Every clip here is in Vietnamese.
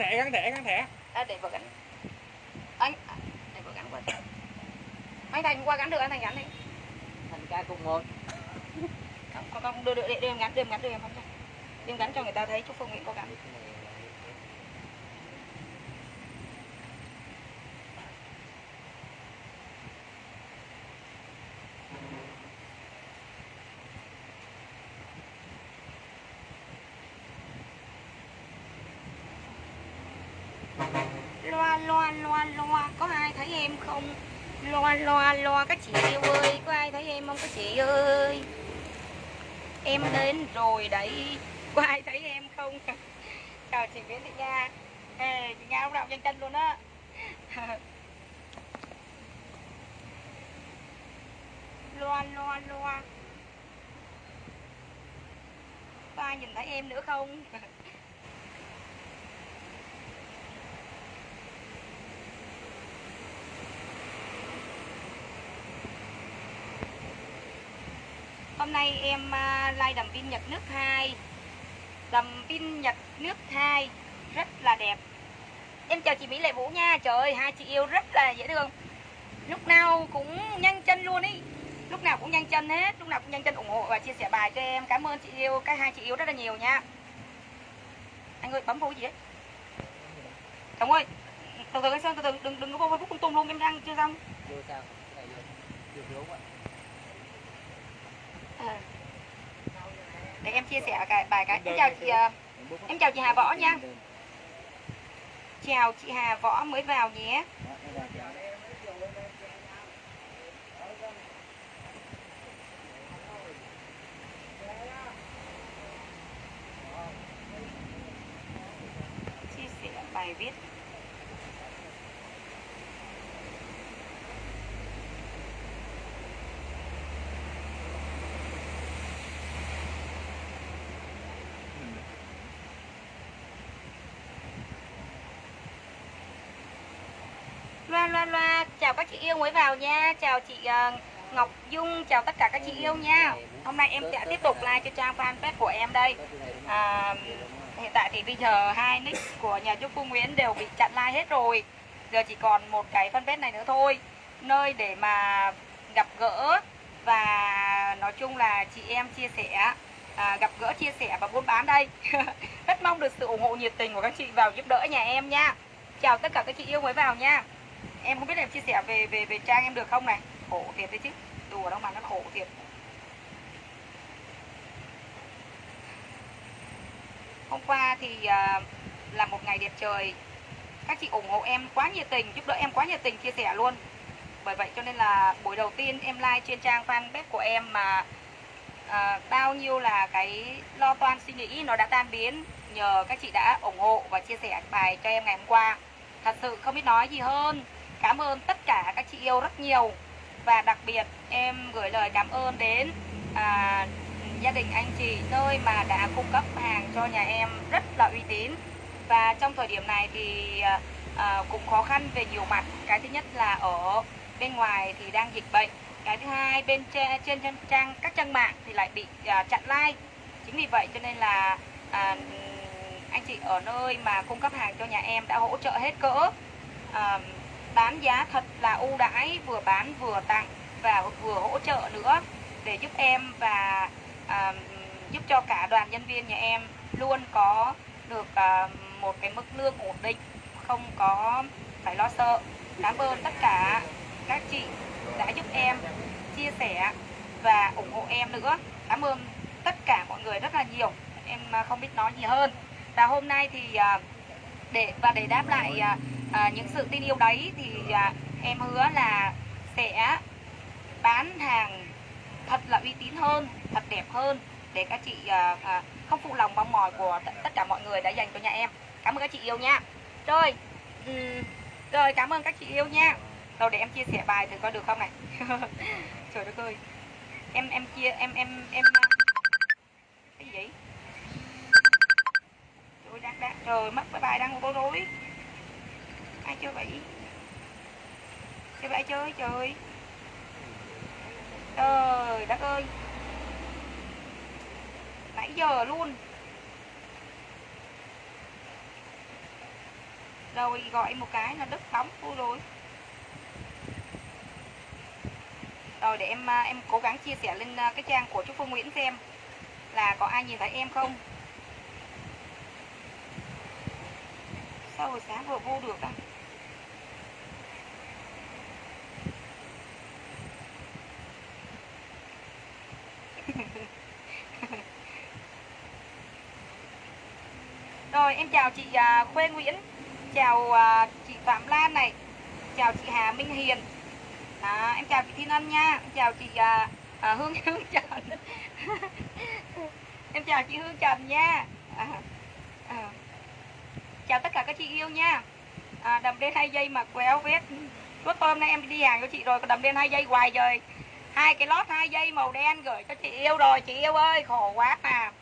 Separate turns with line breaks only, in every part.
thẻ.
Để vợ gắn. Anh để vợ gắn qua. Anh Thành qua gắn được, anh Thành gắn đi.
Thành ca cùng một.
Con đưa em gắn, đưa em không cho. Đưa em gắn cho người ta thấy chúc Phương Nguyễn có gắn. Loa, có ai thấy em không? Loa các chị yêu ơi, có ai thấy em không các chị ơi? Em đến rồi đấy, có ai thấy em không? Chào chị Nguyễn Thị Nga. Chị Nga lúc nào nhanh chân luôn á. Loa. Có ai nhìn thấy em nữa không? Hôm nay em like đầm pin Nhật nước 2. Đầm pin Nhật nước 2 rất là đẹp. Em chào chị Mỹ Lệ Vũ nha. Trời ơi, hai chị yêu rất là dễ thương. Lúc nào cũng nhanh chân luôn ý. Lúc nào cũng nhanh chân hết. Lúc nào cũng nhanh chân ủng hộ và chia sẻ bài cho em. Cảm ơn chị yêu, hai chị yêu rất là nhiều nha. Anh ơi, bấm vô gì đấy? Chồng ơi, từ từ anh Sơn, từ từ, đừng có vô Facebook tung luôn, em đang chưa xong.
Vô sao? Cái này vô đúng ạ.
Để em chia sẻ cái bài cái. Em chào chị Hà Võ nha. Chào chị Hà Võ mới vào nhé. Chia sẻ bài viết. Loa, chào các chị yêu mới vào nha. Chào chị Ngọc Dung, chào tất cả các chị yêu nha. Hôm nay em sẽ tiếp tục like cho trang fanpage của em đây. Hiện tại thì bây giờ hai nick của nhà Chúc Phương Nguyễn đều bị chặn like hết rồi. Giờ chỉ còn một cái fanpage này nữa thôi, nơi để mà gặp gỡ và nói chung là chị em chia sẻ, gặp gỡ, chia sẻ và buôn bán đây. Rất mong được sự ủng hộ nhiệt tình của các chị vào giúp đỡ nhà em nha. Chào tất cả các chị yêu mới vào nha. Em không biết em chia sẻ về trang em được không này. Khổ thiệt đấy chứ. Đùa đâu mà nó khổ thiệt. Hôm qua thì là một ngày đẹp trời. Các chị ủng hộ em quá nhiệt tình, giúp đỡ em quá nhiệt tình, chia sẻ luôn. Bởi vậy cho nên là buổi đầu tiên em like trên trang fanpage của em mà bao nhiêu là cái lo toan suy nghĩ nó đã tan biến nhờ các chị đã ủng hộ và chia sẻ bài cho em ngày hôm qua. Thật sự không biết nói gì hơn. Cảm ơn tất cả các chị yêu rất nhiều. Và đặc biệt em gửi lời cảm ơn đến gia đình anh chị nơi mà đã cung cấp hàng cho nhà em rất là uy tín. Và trong thời điểm này thì cũng khó khăn về nhiều mặt. Cái thứ nhất là ở bên ngoài thì đang dịch bệnh. Cái thứ hai bên trên trang các trang mạng thì lại bị chặn like. Chính vì vậy cho nên là anh chị ở nơi mà cung cấp hàng cho nhà em đã hỗ trợ hết cỡ, bán giá thật là ưu đãi, vừa bán vừa tặng và vừa hỗ trợ nữa để giúp em và giúp cho cả đoàn nhân viên nhà em luôn có được một cái mức lương ổn định, không có phải lo sợ. Cảm ơn tất cả các chị đã giúp em, chia sẻ và ủng hộ em nữa. Cảm ơn tất cả mọi người rất là nhiều. Em không biết nói gì hơn. Và hôm nay thì để đáp lại những sự tin yêu đấy thì em hứa là sẽ bán hàng thật là uy tín hơn, thật đẹp hơn để các chị không phụ lòng mong mỏi của tất cả mọi người đã dành cho nhà em. Cảm ơn các chị yêu nha. Rồi cảm ơn các chị yêu nha. Rồi để em chia sẻ bài thử coi được không này. Trời đất ơi. Em cái gì vậy? Trời mất cái bài đang bối rối. Ai chơi vậy? Chơi vậy chơi trời. Trời đất ơi. Nãy giờ luôn. Rồi gọi một cái là đứt bóng thôi rồi. Rồi để em cố gắng chia sẻ lên cái trang của chú Phương Nguyễn xem là có ai nhìn thấy em không. Sao hồi sáng vừa vô được à? Rồi em chào chị Khuê Nguyễn, chào chị Phạm Lan này, chào chị Hà Minh Hiền, em chào chị Thiên Ân nha, em chào chị Hương Hương Trần. Em chào chị Hương Trần nha. Chào tất cả các chị yêu nha. Đầm đen 2 giây mặc quéo vết. Suốt hôm nay em đi hàng cho chị rồi, còn đầm đen 2 giây hoài rồi. 2 cái lót 2 giây màu đen gửi cho chị yêu rồi, chị yêu ơi, khổ quá mà.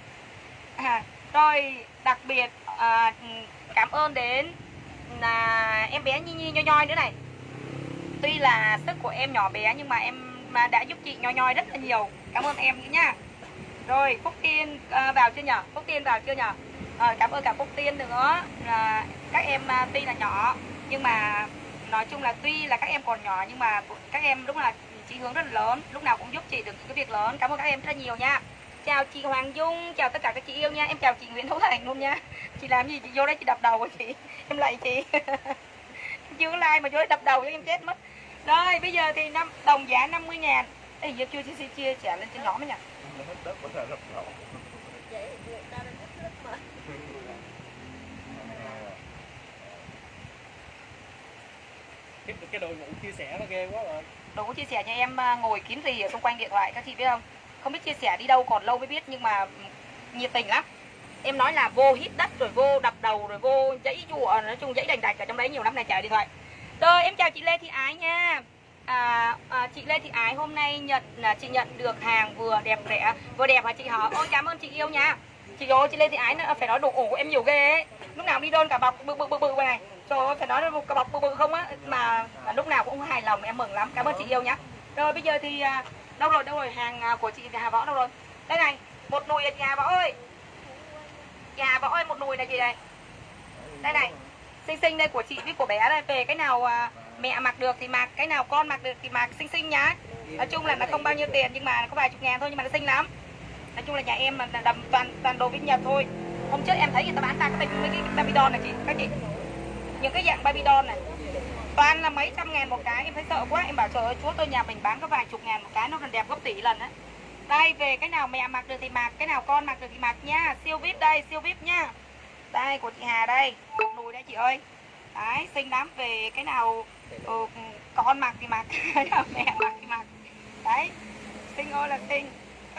Rồi đặc biệt cảm ơn đến em bé Nhi Nhi Nhoi Nhoi nữa này. Tuy là sức của em nhỏ bé nhưng mà em đã giúp chị Nhoi Nhoi rất là nhiều. Cảm ơn em nữa nha. Rồi Phúc Tiên vào chưa nhở? Phúc Tiên vào chưa nhở? Cảm ơn cả Phúc Tiên nữa. Các em tuy là nhỏ nhưng mà nói chung là tuy là các em còn nhỏ nhưng mà các em đúng là chí hướng rất là lớn, lúc nào cũng giúp chị được những cái việc lớn. Cảm ơn các em rất là nhiều nha. Chào chị Hoàng Dung, chào tất cả các chị yêu nha. Em chào chị Nguyễn Hữu Thành luôn nha. Chị làm gì chị vô đây chị đập đầu của chị. Em lạy chị. Chưa có like mà vô đây đập đầu cho em chết mất. Rồi bây giờ thì đồng giá 50.000. Ê giờ chưa chia sẻ lên trên nhóm ấy nhỉ.
Cái đội ngũ chia sẻ nó ghê quá rồi.
Đội ngũ chia sẻ nhà em ngồi kín rì ở xung quanh điện thoại, các chị biết không? Không biết chia sẻ đi đâu còn lâu mới biết nhưng mà nhiệt tình lắm. Em nói là vô hít đất rồi vô đập đầu rồi vô dãy chùa, nói chung dãy đành đạch ở trong đấy nhiều lắm này, chạy điện thoại. Rồi em chào chị Lê Thị Ái nha. Chị Lê Thị Ái hôm nay chị nhận được hàng vừa đẹp rẻ vừa đẹp hả chị hả? Ôi cảm ơn chị yêu nha. Chị ơi, chị Lê Thị Ái phải nói đồ ổ của em nhiều ghê ấy. Lúc nào đi đơn cả bọc bự này. Trời ơi, phải nói một cả bọc bự không á mà lúc nào cũng hài lòng, em mừng lắm. Cảm ơn chị yêu nhá. Rồi bây giờ thì đâu rồi hàng của chị Hà Võ đâu rồi? Đây này, một nùi là chị Hà Võ ơi. Chị Hà Võ ơi, một nùi là gì đây? Đây này, xinh xinh đây của chị với của bé đây. Về cái nào mẹ mặc được thì mặc, cái nào con mặc được thì mặc, xinh xinh nhá. Nói chung là nó không bao nhiêu tiền nhưng mà có vài chục ngàn thôi nhưng mà nó xinh lắm. Nói chung là nhà em là đầm toàn đồ Vinh Nhật thôi. Hôm trước em thấy người ta bán ra mấy cái baby doll này các chị. Những cái dạng baby doll này toàn là mấy trăm ngàn một cái, em thấy sợ quá. Em bảo trời ơi chúa tôi, nhà mình bán có vài chục ngàn một cái nó còn đẹp gấp tỷ lần á. Đây về cái nào mẹ mặc được thì mặc, cái nào con mặc được thì mặc nha. Siêu VIP đây, siêu VIP nha. Đây của chị Hà đây, một nùi đây chị ơi. Đấy xinh lắm. Về cái nào con mặc thì mặc, cái nào mẹ mặc thì mặc. Đấy xinh ơi là xinh. Các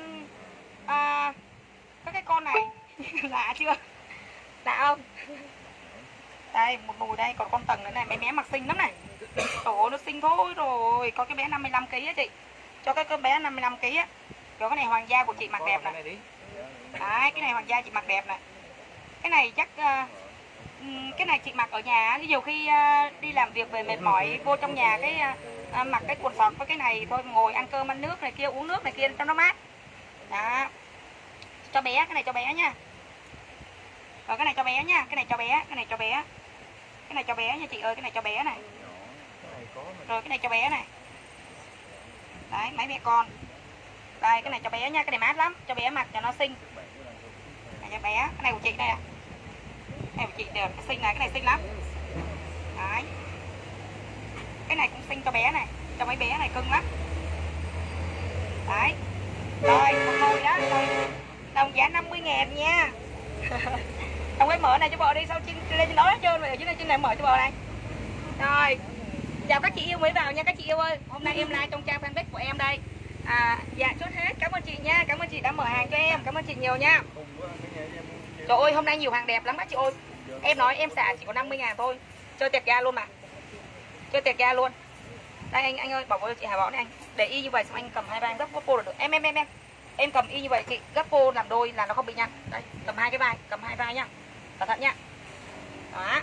cái con này lạ chưa? Lạ không? Đây một nùi đây, còn con Tầng nữa này, bé mặc xinh lắm này. Trời ơi nó xinh thôi rồi. Có cái bé 55 kg á chị. Cho cái bé 55 kg á. Rồi cái này hoàng gia của chị mặc đẹp này. Đấy cái này hoàng gia chị mặc đẹp này. Cái này chắc cái này chị mặc ở nhà, nhiều khi đi làm việc về mệt mỏi vô trong nhà cái mặc cái quần sọt với cái này thôi, ngồi ăn cơm ăn nước này kia, uống nước này kia cho nó mát. Đó. Cho bé, cái này cho bé nha. Rồi cái này cho bé nha, cái này cho bé, cái này cho bé. Cái này cho bé nha chị ơi, cái này cho bé này. Rồi cái này cho bé này. Đấy, mấy mẹ con. Đây, cái này cho bé nha, cái này mát lắm, cho bé mặc cho nó xinh. Này cho bé, cái này của chị đây à. Cái này của chị được, xinh này, cái này xinh lắm. Đấy. Cái này cũng xinh cho bé này, cho mấy bé này cưng lắm. Đấy. Rồi, một nồi đó, rồi. Đồng giá 50.000 nha. Đồng cái mở này cho bò đi, sao lên trên đó hết trơn rồi, ở trên này mở cho bò này. Rồi. Chào các chị yêu mới vào nha các chị yêu ơi. Hôm nay em like trong trang fanpage của em đây. Dạ chốt hết, cảm ơn chị nha, cảm ơn chị đã mở hàng cho em, cảm ơn chị nhiều nha. Trời ơi hôm nay nhiều hàng đẹp lắm các chị ơi. Em nói em xả chỉ có 50.000 thôi. Chơi tiệt ga luôn mà. Chơi tiệt ga luôn. Đây anh ơi, bảo với chị Hà Võ này anh. Để y như vậy xong anh cầm hai vai em gấp vô là được. Em cầm y như vậy chị, gấp vô làm đôi là nó không bị nhăn. Đây, cầm hai cái vai, cầm hai vai nhá. Cẩn thận nhá. Đó.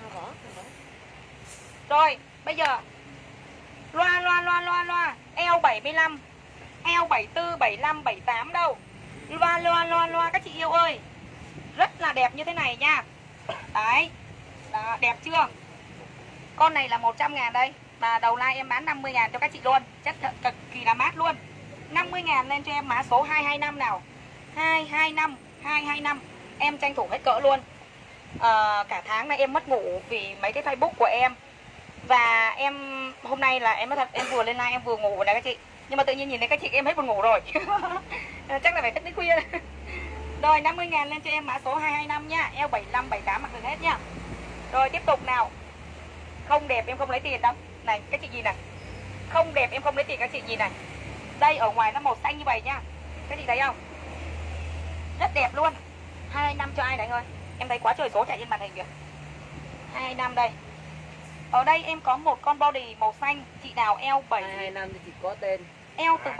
Rồi, bây giờ loa eo 75, eo 74, 75, 78 đâu. Loa các chị yêu ơi. Rất là đẹp như thế này nha. Đấy. Đó, đẹp chưa? Con này là 100.000 đây. Và đầu like em bán 50.000 cho các chị luôn. Chất cực kỳ là mát luôn. 50.000 lên cho em mã số 225 nào. 225. Em tranh thủ hết cỡ luôn. Cả tháng này em mất ngủ vì mấy cái Facebook của em. Và em hôm nay là em nói thật, em vừa lên live em vừa ngủ này các chị. Nhưng mà tự nhiên nhìn thấy các chị em hết buồn ngủ rồi. Chắc là phải thức đến khuya. Rồi 50.000 lên cho em mã số 225 nha. Eo 75, 78 mặc được hết nha. Rồi tiếp tục nào. Không đẹp em không lấy tiền đâu. Này các chị nhìn này. Không đẹp em không lấy tiền các chị nhìn này. Đây ở ngoài nó màu xanh như vậy nha. Các chị thấy không? Rất đẹp luôn. 225 cho ai đấy ơi. Em thấy quá trời số chạy trên màn hình kìa. 225 đây. Ở đây em có một con body màu xanh. Chị nào eo 7
225 thì chị có tên.
Eo từ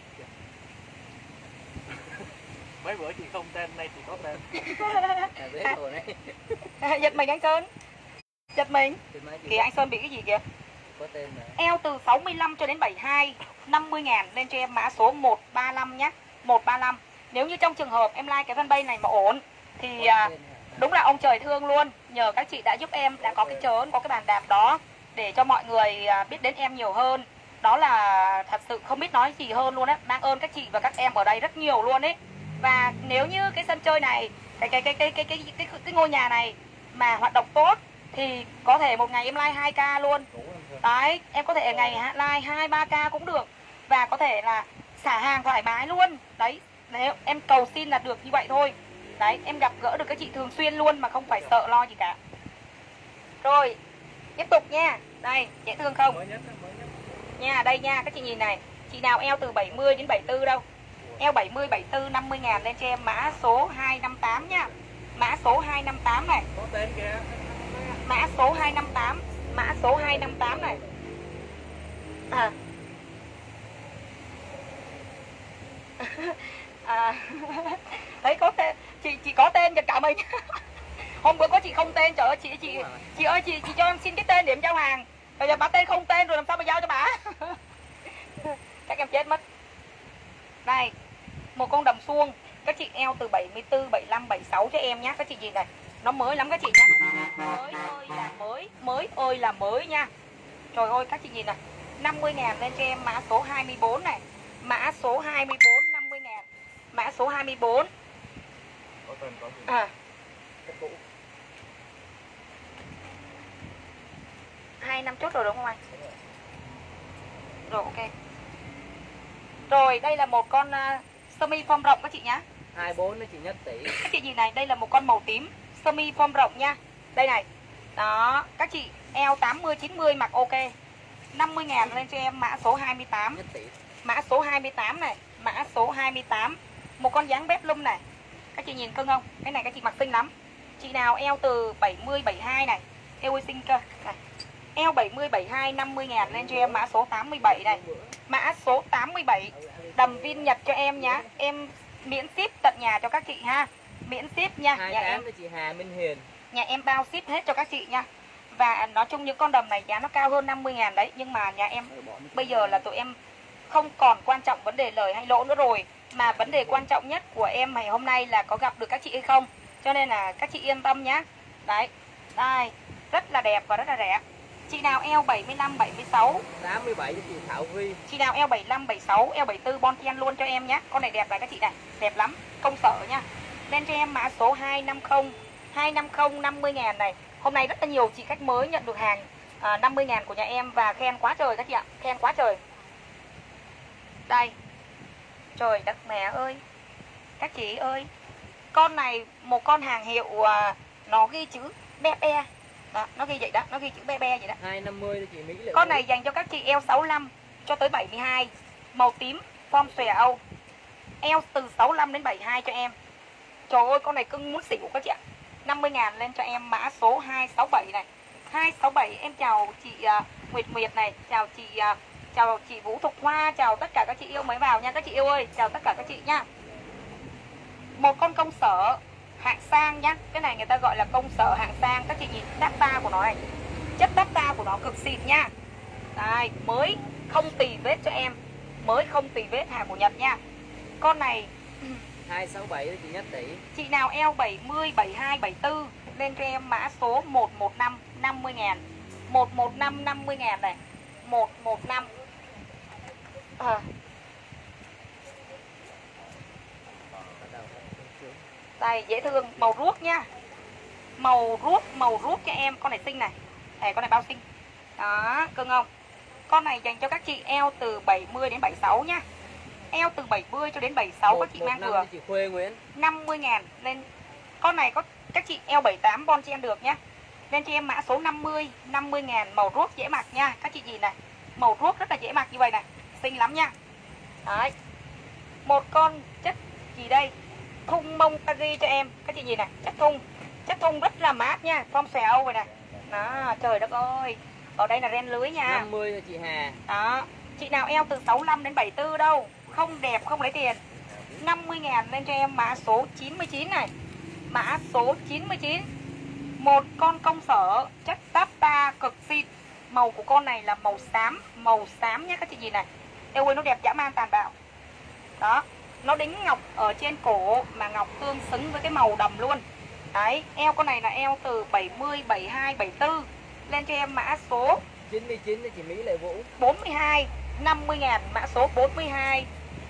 mấy bữa chị không tên, nay chị có tên.
Biết rồi đấy.
Giật mình anh Sơn. Giật mình.
Chị
Kìa anh Sơn bị cái gì kìa.
có tên mà.
Eo từ 65 cho đến 72, 50.000 lên cho em mã số 135 nhé. 135. Nếu như trong trường hợp em like cái fanpage này mà ổn thì đúng là ông trời thương luôn. Nhờ các chị đã giúp em, đã có cái chớn, có cái bàn đạp đó để cho mọi người biết đến em nhiều hơn. Đó là thật sự không biết nói gì hơn luôn á. Mang ơn các chị và các em ở đây rất nhiều luôn ấy. Và nếu như cái sân chơi này, cái ngôi nhà này mà hoạt động tốt thì có thể một ngày em like 2k luôn. Đấy, em có thể ngày like 2-3k cũng được. Và có thể là xả hàng thoải mái luôn. Đấy, nếu em cầu xin là được như vậy thôi. Đấy, em gặp gỡ được các chị thường xuyên luôn mà không phải sợ lo gì cả. Rồi, tiếp tục nha. Đây, dễ thương không?
Mới nhất.
Nha, đây nha, các chị nhìn này. Chị nào eo từ 70 đến 74 đâu. Eo 70, 74, 50.000 lên cho em mã số 258 nha. Mã số 258 này.
Có tên kìa.
Mã số 258. Mã số 258 này. Đấy có tên. Chị có tên giật cả mình. Hôm bữa có chị không tên. Trời ơi chị ơi chị cho em xin cái tên để em giao hàng. Bây giờ bà tên không tên rồi làm sao mà giao cho bà. Chắc em chết mất. Đây, một con đầm suông. Các chị eo từ 74, 75, 76 cho em nhé. Các chị nhìn này, nó mới lắm các chị nhé. Mới ơi là mới. Mới ơi là mới nha. Trời ơi các chị nhìn này. 50.000 lên cho em mã số 24 này. Mã số 24, 50.000. Mã số 24.
Có tên có gì?
2 năm chốt rồi đúng không anh? Rồi ok. Rồi đây là một con sơ mi form rộng các chị nhá.
24 nó chỉ nhất tỷ.
Các chị nhìn này, đây là một con màu tím sơ mi form rộng nha. Đây này. Đó, các chị eo 80 90 mặc ok. 50.000 lên cho em mã số 28.
Nhất tỷ.
Mã số 28 này, mã số 28. Một con dáng bếp lum này. Các chị nhìn cưng không? Cái này các chị mặc xinh lắm. Chị nào eo từ 70 72 này. Eo ơi xinh cơ. Này. Eo 70 72 50.000 lên cho em mã số 87 này. Mã số 87. Đầm Vin Nhật cho em nhá. Em miễn ship tận nhà cho các chị ha. Miễn ship nha. Nhà em
cho chị Hà Minh Hiền.
Nhà em bao ship hết cho các chị nha. Và nói chung những con đầm này giá nó cao hơn 50.000 đấy. Nhưng mà nhà em bây giờ là tụi em không còn quan trọng vấn đề lời hay lỗ nữa rồi. Mà vấn đề quan trọng nhất của em ngày hôm nay là có gặp được các chị hay không. Cho nên là các chị yên tâm nhá. Đấy, đây, rất là đẹp và rất là rẻ. Chị nào eo 75, 76
87 cho chị Thảo Vi.
Chị nào eo 75, 76, eo 74 bon chen luôn cho em nhé. Con này đẹp này các chị này, đẹp lắm, không sợ nha. Lên cho em mã số 250. 250 50.000 này. Hôm nay rất là nhiều chị khách mới nhận được hàng 50.000 của nhà em. Và khen quá trời các chị ạ, khen quá trời. Đây. Trời đất mẹ ơi. Các chị ơi. Con này một con hàng hiệu nó ghi chữ Be. Đó, nó ghi vậy đó, nó ghi chữ Be vậy đó.
250 cho chị Mỹ Lệ.
Con này dành cho các chị eo 65 cho tới 72. Màu tím, form xòe Âu. Eo từ 65 đến 72 cho em. Trời ơi con này cưng muốn xỉu các chị ạ. 50.000 lên cho em mã số 267 này. 267 em chào chị Nguyệt này, chào chị Vũ Thục Hoa, chào tất cả các chị yêu mới vào nha các chị yêu ơi, chào tất cả các chị nha. Một con công sở hạng sang nhá. Cái này người ta gọi là công sở hạng sang. Các chị nhìn data của nó này. Chất data của nó cực xịn nha. Đây, mới không tì vết cho em. Mới không tì vết hàng của Nhật nha. Con này
267 cho chị Nhất Tỷ.
chị nào eo 70, 72, 74 lên cho em mã số 115 50.000. 115 50.000 này. 115. Đây dễ thương, màu ruốc nha. Màu ruốc cho em, con này xinh này. Đây con này bao xinh. Đó, cưng không? Con này dành cho các chị eo từ 70 đến 76 nha. Eo từ 70 cho đến 76 các chị mang vừa.
Chị Khuê Nguyễn
50.000 lên. Con này có các chị eo 78 bon cho em được nhá. Lên cho em mã số 50, 50.000, màu ruốc dễ mặc nha. Các chị nhìn này, màu ruốc rất là dễ mặc như vậy này, xinh lắm nha. Đấy. Một con chất gì đây? Thun mông Paris cho em. Các chị nhìn này, chất thun rất là mát nha, form xòe Âu rồi này. Đó, trời đất ơi. Ở đây là ren lưới nha.
50 cho chị Hà.
Đó. Chị nào eo từ 65 đến 74 đâu, không đẹp không lấy tiền. 50.000 lên cho em mã số 99 này. Mã số 99. Một con công sở chất tapta cực xịn. Màu của con này là màu xám nhé các chị nhìn này. Eo ơi nó đẹp dã man tàn bạo. Đó, nó đính ngọc ở trên cổ mà ngọc tương xứng với cái màu đầm luôn. Đấy, eo con này là eo từ 70, 72, 74. Lên cho em mã số
99 cho chị Mỹ Lệ Vũ.
42, 50.000, mã số 42.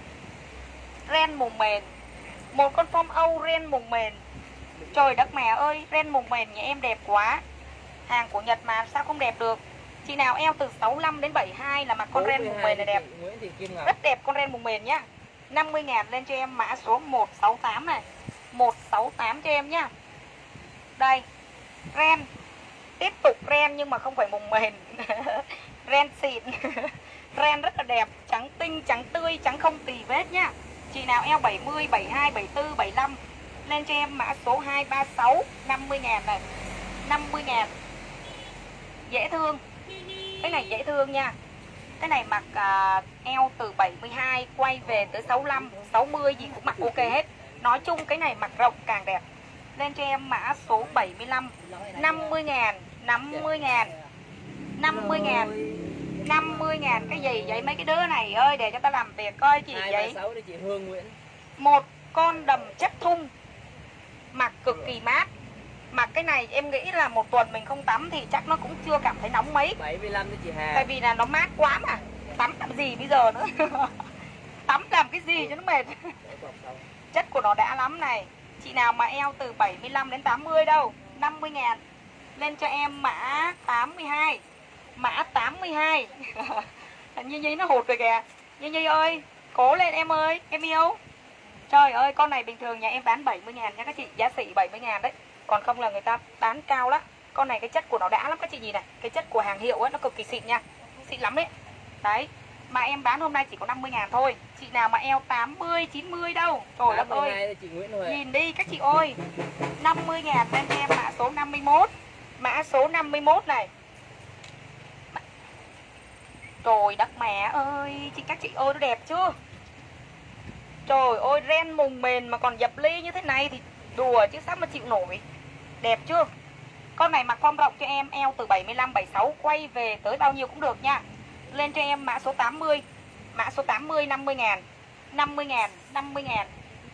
Ren mùng mền. Một con form Âu ren mùng mền. Trời đất mẹ ơi, ren mùng mền nhà em đẹp quá. Hàng của Nhật mà sao không đẹp được. Chị nào eo từ 65 đến 72 là mặc con ren mùng mền này đẹp.
Nguyễn Thị Kim Ngọc.
Rất đẹp con ren mùng mền nhá. 50.000 lên cho em mã số 168 này. 168 cho em nhá. Đây, ren. Tiếp tục ren nhưng mà không phải mùng mền. Ren xịn. Ren rất là đẹp, trắng tinh, trắng tươi, trắng không tì vết nhá. Chị nào eo 70, 72, 74, 75 lên cho em mã số 236, 50.000 này. 50.000. Dễ thương. Cái này dễ thương nha. Cái này mặc eo từ 72 quay về tới 65, 60 gì cũng mặc ok hết. Nói chung cái này mặc rộng càng đẹp. Lên cho em mã số 75, 50.000, 50.000. 50.000. 50.000 cái gì vậy mấy cái đứa này ơi, để cho ta làm việc coi chị vậy.
236 cho chị Hương Nguyễn.
Một con đầm chất thun mặc cực kỳ mát. Mặc cái này em nghĩ là một tuần mình không tắm thì chắc nó cũng chưa cảm thấy nóng mấy.
75 cho chị Hà.
Tại vì là nó mát quá mà. Tắm làm gì bây giờ nữa. Tắm làm cái gì cho nó mệt. Chất của nó đã lắm này. Chị nào mà eo từ 75 đến 80 đâu, 50.000. Lên cho em mã 82. Mã 82. Nhi Nhi nó hụt rồi kìa. Nhi Nhi ơi, cố lên em ơi, em yêu. Trời ơi, con này bình thường nhà em bán 70.000 nha các chị, giá sỉ 70.000 đấy. Còn không là người ta bán cao lắm. Con này cái chất của nó đã lắm các chị nhìn này. Cái chất của hàng hiệu ấy, nó cực kỳ xịn nha. Xịn lắm đấy. Đấy, mà em bán hôm nay chỉ có 50.000 thôi. Chị nào mà eo 80, 90 đâu. Trời đất ơi,
chị Nguyễn Huệ.
nhìn đi các chị ơi. 50.000 lên cho em mã số 51. Mã số 51 này. Trời đất mẹ ơi, các chị ơi nó đẹp chưa? Trời ơi, ren mùng mền mà còn dập ly như thế này thì đùa chứ sao mà chịu nổi. Đẹp chưa? Con này mặc form rộng cho em, eo từ 75, 76 quay về tới bao nhiêu cũng được nha. Lên cho em mã số 80. Mã số 80, 50.000. 50.000, 50.000.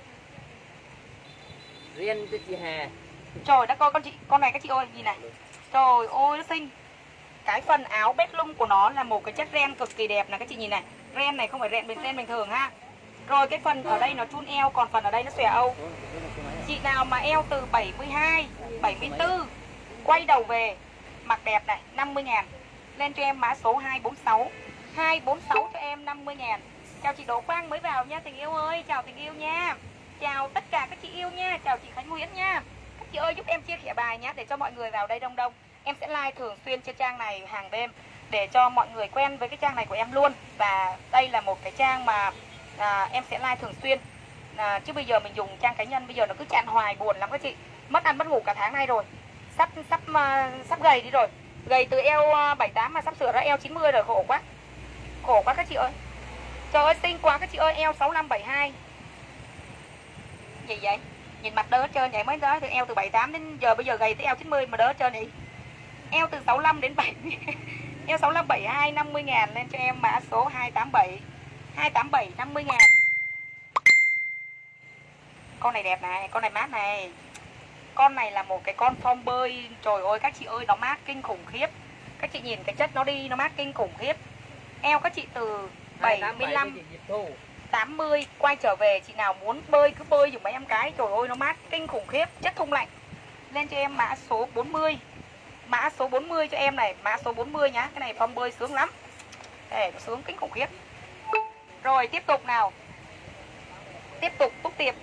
Ren cho chị Hà.
Trời đất ơi, con này các chị ơi, nhìn này. Trời ơi, nó xinh. Cái phần áo bét lung của nó là một cái chất ren cực kỳ đẹp nè các chị nhìn này. Ren này không phải ren bình thường ha. Rồi cái phần ở đây nó chun eo, còn phần ở đây nó xòe Âu. Chị nào mà eo từ 72, 74 quay đầu về mặc đẹp này, 50.000. Lên cho em mã số 246. 246 cho em 50.000. Chào chị Đỗ Quang mới vào nha tình yêu ơi, chào tình yêu nha. Chào tất cả các chị yêu nha, chào chị Khánh Nguyễn nha. Các chị ơi giúp em chia sẻ bài nhé để cho mọi người vào đây đông đông. Em sẽ like thường xuyên trên trang này hàng đêm để cho mọi người quen với cái trang này của em luôn. Và đây là một cái trang mà em sẽ like thường xuyên. Chứ bây giờ mình dùng trang cá nhân bây giờ nó cứ chặn hoài buồn lắm các chị. Mất ăn mất ngủ cả tháng nay rồi. Sắp gầy đi rồi. Gầy từ eo 78 mà sắp sửa ra eo 90 rồi, khổ quá. Khổ quá các chị ơi. Trời ơi xinh quá các chị ơi, eo 65 72. Gì vậy? Nhìn mặt đỡ hết trơn vậy, mới đó từ eo từ 78 đến giờ bây giờ gầy tới eo 90 mà đỡ hết trơn vậy. Eo từ 65 đến 70. Eo 65 72 50.000 lên cho em mã số 287. 287 50.000. Con này đẹp này, con này mát này. Con này là một cái con form bơi. Trời ơi các chị ơi, nó mát kinh khủng khiếp. Các chị nhìn cái chất nó đi, nó mát kinh khủng khiếp. Eo các chị từ 75 80 quay trở về. Chị nào muốn bơi cứ bơi dùng mấy em cái. Trời ơi nó mát kinh khủng khiếp. Chất thun lạnh. Lên cho em mã số 40. Mã số 40 cho em này. Mã số 40 nhá. Cái này form bơi sướng lắm. Để nó sướng kinh khủng khiếp. Rồi tiếp tục nào. Tiếp tục túc tiệp.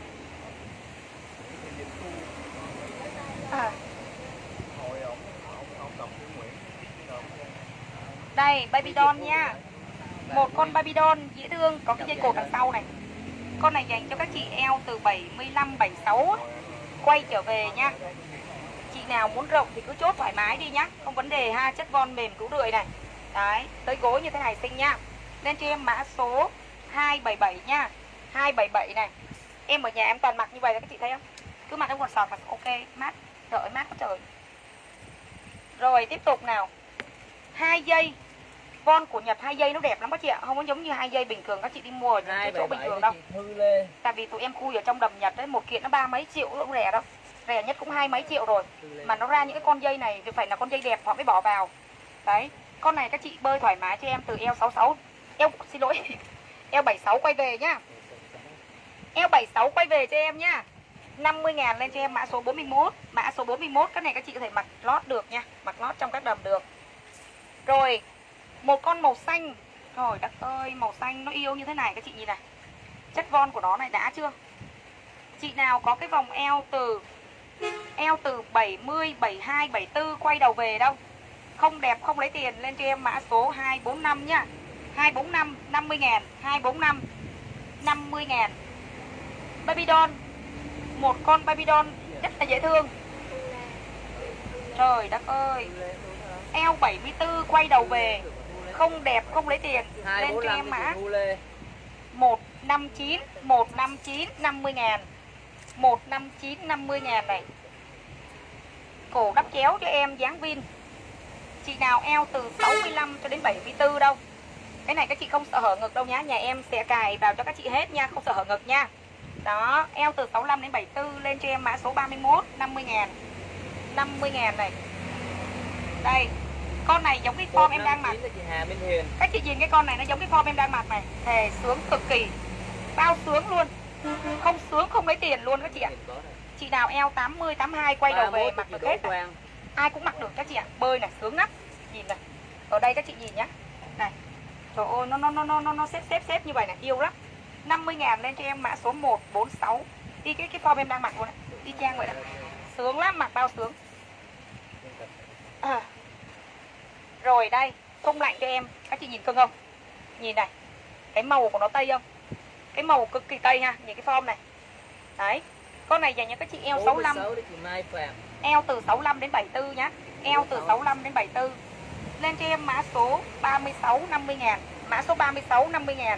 Đây baby doll nha. Một con baby doll dễ thương. Có cái dây cột đằng sau này. Con này dành cho các chị eo từ 75, 76 quay trở về nha. Chị nào muốn rộng thì cứ chốt thoải mái đi nhá. Không vấn đề ha. Chất von mềm cứu rượi này. Đấy, tới gối như thế này xinh nha. Lên cho em mã số 277 nha. 277 này. Em ở nhà em toàn mặc như vậy các chị thấy không? Cứ mặc cái quần sọt mặc ok, mát. Trời mát quá trời. Rồi tiếp tục nào. 2 dây. Von của Nhật 2 dây nó đẹp lắm các chị ạ. Không có giống như 2 dây bình thường các chị đi mua ở những cái chỗ bình thường đâu. Tại vì tụi em khui ở trong đầm Nhật đấy, một kiện nó 3 mấy triệu cũng rẻ đâu. Rẻ nhất cũng 2 mấy triệu rồi. Mà nó ra những cái con dây này thì phải là con dây đẹp họ mới bỏ vào. Đấy, con này các chị bơi thoải mái cho em từ eo 66. Xin lỗi. Eo 76 quay về nhá. Eo 76 quay về cho em nhá. 50.000 lên cho em mã số 41. Mã số 41 cái này các chị có thể mặc lót được nha. Mặc lót trong các đầm được. Rồi, một con màu xanh. Trời đất ơi, màu xanh nó yêu như thế này các chị nhìn này. Chất von của nó này đã chưa? Chị nào có cái vòng eo từ 70, 72, 74 quay đầu về đâu. Không đẹp không lấy tiền. Lên cho em mã số 245 nhá. 245 50.000. 245 50.000. Baby doll. Một con baby doll rất là dễ thương. Trời đất ơi. Eo 74 quay đầu về. Không đẹp không lấy tiền. Lên cho em mã 159. 159 50.000. 159 50.000 này. Cổ đắp chéo cho em dáng Vin. Chị nào eo từ 65 cho đến 74 đâu. Cái này các chị không sợ hở ngực đâu nhá. Nhà em sẽ cài vào cho các chị hết nha. Không sợ hở ngực nha. Đó, eo từ 65 đến 74. Lên cho em mã số 31 50.000. 50.000 này. Đây. Con này giống cái form em đang mặc. Các chị nhìn cái con này nó giống cái form em đang mặc này. Thề sướng cực kỳ. Bao sướng luôn. Không sướng không lấy tiền luôn các chị ạ. Chị nào eo 80, 82 quay đầu về mặc được hết này. Ai cũng mặc được các chị ạ. Bơi này sướng lắm. Nhìn này. Ở đây các chị nhìn nhá. Này. Trời ơi nó xếp như vậy này, yêu lắm. 50.000 lên cho em mã số 146. Đi cái form em đang mặc luôn này. Y chang vậy đó. Sướng lắm, mặc bao sướng. Rồi đây, thun lạnh cho em. Các chị nhìn cưng không? Nhìn này. Cái màu của nó tây không? Cái màu cực kỳ tây ha. Nhìn cái form này. Đấy. Con này dành cho các chị eo 65. Eo từ 65 đến 74 nhá. Eo từ 65 đến 74. Lên cho em mã số 36 50.000. Mã số 36 50.000.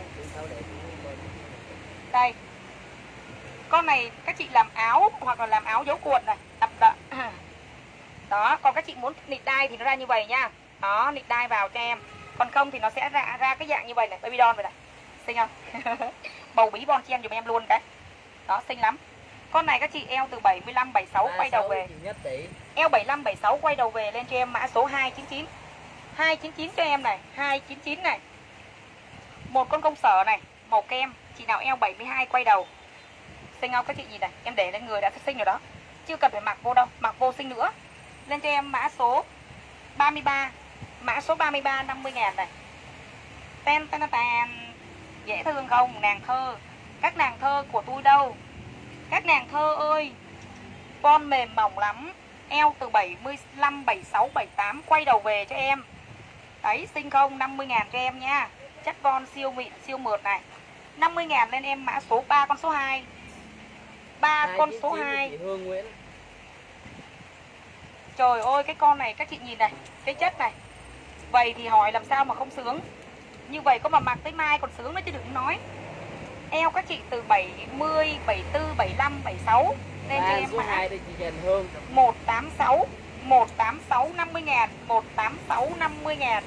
Đây. Con này các chị làm áo hoặc là làm áo dấu cuộn này. Đập đập. Đó, còn các chị muốn nịt đai thì nó ra như vậy nha. Đó, nịt đai vào cho em. Còn không thì nó sẽ ra cái dạng như vậy này, baby doll vậy này. Xinh không? Bầu bí bon chen dùm em luôn cái. Đó, xinh lắm. Con này các chị eo từ 75 76 quay đầu về. Eo 75 76 quay đầu về lên cho em mã số 299. 299 cho em này, 299 này. Một con công sở này, màu kem, chị nào eo 72 quay đầu. Xinh không các chị nhìn này, em để lên người đã xinh rồi đó. Chưa cần phải mặc vô đâu, mặc vô xinh nữa. Lên cho em mã số 33. Mã số 33 50.000 này. Ten ten ten. Dễ thương không? Nàng thơ. Các nàng thơ của tôi đâu? Các nàng thơ ơi. Con mềm mỏng lắm. Eo từ 75, 76, 78 quay đầu về cho em. Đấy, xinh không? 50.000 cho em nha. Chất von siêu mịn, siêu mượt này. 50.000 lên em mã số 3 con số 2. 3 con số 2. Trời ơi, cái con này các chị nhìn này. Cái chất này. Vậy thì hỏi làm sao mà không sướng. Như vậy có mà mặc tới mai còn sướng nữa chứ đừng nói. Eo các chị từ 70, 74, 75, 76. Lên cho em mã 186. 186 50.000. 186 50.000.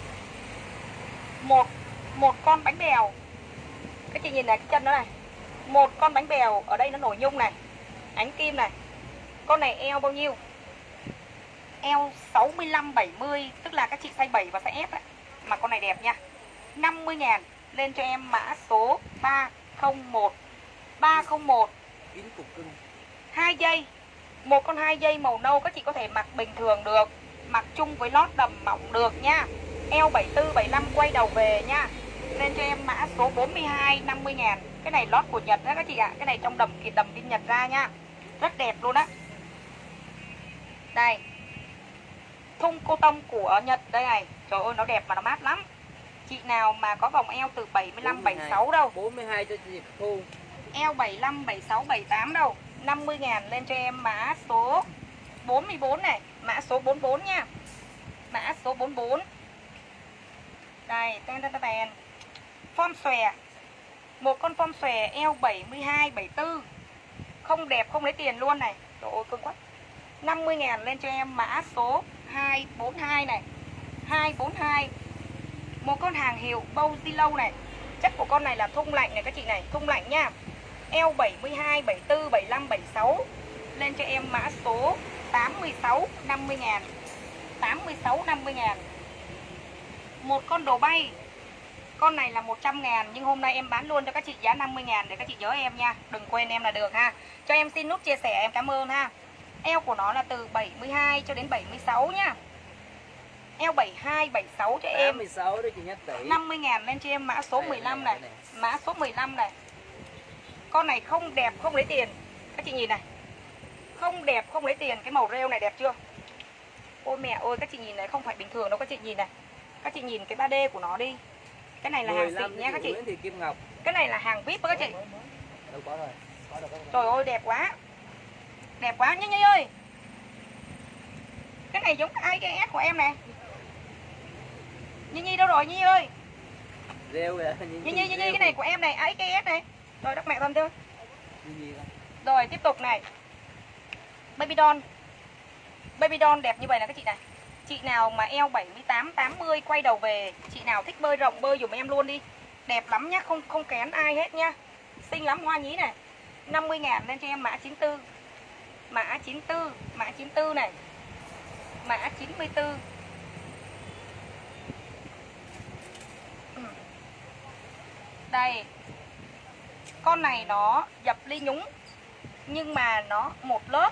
Một con bánh bèo. Các chị nhìn này cái chân nó này. Một con bánh bèo. Ở đây nó nổi nhung này. Ánh kim này. Con này eo bao nhiêu? Eo 65 70, tức là các chị size 7 và size S ấy. Mà con này đẹp nha. 50.000 lên cho em mã số 301. 301
Kín cục cưng.
2 dây. Một con 2 dây màu nâu các chị có thể mặc bình thường được, mặc chung với lót đầm mỏng được nha. Eo 74 75 quay đầu về nha. Lên cho em mã số 42 50.000. Cái này lót của Nhật đó các chị ạ. Cái này trong đầm bên Nhật ra nha. Rất đẹp luôn á. Đây. Thun cô tông của Nhật đây này. Trời ơi nó đẹp mà nó mát lắm. Chị nào mà có vòng eo từ 75 76 đâu.
42 cho chị Thu.
Eo 75 76 78 đâu. 50.000 lên cho em mã số 44 này, mã số 44 nha. Mã số 44. Đây, ten. Form xòe. Một con form xòe eo 72 74. Không đẹp không lấy tiền luôn này. Trời ơi cưng quá. 50.000 lên cho em mã số 242 này. 242. Một con hàng hiệu bâu zilo này. Chất của con này là thun lạnh này các chị này, thun lạnh nha. Eo 72 74 75 76. Lên cho em mã số 86 50.000. 86 50.000. Một con đồ bay. Con này là 100.000 nhưng hôm nay em bán luôn cho các chị giá 50.000 để các chị nhớ em nha. Đừng quên em là được ha. Cho em xin nút chia sẻ em cảm ơn ha. Eo của nó là từ 72 cho đến 76 nhá. Eo 72 76 cho em.
86 đó chị Nhất tỷ.
50.000 lên cho em mã số 15 này. Mã số 15 này. Con này không đẹp không lấy tiền. Các chị nhìn này. Không đẹp không lấy tiền. Cái màu rêu này đẹp chưa? Ôi mẹ ơi các chị nhìn này, không phải bình thường đâu các chị nhìn này. Các chị nhìn cái 3D của nó đi. Cái này là hàng xịn nha các chị.
Thì Kim Ngọc.
Cái này là hàng VIP đó các chị.
Đâu có rồi.
Trời ơi đẹp quá. Đẹp quá Nhi Nhi ơi. Cái này giống cái IKS của em nè. Nhi Nhi đâu rồi Nhi ơi?
Rêu kìa.
Nhi cái này của em này, IKS này. Rồi đắp mẹ thân chưa? Rồi tiếp tục này. Baby doll. Baby doll đẹp như vậy nè các chị này. Chị nào mà eo 78 80 quay đầu về, chị nào thích bơi rộng bơi dùm em luôn đi. Đẹp lắm nhá, không kén ai hết nhá. Xinh lắm hoa nhí này. 50.000 lên cho em mã 94. Mã 94, mã 94 này. Mã 94. Đây. Con này nó dập ly nhúng nhưng mà nó một lớp.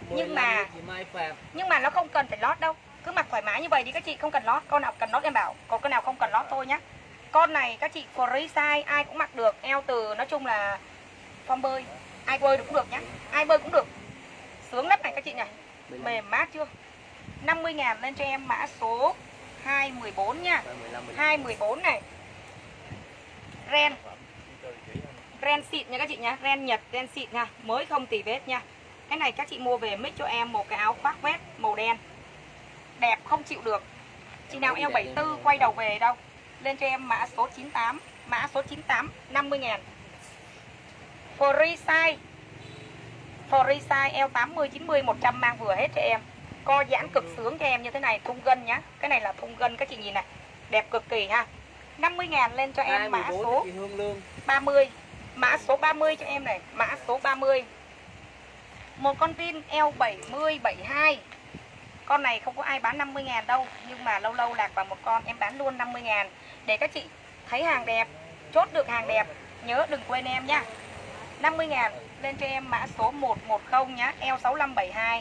Nhưng mà nó không cần phải lót đâu. Cứ mặc thoải mái như vậy đi các chị, không cần lót. Con nào cần lót em bảo, còn con nào không cần lót thôi nhá. Con này các chị free size ai cũng mặc được, eo từ nói chung là form bơi, ai bơi cũng được nhá. Ai bơi cũng được. Sướng lắm này các chị này. Mềm mát chưa? 50.000 lên cho em mã số 214 nha. 214 này. Ren. Ren xịn nha các chị nhá, ren Nhật, ren xịn nha, mới không tì vết nha. Cái này các chị mua về mix cho em một cái áo khoác vest màu đen. Đẹp không chịu được. Chị nào eo 74 quay đầu về đâu. Lên cho em mã số 98. Mã số 98 50.000. Free size. Free size eo 80 90 100 mang vừa hết cho em. Co giãn cực sướng cho em như thế này, thun gân nhá. Cái này là thun gân các chị nhìn này. Đẹp cực kỳ ha. 50.000 lên cho em mã số 30. Mã số 30 cho em này. Mã số 30. Một con pin eo 70 72. Con này không có ai bán 50.000 đâu. Nhưng mà lâu lâu lạc vào một con em bán luôn 50.000. Để các chị thấy hàng đẹp, chốt được hàng đẹp. Nhớ đừng quên em nhá. 50.000 lên cho em mã số 110 nhá. Eo 65 72.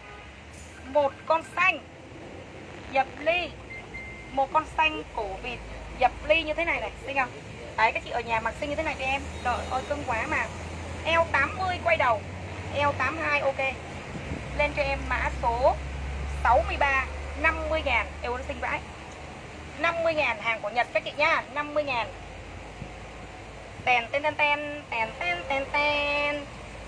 Một con xanh dập ly. Một con xanh cổ vịt dập ly như thế này này, xinh không? Đấy các chị ở nhà mặc xinh như thế này cho em. Trời ơi cưng quá mà. Eo 80 quay đầu. Eo 82 ok. Lên cho em mã số 63 50.000. Eo nó xinh vãi. 50.000 hàng của Nhật các chị nhá. 50.000. Tèn tên tên tên tèn tên tên tên.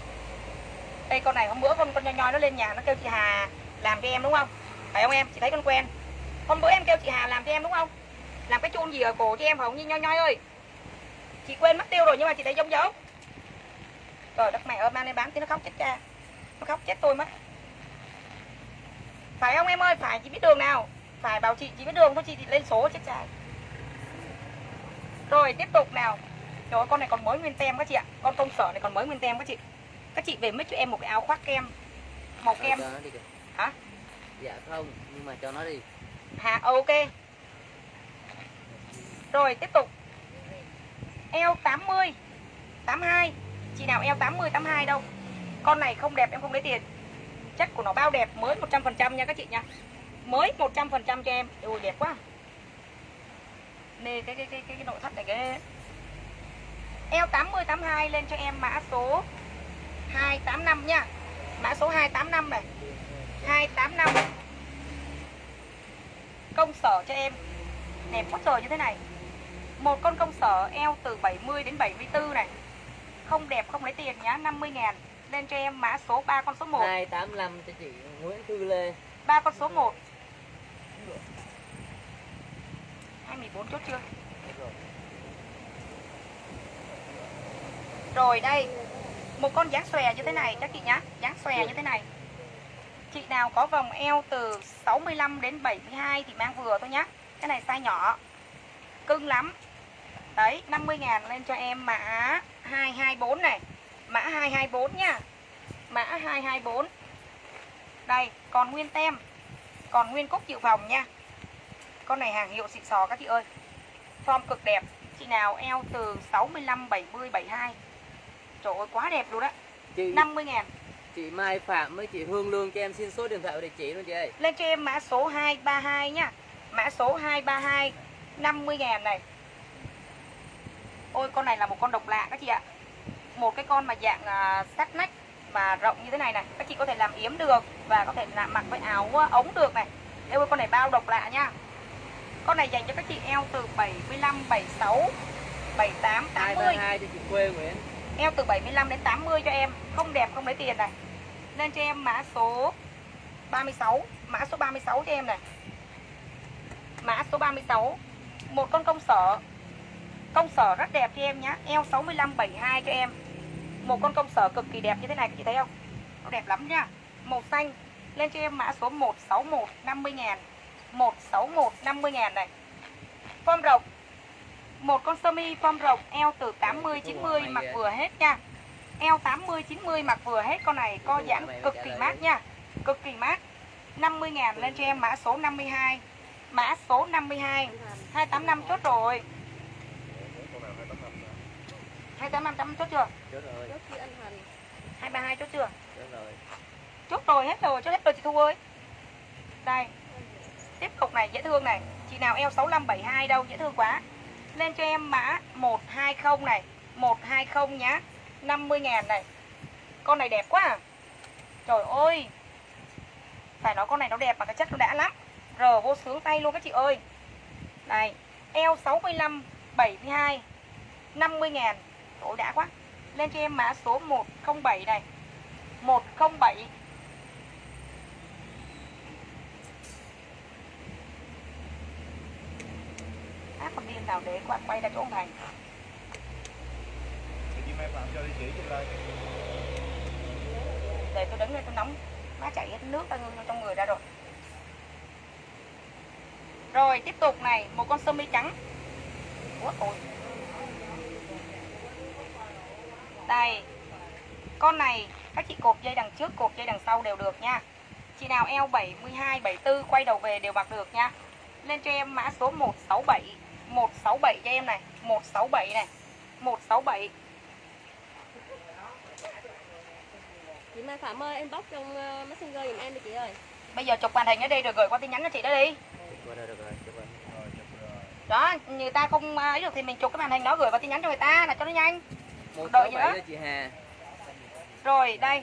Đây con này hôm bữa con nhoi nhoi nó lên nhà nó kêu chị Hà làm cho em đúng không? Phải không em? Chị thấy con quen. Hôm bữa em kêu chị Hà làm cho em đúng không? Làm cái chun gì ở cổ cho em phải không? Như nhoi nhoi ơi. Chị quên mất tiêu rồi nhưng mà chị thấy giống giống. Trời đất mẹ ơi, mang lên bán thì nó khóc chết cha. Nó khóc chết tôi mất. Phải không em ơi? Phải, chị biết đường nào. Phải bảo chị biết đường thôi, chị lên số chết cha. Rồi tiếp tục nào. Trời ơi, con này còn mới nguyên tem các chị ạ. Con tông sở này còn mới nguyên tem các chị. Các chị về mix cho em một cái áo khoác kem Màu kem.
Cho nó đi kìa.
Hả?
Dạ không, nhưng mà cho nó đi.
Hả? Ok. Rồi tiếp tục. Eo 80 82. Chị nào eo 80 82 đâu? Con này không đẹp em không lấy tiền. Chất của nó bao đẹp, mới 100% nha các chị nha. Mới 100% cho em. Ôi đẹp quá. Nè cái nội thất này cái eo 80 82 lên cho em mã số 285 nha. Mã số 285 này. 285. Công sở cho em. Đẹp quá trời như thế này. Một con công sở eo từ 70 đến 74 này. Không đẹp không lấy tiền nhá, 50.000. Lên cho em mã số 3 con số 1.
285 cho chị Nguyễn Thư Lê.
3 con số 1. 24 chốt chưa? Rồi đây. Một con dáng xòe như thế này các chị nhá, dáng xòe như thế này. Chị nào có vòng eo từ 65 đến 72 thì mang vừa thôi nhá. Cái này size nhỏ. Cưng lắm. Đấy, 50.000 lên cho em mã 224 này. Mã 224 nha. Mã 224. Đây, còn nguyên tem. Còn nguyên cúc dự phòng nha. Con này hàng hiệu xịn sò các chị ơi. Form cực đẹp. Chị nào eo từ 65, 70, 72. Trời ơi, quá đẹp luôn đó. 50.000.
Chị Mai Phạm với chị Hương Lương cho em xin số điện thoại và địa chỉ luôn chị ơi.
Lên cho em mã số 232 nhá. Mã số 232. 50.000 này. Ôi con này là một con độc lạ các chị ạ. Một cái con mà dạng sát nách mà rộng như thế này này. Các chị có thể làm yếm được và có thể làm mặc với áo ống được này. Đây ơi, con này bao độc lạ nha. Con này dành cho các chị eo từ 75, 76, 78, 80.
232 cho chị Quê Nguyễn.
Eo từ 75 đến 80 cho em. Không đẹp không lấy tiền này. Lên cho em mã số 36. Mã số 36 cho em này. Mã số 36. Một con công sở. Công sở rất đẹp cho em nhá. Eo 65, 72 cho em. Một con công sở cực kỳ đẹp như thế này, các chị thấy không? Nó đẹp lắm nhá. Màu xanh. Lên cho em mã số 161, 50.000. 161, 50.000 này. Form rộng. Một con sơ mi form rộng eo từ 80, 90 mặc vừa hết nha. Eo 80, 90 mặc vừa hết. Con này co giãn cực kỳ mát nha. Cực kỳ mát. 50.000 lên cho em mã số 52. Mã số 52. 285 chốt rồi. 285 chốt chưa?
Chốt rồi.
232 chốt chưa?
Chốt rồi.
Chốt rồi, hết rồi, chốt hết rồi chị Thu ơi. Đây. Tiếp tục này, dễ thương này. Chị nào eo 65, 72 đâu, dễ thương quá. Lên cho em mã 120 này. 120 nhá. 50.000 này. Con này đẹp quá à. Trời ơi. Phải nói con này nó đẹp mà cái chất nó đã lắm. Rờ vô sướng tay luôn các chị ơi. Này, eo 65, 72. 50.000. Trời đã quá. Lên cho em mã số 107 này. 107. Con điên nào để quạt quay ra chỗ ông Thành. Để tôi đứng lên tôi nóng. Má chảy hết nước trong người ra rồi. Rồi tiếp tục này. Một con sơ mi trắng. Ủa ôi. Đây. Con này các chị cột dây đằng trước, cột dây đằng sau đều được nha. Chị nào eo 72, 74 quay đầu về đều mặc được nha. Lên cho em mã số 167. 167 cho em này. 167 này. 167.
Chị Mai Phạm ơi, em bóc trong Messenger giùm em đi chị ơi.
Bây giờ chụp màn hình ở đây rồi gửi qua tin nhắn cho chị đó đi.
Được rồi.
Đó, người ta không ấy được thì mình chụp cái màn hình đó gửi vào tin nhắn cho người ta là cho nó nhanh.
Đợi gì đó chị Hà.
Rồi đây.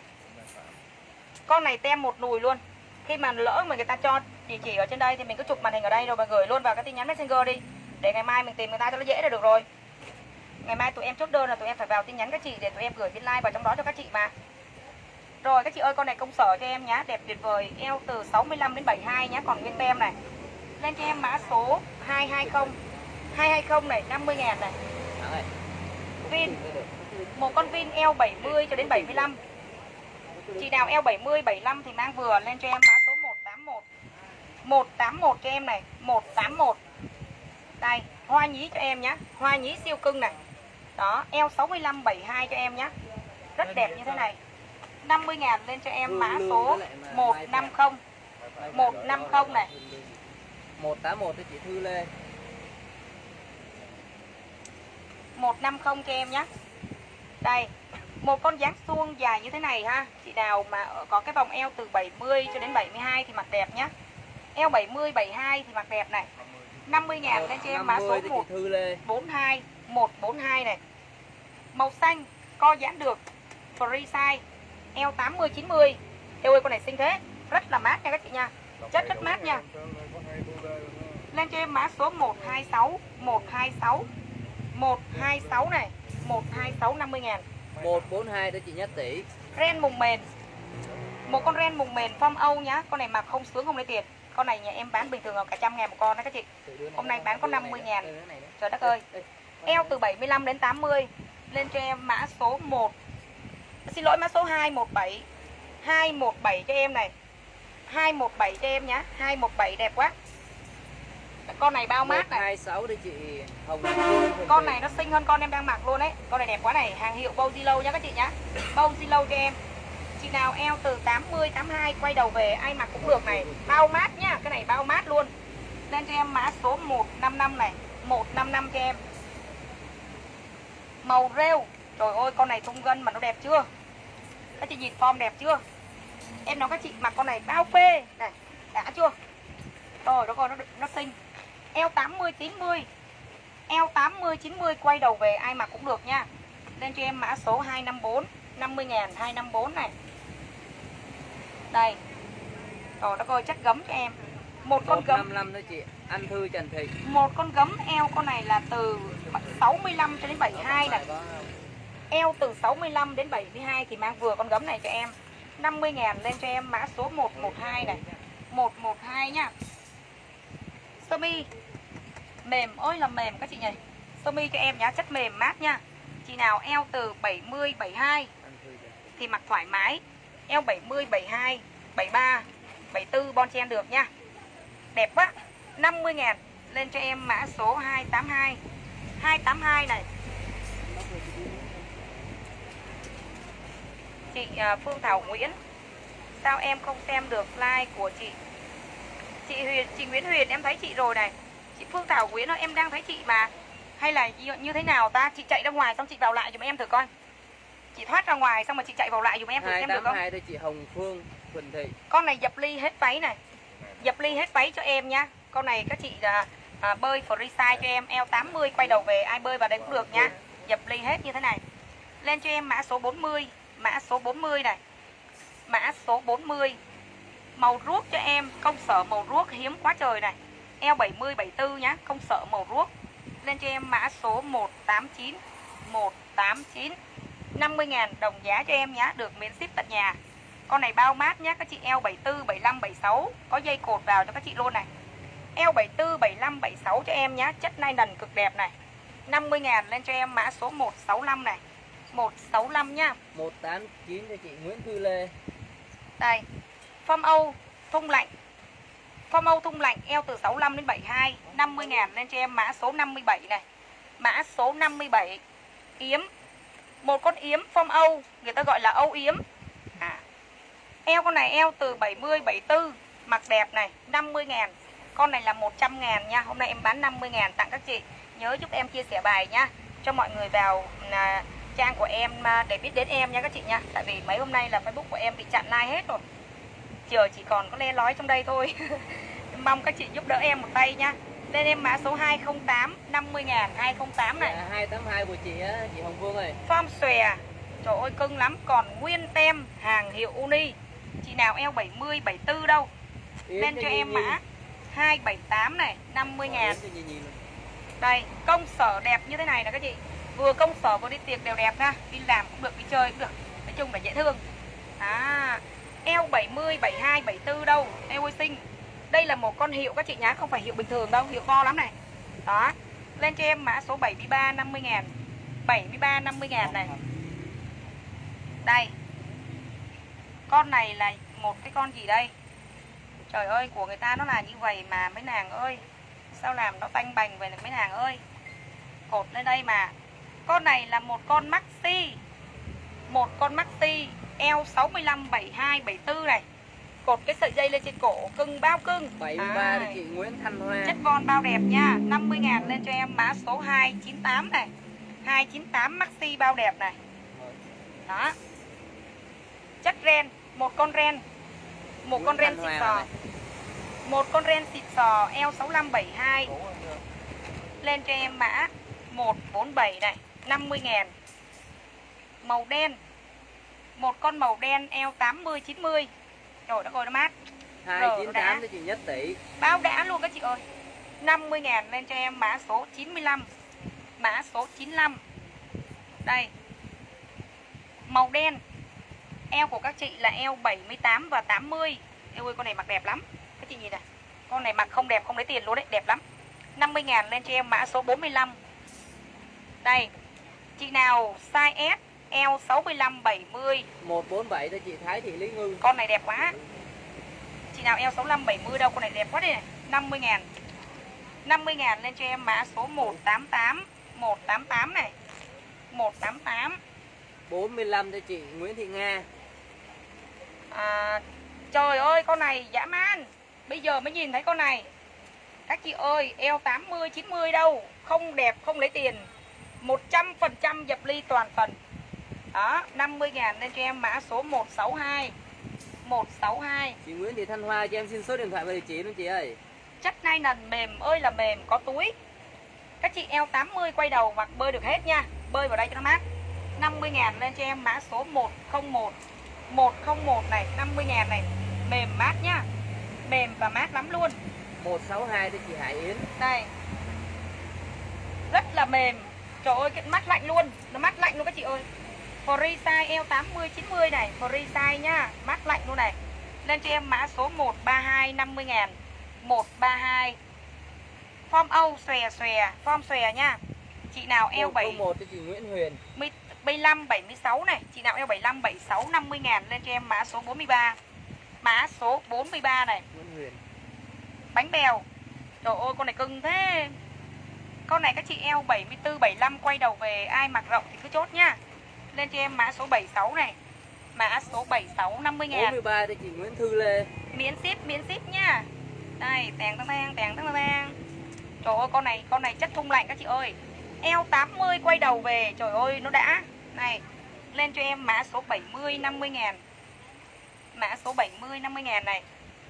Con này tem một nùi luôn. Khi mà lỡ mà người ta cho địa chỉ ở trên đây thì mình cứ chụp màn hình ở đây rồi và gửi luôn vào cái tin nhắn Messenger đi. Để ngày mai mình tìm người ta cho nó dễ là được rồi. Ngày mai tụi em chốt đơn là tụi em phải vào tin nhắn các chị để tụi em gửi tin like vào trong đó cho các chị mà. Rồi các chị ơi, con này công sở cho em nhá, đẹp tuyệt vời, eo từ 65 đến 72 nhá, còn nguyên tem này. Lên cho em mã số 220. 220 này, 50.000 này. Vin. Một con Vin eo 70 cho đến 75. Chị nào eo 70, 75 thì mang vừa. Lên cho em mã số 181. 181 cho em này. 181. Đây, hoa nhí cho em nhá. Hoa nhí siêu cưng này. Đó, eo 65, 72 cho em nhá. Rất đẹp như thế này. 50.000 lên cho em mã
Hương
số
lương với lại mà
150. 150 này.
181 cho chị Thư Lê.
150 cho em nhé. Đây, một con dáng suông dài như thế này ha. Chị nào mà có cái vòng eo từ 70 cho đến 72 thì mặc đẹp nhá. Eo 70, 72 thì mặc đẹp này. 50.000 lên cho em mã số 142, 142 này. Màu xanh, co giãn được, free size, eo 80, 90. Eo ơi con này xinh thế, rất là mát nha các chị nha. Chất rất mát nha. Lên cho em mã số 126, 126, 126 này, 126 50.000.
142 đó chị Nhất Tỷ.
Ren mùng mền. Một con ren mùng mền form Âu nhá. Con này mặc không sướng không lấy tiền. Con này nhà em bán bình thường ở cả 100.000 một con đó các chị. Hôm nay bán có 50.000. Trời đất ơi. Eo từ 75 đến 80. Lên cho em mã số 1. Xin lỗi, mã số 217. 217 cho em này. 217 cho em nhá. 217 đẹp quá. Con này bao mát này.
126 đây chị Hồng.
Con này nó xinh hơn con em đang mặc luôn đấy. Con này đẹp quá này, hàng hiệu Bow Zilo nhá các chị nhá. Bow Zilo cho em. Chị nào eo từ 80, 82 quay đầu về ai mặc cũng được này. Bao mát nhá, cái này bao mát luôn. Lên cho em mã số 155 này, 155 cho em. Màu rêu. Trời ơi, con này thun gân mà nó đẹp chưa? Các chị nhìn form đẹp chưa? Em nói các chị mặc con này bao phê này, đã chưa? Rồi, nó xinh. Eo 80, 90. Eo 80, 90 quay đầu về ai mặc cũng được nha. Lên cho em mã số 254, 50.000, 254 này. Đây. Rồi, nó coi chất gấm cho em. Một con gấm
155 đó chị Anh Thư Trần Thị.
Một con gấm eo con này là từ 65 cho đến 72 này. Eo từ 65 đến 72 thì mang vừa con gấm này cho em. 50.000 lên cho em mã số 112 này. 112 nhá. Sơ mi mềm ơi là mềm các chị nhỉ. Sơ mi cho em nhá, chất mềm mát nha. Chị nào eo từ 70, 72 thì mặc thoải mái. Eo 70, 72, 73, 74 bon chen được nha. Đẹp quá. 50.000 lên cho em mã số 282. 282 này. Chị Phương Thảo Nguyễn. Sao em không xem được like của chị? Chị Nguyễn Huyền em thấy chị rồi này. Chị Phương Thảo Nguyễn em đang thấy chị mà. Hay là như thế nào ta? Chị chạy ra ngoài xong chị vào lại giùm em thử coi. Chị thoát ra ngoài xong mà chị chạy vào lại giùm em thử xem được không?
282 đây chị Hồng Phương Quỳnh Thị.
Con này dập ly hết váy này. Dập ly hết váy cho em nha. Con này các chị bơi free size cho em. Eo 80 quay đầu về ai bơi vào đây cũng được nha. Dập ly hết như thế này. Lên cho em mã số 40. Mã số 40 này. Mã số 40. Màu ruốc cho em. Công sở màu ruốc hiếm quá trời này. Eo 70, 74 nhá. Công sở màu ruốc. Lên cho em mã số 189. 189. 50.000 đồng giá cho em nhá. Được miễn ship tận nhà. Con này bao mát nhá. Các chị eo 74, 75, 76. Có dây cột vào cho các chị luôn này. Eo 74, 75, 76 cho em nhá. Chất nylon cực đẹp này. 50.000 lên cho em mã số 165 này. 165 nhá.
189 cho chị Nguyễn Thư Lê.
Đây. Form Âu thun lạnh. Form Âu thun lạnh eo từ 65 đến 72. 50.000 lên cho em mã số 57 này. Mã số 57. Yếm. Một con yếm form Âu, người ta gọi là Âu yếm. Eo con này eo từ 70, 74. Mặc đẹp này. 50.000. Con này là 100.000 nha. Hôm nay em bán 50.000 tặng các chị. Nhớ giúp em chia sẻ bài nha. Cho mọi người vào trang của em để biết đến em nha các chị nha. Tại vì mấy hôm nay là Facebook của em bị chặn like hết rồi. Giờ chỉ còn có le lói trong đây thôi. Mong các chị giúp đỡ em một tay nha. Lên em mã số 208, 50.000, 208 này.
282 của chị á, chị Hồng Phương ơi.
Form xòe. Trời ơi cưng lắm. Còn nguyên tem hàng hiệu Uni. Chị nào eo 70, 74 đâu. Lên cho em mã 278 này, 50.000. Đây, công sở đẹp như thế này nè các chị. Vừa công sở vừa đi tiệc đều đẹp ha. Đi làm cũng được, đi chơi cũng được. Nói chung là dễ thương. Eo 70, 72, 74 đâu. Eo ơi xinh. Đây là một con hiệu các chị nhá. Không phải hiệu bình thường đâu, hiệu to lắm này. Đó. Lên cho em mã số 73, 50.000. 73, 50.000 này. Đây. Con này là một cái con gì đây? Trời ơi, của người ta nó là như vậy mà mấy nàng ơi. Sao làm nó tanh bành vậy này mấy nàng ơi. Cột lên đây mà. Con này là một con maxi. Một con maxi eo 65, 72, 74 này. Cột cái sợi dây lên trên cổ, cưng bao cưng.
73 cho chị Nguyễn Thanh Hoa.
Chất von bao đẹp nha, 50.000 lên cho em mã số 298 này. 298 maxi bao đẹp này. Đó. Chất ren, một con ren. Một con ren xịn sò. Một con ren xịn sò eo 65 72. Lên cho em mã 147 này, 50.000. Màu đen. Một con màu đen eo 80 90. Trời đất ơi nó mát.
298 cho chị Nhất Tỷ.
Bao đã luôn các chị ơi. 50.000 lên cho em mã số 95. Mã số 95. Đây. Màu đen. Eo của các chị là eo 78 và 80. Eo ơi con này mặc đẹp lắm. Các chị nhìn này. Con này mặc không đẹp không lấy tiền luôn đấy, đẹp lắm. 50.000 lên cho em mã số 45. Đây. Chị nào size S eo 65 70.
147 cho chị Thái Thị Lý Ngư.
Con này đẹp quá. Chị nào eo 65 70 đâu, con này đẹp quá đây này. 50.000. 50.000 lên cho em mã số 188. 188 này. 188.
45 cho chị Nguyễn Thị Nga.
Trời ơi con này dã man. Bây giờ mới nhìn thấy con này. Các chị ơi, eo 80 90 đâu, không đẹp không lấy tiền. 100% dập ly toàn phần. Đó, 50.000 lên cho em mã số 162. 162.
Chị Nguyễn Thị Thanh Hoa cho em xin số điện thoại và địa chỉ luôn chị ơi.
Chất nylon mềm ơi là mềm, có túi. Các chị eo 80 quay đầu mặc bơi được hết nha. Bơi vào đây cho nó mát. 50.000 lên cho em mã số 101. 101 này, 50.000 này. Mềm mát nhá. Mềm và mát lắm luôn.
162 cho chị Hải Yến.
Đây. Rất là mềm. Trời ơi, cái mát lạnh luôn. Nó mát lạnh luôn các chị ơi. Free size eo 80 90 này, free size nhá, mát lạnh luôn này. Lên cho em mã số 132 50.000. 132. Form Âu xòe xòe, form xòe nha. Chị nào eo
101 cho chị Nguyễn Huyền.
75 76 này, chị nào eo 75 76 50.000 lên cho em mã số 43. Mã số 43 này.
Nguyễn Huyền.
Bánh bèo. Trời ơi con này cưng thế. Con này các chị eo 74 75 quay đầu về, ai mặc rộng thì cứ chốt nhá. Lên cho em mã số 76 này. Mã số 76 50.000.
43 cho chị Nguyễn Thư Lê.
Miễn ship nha. Đây, tàng tàng. Trời ơi con này chất thun lạnh các chị ơi. Eo 80 quay đầu về, trời ơi nó đã. Này, lên cho em mã số 70 50.000. Mã số 70 50.000 này.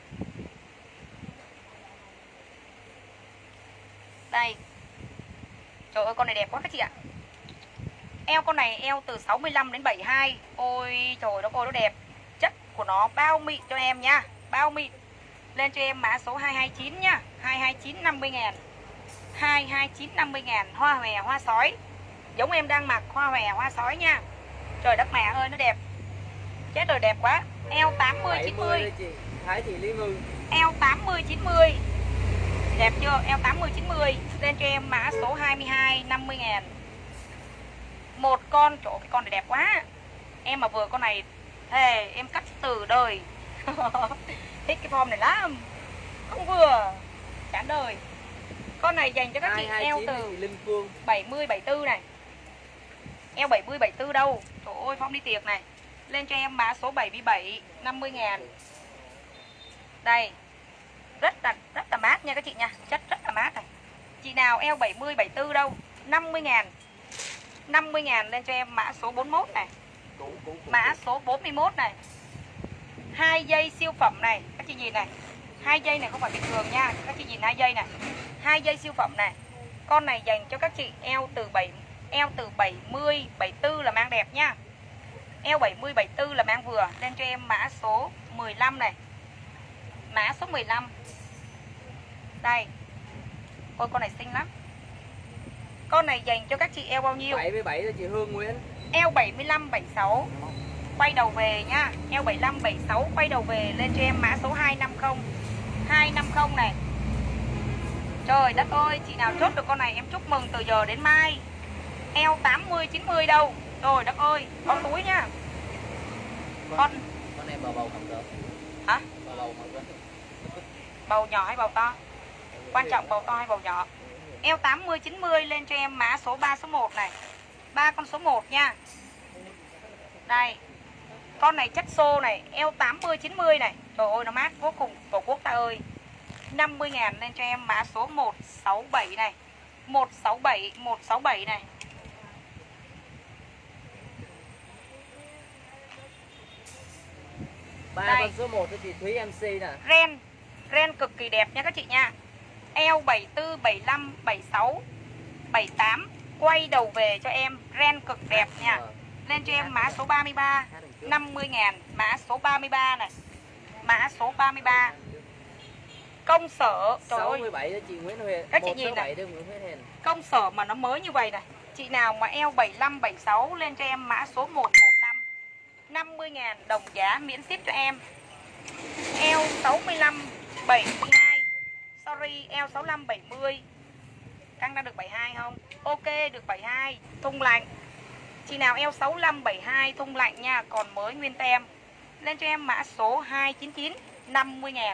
Đây. Trời ơi con này đẹp quá các chị ạ. Eo con này eo từ 65 đến 72. Ôi trời đất ơi nó đẹp. Chất của nó bao mịn cho em nha. Bao mịn. Lên cho em mã số 229 nhá. 229 50.000. 229 50.000. Hoa hòe hoa sói. Giống em đang mặc hoa hòe hoa sói nha. Trời đất mẹ ơi nó đẹp. Chết rồi đẹp quá. Eo 80 90.
Chị Thái Thị Lý Ngư.
Eo 80 90. Đẹp chưa? Eo 80 90. Lên cho em mã số 22 50.000. Một con, chỗ cái con này đẹp quá. Em mà vừa con này thề em cắt từ đời. Thích cái form này lắm. Không vừa. Chán đời. Con này dành cho các chị eo từ 70 74 này. Eo 70 74 đâu. Trời ơi form đi tiệc này. Lên cho em mã số 77 50.000. Đây. Rất là mát nha các chị nha. Chất rất là mát này. Chị nào eo 70 74 đâu. 50.000. 50.000 lên cho em mã số 41 này. Mã số 41 này. 2 dây siêu phẩm này. Các chị nhìn này. 2 dây này không phải bình thường nha. Các chị nhìn 2 dây này. 2 dây siêu phẩm này. Con này dành cho các chị eo từ 70 74 là mang đẹp nha. Eo 70 74 là mang vừa. Lên cho em mã số 15 này. Mã số 15. Đây. Ôi con này xinh lắm. Con này dành cho các chị eo bao nhiêu?
77 cho chị Hương Nguyễn.
Eo 75 76. Quay đầu về nhá. Eo 75 76 quay đầu về. Lên cho em mã số 250. 250 này. Trời đất ơi, chị nào chốt được con này em chúc mừng từ giờ đến mai. Eo 80 90 đâu. Trời đất ơi, có túi nha. Con
này bầu không được.
Hả?
Bầu không được.
Bầu nhỏ hay bầu to? Quan trọng bầu to hay bầu nhỏ. Eo 80 90 lên cho em mã số 3 số 1 này. 3 con số 1 nha. Đây. Con này chất xô này, eo 80 90 này. Trời ơi nó mát vô cùng Tổ quốc ta ơi. 50.000 lên cho em mã số 167 này. 167 này.
Ba con số 1 cho chị Thúy MC nè.
Ren cực kỳ đẹp nha các chị nha. Eo 74, 75, 76, 78. Quay đầu về cho em. Ren cực đẹp nha. Lên cho em mã số 33. 50.000. Mã số 33 này. Mã số 33. Công sở. Trời
67 cho chị Nguyễn Huyền.
Các chị nhìn này. Công sở mà nó mới như vậy này. Chị nào mà eo 75, 76 lên cho em mã số 115. 50.000 đồng giá miễn ship cho em. Eo 65, 72. Sorry, eo 65, 70. Căng ra được 72 không? Ok, được 72. Thun lạnh. Chị nào eo 65, 72 thun lạnh nha. Còn mới nguyên tem. Lên cho em mã số 299. 50.000.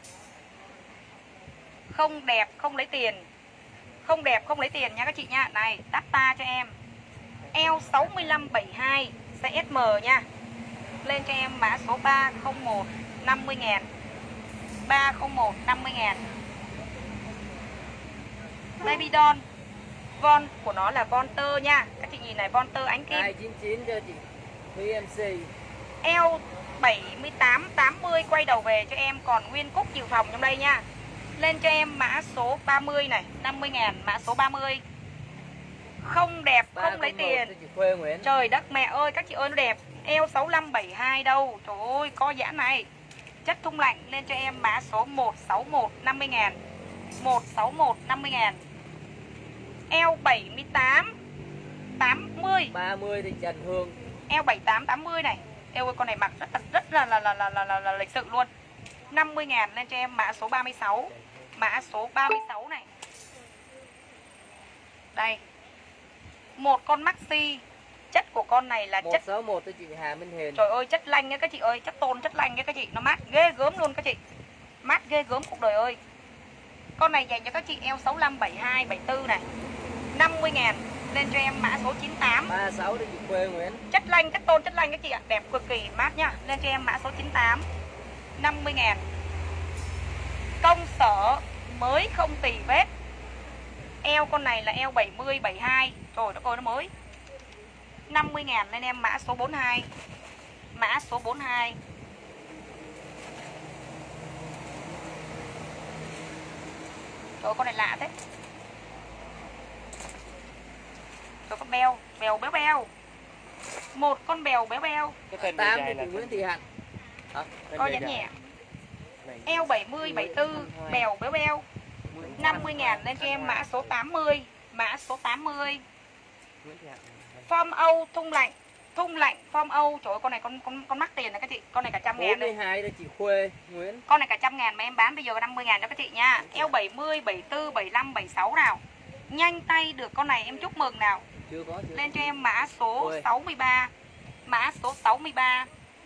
Không đẹp, không lấy tiền. Không đẹp, không lấy tiền nha các chị nha. Này, đắt ta cho em. Eo 65, 72 size SM nha. Lên cho em mã số 301. 50.000. 301, 50.000. Baby doll. Von của nó là von tơ nha. Các chị nhìn này, von tơ ánh kim.
299 cho chị Thúy MC.
Eo 78, 80 quay đầu về cho em. Còn nguyên cúc dự phòng trong đây nha. Lên cho em mã số 30 này. 50.000, mã số 30. Không đẹp, không lấy tiền. Trời đất mẹ ơi, các chị ơi nó đẹp. Eo 65, 72 đâu. Trời ơi, co giãn này. Chất thun lạnh lên cho em mã số 161, 50.000. 161, 50.000. Eo 78, 80.
30 thì Trần Hương.
Eo 78, 80 này. Eo ơi, con này mặc rất là lịch sự luôn. 50.000 lên cho em mã số 36. Mã số 36 này. Đây. Một con maxi. Chất của con này là chất
161 cho chị Hà Minh Hiền.
Trời ơi, chất lanh nha các chị ơi, chất tôn chất lanh nha các chị. Nó mát ghê gớm luôn các chị. Mát ghê gớm cuộc đời ơi. Con này dành cho các chị eo 65, 72, 74 này. 50.000 lên cho em mã số 98.
36 cho chị Quê Nguyễn.
Chất lanh, chất tôn chất lanh các chị ạ. Đẹp cực kỳ mát nha. Lên cho em mã số 98. 50.000. Công sở mới không tì vết. Eo con này là eo 70, 72. Trời đất ơi nó mới. 50.000 lên em mã số 42. Mã số 42. Trời con này lạ thế. Trời con bèo, bèo béo béo. Một con bèo béo béo.
Cái tên
8
dài
cho
là
chị Nguyễn Thị Hạnh.
Coi nhẹ nhẹ. Eo 70, 74, bèo béo béo. 50.000 lên cho em mã số 80. Mã số 80. Form Âu thun lạnh. Thun lạnh form Âu. Trời ơi con này con mắc tiền này các chị. Con này cả 100.000 đây.
42 cho chị Khuê Nguyễn.
Con này cả 100.000 mà em bán bây giờ 50.000 cho các chị nha. Eo 70, 74, 75, 76 nào. Nhanh tay được con này em chúc mừng nào.
Chưa có.
Lên cho em mã số 63. Mã số 63.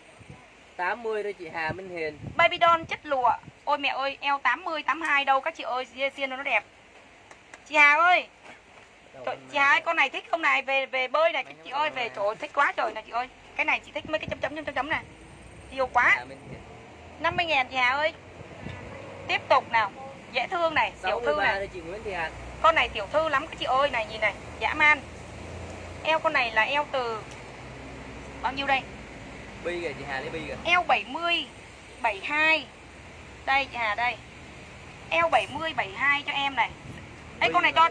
80 cho chị Hà Minh Hiền.
Baby doll chất lụa. Ôi mẹ ơi, eo 80, 82 đâu các chị ơi, xiên nó đẹp. Chị Hà ơi. Trời, chị Hà ơi, con này thích không này, về bơi này chị ơi, về trời ơi, thích quá trời này chị ơi. Cái này chị thích mấy cái chấm này. Yêu quá. 50.000 chị Hà ơi. Tiếp tục nào. Dễ thương này, tiểu thư này.
Chị Nguyễn Thị Hạnh.
Con này tiểu thư lắm các chị ơi, này nhìn này, dã man. Eo con này là eo từ bao nhiêu đây?
Bi kìa, chị Hà lấy bi kìa.
Eo 70, 72. Đây chị Hà đây. Eo 70, 72 cho em này. Đây con này cho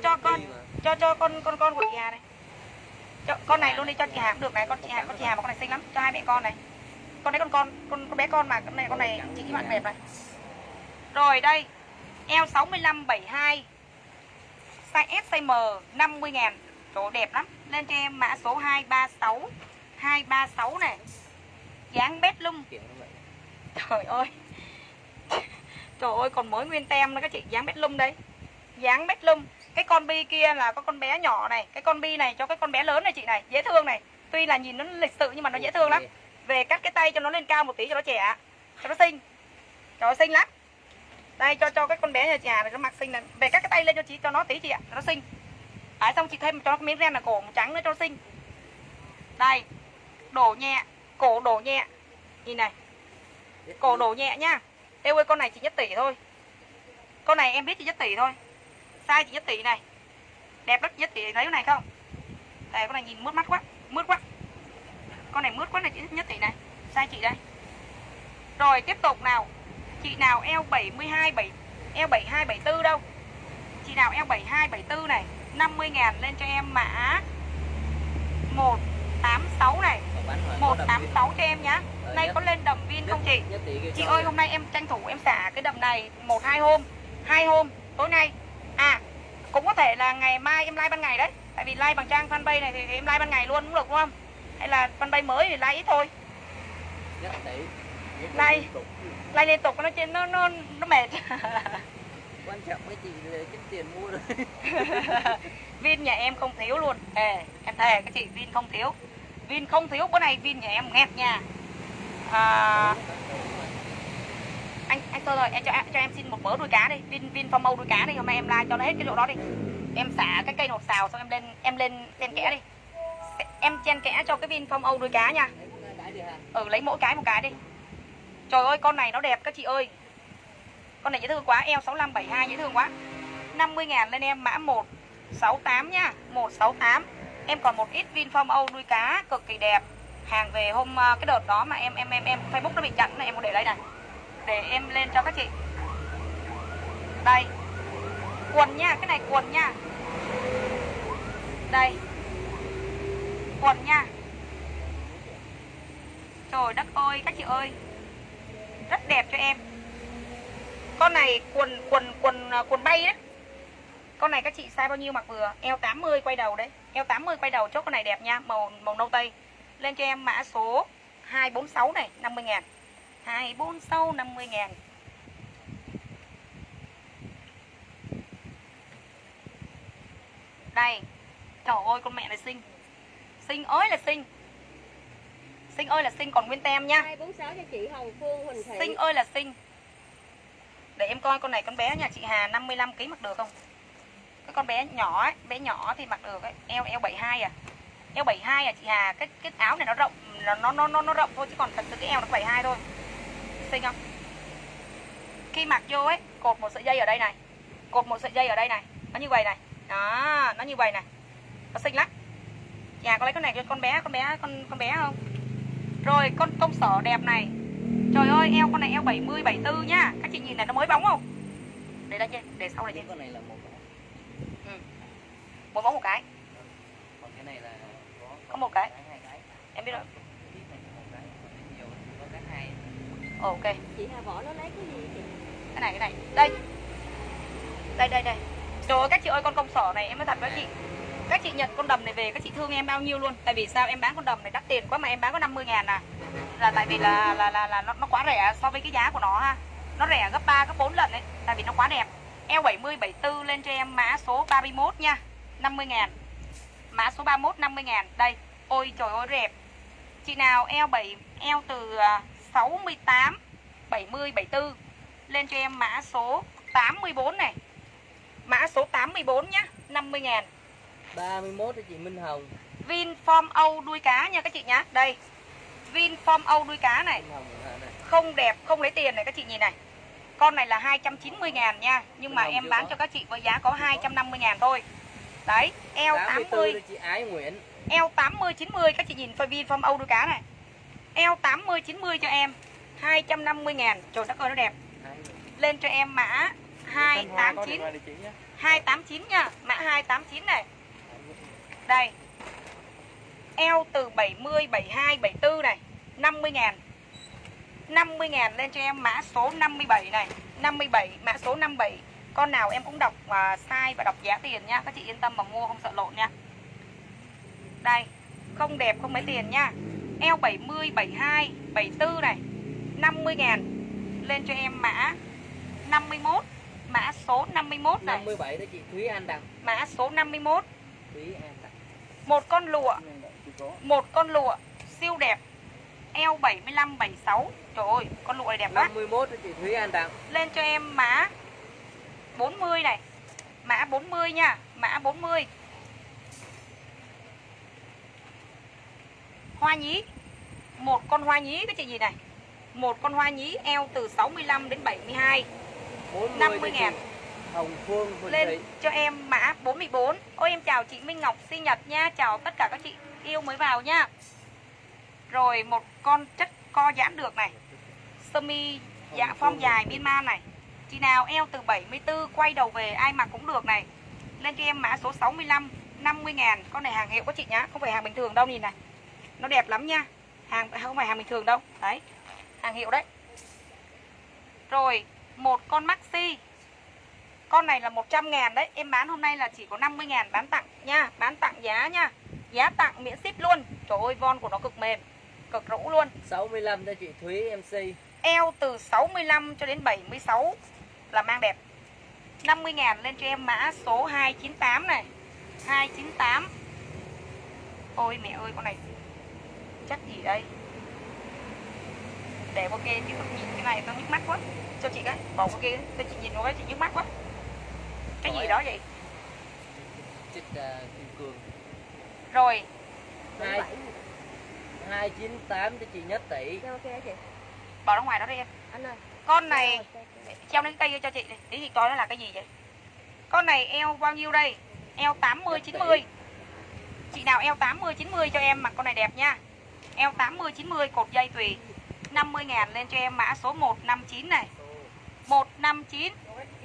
con của chị Hà này. Con này luôn đi cho chị Hà cũng được này, con chị Hà mà con này xinh lắm, cho hai mẹ con này. Con đấy con bé con mà con này chị cái bạn đẹp này. Rồi đây. Eo 65, 72. Size S, size M 50.000. Trời đẹp lắm. Lên cho em mã số 236. 236 này. Dáng bét lung. Trời ơi. Trời ơi còn mới nguyên tem nữa các chị, dáng bét lung đây. Dáng bét lung. Cái con bi kia là có con bé nhỏ này, cái con bi này cho cái con bé lớn này chị này, dễ thương này. Tuy là nhìn nó lịch sự nhưng mà nó dễ thương lắm. Về cắt cái tay cho nó lên cao một tí cho nó trẻ, cho nó xinh. Trời ơi xinh lắm. Đây cho cái con bé nhà chị Hà này nó mặc xinh này. Về cắt cái tay lên cho nó tí chị ạ, cho nó xinh. Xong chị thêm cho nó cái miếng ren là cổ màu trắng nữa cho nó xinh. Đây. Đổ nhẹ, Cổ đổ nhẹ. Nhìn này. Cổ đổ nhẹ nhá. Eo ơi, con này chỉ nhất tỷ thôi. Con này em biết chỉ nhất tỷ thôi. Size chỉ nhất tỷ này. Đẹp lắm, nhất tỷ thấy cái này không? Đây, con này nhìn mướt mắt quá, mướt quá. Con này mướt quá này, chỉ nhất tỷ này. Size chị đây. Rồi tiếp tục nào. Chị nào eo 72 eo 72 74 đâu? Chị nào eo 72 74 này, 50.000 lên cho em mã 186 này. 186 cho em nhá. Nay có lên đầm viên không chị? Chị ơi, hôm nay em tranh thủ em xả cái đầm này 1-2 hôm. 2 hôm tối nay. À, cũng có thể là ngày mai em like ban ngày đấy. Tại vì like bằng trang fanpage này thì em like ban ngày luôn cũng được đúng không? Hay là fanpage mới thì like ít thôi. Like liên tục nó mệt.
Quan trọng cái chị là kiếm tiền mua rồi.
Vin nhà em không thiếu luôn. Em thề các chị, Vin không thiếu. Vin không thiếu, bữa nay Vin nhà em nghẹt nha. Anh Sơn ơi, em cho em xin một mớ đuôi cá đi. Vin Phong Âu đuôi cá đi, hôm nay em like cho nó hết cái chỗ đó đi. Em xả cái cây nột xào xong em lên chen kẽ đi. Em chen kẽ cho cái Vin Phong Âu đuôi cá nha. Lấy mỗi cái một cái đi. Trời ơi, con này nó đẹp các chị ơi. Con này dễ thương quá, eo 65 72 dễ thương quá. 50.000 lên em mã 168 nhá, 168. Em còn một ít Vin Phong Âu đuôi cá cực kỳ đẹp. Hàng về hôm cái đợt đó mà em Facebook nó bị chặn này, em có để đây này. Để em lên cho các chị. Đây. Quần nha, cái này quần nha. Đây. Quần nha. Trời đất ơi các chị ơi. Rất đẹp cho em. Con này quần bay đấy. Con này các chị size bao nhiêu mặc vừa? Eo 80 quay đầu đấy. Eo 80 quay đầu, chốt con này đẹp nha, màu nâu tây. Lên cho em mã số 246 này, 50.000. 246 50.000. Đây. Trời ơi, con mẹ này xinh. Xinh ơi là xinh. Xinh ơi là xinh, còn nguyên tem nha.
246 cho chị Hồng Phương Huỳnh Thị.
Xinh ơi là xinh. Để em coi con này, con bé nha chị Hà, 55 kg mặc được không? Cái con bé nhỏ ấy, bé nhỏ thì mặc được ấy, eo 72 à. Eo 72 à chị Hà, cái áo này nó rộng, nó rộng thôi chứ còn thật sự cái eo nó 72 thôi. Xinh không? Khi mặc vô ấy, cột một sợi dây ở đây này. Cột một sợi dây ở đây này, nó như vậy này. Đó, nó như vậy này. Nó xinh lắm. Chị Hà có lấy con này cho con bé không? Rồi con công sở đẹp này. Trời ơi, eo con này eo 70 74 nhá. Các chị nhìn này nó mới bóng không? Để đây chứ, để sau này chứ.
Con này là một bóng.
Mỗi bóng một cái.
Còn cái này là
có một cái.
Hai cái.
Em biết rồi.
Có cái hai.
Ok.
Chị Hà Võ nó lấy cái gì chị?
Cái này. Đây. Đây. Trời ơi các chị ơi, con công sở này em nói thật với chị. Các chị nhận con đầm này về các chị thương em bao nhiêu luôn. Tại vì sao em bán con đầm này đắt tiền quá mà em bán có 50.000 à. Là tại vì là nó quá rẻ so với cái giá của nó ha. Nó rẻ gấp 3 gấp 4 lần đấy. Tại vì nó quá đẹp. Eo 70 74 lên cho em mã số 31 nha. 50.000. Mã số 31 50.000. Đây. Ôi trời ơi đẹp. Chị nào eo từ 68 70 74 lên cho em mã số 84 này. Mã số 84 nhá, 50.000.
31 cho chị Minh Hồng.
Vinform Âu đuôi cá nha các chị nhá. Đây. Vinform Âu đuôi cá này. Không đẹp, không lấy tiền này các chị nhìn này. Con này là 290.000 nha. Nhưng mà em bán cho các chị với giá có 250.000 thôi. Đấy, eo 80
chị Ái Nguyễn.
Eo 80 90 các chị nhìn Vinform Âu đuôi cá này. Eo 80 90 cho em 250.000. Trời đất ơi nó đẹp. Lên cho em mã 289. 289 nha, mã 289 này. Đây. Eo từ 70 72 74 này, 50.000. 50.000 lên cho em mã số 57 này, 57, mã số 57. Con nào em cũng đọc size và đọc giá tiền nha. Các chị yên tâm mà mua không sợ lộn nha. Đây, không đẹp không mấy tiền nha. Eo 70 72 74 này, 50.000. Lên cho em mã 51, mã số 51 này.
57 đó chị Thúy An Đặng.
Mã số 51.
Thúy An Đặng.
Một con lụa siêu đẹp. Eo 75 76. Trời ơi, con lụa này đẹp quá.
51 cho chị Thúy An Đặng.
Lên cho em mã 40 này. Mã 40 nha, mã 40. Hoa nhí. một con hoa nhí các chị nhìn này. Một con hoa nhí eo từ 65 đến 72. 50.000.
Hồng Phương Huỳnh
Lên
Thị.
cho em mã 44. Ôi em chào chị Minh Ngọc sinh nhật nha. Chào tất cả các chị yêu mới vào nha. Rồi một con chất co giãn được này. Sơ mi dạ form dài Myanmar này. Chị nào eo từ 74 quay đầu về ai mặc cũng được này. Lên cho em mã số 65, 50.000. Con này hàng hiệu các chị nhá, không phải hàng bình thường đâu, nhìn này. Nó đẹp lắm nha. Hàng không phải hàng bình thường đâu. Đấy. Hàng hiệu đấy. Rồi, một con maxi. Con này là 100.000 đấy. Em bán hôm nay là chỉ có 50.000 bán tặng nha. Bán tặng giá nha. Giá tặng miễn ship luôn. Trời ơi, von của nó cực mềm, cực rũ luôn.
65 cho chị Thúy MC.
Eo từ 65 cho đến 76 là mang đẹp. 50.000 lên cho em mã số 298 này. 298. Ôi mẹ ơi, con này chắc gì đây. Để ok chị nhìn cái này tao nhức mắt quá. Cho chị cái, bỏ cái kia cho chị nhìn nó cái chị nhức mắt quá. Cái gì đó vậy?
Chích kim cương.
Rồi
298 cho chị Nhất Tỷ.
Dạ, ok chị.
bỏ ra ngoài đó đi em.
Anh ơi.
Con này treo lên cây cho chị. Để chị coi nó là cái gì vậy. Con này eo bao nhiêu đây? Eo 80 90. Chị nào eo 80 90 cho em mặc con này đẹp nha. Eo 80 90 cột dây tùy. 50.000 lên cho em mã số 159 này. 159.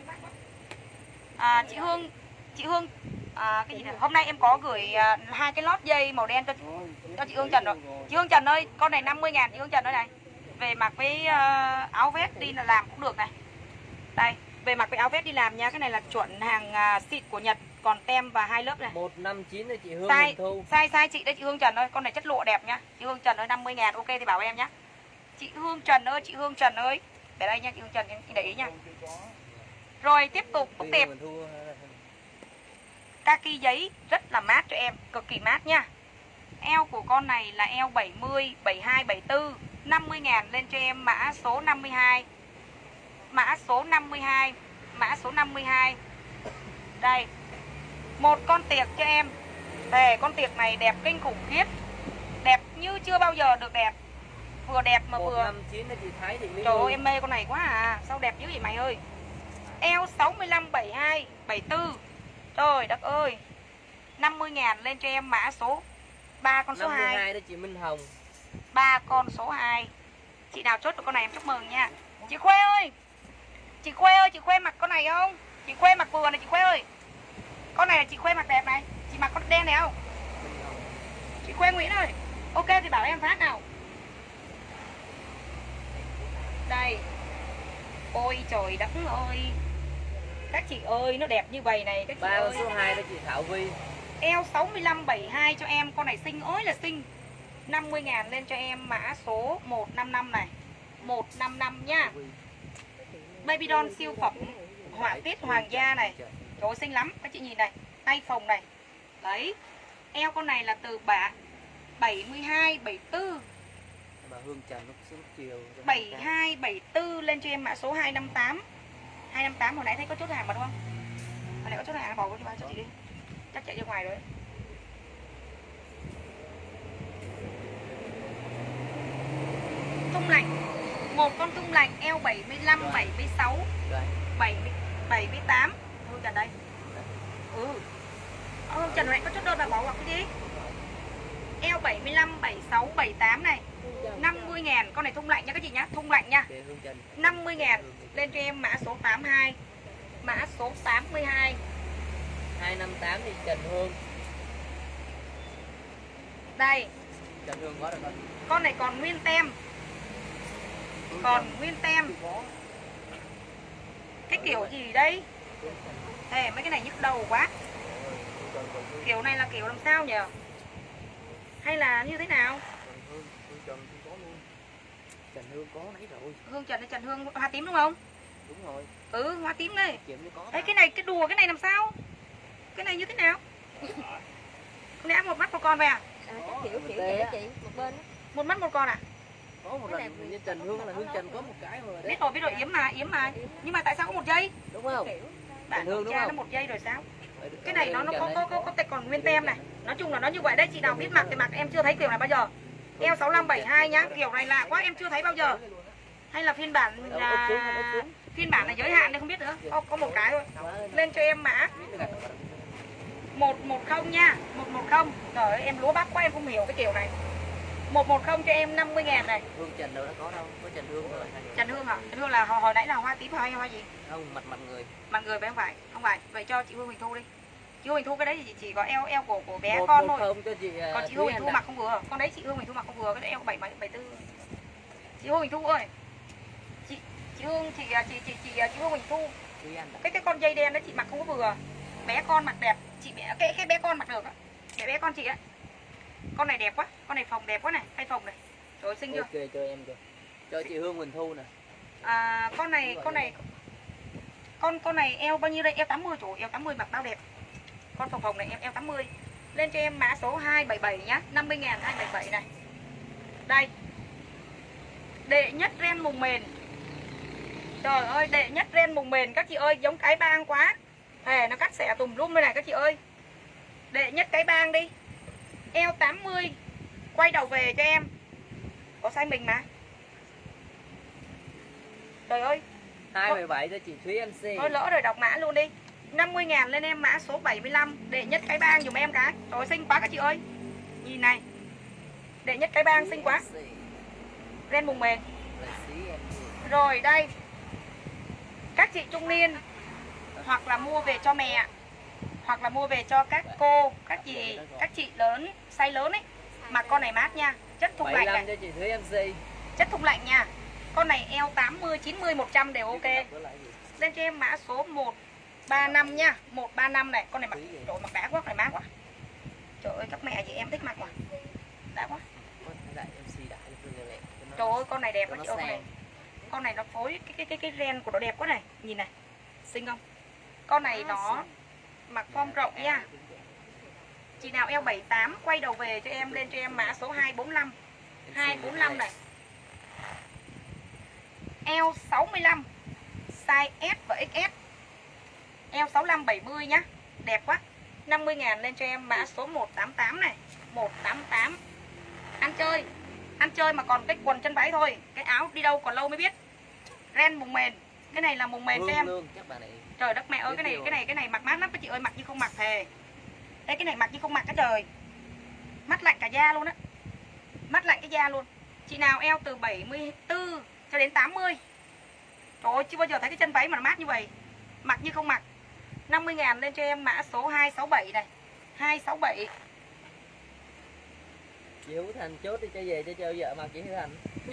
Chị Hương cái gì này? Hôm nay em có gửi hai cái lót dây màu đen cho chị Hương Trần rồi. Chị Hương Trần ơi, con này 50.000 chị Hương Trần ơi này. Về mặc với áo vest đi là làm cũng được này. Đây, về mặc với áo vest đi làm nha. Cái này là chuẩn hàng xịn của Nhật, còn tem và hai lớp này.
159 cho chị Hương
Size
Huỳnh Thu.
size chị đấy chị Hương Trần ơi, con này chất lộ đẹp nhá. Chị Hương Trần ơi 50.000 ok thì bảo em nhá. Chị Hương Trần ơi, chị Hương Trần ơi. Để đây nha chị Hương Trần, chị để ý nha. Rồi tiếp tục tiếp tiếp. Kaki giấy rất là mát cho em, cực kỳ mát nha. Eo của con này là eo 70, 72, 74. 50.000 lên cho em mã số 52. Mã số 52. Mã số 52. Đây. Một con tiệc cho em. Để con tiệc này đẹp kinh khủng khiếp. Đẹp như chưa bao giờ được đẹp. Vừa đẹp mà vừa
159 cho chị Thái Thị Mỹ.
trời ơi em mê con này quá à. Sao đẹp dữ vậy mày ơi. Eo 65, 72, 74. Trời đất ơi. 50.000 lên cho em mã số 3 con số
52
2.
đó chị Minh Hồng.
3 con số 2. Chị nào chốt được con này em chúc mừng nha. Chị Khuê ơi. Chị Khuê ơi, chị Khuê mặc con này không? Chị Khuê mặc vừa này chị Khuê ơi. Con này là chị Khuê mặc đẹp này. Chị mặc con đen này không? Chị Khuê Nguyễn ơi. Ok thì bảo em phát nào. Đây. Ôi trời đất ơi. Các chị ơi, nó đẹp như vậy này các chị
3
ơi.
con số 2 đó chị Thảo Vi.
Eo 65 72 cho em, con này xinh ơi là xinh. 50.000 lên cho em mã số 155 này. 155 nhá. Baby doll siêu phẩm họa tiết hoàng gia này. Trời ơi, xinh lắm, các chị nhìn này, tay phồng này. Đấy. Eo con này là từ 72 74.
Bà Hương Trần lúc sớm chiều
72 74 lên cho em mã số 258. 258 hồi nãy thấy có chốt hàng mà đúng không? Hồi nãy có chốt hàng bỏ cho chị đi. Chắc chạy ra ngoài rồi. Tung lạnh. Một con tung lạnh eo 75 76 78. Hương Trần đây. Hương Trần hồi nãy có chốt đơn là bỏ hoặc cái gì? Eo 75 76 78 này. 50.000, con này thun lạnh nha các chị nhá, thun lạnh nha. 50.000 lên cho em mã số 82. Mã số 82.
258 thì Trần Hương.
Đây.
Trần Hương có được không?
Con này còn nguyên tem. Còn nguyên tem. Cái kiểu gì đây? Ê, mấy cái này nhức đầu quá. Kiểu này là kiểu làm sao nhỉ? Hay là như thế nào?
Trần Hương có nấy rồi.
Hương Trần hay Trần Hương hoa tím đúng không?
Đúng rồi.
Hoa tím đây.
Kiểm như có.
Ê, cái này cái đùa cái này làm sao? Cái này như thế nào? Con này ăn một mắt một con về à?
Kiểu vậy chị, một bên đó.
Một mắt một con à?
Có một lần như Trần Hương là Hương Trần có một cái rồi đấy.
Biết rồi yếm mà. Nhưng mà tại sao có một giây?
Đúng không?
Bạn
Hương đúng
cha
không?
nó một giây rồi sao? Cái này nó có còn nguyên tem này. Nói chung là nó như vậy đấy, chị nào biết mặc thì mặc, em chưa thấy kiểu này bao giờ. Eo 6572 nhá, kiểu này lạ quá em chưa thấy bao giờ. Hay là phiên bản phiên bản này giới hạn đây không biết nữa. Có một cái thôi. Lên cho em mã 110 nha, 110. Trời ơi em lúa bắp quá em không hiểu cái kiểu này. 110 cho em 50.000 này.
Hương Trần đâu nó có đâu, có Trần Hương thôi.
Trần Hương hả? Trần Hương là hồi nãy là hoa tím hay hoa gì?
Không, mặt người.
Mặt người phải không phải? Không phải. Vậy cho chị Hương Huỳnh Thu đi. Chị Hương Huỳnh Thu cái đấy thì chỉ có eo của bé con thôi.
Cho chị,
còn chị Hương Huỳnh Thu mặc không vừa. Con đấy chị Hương Huỳnh Thu mặc không vừa, cái đấy eo 74. Chị Hương Huỳnh Thu ơi. Chị Hương Huỳnh Thu. Cái con dây đen đấy chị mặc không có vừa. Bé con mặc đẹp, chị cái bé con mặc được ạ. Bé con chị á. Con này đẹp quá, con này phồng đẹp quá này, hay phồng này. Trời ơi, xinh chưa?
Ok cho em kìa. Cho chị Hương Huỳnh Thu nè.
Con này eo bao nhiêu đây? Eo 80 chủ, eo 80 mặc bao đẹp. Con phồng này em eo 80. Lên cho em mã số 277 nhá, 50.000 277 này. Đây. Đệ nhất ren mùng mền. Trời ơi, đệ nhất ren mùng mền các chị ơi, giống cái bang quá. Hề nó cắt xẻ tùm lum đây này các chị ơi. Đệ nhất cái bang đi. Eo 80. Quay đầu về cho em. Có size mình mà. Trời ơi.
277 cho chị Thúy MC.
Thôi lỡ rồi đọc mã luôn đi. 50.000 lên em mã số 75. Đệ nhất cái bang dùm em cái. Trời ơi, xinh quá các chị ơi. Nhìn này. Đệ nhất cái bang xinh quá. Ren mùng mền. Rồi đây. Các chị trung niên hoặc là mua về cho mẹ, hoặc là mua về cho các cô, các chị lớn, size lớn ấy. Mặc con này mát nha, chất thùng lạnh này.
Cho chị Thúy MC.
Chất thùng lạnh nha. Con này eo 80, 90, 100 đều ok. Lên cho em mã số 135 nha, 135 này. Con này mặc trời mặc đã quá, này mát quá. Trời ơi các mẹ gì em thích mặc quá. Đã quá. Trời ơi con này đẹp quá chị ơi. Con này nó phối cái ren của nó đẹp quá này. Nhìn này. Xinh không? Con này nó mặc form rộng nha. Chị nào eo 78 quay đầu về cho em, lên cho em mã số 245. 245 này. Eo 65 size S và XS. Eo 65 70 nhá. Đẹp quá. 50.000 lên cho em mã số 188 này. 188. Ăn chơi mà còn cái quần chân váy thôi. Cái áo đi đâu còn lâu mới biết. Ren mùng mền. Cái này là mùng mền cho em. Trời đất mẹ ơi, cái này mặc mát lắm các chị ơi, mặc như không mặc thề. Đây cái này mặc như không mặc cái trời. Mắt lạnh cả da luôn á. Mắt lạnh cái da luôn. Chị nào eo từ 74 cho đến 80. Trời ơi, chưa bao giờ thấy cái chân váy mà nó mát như vậy. Mặc như không mặc. 50.000 lên cho em mã số 267 này. 267.
Chị Hữu Thành chốt đi cho về cho vợ mặc chị Hữu Thành.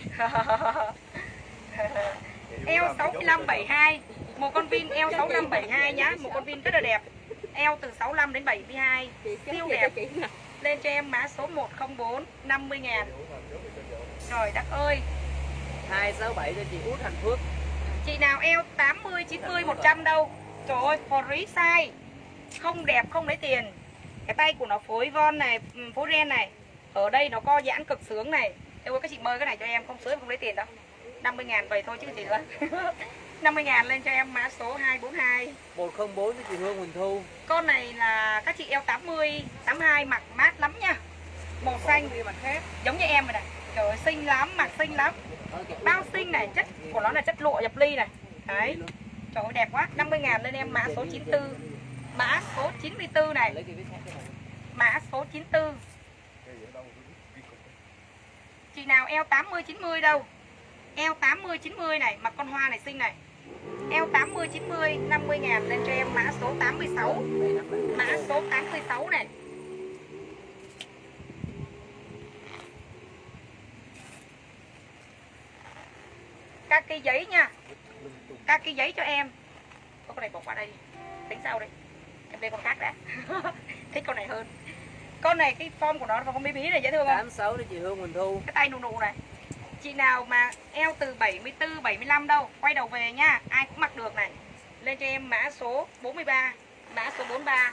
Eo 6572. Một con vin eo 6572 nhá, một con vin rất là đẹp. Eo từ 65 đến 72. Siêu đẹp. Lên cho em mã số 104 50.000. Trời đất ơi.
267 cho chị Út Thành Phước.
Chị nào eo 80, 90, 100 đâu. Trời ơi, free size. Không đẹp không lấy tiền. Cái tay của nó phối von này, phối ren này. Ở đây nó co giãn cực sướng này. Ê ơi các chị mời cái này cho em, không sướng không lấy tiền đâu. 50.000 vậy thôi chứ gì nữa. 50.000 lên cho em mã số 242.
104 cho chị Hương Huỳnh Thu.
Con này là các chị eo 80, 82 mặc mát lắm nha. Màu xanh giống như em rồi này. Trời ơi xinh lắm, mặc xinh lắm. Bao xinh này, chất của nó là chất lụa nhập ly này. Đấy. Trời ơi đẹp quá. 50.000 lên em mã số 94. Mã số 94 này. Mã số 94. Chị nào eo 80 90 đâu. Eo 80 90 này, mặc con hoa này xinh này. Eo 80 90 50.000 lên cho em mã số 86. Mã số 86 này. Các cái giấy nha. Các cái giấy cho em. Con này bỏ qua đây. Tính sao đây? Em đây con khác đã. Thích con này hơn. Con này cái form của nó con bí bí này dễ thương không?
86 cho chị Hương Huỳnh Thu.
Cái tay nụ nụ này. Chị nào mà eo từ 74, 75 đâu, quay đầu về nha, ai cũng mặc được này. Lên cho em mã số 43, mã số 43.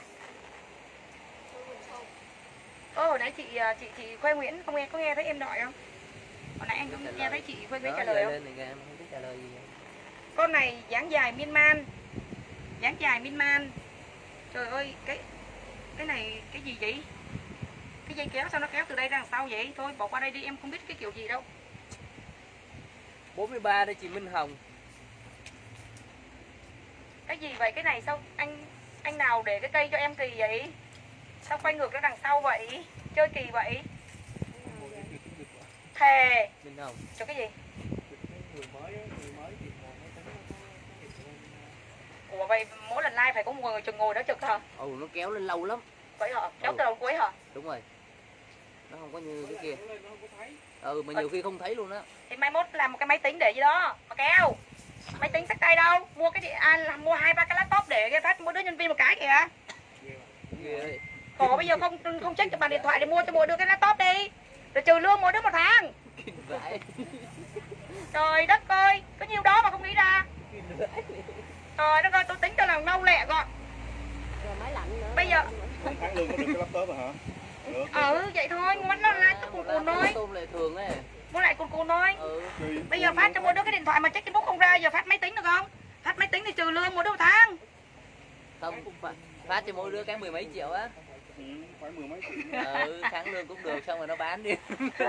Hồi nãy chị Khuê Nguyễn không có nghe thấy em gọi không? Hồi nãy anh cũng nghe thấy chị Khuê Nguyễn trả lời không? Con này dáng dài miên man. Dáng dài miên man. Trời ơi, cái này cái gì vậy? Cái dây kéo sao nó kéo từ đây ra đằng sau vậy? Thôi bỏ qua đây đi, em không biết cái kiểu gì đâu.
43 đây chị Minh Hồng.
Cái gì vậy? Cái này sao anh nào để cái cây cho em kỳ vậy? Sao quay ngược ra đằng sau vậy? Chơi kỳ vậy? Thề.
Minh Hồng.
Cho cái gì?
Người mới thì còn máy tính nó có
Ủa vậy mỗi lần like phải có một người chừng ngồi đó trực hả?
Ồ nó kéo lên lâu lắm.
Vậy hả? Kéo từ đầu cuối hả?
Đúng rồi. Nó không có như cái kia.
nó không có thấy.
Mà nhiều khi không thấy luôn á.
Thì mai mốt làm một cái máy tính để gì đó mà kéo. Máy tính sách tay đâu? Mua cái gì mua 2-3 cái laptop để phát mỗi đứa nhân viên một cái kìa.
Ghê.
Khổ bây giờ không check cho bàn điện thoại để mua cho mỗi đứa cái laptop đi. Rồi trừ lương mỗi đứa một tháng.
Vãi.
Trời đất ơi, có nhiêu đó mà không nghĩ ra. Trời đất ơi, tôi tính cho là nâu lẹ gọn.
Rồi máy lạnh nữa.
Bây giờ
Tháng lương có được cái laptop rồi hả? Được.
vậy thôi, ngoan nó lại cuồn cuồn thôi.
Tôm lại thường ấy.
Mua lại cuồn cuồn thôi.
Tùy.
Bây giờ phát cho mỗi đứa cái điện thoại mà check inbox không ra, giờ phát máy tính được không? Phát máy tính thì trừ lương mỗi đứa một tháng.
Không, phát cho mỗi đứa cái 10 mấy triệu á.
Phải 10 mấy triệu.
Tháng lương cũng được, xong rồi nó bán đi.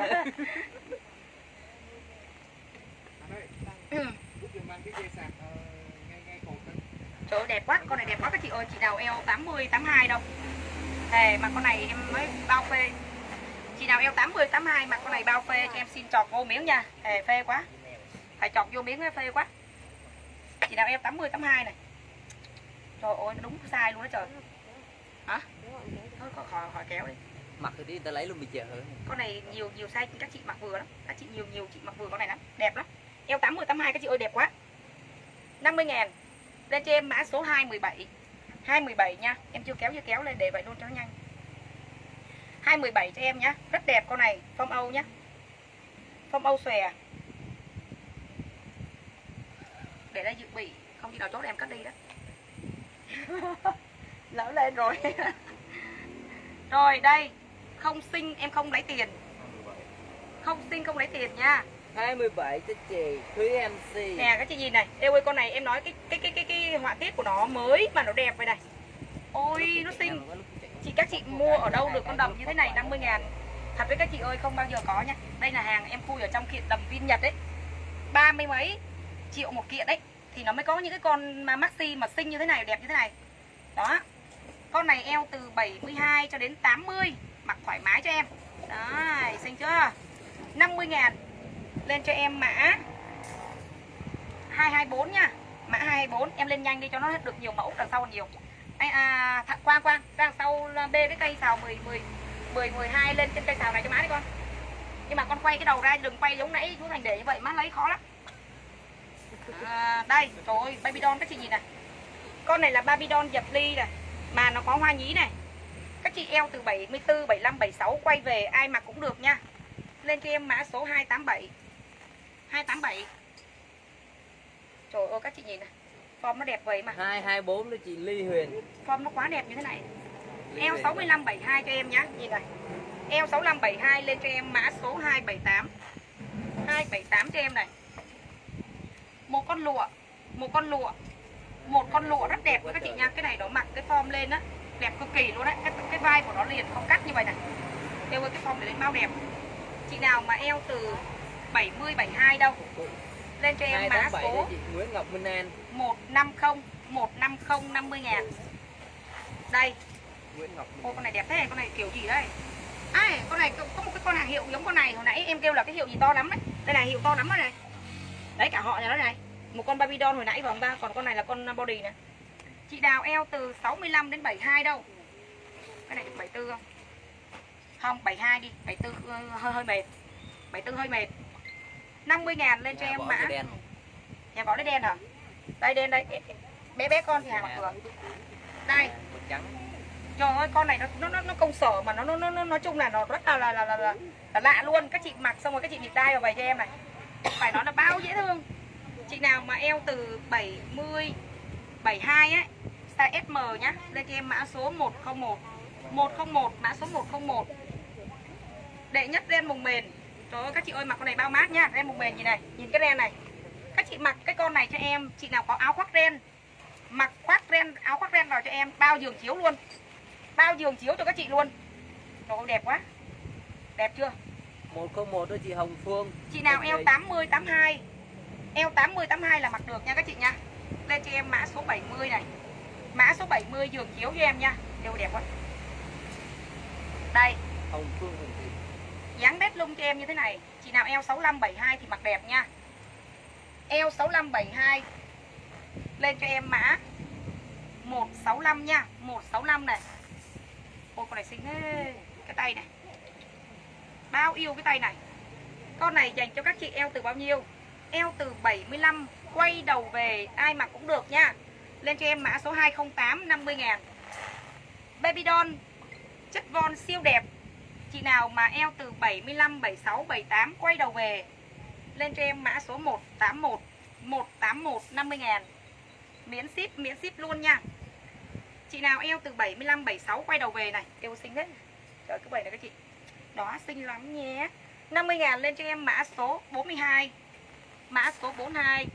Mang cái dây sạc ngay cột đó.
Trời ơi, đẹp quá, con này đẹp quá các chị ơi, chị nào eo 80, 82 đâu. Thề mà con này em mới bao phê. Chị nào eo 80, 82 mà con này bao phê cho em xin chọt vô miếng nha. Thề phê quá. Phải chọt vô miếng phê quá. Chị nào eo 80, 82 này. Trời ơi, nó đúng sai luôn đó trời. Hả? Thôi khỏi kéo đi.
Mặc thì đi người ta lấy luôn bị chợ.
Con này nhiều size các chị mặc vừa lắm. Các chị nhiều chị mặc vừa con này lắm, đẹp lắm. Eo 80, 82 các chị ơi đẹp quá. 50.000. Lên cho em mã số 217. 217 nha. Em chưa kéo lên để vậy luôn cho nó nhanh. 217 cho em nhá. Rất đẹp con này, form Âu nhá. Form Âu xòe. Để đây dự bị, không khi nào chốt em cắt đi đó. Lỡ lên rồi. Rồi đây, không sinh em không lấy tiền. Không sinh không lấy tiền nha.
27 cho chị Thúy MC.
Nè các chị nhìn này, eo ơi con này em nói cái họa tiết của nó mới mà nó đẹp vậy này. Ôi nó xinh. Các chị mua ở đâu được con đầm như thế này 50.000. Thật với các chị ơi không bao giờ có nha. Đây là hàng em khui ở trong kiện đầm Vin Nhật ấy. 30 mấy triệu một kiện đấy. Thì nó mới có những cái con mà maxi mà xinh như thế này, đẹp như thế này. Đó. Con này eo từ 72 cho đến 80. Mặc thoải mái cho em. Đấy, xinh chưa? 50.000. Lên cho em mã 224 nha. Mã 224 em lên nhanh đi cho nó được nhiều mẫu, đằng sau còn nhiều. Quang đằng sau bê cái cây xào 12 lên trên cây xào này cho má đi con. Nhưng mà con quay cái đầu ra, đừng quay giống nãy chú Thành để như vậy má lấy khó lắm. Đây, trời ơi, baby doll các chị nhìn này. Con này là baby doll dập ly này, mà nó có hoa nhí này. Các chị eo từ 74, 75, 76 quay về ai mặc cũng được nha. Lên cho em mã số 287. 287. Trời ơi các chị nhìn này. Form nó đẹp vậy mà.
224 đó chị Ly Huyền.
Form nó quá đẹp như thế này. Eo 65 72 cho em nhá, nhìn này. Eo 65 72 lên cho em mã số 278. 278 cho em này. Một con lụa rất đẹp các chị nha. Cái này nó mặc cái form lên á, đẹp cực kỳ luôn đấy. Cái vai của nó liền không cắt như vậy này. Eo ơi cái form này lên bao đẹp. Chị nào mà eo từ 70 72 đâu. Lên cho em mã số
chị Nguyễn Ngọc Minh An
150 50.000. Đây.
Nguyễn Ngọc Minh.
Ô con này đẹp thế, con này kiểu gì đấy? Con này có một cái con hàng hiệu giống con này, hồi nãy em kêu là cái hiệu gì to lắm đấy. Đây là hiệu to lắm đó này. Đấy cả họ nhà nó này. Một con baby doll hồi nãy và ba, còn con này là con body này. Chị đào eo từ 65 đến 72 đâu. Cái này 74 không? Không, 72 đi, 74 hơi mệt. 74 hơi mệt. 50.000 lên cho em mã. Nhà võ đen hả? Đây đen đây. Bé con thì hàng mặc vừa. Đây. Trời ơi con này nó công sở mà nó nói chung là nó rất là lạ luôn. Các chị mặc xong rồi các chị nhịp đai vào vậy cho em này. Phải nói là bao dễ thương. Chị nào mà eo từ 70 72 ấy, size SM nhá, lên cho em mã số 101. 101, mã số 101. Đệ nhất ren mùng mền. Trời ơi các chị ơi mặc con này bao mát nhá, ren mùng mền gì này, nhìn cái ren này. Các chị mặc cái con này cho em, chị nào có áo khoác ren, mặc áo khoác ren vào cho em, bao giường chiếu luôn. Bao giường chiếu cho các chị luôn. Trời ơi, đẹp quá. Đẹp chưa?
101 đó chị Hồng Phương.
Chị nào eo 80 82. Eo 80 82 là mặc được nha các chị nha. Lên cho em mã số 70 này. Mã số 70 giường chiếu cho em nha. Đều đẹp quá. Đây.
Hồng Phương Hồng Thị.
Dáng đét lung cho em như thế này. Chị nào eo 65 72 thì mặc đẹp nha. Eo 65 72. Lên cho em mã 165 nha. 165 này. Ôi con này xinh thế. Cái tay này. Bao yêu cái tay này. Con này dành cho các chị eo từ bao nhiêu? Eo từ 75 quay đầu về, ai mặc cũng được nha. Lên cho em mã số 208 50.000. Baby doll chất von siêu đẹp. Chị nào mà eo từ 75 76 78 quay đầu về, lên cho em mã số 181 181 50.000. Miễn ship luôn nha. Chị nào eo từ 75 76 quay đầu về này, eo xinh thế. Trời cái bầy này các chị. Đó xinh lắm nhé. 50.000 lên cho em mã số 42. Mã số 42.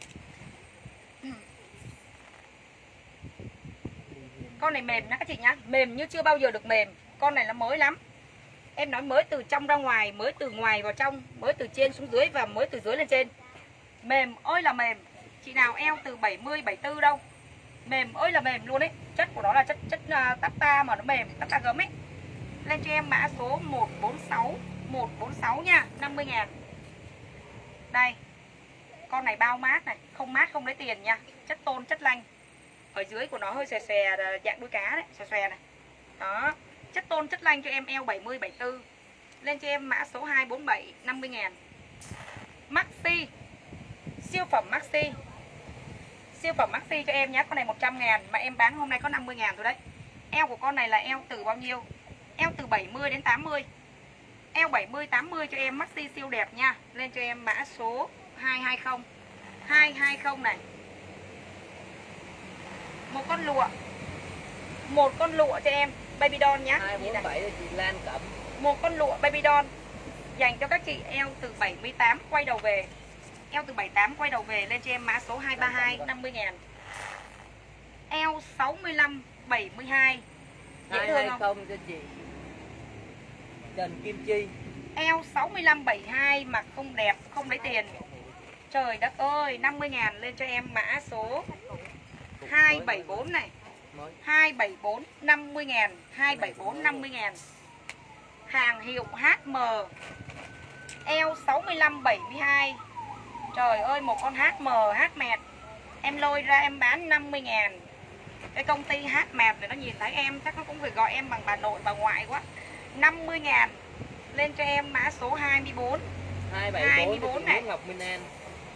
Con này mềm nha các chị nhá. Mềm như chưa bao giờ được mềm. Con này là mới lắm. Em nói mới từ trong ra ngoài, mới từ ngoài vào trong, mới từ trên xuống dưới và mới từ dưới lên trên. Mềm ơi là mềm. Chị nào eo từ 70 74 đâu. Mềm ơi là mềm luôn ấy. Chất của nó là chất tata mà nó mềm, tata gấm ấy. Lên cho em mã số 146 nha, 50.000. Đây. Con này bao mát này, không mát không lấy tiền nha. Chất tôn, chất lanh. Ở dưới của nó hơi xòe xòe dạng đuôi cá đấy, xòe xòe này. Đó. Chất tôn, chất lanh cho em eo 70 74. Lên cho em mã số 247 50.000. Maxi. Siêu phẩm Maxi. Siêu phẩm Maxi cho em nhé. Con này 100.000 mà em bán hôm nay có 50.000 thôi đấy. Eo của con này là eo từ bao nhiêu? Eo từ 70 đến 80. Eo 70 80 cho em Maxi siêu đẹp nha. Lên cho em mã số 220. 220 này. Một con lụa. Một con lụa cho em baby doll nhá.
247 là chị Lan Cẩm.
Một con lụa baby doll dành cho các chị eo từ 78 quay đầu về. Eo từ 78 quay đầu về, lên cho em mã số 232 50.000. Eo 65 72. Dễ thương không?
cho chị Trần Kim Chi.
Eo 65 72 mặc không đẹp, không lấy tiền. Trời đất ơi, 50.000 lên cho em mã số 274 này. 274 50.000, 274 50.000. Hàng hiệu HM. Eo 65 72. Trời ơi, một con HM Hmẹt. Em lôi ra em bán 50.000. Cái công ty Hmẹt này nó nhìn thấy em chắc nó cũng phải gọi em bằng bà nội bà ngoại quá. 50.000. Lên cho em mã số 24.
274
này.
Ngọc Minh An.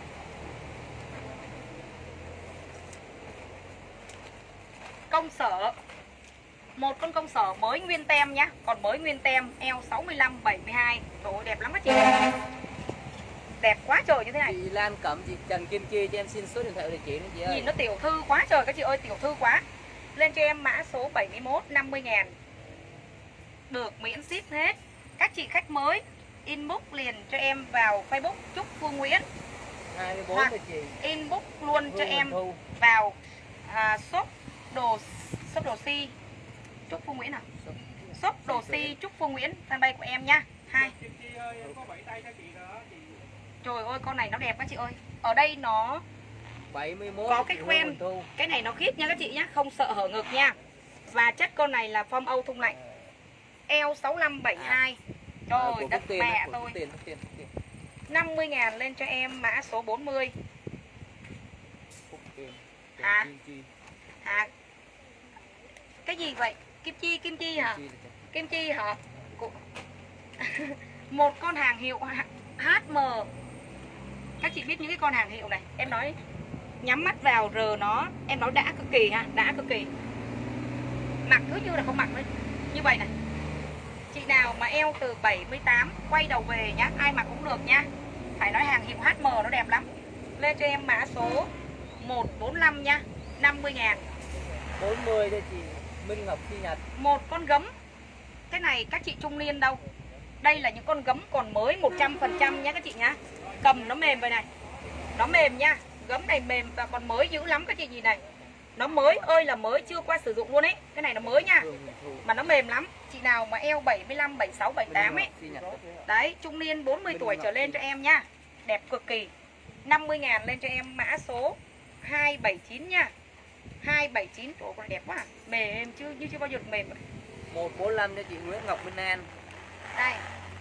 Công sở. Một con công sở mới nguyên tem nhá. Còn mới nguyên tem. Eo 65 72. Trời ơi, đẹp lắm các chị. Đẹp quá trời như thế này.
Chị Lan Cẩm, chị Trần Kim Chi cho em xin số điện thoại địa chỉ nữa chị ơi.
Nhìn nó tiểu thư quá trời các chị ơi, tiểu thư quá. Lên cho em mã số 71 50.000. Được miễn ship hết. Các chị khách mới inbox liền cho em vào Facebook Trúc Phương Nguyễn.
24
hoặc
là chị
inbox luôn cho em
Thu.
vào shop đồ si Trúc Phương Nguyễn à? Shop đồ si Trúc Phương Nguyễn, fanpage của em nha. Hai.
Chị ơi, em có 7 tay cho chị đó chị.
Trời ơi, con này nó đẹp các chị ơi. Ở đây nó
71
có cái khoen. Cái này nó khít nha các chị nhá, không sợ hở ngực nha. Và chất con này là form Âu thun lạnh. Eo 65 72. Trời đất mẹ tôi. 50.000 lên cho em mã số 40. Hả? Hả? Cái gì vậy? Kim chi hả? Kim chi hả? Một con hàng hiệu HM. Các chị biết những cái con hàng hiệu này, em nói nhắm mắt vào rờ nó, em nói đã cực kỳ ha, đã cực kỳ. Mặc cứ như là không mặc đấy. Như vậy này. Chị nào mà eo từ 78 quay đầu về nhá, ai mặc cũng được nha. Phải nói hàng hiệu HM nó đẹp lắm. Lên cho em mã số 145 nha, 50.000.
40 đây chị Minh Ngọc Chi Nhật.
Một con gấm. Cái này các chị trung niên đâu. Đây là những con gấm còn mới 100% nhá các chị nhá. Cầm nó mềm vậy này. Nó mềm nha. Gấm này mềm và còn mới dữ lắm các chị nhìn này. Nó mới ơi là mới, chưa qua sử dụng luôn ấy. Cái này nó mới nha. Mà nó mềm lắm. Chị nào mà eo 75, 76, 78 ấy. Đấy, trung niên 40 tuổi trở lên cho em nha. Đẹp cực kỳ. 50.000 lên cho em mã số 279 nha. 279, trời con đẹp quá à. Mềm chứ, như chưa bao giờ được mềm.
145 cho chị Nguyễn Ngọc Minh An.
Đây.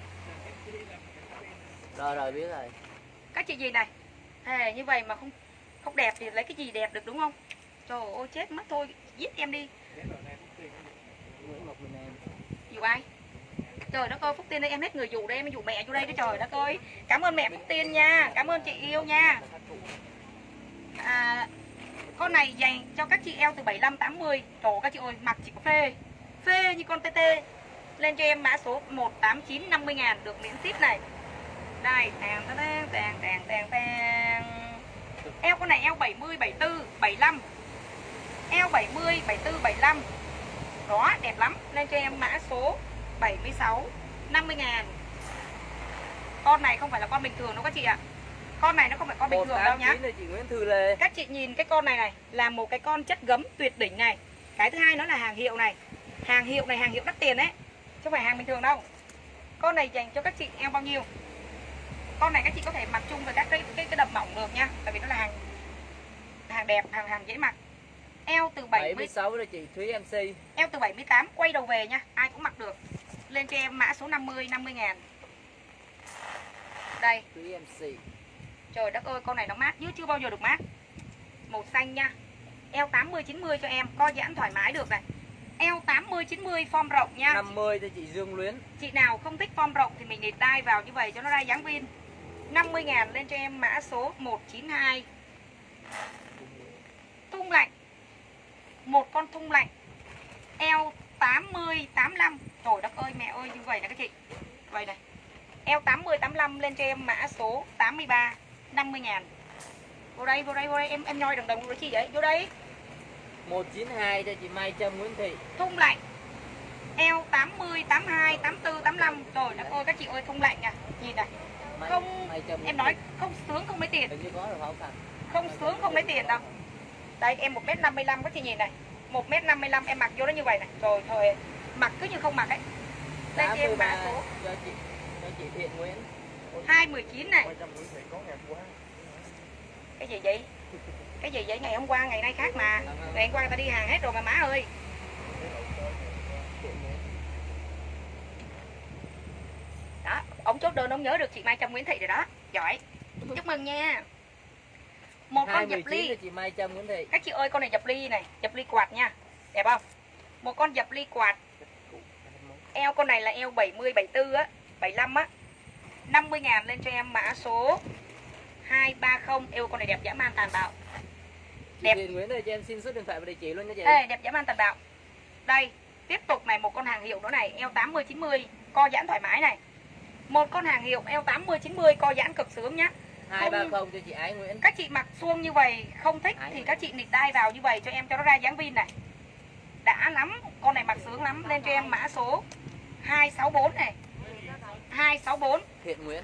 Rồi biết rồi.
Các chị gì này. Thề như vậy mà không đẹp thì lấy cái gì đẹp được đúng không? Trời ơi chết mất thôi, giết em đi.
Nguyễn Ngọc Minh An.
Dụ ai? Trời đất ơi, Phúc Tiên đây em hết người dụ đây, em dụ mẹ vô đây đó trời đất ơi. Cảm ơn mẹ Phúc Tiên nha, cảm ơn chị yêu nha. Con này dành cho các chị eo từ 75 80. Trời các chị ơi, mặc chị có phê. Phê như con TT. Lên cho em mã số 189 50.000 được miễn ship này. Đây, eo con này eo 70 74 75. Eo 70 74 75. Đó, đẹp lắm. Lên cho em mã số 76 50.000. Con này không phải là con bình thường đâu các chị ạ. Con này nó không phải con bình thường đâu nhá.
Chị Nguyễn Thư Lê.
Các chị nhìn cái con này này là một cái con chất gấm tuyệt đỉnh này. Cái thứ hai nó là hàng hiệu này. Hàng hiệu này hàng hiệu đắt tiền đấy, chứ không phải hàng bình thường đâu. Con này dành cho các chị eo bao nhiêu? Con này các chị có thể mặc chung với các cái đầm mỏng được nha, tại vì nó là hàng đẹp, hàng dễ mặc. Eo từ
76 là chị Thúy MC.
Eo từ 78 quay đầu về nha, ai cũng mặc được. Lên cho em mã số 50 50.000. Đây.
Thúy MC.
Trời đất ơi, con này nó mát chứ chưa bao giờ được mát. Màu xanh nha. Eo 80 90 cho em, co giãn thoải mái được này. Eo 80 90 form rộng nha.
50 cho chị Dương Luyến.
Chị nào không thích form rộng thì mình nịt đai vào như vậy cho nó ra dáng Vin. 50.000 lên cho em mã số 192. Thun lạnh. Một con thun lạnh. Eo 80 85. Trời đất ơi mẹ ơi, như vậy nè các chị. Vậy này. Eo 80 85 lên cho em mã số 83 50.000. Vô đây em nhoi đồng đồng của chị vậy. Vô đây.
192 cho chị Mai Trâm Nguyễn Thị.
Thun lạnh. Eo 80 82 84 85. Trời đất ơi các chị ơi, thun lạnh nè. Nhìn này. Không, em nói không sướng không lấy tiền. Không sướng không lấy tiền đâu. Đây em 1m55 các chị nhìn này. 1m55 em mặc vô đó như vậy này. Rồi thôi mặc cứ như không mặc ấy. Lên cho em mã số
cho chị Thiện Nguyễn.
219 này. Cái gì vậy? Cái gì vậy? Ngày hôm qua ngày nay khác mà. Ngày hôm qua người ta đi hàng hết rồi mà má ơi. Đó, ông chốt đơn ông nhớ được chị Mai Trâm Nguyễn Thị rồi đó. Giỏi. Chúc mừng nha. Một con dập ly.
Chị Mai Trâm Nguyễn Thị.
Các chị ơi, con này dập ly này, dập ly quạt nha. Đẹp không? Một con dập ly quạt. Eo con này là eo 70 74 á, 75 á. 50.000 lên cho em mã số 230. Eo con này đẹp dã man tàn bạo.
Đẹp. Chị Nguyễn ơi cho em xin số điện thoại và địa chỉ luôn nha chị.
Ê, đẹp dã man tàn bạo. Đây, tiếp tục này, một con hàng hiệu nữa này, eo 80 90, co giãn thoải mái này. Một con hàng hiệu eo 80 90 co giãn cực sướng nhá.
230 cho chị Ái Nguyễn.
Các chị mặc suông như vậy không thích thì các chị nịt đai vào như vậy cho em cho nó ra dáng Vin này. Đã lắm, con này mặc sướng lắm. Lên cho em mã số 264 này. 264.
Thiện Nguyễn.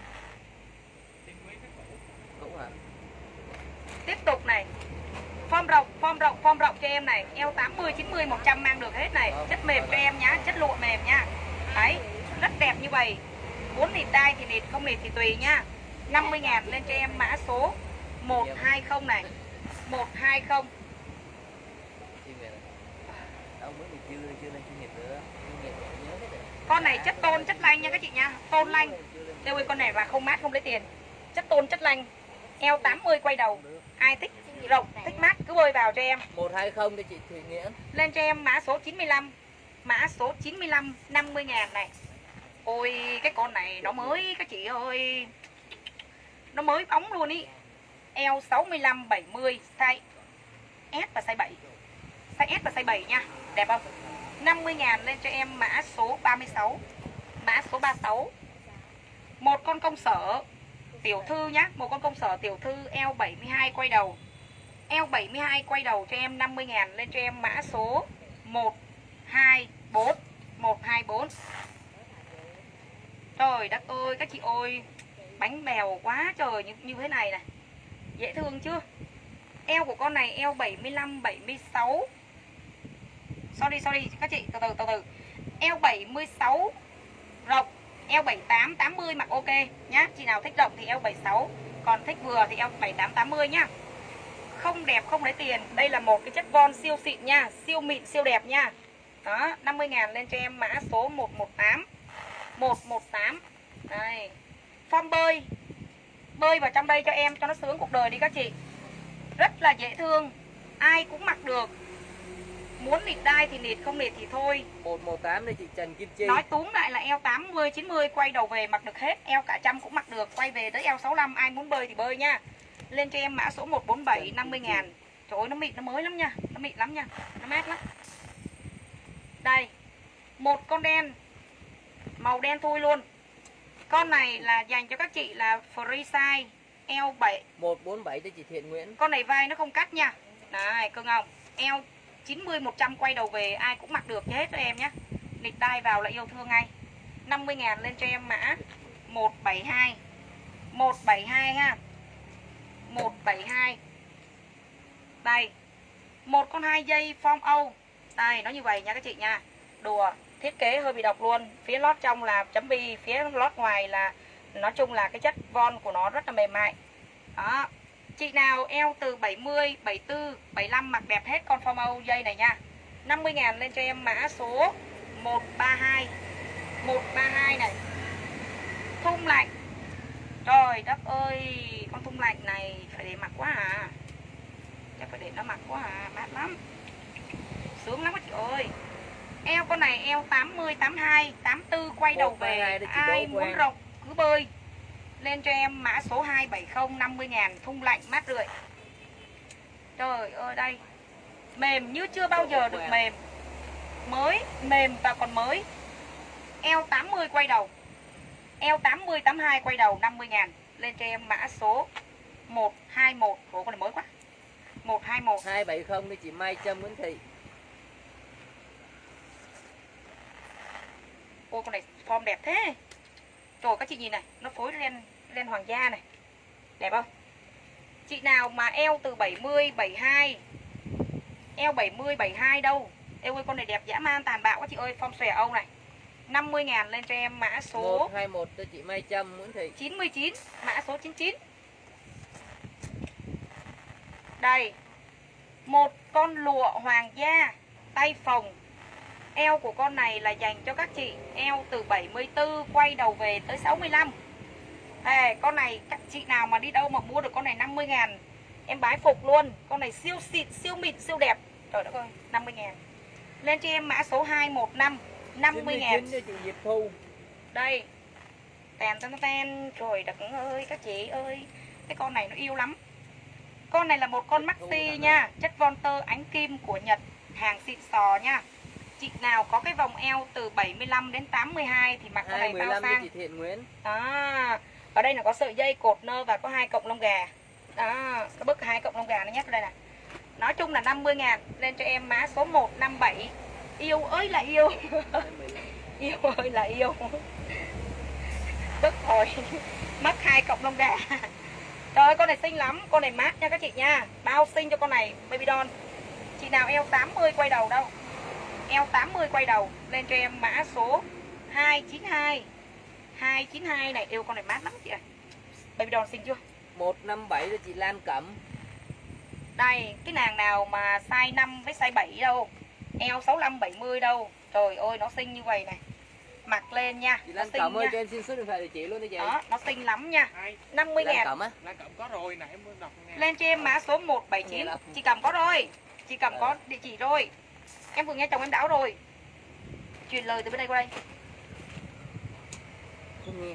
Cũng hả?
Tiếp tục này. Form rộng cho em này, eo 80 90 100 mang được hết này. Chất mềm cho em nhá, chất lụa mềm nha. Đấy, rất đẹp như vậy. Muốn nịt đai thì nịt, không nịt thì tùy nha. 50.000 lên cho em mã số 120 này. 120. Con này chất tôn chất lanh nha các chị nha. Tôn lanh. Eo ơi, con này là không mát không lấy tiền. Chất tôn chất lanh. Eo 80 quay đầu. Ai thích rộng, thích mát cứ bơi vào cho em.
120 cho chị Thủy Nghĩa.
Lên cho em mã số 95. Mã số 95 50.000 này. Ôi cái con này nó mới các chị ơi. Nó mới bóng luôn ý. Eo 65 70 size S và size 7. Size S và size 7 nha. Đẹp không? 50.000 lên cho em mã số 36. Mã số 36. Một con công sở tiểu thư nhá, một con công sở tiểu thư eo 72 quay đầu. Eo 72 quay đầu cho em 50.000 lên cho em mã số 124. 124. Trời đất ơi các chị ơi, bánh bèo quá trời như thế này này. Dễ thương chưa? Eo của con này eo 75 76. Sorry các chị, từ từ. Eo 76 rộng, eo 78 80 mặc ok nhá. Chị nào thích rộng thì eo 76, còn thích vừa thì eo 78 80 nhá. Không đẹp không lấy tiền. Đây là một cái chất von siêu xịn nha, siêu mịn siêu đẹp nha. Đó, 50.000 lên cho em mã số 118. 118. Đây. Form bơi. Bơi vào trong đây cho em cho nó sướng cuộc đời đi các chị. Rất là dễ thương, ai cũng mặc được. Muốn nịt đai thì nịt, không nịt thì thôi.
118 đây chị Trần Kim Chi.
Nói túm lại là eo 80, 90 quay đầu về mặc được hết. Eo cả trăm cũng mặc được, quay về tới eo 65. Ai muốn bơi thì bơi nha. Lên cho em mã số 147, 50.000. Trời ơi nó mịn, nó mới lắm nha. Nó mịn lắm nha, nó mát lắm. Đây, một con đen, màu đen thui luôn. Con này là dành cho các chị là free size, eo 7
147 cho chị Thiện Nguyễn.
Con này vai nó không cắt nha. Này, cưng không? Eo 90 100 quay đầu về ai cũng mặc được hết cho em nhé. Nịt đai vào là yêu thương ngay. 50.000 lên cho em mã 172. 172 ha. 172. Đây. Một con 2 dây form Âu. Đây, nó như vậy nha các chị nha. Đùa, thiết kế hơi bị độc luôn. Phía lót trong là chấm bi, phía lót ngoài là nói chung là cái chất von của nó rất là mềm mại. Đó. Chị nào eo từ 70, 74, 75 mặc đẹp hết con form Âu dây này nha. 50.000 lên cho em mã số 132. 132 này. Thun lạnh. Trời đất ơi, con thun lạnh này phải để mặc quá à. Chắc phải để nó mặc quá à, mát lắm. Sướng lắm các chị ơi. Eo con này eo 80, 82, 84 quay đầu về. Ai muốn rộng cứ bơi. Lên cho em mã số 270, 50.000, thun lạnh mát rượi. Trời ơi đây. Mềm như chưa bao giờ được mềm. Mới, mềm và còn mới. Eo 80 quay đầu. Eo 80, 82 quay đầu, 50.000. Lên cho em mã số 121. Ủa con này mới quá. 121.
270 đi chị Mai Trâm Nguyễn Thị.
Ôi con này form đẹp thế. Trời các chị nhìn này, nó phối len hoàng gia này. Đẹp không? Chị nào mà eo từ 70, 72. Eo 70, 72 đâu. Eo ơi con này đẹp dã man tàn bạo các chị ơi, form xòe Âu này. 50.000 lên cho em mã số
121 cho chị Mai Trâm Nguyễn Thị.
99, mã số 99. Đây. Một con lụa hoàng gia tay phồng. Eo của con này là dành cho các chị eo từ 74 quay đầu về tới 65. Con này các chị nào mà đi đâu mà mua được con này 50.000 em bái phục luôn. Con này siêu xịn, siêu mịn, siêu đẹp. Trời đất ơi, 50.000. Lên cho em mã số 215, 50.000
cho chị Diệp Thu.
Đây. Ten. Trời đất ơi các chị ơi, cái con này nó yêu lắm. Con này là một con maxi nha, chất von tơ ánh kim của Nhật, hàng xịn sò nha. Chị nào có cái vòng eo từ 75 đến 82 thì mặc con này bao sang.
chị Thiện Nguyễn.
Đó. Ở đây là có sợi dây cột nơ và có 2 cọng lông gà. Đó, cái bức 2 cọng lông gà nó nhét vào đây nè. Nói chung là 50.000, lên cho em mã số 157. Yêu ơi là yêu. Yêu ơi là yêu. Tức rồi. Mất 2 cọng lông gà. Trời ơi con này xinh lắm, con này mát nha các chị nha. Bao xinh cho con này, baby doll. Chị nào eo 80 quay đầu đâu. Eo 80 quay đầu, lên cho em mã số 292. 292 này, yêu con này mát lắm chị ơi. Baby doll xinh chưa?
157 cho chị Lan Cẩm.
Đây, cái nàng nào mà size 5 với size 7 đâu. Eo 65 70 đâu. Trời ơi nó xinh như vậy này. Mặc lên nha.
Chị Lan Cẩm ơi cho em xin số điện thoại địa chỉ luôn đi chị.
Đó, nó xinh lắm nha. 50.000.
Lan Cẩm á?
Lan Cẩm có rồi, nãy em mới đọc nghe.
Lên cho em mã số 179. Chị Cẩm có rồi. Chị Cẩm có địa chỉ rồi. Em vừa nghe chồng em đảo rồi. Truyền lời từ bên đây qua đây.
Không nghe.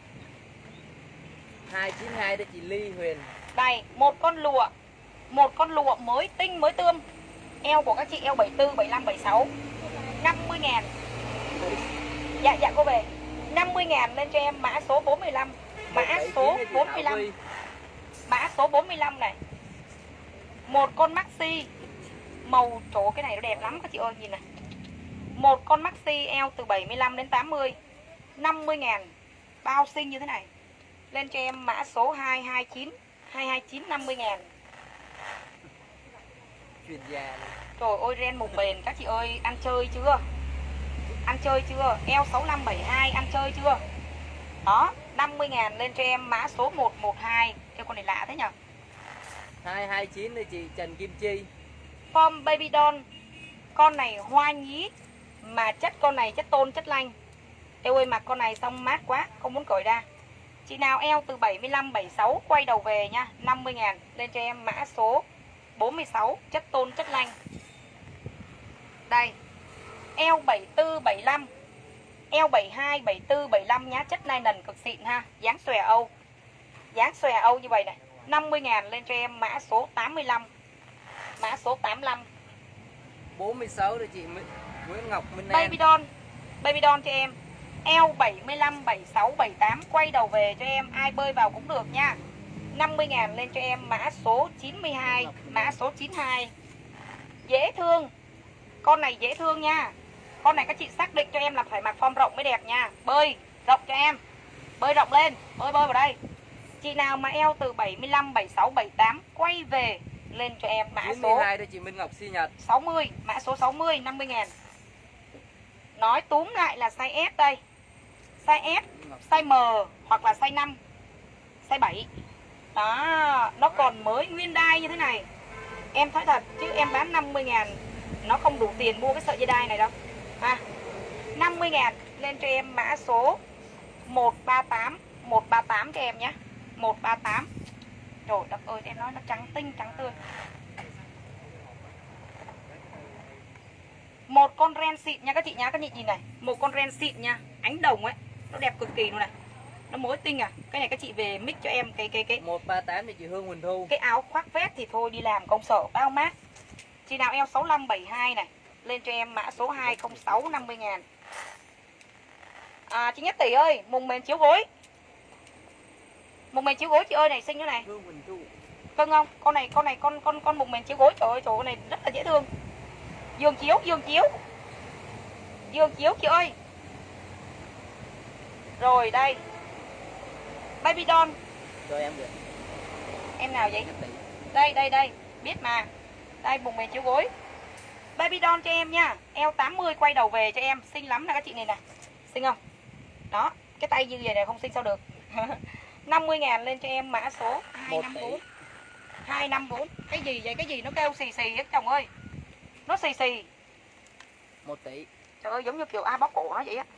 292 cho chị Ly Huyền.
Đây, một con lụa mới tinh mới tươm. Eo của các chị eo 74, 75, 76. 50.000. Dạ cô về. 50.000 lên cho em mã số 45. Mã số 45. Mã số 45 này. Một con maxi màu chỗ cái này nó đẹp lắm các chị ơi, nhìn này. Một con maxi eo từ 75 đến 80. 50.000. Bao xinh như thế này. Lên cho em mã số 229. 229 50.000.
Chuyên gia này.
Trời ơi ren một bền các chị ơi, ăn chơi chưa? Ăn chơi chưa? Eo 6572 ăn chơi chưa? Đó, 50.000 lên cho em mã số 112. Theo con này lạ thế nhỉ?
229 đây chị Trần Kim Chi.
Form Baby Doll. Con này hoa nhí mà chất con này chất tôn chất lanh. Eo ơi mặc con này xong mát quá, không muốn cởi ra. Chị nào eo từ 75 76 quay đầu về nha, 50.000 lên cho em mã số 46 chất tôn chất lanh. Đây. Eo 74 75. Eo 72 74 75 nhá, chất nylon cực xịn ha, dáng xòe Âu. Dáng xòe Âu như vậy này, 50.000 lên cho em mã số 85. Mã số 85.
46 đây chị Nguyễn Ngọc Minh An.
Baby doll. Baby doll cho em. Eo 75 76 78 quay đầu về cho em, ai bơi vào cũng được nha. 50.000 lên cho em mã số 92, mã số 92. Dễ thương. Con này dễ thương nha. Con này các chị xác định cho em là phải mặc form rộng mới đẹp nha. Bơi rộng cho em. Bơi rộng lên, bơi vào đây. Chị nào mà eo từ 75 76 78 quay về lên cho em mã số
92 đây chị Minh Ngọc sinh nhật.
60, mã số 60 50.000. Nói túm lại là size S đây. Size S, size M hoặc là size 5, size 7. Đó, nó còn mới nguyên đai như thế này. Em nói thật chứ em bán 50.000 nó không đủ tiền mua cái sợi dây đai này đâu. 50.000 lên cho em mã số 138, 138 cho em nhé. 138. Trời đất ơi, em nói nó trắng tinh trắng tươi. Một con ren xịn nha các chị nhá, các chị nhìn này, một con ren xịn nha, ánh đồng ấy, nó đẹp cực kỳ luôn này. Nó mới tinh à. Cái này các chị về mix cho em cái
138 thì chị Hương Huỳnh Thu.
cái áo khoác vest thì thôi đi làm công sở bao mát. Chị nào eo 65 72 này, lên cho em mã số 206 50.000. Chị Nhất Tỷ ơi, mùng mền chiếu gối. Mùng mền chiếu gối chị ơi này, xinh nữa này.
Hương Huỳnh Thu.
Vâng không? Con mùng mền chiếu gối, trời ơi, con này rất là dễ thương. Giường chiếu. Giường chiếu chị ơi. Rồi đây. Baby doll.
Cho em được.
Em nào vậy? Đây, biết mà. Đây mùng mền chiếu gối. Baby doll cho em nha. Eo 80 quay đầu về cho em, xinh lắm nè các chị này nè. Xinh không? Đó, cái tay như vậy này không xinh sao được. 50.000 lên cho em mã số 254. 254. Cái gì vậy? Cái gì nó kêu xì xì hết chồng ơi. Nó xì xì.
1 tỷ.
Trời ơi giống như kiểu ai bóp cổ nó vậy á.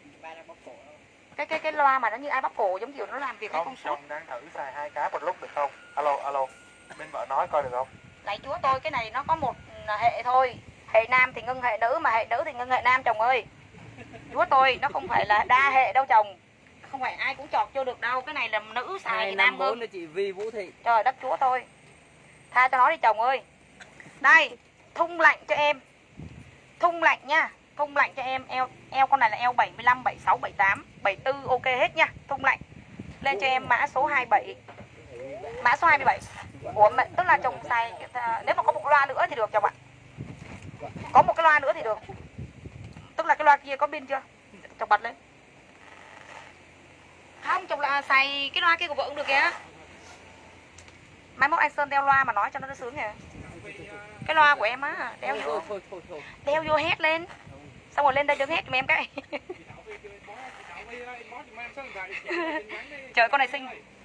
Cái loa mà nó như ai bóp cổ, giống kiểu nó làm việc cái công suất.
Không, đang thử xài 2 cái một lúc được không? Alo. Bên vợ nói coi được không?
Lạy chúa tôi, cái này nó có một hệ thôi. Hệ nam thì ngưng hệ nữ, mà hệ nữ thì ngưng hệ nam chồng ơi. Chúa tôi, nó không phải là đa hệ đâu chồng. Không phải ai cũng chọt vô được đâu. Cái này là nữ xài thì nam ngưng.
đây chị Vi Vũ Thị.
Trời đất chúa tôi. Tha cho nó đi chồng ơi. Đây, thun lạnh cho em. Thun lạnh nha. Thun lạnh cho em. Eo con này là eo 75, 76, 78, 74 ok hết nha. Thun lạnh. Lên cho em mã số 27. Mã số 27. Ủa, tức là chồng xài, nếu mà có một loa nữa thì được chồng ạ. Có một cái loa nữa thì được. Tức là cái loa kia có pin chưa? Chồng bật lên. Không, chồng là xài cái loa kia của vợ cũng được kìa. Mai mốt anh Sơn đeo loa mà nói cho nó sướng kìa. Cái loa của em á, đeo vô.
Thôi.
Đeo vô hét lên. Xong rồi lên đây đứng hét cho em cái. Trời con này xinh.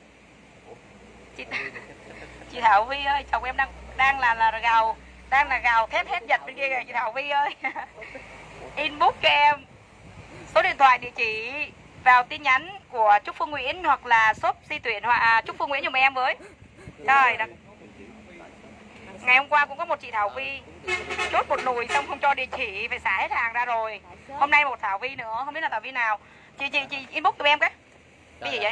Chị Thảo Vi ơi, chồng em đang là gào thét giật bên kia kìa chị Thảo Vi ơi. Inbox cho em số điện thoại, địa chỉ vào tin nhắn của Trúc Phương Nguyễn hoặc là shop si tuyển hoặc Trúc Phương Nguyễn giùm em với. Trời đất. Ngày hôm qua cũng có một chị Thảo Vi chốt một nùi xong không cho địa chỉ, phải xả hết hàng ra rồi. Hôm nay một Thảo Vi nữa, không biết là Thảo Vi nào. Chị inbox tụi em cái. Cái gì vậy?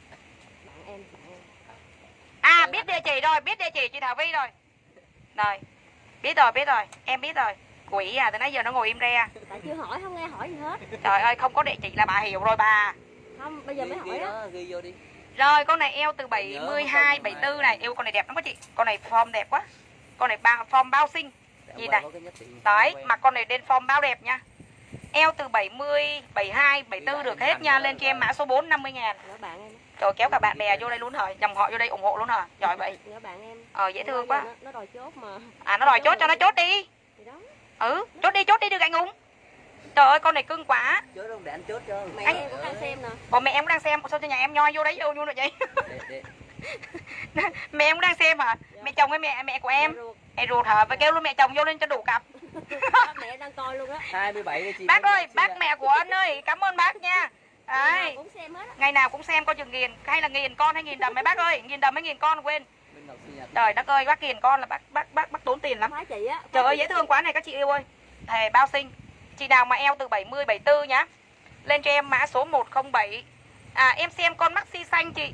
Biết địa chỉ rồi, biết địa chỉ chị Thảo Vi rồi. Rồi. Biết rồi, em biết rồi. Quỷ từ nãy giờ nó ngồi im re.
Tại chưa hỏi, không nghe hỏi gì hết.
Trời ơi, không có địa chỉ là bà hiểu rồi bà.
Không, bây giờ mới hỏi á.
Ghi vô đi.
Rồi, con này eo từ 72, 74 này. Eo con này đẹp lắm các chị. Con này form đẹp quá. Con này form bao xinh. Nhìn này. Đấy, mặc con này lên form bao đẹp nha. Eo từ 70, 72, 74 được hết nha. Lên cho em mã số 4 50.000. Trời, kéo cả bạn bè vô đây luôn hả? Dòng họ vô đây ủng hộ luôn hả? Giỏi vậy.
Nhớ bạn em.
Dễ thương quá.
Nó đòi chốt mà.
À, nó đòi chốt cho nó chốt đi.
Thì đó.
Chốt đi đừng anh Úng. Trời ơi, con này cưng quá.
Chốt không để anh chốt cho.
Mẹ em cũng đang xem nè.
Ồ, mẹ em cũng đang xem. Sao cho nhà em nhoi vô đấy vô luôn vậy?
Để.
Mẹ em cũng đang xem hả?
Dạ.
Mẹ chồng với mẹ của em.
Ruột.
Mẹ ruột hả? Phải kêu luôn mẹ chồng vô lên cho đủ cặp.
Mẹ đang coi luôn á.
27 đây chị.
Bác ơi, bác mẹ của anh ơi, cảm ơn bác nha. Đấy.
Cũng xem hết á.
Ngày nào cũng xem coi chừng nghiền, hay là nghiền con hay nghiền đầm mấy bác ơi, nghiền đầm hay nghiền con quên.
Bên Ngọc sinh nhật.
Trời đất ơi, bác nghiền con là bác tốn tiền lắm.
Phái chị á.
Trời ơi, dễ thương quá này các chị yêu ơi. Thề bao xinh. Chị nào mà eo từ 70 74 nhá. Lên cho em mã số 107. Em xem con maxi xanh chị.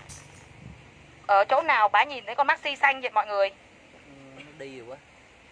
Ở chỗ nào bá nhìn thấy con maxi xanh vậy mọi người?
Nó đi rồi quá.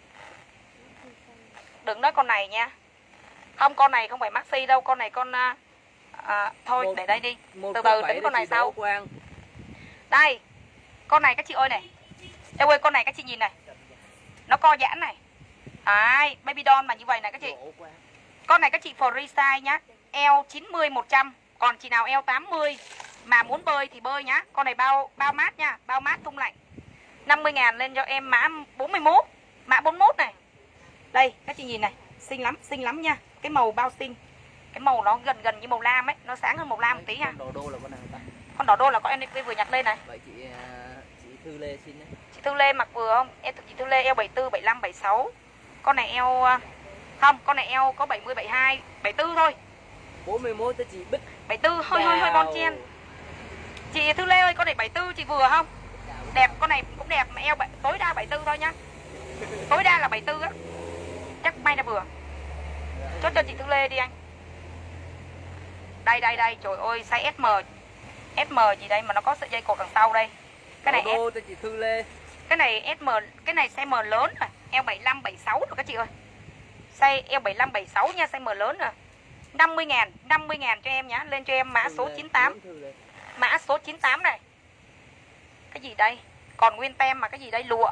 Đừng nói con này nha. Không, con này không phải maxi đâu, con này con thôi để đây đi. Từ từ tính con này sau. Đây. Con này các chị ơi này. Em ơi, con này các chị nhìn này. Nó co giãn này. Đấy, baby doll mà như vậy này các chị. Con này các chị free size nhá. Eo 90 100. Còn chị nào eo 80 mà muốn bơi thì bơi nhá. Con này bao mát nha, bao mát thung lạnh. 50.000 lên cho em mã 41. Mã 41 này. Đây, các chị nhìn này, xinh lắm nha. Cái màu bao xinh. Cái màu nó gần như màu lam ấy, nó sáng hơn màu lam một tí nha.
Con đỏ đô là con nào ta?
Con đỏ đô là con em vừa nhặt lên này.
Vậy chị Thư Lê xin đấy.
Chị Thư Lê mặc vừa không? Chị Thư Lê eo 74, 75, 76. Con này eo không, con này eo có 70, 72, 74 thôi.
41 cho chị Bích.
74 hơi bon chen. Chị Thư Lê ơi, con này 74 chị vừa không? Đẹp, con này cũng đẹp mà eo tối đa 74 thôi nhá. Tối đa là 74 á. Chắc may là vừa. Chốt cho chị Thư Lê đi anh. Đây, trời ơi, size SM. SM gì đây mà nó có sợi dây cột đằng sau đây. Cái này
đô cho chị Thư Lê.
Cái này SM, cái này size M lớn rồi, eo 75, 76 rồi các chị ơi. Size eo 75, 76 nha, size M lớn rồi. 50.000 cho em nhá, lên cho em mã số 98. Mã số 98 này. Cái gì đây? Còn nguyên tem mà cái gì đây? Lụa.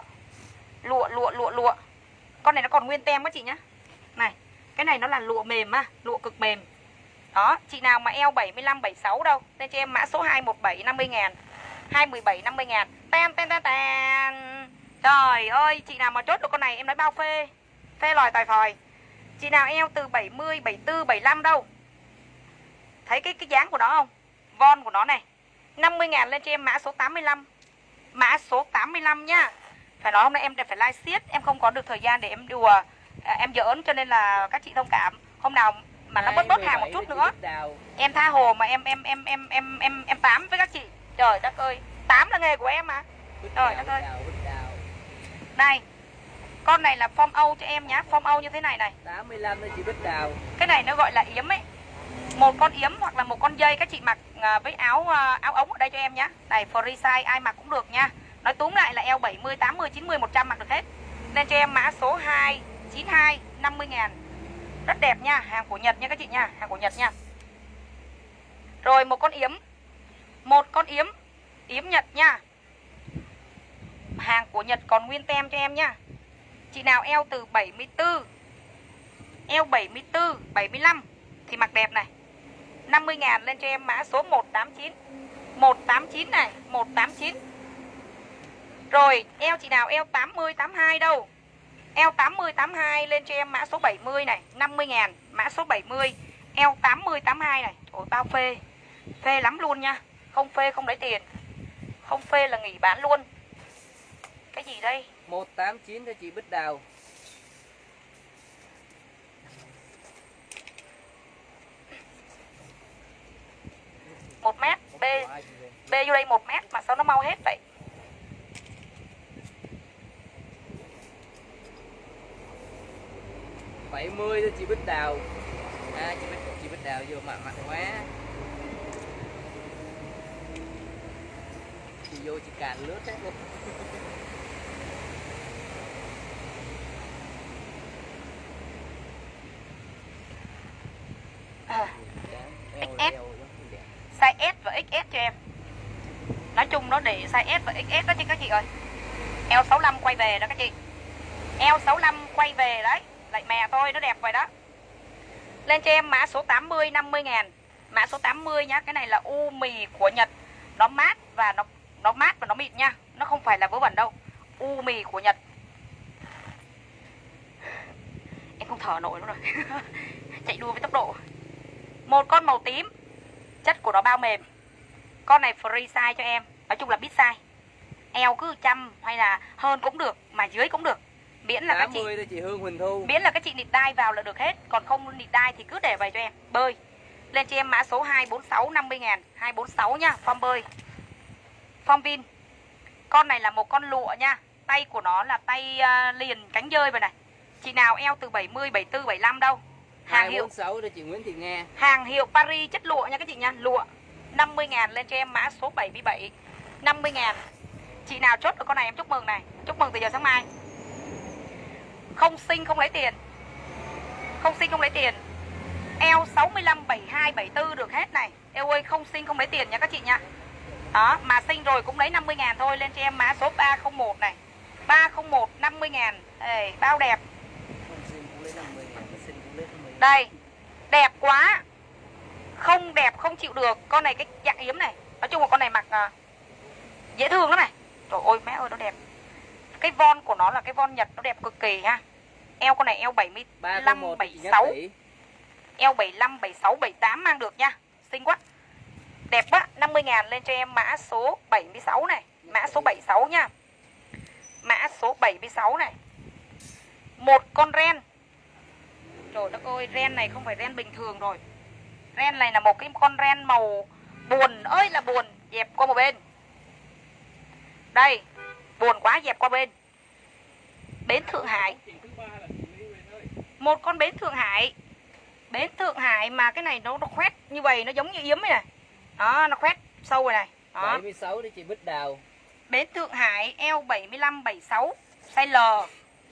Con này nó còn nguyên tem các chị nhá. Này, cái này nó là lụa mềm á, lụa cực mềm. Đó, chị nào mà eo 75, 76 đâu, lên cho em mã số 217 50.000. 217 50.000. Ten. Trời ơi, chị nào mà chốt được con này em nói bao phê. Phê lòi tài phòi. Chị nào eo từ 70, 74, 75 đâu. Thấy cái dáng của nó không? Von của nó này. 50.000 lên cho em mã số 85. Mã số 85 nhá. Phải nói hôm nay em phải live siết, em không có được thời gian để em đùa, em giỡn cho nên là các chị thông cảm. Hôm nào mà nó bớt hàng một chút nữa, em tha hồ mà em tám với các chị. Trời đất ơi, tám là nghề của em mà. Trời đất ơi. Đây. Con này là form Âu cho em nhá, form Âu như thế này này.
85 cho chị Bích Đào.
Cái này nó gọi là yếm ấy. Một con yếm hoặc là một con dây các chị mặc với áo ống ở đây cho em nhá. Này free size ai mặc cũng được nha. Nói túm lại là eo 70, 80, 90, 100 mặc được hết. Nên cho em mã số 292 50.000. Rất đẹp nha, hàng của Nhật nha các chị nha, hàng của Nhật nha. Rồi một con yếm. Một con yếm Nhật nha. Hàng của Nhật còn nguyên tem cho em nha. Chị nào eo từ 74, eo 74, 75 thì mặc đẹp này. 50.000 lên cho em mã số 189. 189 này, 189. Rồi, eo chị nào eo 80, 82 đâu. Eo 80, 82 lên cho em mã số 70 này, 50.000, mã số 70. Eo 80, 82 này. Ôi bao phê. Phê lắm luôn nha. Không phê không lấy tiền. Không phê là nghỉ bán luôn. Cái gì đây?
189 cho chị Bích Đào.
Một mét. B vô đây 1 mét mà sao nó mau hết vậy?
Bảy mươi cho chị Bích Đào. Chị Bích Đào vô mặn quá. Chị vô chị càn lướt hết luôn.
XS. Size S và XS cho em. Nói chung nó để size S và XS đó chứ các chị ơi. Eo 65 quay về đó các chị. Eo 65 quay về đấy. Lại mè thôi, nó đẹp vậy đó. Lên cho em mã số 80 50.000. Mã số 80 nhá, cái này là u mì của Nhật. Nó mát và nó mát và nó mịn nha. Nó không phải là vớ vẩn đâu. U mì của Nhật. Em không thở nổi nữa rồi. Chạy đua với tốc độ. Một con màu tím. Chất của nó bao mềm. Con này free size cho em. Nói chung là big size. Eo cứ 100 hay là hơn cũng được, mà dưới cũng được. Miễn là các
chị Hương Huỳnh Thu.
Miễn là các chị nịt đai vào là được hết. Còn không nịt đai thì cứ để về cho em. Bơi. Lên cho em mã số 246 50.000. 246 nha, form bơi. Form Vin. Con này là một con lụa nha. Tay của nó là tay liền cánh dơi vậy này. Chị nào eo từ 70, 74, 75 đâu. Hàng hiệu
246 cho chị Nguyễn Thị Nga.
Hàng hiệu Paris chất lụa nha các chị nha. Lụa 50.000 lên cho em mã số 77. 50.000. Chị nào chốt được con này em chúc mừng này. Chúc mừng từ giờ sáng mai. Không sinh không lấy tiền. Không sinh không lấy tiền. Eo 65, 72, 74 được hết này. Eo ơi không sinh không lấy tiền nha các chị nha. Đó, mà sinh rồi cũng lấy 50.000 thôi. Lên cho em mã số 301 này. 301 50.000. Đây, bao đẹp. Đây, đẹp quá. Không đẹp không chịu được. Con này cái dạng yếm này. Nói chung là con này mặc dễ thương lắm này. Trời ơi mẹ ơi nó đẹp. Cái von của nó là cái von Nhật, nó đẹp cực kỳ ha. Eo con này eo 75, 76. Eo 75, 76, 78 mang được nha. Xinh quá. Đẹp quá. 50.000 lên cho em mã số 76 này. Mã số 76 nha. Mã số 76 này. Một con ren. Trời đất ơi, ren này không phải ren bình thường rồi. Ren này là một cái con ren màu buồn ơi là buồn. Dẹp qua một bên. Đây, buồn quá dẹp qua bên. Bến Thượng Hải. Một con bến Thượng Hải. Bến Thượng Hải mà cái này nó khoét như vậy, nó giống như yếm ấy này. Đó, nó khoét sâu rồi này. Đó.
76 đi chị Bích Đào.
Bến Thượng Hải eo 75, 76 size L.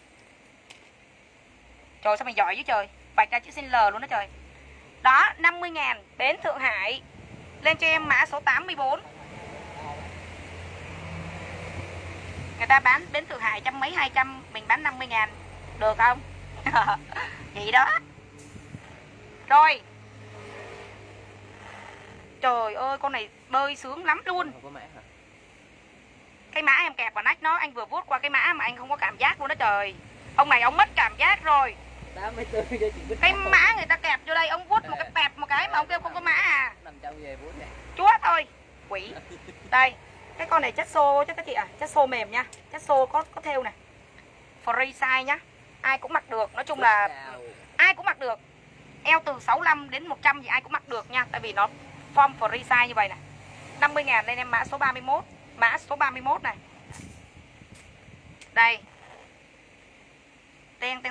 Trời sao mày giỏi chứ trời. Vạch ra chữ size L luôn đó trời. Đó, 50.000 Bến Thượng Hải. Lên cho em mã số 84. Người ta bán Bến Thượng Hải trăm mấy 200, mình bán 50.000. Được không? Vậy đó. Rồi. Trời ơi con này bơi sướng lắm luôn.
Không có mã hả?
Cái mã em kẹp vào nách nó, anh vừa vuốt qua cái mã mà anh không có cảm giác luôn đó trời. Ông này ông mất cảm giác rồi.
84 cho chị Bích.
Cái mã người ta kẹp vô đây, ông vuốt một cái pẹp một cái mà ông kêu không có mã à.
500 về vuốt này.
Chúa thôi. Quỷ. Đây, cái con này chất xô chứ các chị ạ, chất xô mềm nha. Chất xô có thêu này. Free size nhá. Ai cũng mặc được, nói chung là ai cũng mặc được. Eo từ 65 đến 100 thì ai cũng mặc được nha, tại vì nó form free size như vậy này. 50.000 lên em mã số 31. Mã số 31 này. Đây. Teng.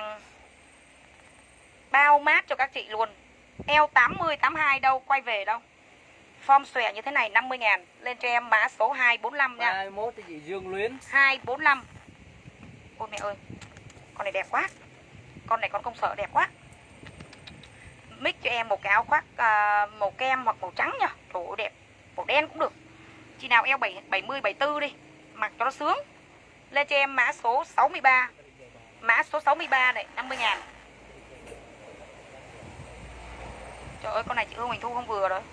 Bao mát cho các chị luôn. Eo 80, 82 đâu, quay về đâu. Form xòe như thế này 50.000. Lên cho em mã số 245 nha.
21 thì chị Dương Luyến.
245. Ôi mẹ ơi. Con này đẹp quá. Con này con công sở đẹp quá. Mix cho em một cái áo khoác màu kem hoặc màu trắng nha. Trời ơi đẹp. Màu đen cũng được. Chị nào eo 70, 74 đi. Mặc cho nó sướng. Lên cho em mã số 63. Mã số 63 này 50.000. Trời ơi con này chị Hương Huỳnh Thu không vừa rồi.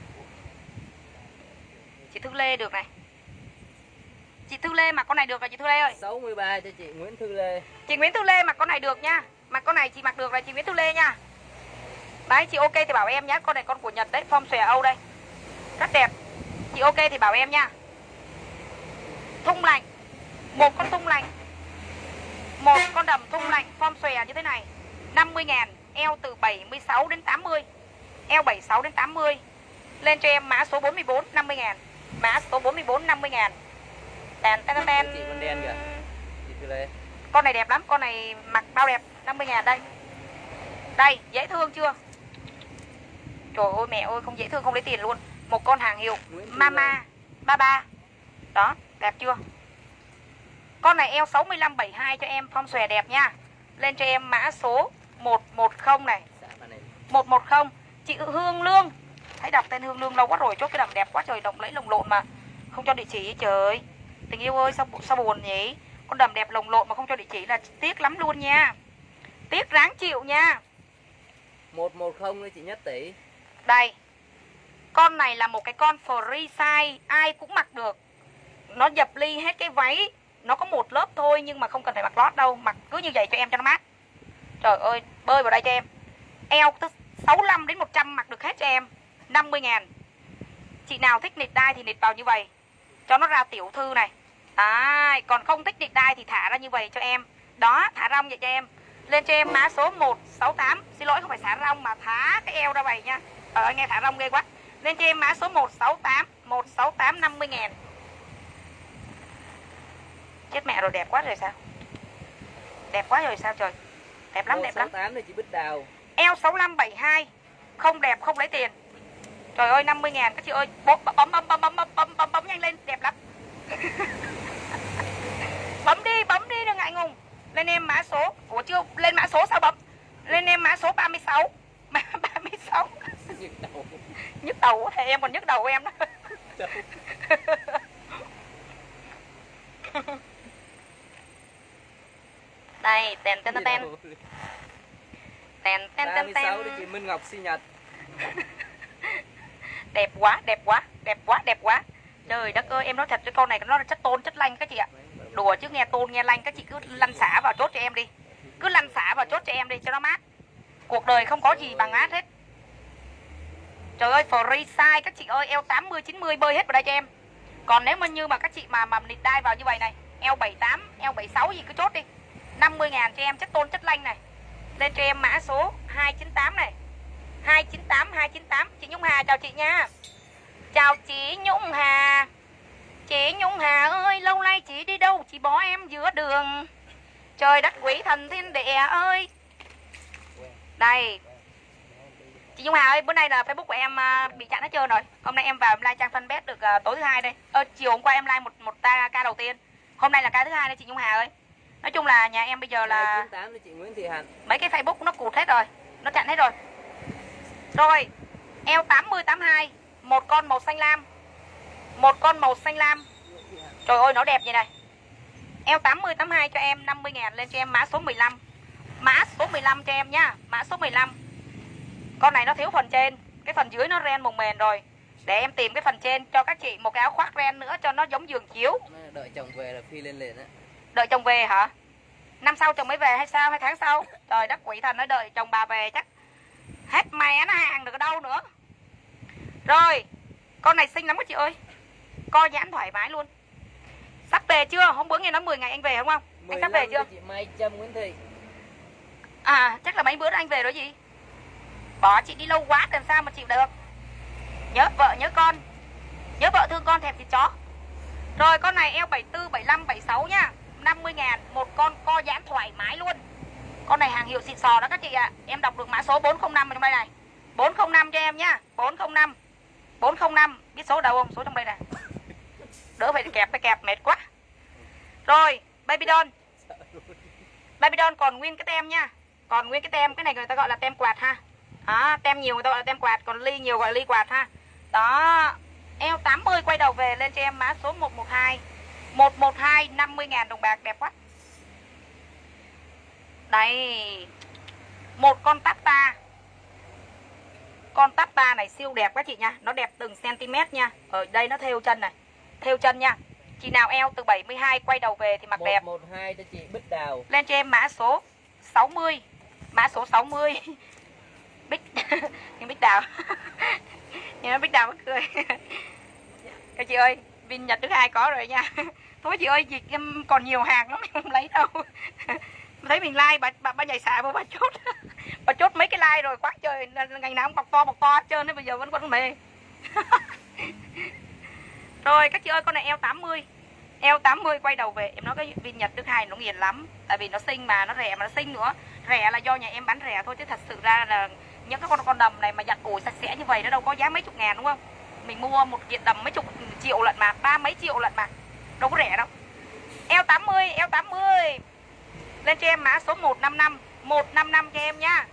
Chị Thư Lê được này. Chị Thư Lê mặc con này được rồi chị Thư Lê ơi.
63 cho chị Nguyễn Thư Lê.
Chị Nguyễn Thư Lê mặc con này được nha. Mặc con này chị mặc được là chị Nguyễn Thư Lê nha. Đấy chị ok thì bảo em nhá. Con này con của Nhật đấy, form xòe Âu đây. Rất đẹp. Chị ok thì bảo em nha. Thung lạnh. Một con thung lạnh. Một con đầm thung lạnh form xòe như thế này 50.000. Eo từ 76 đến 80. Eo 76 đến 80. Lên cho em mã số 44 50.000. Mã số 44 50.000. Ten.
Chị con đen kìa. Chị Thư Lê.
Con này đẹp lắm, con này mặc bao đẹp. 50.000 đây. Đây, dễ thương chưa? Trời ơi mẹ ơi, không dễ thương không lấy tiền luôn. Một con hàng hiệu Mama 33. Đó, đẹp chưa? Con này eo 65 72 cho em, form xòe đẹp nha. Lên cho em mã số 110 này. 110. Chị Hương Lương. Thấy đọc tên Hương Lương lâu quá rồi, chốt cái đầm đẹp quá trời, đồng lấy lồng lộn mà không cho địa chỉ. Trời tình yêu ơi sao buồn nhỉ. Con đầm đẹp lồng lộn mà không cho địa chỉ là tiếc lắm luôn nha. Tiếc ráng chịu nha.
110 đấy chị Nhất Tỷ.
Đây. Con này là một cái con free size, ai cũng mặc được. Nó dập ly hết cái váy. Nó có một lớp thôi nhưng mà không cần phải mặc lót đâu. Mặc cứ như vậy cho em cho nó mát. Trời ơi, bơi vào đây cho em. Eo 65 đến 100 mặc được hết cho em. 50.000. Chị nào thích nịt đai thì nịt vào như vậy cho nó ra tiểu thư này. Đấy, còn không thích nịt đai thì thả ra như vậy cho em. Đó, thả rong vậy cho em. Lên cho em mã số 168. Xin lỗi, không phải thả rong mà thả cái eo ra vậy nha. Nghe thả rong ghê quá. Lên cho em mã số 168. 168 50.000. Chết mẹ rồi, đẹp quá rồi sao? Đẹp quá rồi sao trời? Đẹp lắm, đẹp lắm.
168 thì chị Bích Đào.
Eo 65 72. Không đẹp không lấy tiền. Trời ơi 50.000 các chị ơi. Bấm nhanh lên, đẹp lắm. Bấm đi đừng ngại ngùng. Lên em mã số. Ủa chưa lên mã số sao bấm? Lên em mã số 36. 36. Nhức đầu thì em còn nhức đầu em đó. Đây, ten.
36 đi chị Minh Ngọc sinh nhật.
Đẹp quá. Trời đất ơi, em nói thật cái con này nó là chất tôn chất lanh các chị ạ. Đùa chứ nghe tôn nghe lanh, các chị cứ lăn xả vào chốt cho em đi. Cứ lăn xả vào chốt cho em đi cho nó mát. Cuộc đời không có gì bằng mát hết. Trời ơi, free size các chị ơi, eo 80 90 bơi hết vào đây cho em. Còn nếu mà như mà các chị mà nịt đai vào như vậy này, eo 78, eo 76 gì cứ chốt đi. 50.000 cho em chất tôn chất lanh này. Lên cho em mã số 298 này. 298. Chị Nhung Hà chào chị nha. Chào chị Nhung Hà. Chị Nhung Hà ơi, lâu nay chị đi đâu? Chị bỏ em giữa đường. Trời đất quỷ thần thiên địa ơi. Đây. Chị Nhung Hà ơi, bữa nay là Facebook của em bị chặn hết trơn rồi. Hôm nay em vào em like trang fanpage được tối thứ hai đây. Chiều hôm qua em like một ca đầu tiên. Hôm nay là ca thứ hai đây chị Nhung Hà ơi. Nói chung là nhà em bây giờ là
298 thì chị Nguyễn Thị Hạnh.
mấy cái Facebook nó cụt hết rồi, nó chặn hết rồi. Rồi, eo 80 82, một con màu xanh lam. Một con màu xanh lam. Trời ơi nó đẹp như này. Eo 80 82 cho em 50.000, lên cho em mã số 15. Mã số 15 cho em nhá, mã số 15. Con này nó thiếu phần trên, cái phần dưới nó ren mồng mền rồi. Để em tìm cái phần trên cho các chị một cái áo khoác ren nữa cho nó giống giường chiếu.
Đợi chồng về là phi lên liền á.
Đợi chồng về hả? Năm sau chồng mới về hay sao? 2 tháng sau? Trời đất quỷ thần, nó đợi chồng bà về chắc hết mẹ nó hàng được ở đâu nữa. Rồi, con này xinh lắm các chị ơi. Co giãn thoải mái luôn. Sắp về chưa? Hôm bữa nghe nói 10 ngày anh về đúng không? Anh sắp về chưa?
Chị Mai Trâm Nguyễn Thị.
À, chắc là mấy bữa đó anh về rồi gì? Bỏ chị đi lâu quá làm sao mà chịu được. Nhớ vợ nhớ con. Nhớ vợ thương con thèm thịt chó. Rồi con này eo 74, 75, 76 nhá. 50.000, một con co giãn thoải mái luôn. Con này hàng hiệu xịn sò đó các chị ạ. Em đọc được mã số 405 ở trong đây này. 405 cho em nhá. 405. 405, biết số đâu không? Số trong đây này. Đỡ phải kẹp mệt quá. Rồi, baby doll. Baby doll còn nguyên cái tem nha. Còn nguyên cái tem, cái này người ta gọi là tem quạt ha. Đó, tem nhiều người ta gọi là tem quạt, còn ly nhiều gọi là ly quạt ha. Đó, eo 80 quay đầu về, lên cho em mã số 112. 112 50.000 đồng bạc, đẹp quá. Đây. Một con tata. Con tata này siêu đẹp các chị nha. Nó đẹp từng cm nha. Ở đây nó thêu chân này. Thêu chân nha. Chị nào eo từ 72 quay đầu về thì mặc đẹp.
112 cho chị Bích Đào.
Lên cho em mã số 60. Mã số 60. Bích nhưng Bích Đào. Nhưng nó Bích Đào mắc cười. Các chị ơi, Vin Nhật thứ hai có rồi nha. Thôi chị ơi, chị em còn nhiều hàng lắm, em không lấy đâu. Thấy mình like bà nhảy xả vô bà chốt. Bà chốt mấy cái like rồi quá trời, ngày nào cũng bọc to hết trơn đấy, bây giờ vẫn còn mê. Rồi các chị ơi, con này eo 80. Eo 80 quay đầu về, em nói cái Vin Nhật thứ hai nó nghiền lắm. Tại vì nó xinh mà, nó rẻ mà nó xinh nữa. Rẻ là do nhà em bán rẻ thôi, chứ thật sự ra là những cái con đầm này mà giặt ủi sạch sẽ như vậy nó đâu có giá mấy chục ngàn đúng không? Mình mua một kiện đầm mấy chục triệu lận mà, 3 mấy triệu lận mà. Đâu có rẻ đâu. Eo 80, eo 80. Lên cho em mã số 155. 155 cho em nha.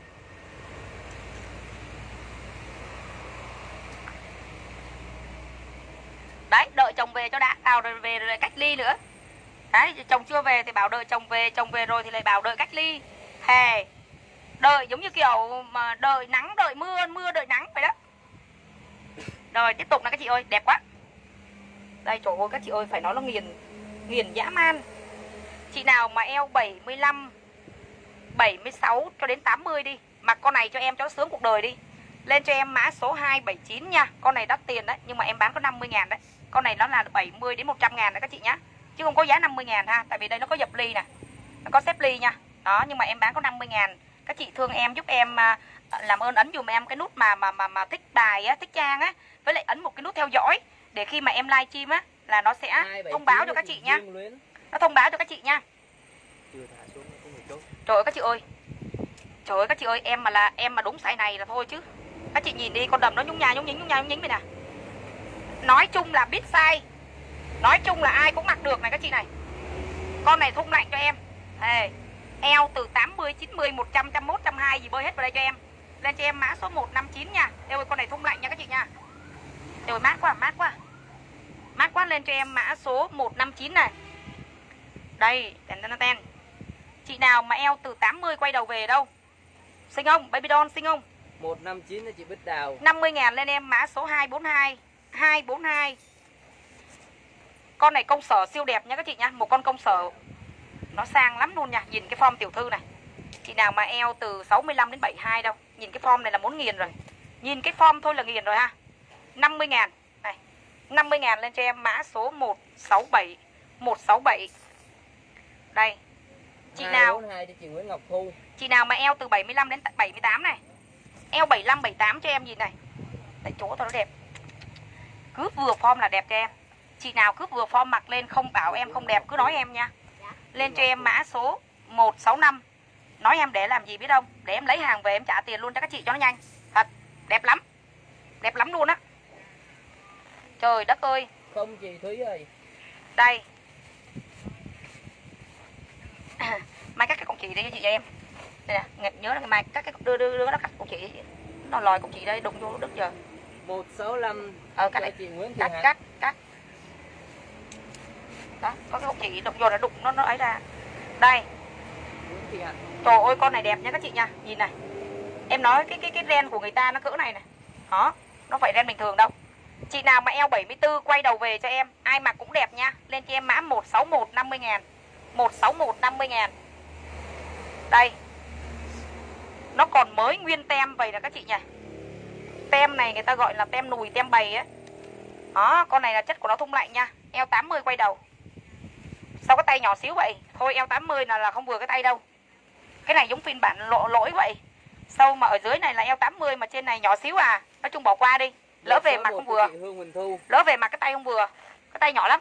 Đấy, đợi chồng về cho đã, bảo rồi về rồi lại cách ly nữa. Đấy, chồng chưa về thì bảo đợi chồng về rồi thì lại bảo đợi cách ly. Hè. Đợi giống như kiểu mà đợi nắng, đợi mưa, mưa đợi nắng vậy đó. Rồi tiếp tục là các chị ơi, đẹp quá. Đây trời ơi các chị ơi, phải nói là nghiền dã man. Chị nào mà eo 75, 76 cho đến 80 đi, mặc con này cho em cho nó sướng cuộc đời đi. Lên cho em mã số 279 nha. Con này đắt tiền đấy, nhưng mà em bán có 50.000 đấy. Con này nó là 70 đến 100.000 đấy các chị nhá. Chứ không có giá 50.000 ha, tại vì đây nó có dập ly nè. Nó có xếp ly nha. Đó, nhưng mà em bán có 50.000. Các chị thương em giúp em làm ơn ấn dùm em cái nút mà thích bài á, thích trang á, với lại ấn một cái nút theo dõi để khi mà em livestream á là nó sẽ thông báo cho các chị nha. Nó thông báo cho các chị nha. Trời ơi các chị ơi. Trời ơi các chị ơi, em mà đúng size này là thôi chứ. Các chị nhìn đi, con đầm nó nhúng nhính vậy nè. Nói chung là biết size. Nói chung là ai cũng mặc được này các chị này. Con này thun lạnh cho em. Eo từ 80, 90, 100, 101, 120 gì bơi hết vào đây cho em. Lên cho em mã số 159 nha. Eo ơi, con này thun lạnh nha các chị nha. Rồi mát quá. Mát quá, lên cho em mã số 159 này. Đây, ten. Chị nào mà eo từ 80 quay đầu về đâu? Xinh không? Baby doll xinh không?
159 là chị Bích Đào.
50.000 lên em mã số 242. 242. Con này công sở siêu đẹp nha các chị nha. Một con công sở nó sang lắm luôn nha. Nhìn cái form tiểu thư này. Chị nào mà eo từ 65 đến 72 đâu. Nhìn cái form này là muốn nghiền rồi. Nhìn cái form thôi là nghiền rồi ha. 50.000 này. 50.000 lên cho em mã số 167. 167. Đây. Chị nào
242 cho chị Nguyễn Ngọc Thu.
Chị nào mà eo từ 75 đến 78 này. Eo 75, 78 cho em nhìn này. Tại chỗ tao nó đẹp. Cứ vừa form là đẹp cho em. Chị nào cứ vừa form mặc lên không bảo em không đẹp cứ nói em nha. Lên cho em mã số 165. Nói em để làm gì biết không? Để em lấy hàng về em trả tiền luôn cho các chị cho nó nhanh. Thật, đẹp lắm. Đẹp lắm luôn á. Trời đất ơi.
Không chị Thúy ơi.
Đây. Mai cắt cái cọng chỉ đây cho chị cho em. Đây nè, nhớ là mai cắt cái đưa nó cắt cọng chỉ. Nó lòi cọng chỉ đây đụng vô đứt giờ.
165
cắt
cho
đây.
chị Nguyễn Thị
Cắt. Đó, có cái cọng chỉ đụng vô là đụng nó ấy ra. Đây.
Nguyễn Thị Hạnh.
Trời ơi con này đẹp nha các chị nha. Nhìn này. Em nói cái ren của người ta nó cỡ này này. Đó, nó phải ren bình thường đâu. Chị nào mà eo 74 quay đầu về cho em, ai mặc cũng đẹp nha. Lên cho em mã 161 50.000. 161 50.000. Đây. Nó còn mới nguyên tem vậy nè các chị nhỉ. Tem này người ta gọi là tem nùi, tem bày á. Đó, con này là chất của nó thun lạnh nha. Eo 80 quay đầu. Sao cái tay nhỏ xíu vậy? Thôi eo 80 là không vừa cái tay đâu. Cái này giống phiên bản lỗi vậy. Sau mà ở dưới này là eo 80 mà trên này nhỏ xíu à. Nói chung bỏ qua đi. Lỡ về mặt không vừa. Lỡ về mặt cái tay không vừa. Cái tay nhỏ lắm.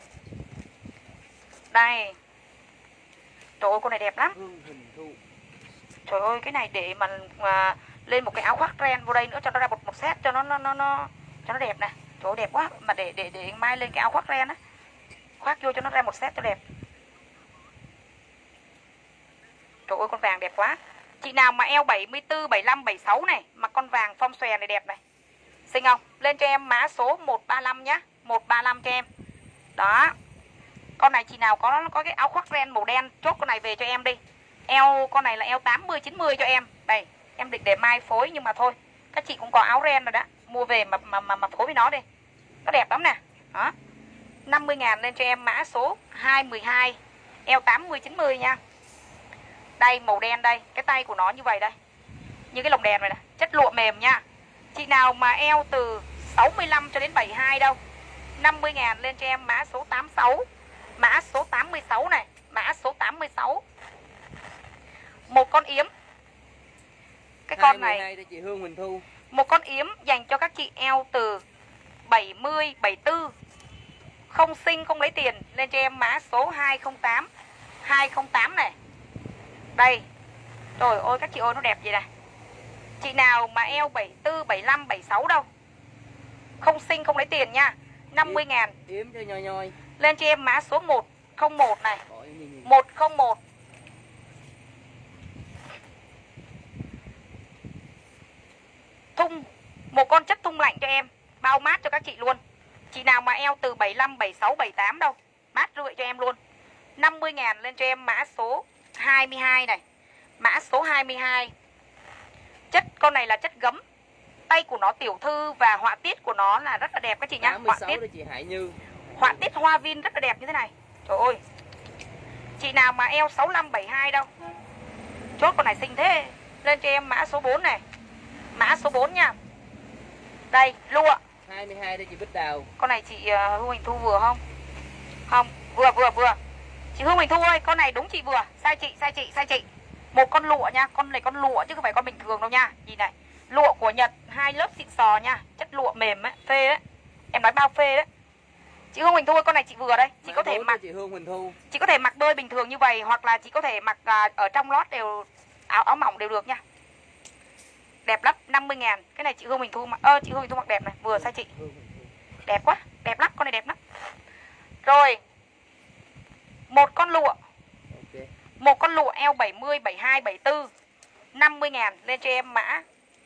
Đây. Trời ơi con này đẹp lắm. Trời ơi cái này để mà lên một cái áo khoác ren vô đây nữa cho nó ra một set cho nó đẹp nè. Trời ơi đẹp quá. Mà để mai lên cái áo khoác ren á. Khoác vô cho nó ra một set cho đẹp. Trời ơi con vàng đẹp quá. Chị nào mà eo 74, 75, 76 này, mặc con vàng form xòe này đẹp này. Xinh không? Lên cho em mã số 135 nhá. 135 cho em. Đó. Con này chị nào có cái áo khoác ren màu đen, chốt con này về cho em đi. Eo con này là eo 80 90 cho em. Đây, em định để mai phối nhưng mà thôi. Các chị cũng có áo ren rồi đó. Mua về mà phối với nó đi. Nó đẹp lắm nè. Đó. 50.000 lên cho em mã số 212. Eo 80 90 nha. Đây màu đen đây, cái tay của nó như vậy đây. Như cái lồng đèn này nè, chất lụa mềm nha. Chị nào mà eo từ 65 cho đến 72 đâu. 50.000 lên cho em mã số 86. Mã số 86 này, mã số 86. Một con yếm. Cái con này
chị Hương Huỳnh Thu.
một con yếm dành cho các chị eo từ 70, 74. Không xinh không lấy tiền. Lên cho em mã số 208. 208 này. Đây. Trời ơi các chị ơi nó đẹp vậy này. Chị nào mà eo 74, 75, 76 đâu. Không xinh không lấy tiền nha. 50.000.
Yếm cho nhoi.
Lên cho em mã số 101 này. 101. Thun. Một con chất thun lạnh cho em. Bao mát cho các chị luôn. Chị nào mà eo từ 75, 76, 78 đâu. Mát rượi cho em luôn. 50.000 lên cho em mã số 22 này. Mã số 22. Chất con này là chất gấm. tay của nó tiểu thư và họa tiết của nó là rất là đẹp các chị nhá. Họa
86
tiết,
đó chị Hải Như.
họa tiết hoa viên rất là đẹp như thế này. Trời ơi. Chị nào mà eo 65 72 đâu. Chốt con này xinh thế. Lên cho em mã số 4 này. Mã số 4 nha. Đây, lụa.
22 đây chị Bích Đào.
Con này chị Hương Huỳnh Thu vừa không? Không, vừa. Chị Hương Huỳnh Thu ơi, con này đúng chị vừa. Sai chị. Một con lụa nha, con này con lụa chứ không phải con bình thường đâu nha. Nhìn này, lụa của Nhật, 2 lớp xịn sò nha, chất lụa mềm ấy, phê đấy. Em nói bao phê đấy. Chị Hương Huỳnh Thu ơi, con này chị vừa đây. Chị có thể mặc,
chị Hương Huỳnh Thu.
chị có thể mặc bơi bình thường như vậy, hoặc là chị có thể mặc ở trong lót đều, áo mỏng đều được nha. Đẹp lắm, 50.000. Cái này chị Hương Huỳnh Thu mặc, chị Hương Huỳnh Thu mặc đẹp này, vừa sai chị. Đẹp quá, đẹp lắm, con này đẹp lắm. Rồi, một con lụa.
Okay.
Một con lụa eo 70, 72, 74, 50.000. Lên cho em mã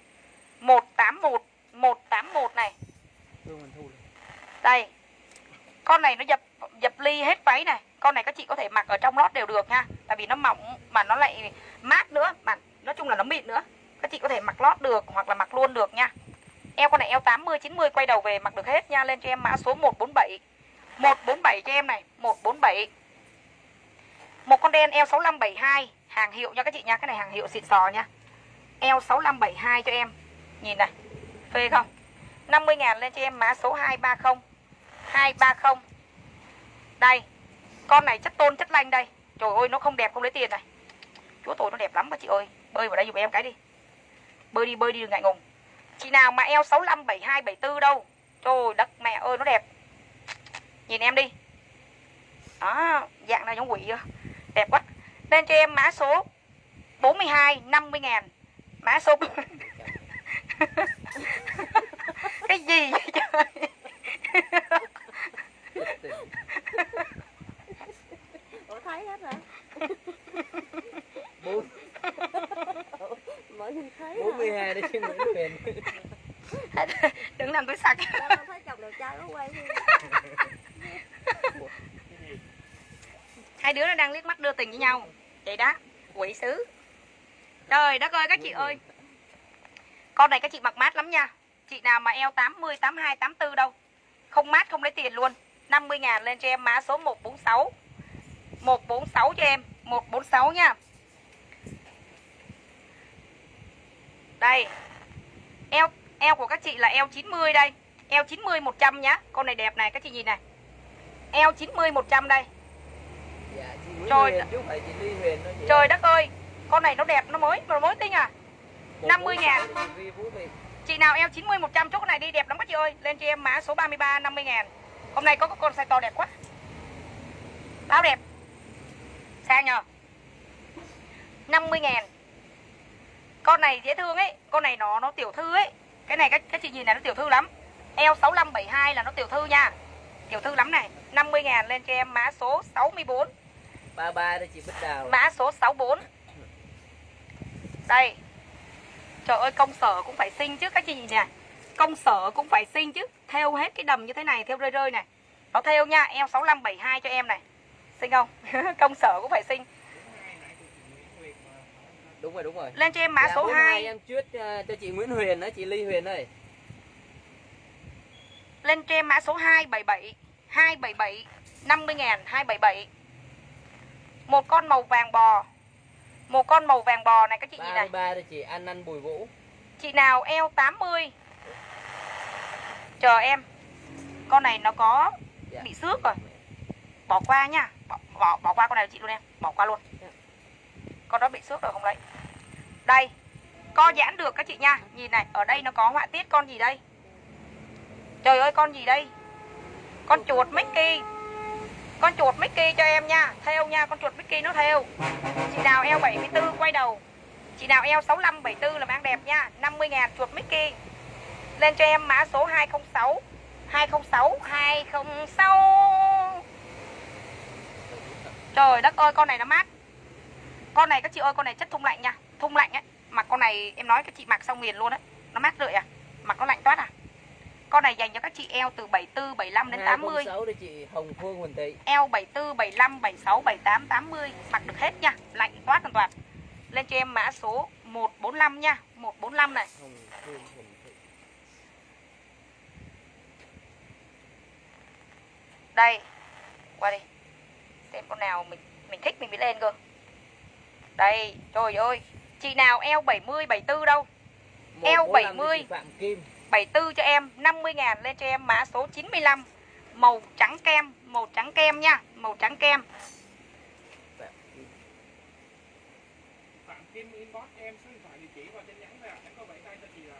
181 này.
Hương Huỳnh Thu.
Đây. Con này nó dập ly hết váy này. Con này các chị có thể mặc ở trong lót đều được nha. Tại vì nó mỏng mà nó lại mát nữa, mà nói chung là nó mịn nữa. Các chị có thể mặc lót được hoặc là mặc luôn được nha. Eo con này eo 80, 90 quay đầu về mặc được hết nha. Lên cho em mã số 147. 147 cho em này, 147. Một con đen eo 65 72, hàng hiệu nha các chị nha, cái này hàng hiệu xịn sò nha. Eo 65 72 cho em. Nhìn này, phê không? 50.000 lên cho em mã số 230. 230. Đây. Con này chất tôn chất lanh đây. Trời ơi nó không đẹp không lấy tiền này. Chúa tôi nó đẹp lắm các chị ơi. Bơi vào đây giùm em cái đi. Bơi đi đừng ngại ngùng. Chị nào mà eo 65 72 74 đâu. Trời đất mẹ ơi nó đẹp. Nhìn em đi. Đó, dạng này giống quỷ chưa? Đẹp quá. Lên cho em mã số 42, 50.000. Mã số cái gì vậy trời?
Ủa thấy hết rồi. Mọi người thấy
42 đây chứ Nguyễn Huyền.
Đừng làm tôi sặc.
thấy chồng đẹp trai nó quay.
Hai đứa nó đang liếc mắt đưa tình với nhau. Vậy đó, quỷ sứ. Trời đất ơi các chị ơi. Con này các chị mặc mát lắm nha. Chị nào mà eo 80, 82, 84 đâu. Không mát không lấy tiền luôn. 50.000 lên cho em mã số 146. 146 cho em, 146 nha. Đây. Eo của các chị là eo 90 đây. Eo 90 100 nhá. Con này đẹp này các chị nhìn này. Eo 90 100 đây.
Dạ, chị Nguyễn
Trời
Huyền chứ không phải chị Ly Huyền đó chị.
Trời đất ơi. Con này nó đẹp, nó mới tinh à. 50.000. Chị nào eo 90 100 chốt con này đi đẹp lắm các chị ơi. Lên cho em mã số 33 50.000. Hôm nay có con size to đẹp quá. Bao đẹp. Sang nhờ. 50.000. Con này dễ thương ấy. Con này nó tiểu thư ấy. Cái này các chị nhìn này nó tiểu thư lắm. Eo 65 72 là nó tiểu thư nha. Tiểu thư lắm này. 50.000 lên cho em mã số 64.
33 đây chị Bích Đào.
Mã số 64. Đây. Trời ơi công sở cũng phải xinh chứ các chị nhìn nè. Công sở cũng phải xinh chứ. Thêu hết cái đầm như thế này, thêu rơi rơi này. Nó thêu nha, eo 65 72 cho em này. Xinh không? Công sở cũng phải xinh.
Đúng rồi.
Lên cho em mã
dạ,
số 2.
Em chuyết cho chị Nguyễn Huyền đó, chị Ly Huyền ơi.
Lên cho em mã số 277. 277 50.000 277. Một con màu vàng bò. Một con màu vàng bò này các chị nhìn này.
33 đây chị An Bùi Vũ.
Chị nào eo 80. Chờ em. Con này nó có bị xước rồi. Bỏ qua nha. Bỏ qua con này chị luôn em. Bỏ qua luôn. Con đó bị xước rồi không lấy. Đây. Co giãn được các chị nha. Nhìn này, ở đây nó có họa tiết con gì đây? Trời ơi con gì đây? Con chuột Mickey. Con chuột Mickey cho em nha. Thêu nha, con chuột Mickey nó thêu. Chị nào eo 74 quay đầu. Chị nào eo 65 74 là mang đẹp nha. 50.000 chuột Mickey. Lên cho em mã số 206. 206. Trời đất ơi con này nó mát. Con này các chị ơi, con này chất thun lạnh nha. Thun lạnh ấy. Mặc con này em nói các chị mặc xong nghiền luôn đấy. Nó mát rượi à. Mặc nó lạnh toát à. Con này dành cho các chị eo từ 74, 75 đến 80.
206 đây chị Hồng Phương Huỳnh Thị.
Eo 74, 75, 76, 78, 80. Mặc được hết nha. Lạnh toát hoàn toàn. Lên cho em mã số 145 nha. 145 này.
Hồng Phương Huỳnh Thị.
Đây, qua đi. Xem con nào mình thích mình mới lên cơ. Đây, trời ơi. Chị nào eo 70, 74 đâu. Eo 70, 74 cho em, 50.000 lên cho em mã số 95. Màu trắng kem nha, màu trắng kem.
Phạm Kim inbox em số điện thoại địa chỉ và tin nhắn ra, em có vẫy tay cho chị rồi.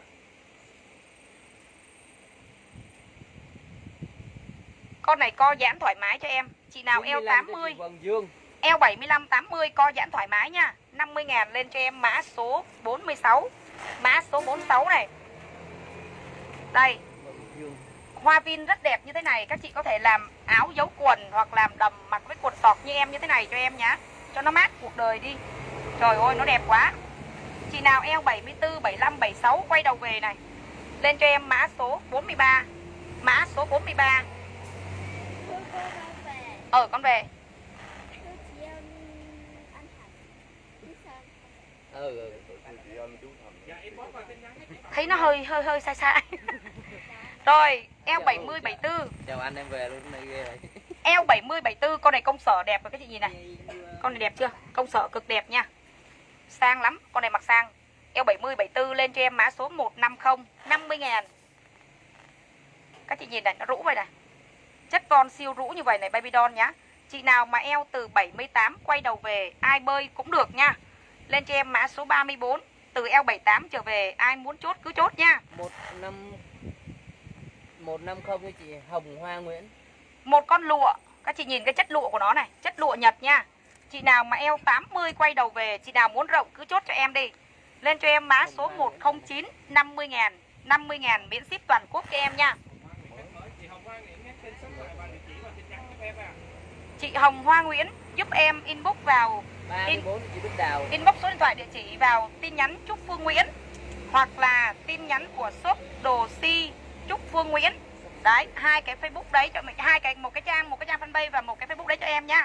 Con này co giãn thoải mái cho em. Chị nào eo 80, eo 75, 80 co giãn thoải mái nha. 50.000 lên cho em mã số 46. Mã số 46 này. Đây. Hoa vin rất đẹp như thế này. Các chị có thể làm áo dấu quần hoặc làm đầm mặc với quần sọt như em như thế này cho em nhá. Cho nó mát cuộc đời đi. Trời ơi nó đẹp quá. Chị nào eo 74, 75, 76 quay đầu về này. Lên cho em mã số 43. Mã số 43. Con về. Thấy nó hơi sai sai. Rồi, eo 70, 74.
Chào anh, em về luôn này ghê vậy.
Eo 70, 74, con này công sở đẹp rồi các chị nhìn này. Con này đẹp chưa? Công sở cực đẹp nha. Sang lắm, con này mặc sang. Eo 70, 74 lên cho em mã số 150, 50.000. Các chị nhìn này, nó rũ vậy này. Chất von siêu rũ như vậy này, baby doll nhá. Chị nào mà eo từ 78 quay đầu về, ai bơi cũng được nha. Lên cho em mã số 34. Từ eo 78 trở về, ai muốn chốt cứ chốt nha.
150 với chị Hồng Hoa Nguyễn.
Một con lụa, các chị nhìn cái chất lụa của nó này, chất lụa Nhật nha. Chị nào mà eo 80 quay đầu về, chị nào muốn rộng cứ chốt cho em đi. Lên cho em mã số 109, 50.000. 50.000 miễn ship toàn quốc cho em nha. Chị Hồng Hoa Nguyễn giúp em inbox vào
34 chị Bích Đào.
Inbox số điện thoại địa chỉ vào tin nhắn Trúc Phương Nguyễn hoặc là tin nhắn của shop đồ si Trúc Phương Nguyễn. Đấy, hai cái Facebook đấy cho mình, một cái trang fanpage và một cái Facebook đấy cho em nha.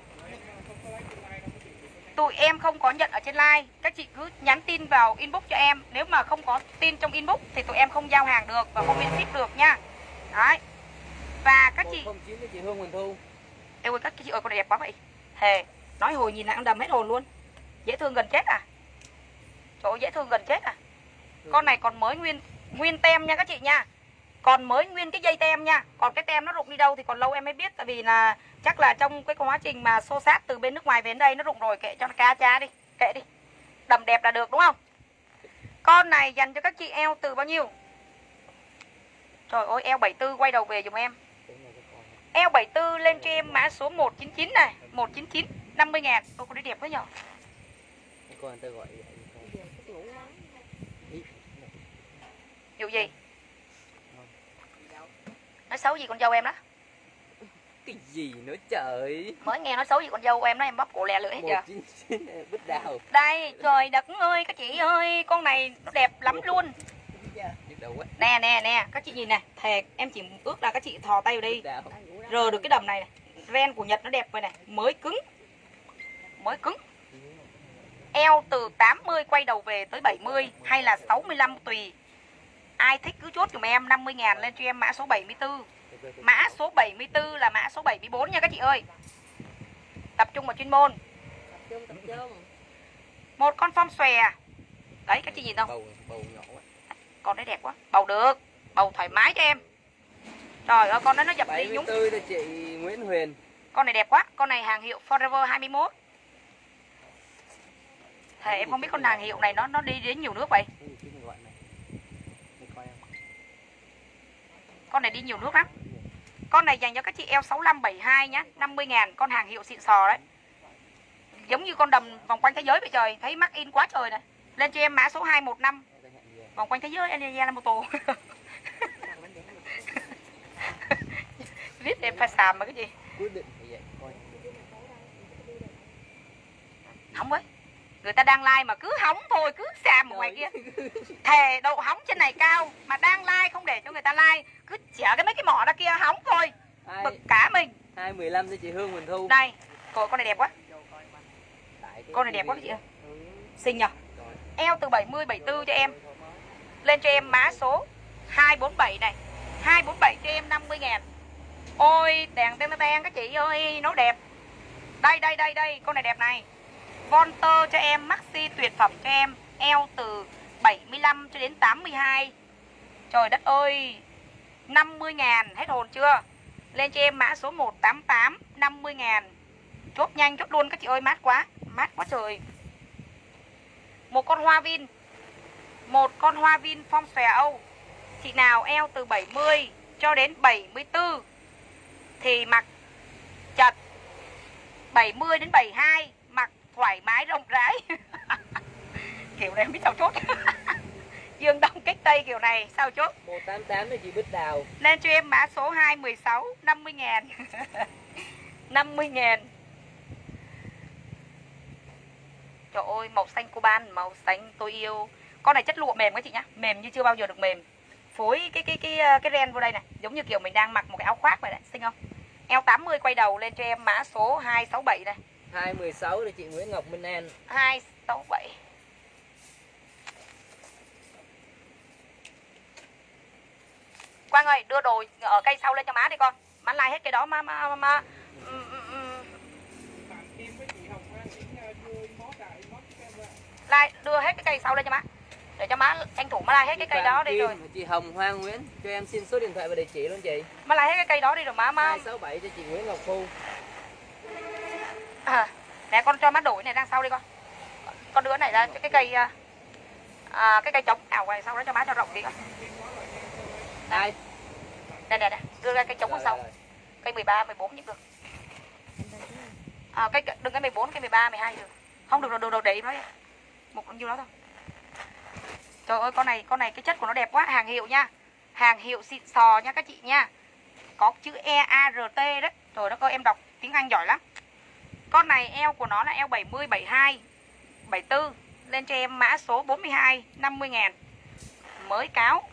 Tụi em không có nhận ở trên live, các chị cứ nhắn tin vào inbox cho em. Nếu mà không có tin trong inbox thì tụi em không giao hàng được và không miễn ship được nha. Đấy. Và các chị
109 với chị Hương Quỳnh Thu.
Em ơi các chị ơi, con này đẹp quá vậy. Thề, nói hồi nhìn lại đầm hết hồn luôn. Dễ thương gần chết à. Trời ơi, dễ thương gần chết à. Con này còn mới nguyên tem nha các chị nha. Còn mới nguyên cái dây tem nha. Còn cái tem nó rụng đi đâu thì còn lâu em mới biết. Tại vì là chắc là trong cái quá trình mà xô sát từ bên nước ngoài về đến đây nó rụng rồi. Kệ cho nó cá cha đi, kệ đi. Đầm đẹp là được đúng không? Con này dành cho các chị eo từ bao nhiêu? Trời ơi, eo 74 quay đầu về dùm em. Eo 74 lên cho em mã số 199 này. 199, 50.000. Ôi con đấy đẹp quá nhờ.
Cô anh ta gọi
Vụ gì? Nói xấu gì con dâu em đó?
cái gì nữa trời.
Mới nghe nói xấu gì con dâu em đó, em bóp cổ lẹ lưỡi hết giờ.
199 Bích Đào.
Đây, trời đất ơi các chị ơi, con này nó đẹp lắm luôn. Nè nè nè, các chị nhìn này, thề em chỉ ước là các chị thò tay vào đây rờ được cái đầm này này. Ren của Nhật nó đẹp vậy này, mới cứng. Mới cứng. Eo từ 80 quay đầu về tới 70 hay là 65 tùy. Ai thích cứ chốt dùm em 50.000 lên cho em mã số 74. Mã số 74 là mã số 74 nha các chị ơi. Tập trung vào chuyên môn.
Tập trung.
Một con form xòe. Đấy các chị nhìn không?
Bầu nhỏ quá.
Con đấy đẹp quá. Bầu được. Bầu thoải mái cho em. Trời ơi con đó nó dập đi nhúng.
74 là chị Nguyễn Huyền.
Con này đẹp quá. Con này hàng hiệu Forever 21. Thề em không biết con hàng hiệu này nó đi đến nhiều nước vậy. Con này đi nhiều nước lắm. Con này dành cho các chị eo 65, 72 nhá. 50.000. Con hàng hiệu xịn sò đấy. Giống như con đầm vòng quanh thế giới vậy trời. Thấy mắc in quá trời này. Lên cho em mã số 215. Vòng quanh thế giới Energia Moto. Viết em phải xàm mà cái gì. Hỏng với. Người ta đang like mà cứ hóng thôi, cứ xàm ở ngoài kia. Thề độ hóng trên này cao mà đang like không để cho người ta like, cứ chẻ cái mấy cái mỏ ra kia hóng thôi. Bực cả mình.
215 cho chị Hương Quỳnh Thu.
Đây, con này đẹp quá. Con này đẹp quá chị ơi. Xinh nhờ. Eo từ 70, 74 cho em. Lên cho em mã số 247 này. 247 cho em 50.000. Ôi đèn tên các chị ơi, nó đẹp. Đây, con này đẹp này. Von tơ cho em, maxi tuyệt phẩm cho em. Eo từ 75 cho đến 82. Trời đất ơi, 50.000, hết hồn chưa? Lên cho em mã số 188, 50.000. Chốt nhanh, chốt luôn các chị ơi, mát quá trời. Một con hoa vin phong xòe Âu. Chị nào eo từ 70 cho đến 74 thì mặc chật, 70 đến 72 mặc thoải mái rộng rãi. Kiểu này không biết sao chốt. Dương Đông cách Tây kiểu này sao chốt?
188 cho chị Bích Đào.
Lên cho em mã số 216, 50.000. 50.000. Trời ơi, màu xanh coban, màu xanh tôi yêu. Con này chất lụa mềm các chị nhá, mềm như chưa bao giờ được mềm. Phối cái ren vô đây này, giống như kiểu mình đang mặc một cái áo khoác vậy đấy, xinh không? Eo 80 quay đầu, lên cho em mã số 267 này.
216 để chị Nguyễn Ngọc Minh An.
267. Quang ơi, đưa đồ ở cây sau lên cho má đi con. Má like hết cái đó mà
Bạn Kim với chị Hồng Hoa đưa inbox cho em ra.
like đưa hết cái cây sau lên cho má. Để cho má tranh thủ má like hết cái cây đó đi rồi.
Chị Hồng Hoa Nguyễn cho em xin số điện thoại và địa chỉ luôn chị.
Má like hết cái cây đó đi rồi má.
267 cho chị Nguyễn Ngọc Thu.
Nè con cho má đổi này ra sau đi con. Con đưa này ra cái cây cái cây trống nào ngoài sau đó cho má cho rộng đi con.
Đây.
Đây, đưa ra cây trống ở sau. Cây 13, 14 cũng được. Cây đừng cái 14, cây 13, 12 được. Không được để nó đi. Một con nhiêu đó thôi. Trời ơi con này cái chất của nó đẹp quá, hàng hiệu nha. Hàng hiệu xịn sò nha các chị nha. Có chữ EART đấy. Trời đất ơi, em đọc tiếng Anh giỏi lắm. Con này eo của nó là eo 70, 72, 74. Lên cho em mã số 42, 50.000. Mới cáo.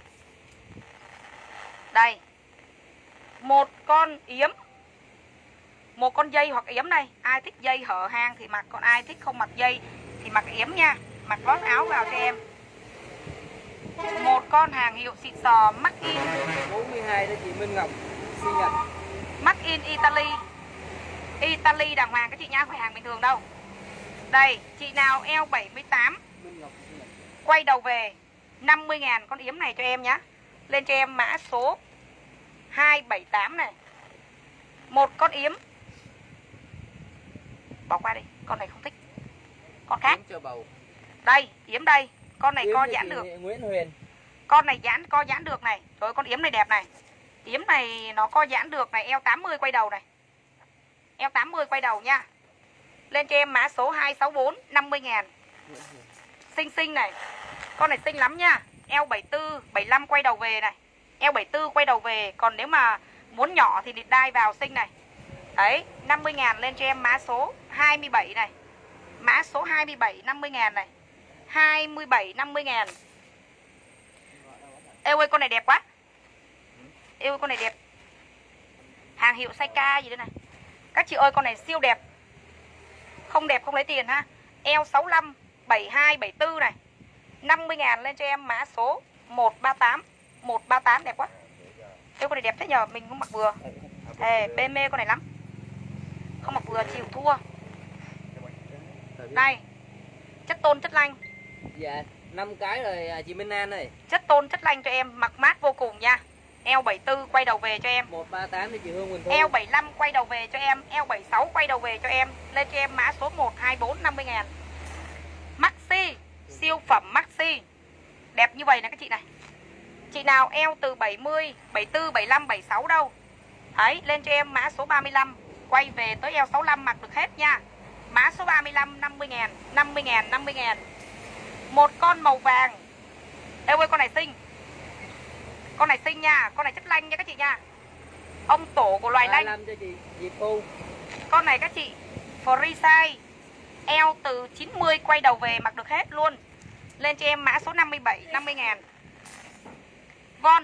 Đây. Một con yếm. Một con dây hoặc yếm này. Ai thích dây hở hang thì mặc, còn ai thích không mặc dây thì mặc yếm nha. Mặc lót áo vào cho em. Một con hàng hiệu xịn sò, made in
42 đó chị Minh Ngọc sinh nhật.
Made in Italy. Italy đàng hoàng các chị nha, không phải hàng bình thường đâu. Đây, chị nào eo 78 quay đầu về 50.000 con yếm này cho em nhá. Lên cho em mã số 278 này. Một con yếm. Bỏ qua đi, con này không thích. Con khác.
Cho bầu.
Đây, yếm đây. Con này
Yếm
co giãn được.
Nguyễn Huyền.
Con này co giãn được này. Trời ơi, con yếm này đẹp này. Yếm này nó co giãn được này, eo 80 quay đầu này. Eo 80 quay đầu nha. Lên cho em mã số 264, 50.000. Xinh này. Con này xinh lắm nha. Eo 74, 75 quay đầu về này. Eo 74 quay đầu về. Còn nếu mà muốn nhỏ thì đai vào xinh này. Đấy, 50.000 lên cho em mã số 27 này. Mã số 27, 50.000 này. 27, 50.000. Ê ơi, con này đẹp quá. Ê ơi, con này đẹp. Hàng hiệu Saika gì đây này. Các chị ơi, con này siêu đẹp. Không đẹp không lấy tiền ha. Eo 65, 72, 74 này. 50.000 lên cho em mã số 138. 138 đẹp quá. Ê, con này đẹp thế nhờ, mình không mặc vừa. Ê, mê con này lắm. Không mặc vừa chịu thua. Đây. Chất tôn chất lanh.
Dạ, 5 cái rồi chị Minh An ơi.
Chất tôn chất lanh cho em, mặc mát vô cùng nha. Eo 74 quay đầu về cho em.
138 thì chị Hương Quỳnh Thu.
Eo 75 quay đầu về cho em. Eo 76 quay đầu về cho em. Lên cho em mã số 124, 50.000. Maxi, siêu phẩm Maxi. Đẹp như vậy nè các chị này. Chị nào eo từ 70, 74, 75, 76 đâu. Đấy, lên cho em mã số 35. Quay về tới eo 65 mặc được hết nha. Mã số 35, 50.000. 50.000, 50.000. Một con màu vàng. Ê ơi, con này xinh. Con này xinh nha, con này chất lanh nha các chị nha. Ông tổ của loài lanh.
35 cho chị Diệp Thu.
Con này các chị free size. Eo từ 90 quay đầu về mặc được hết luôn. Lên cho em mã số 57, 50.000. Von.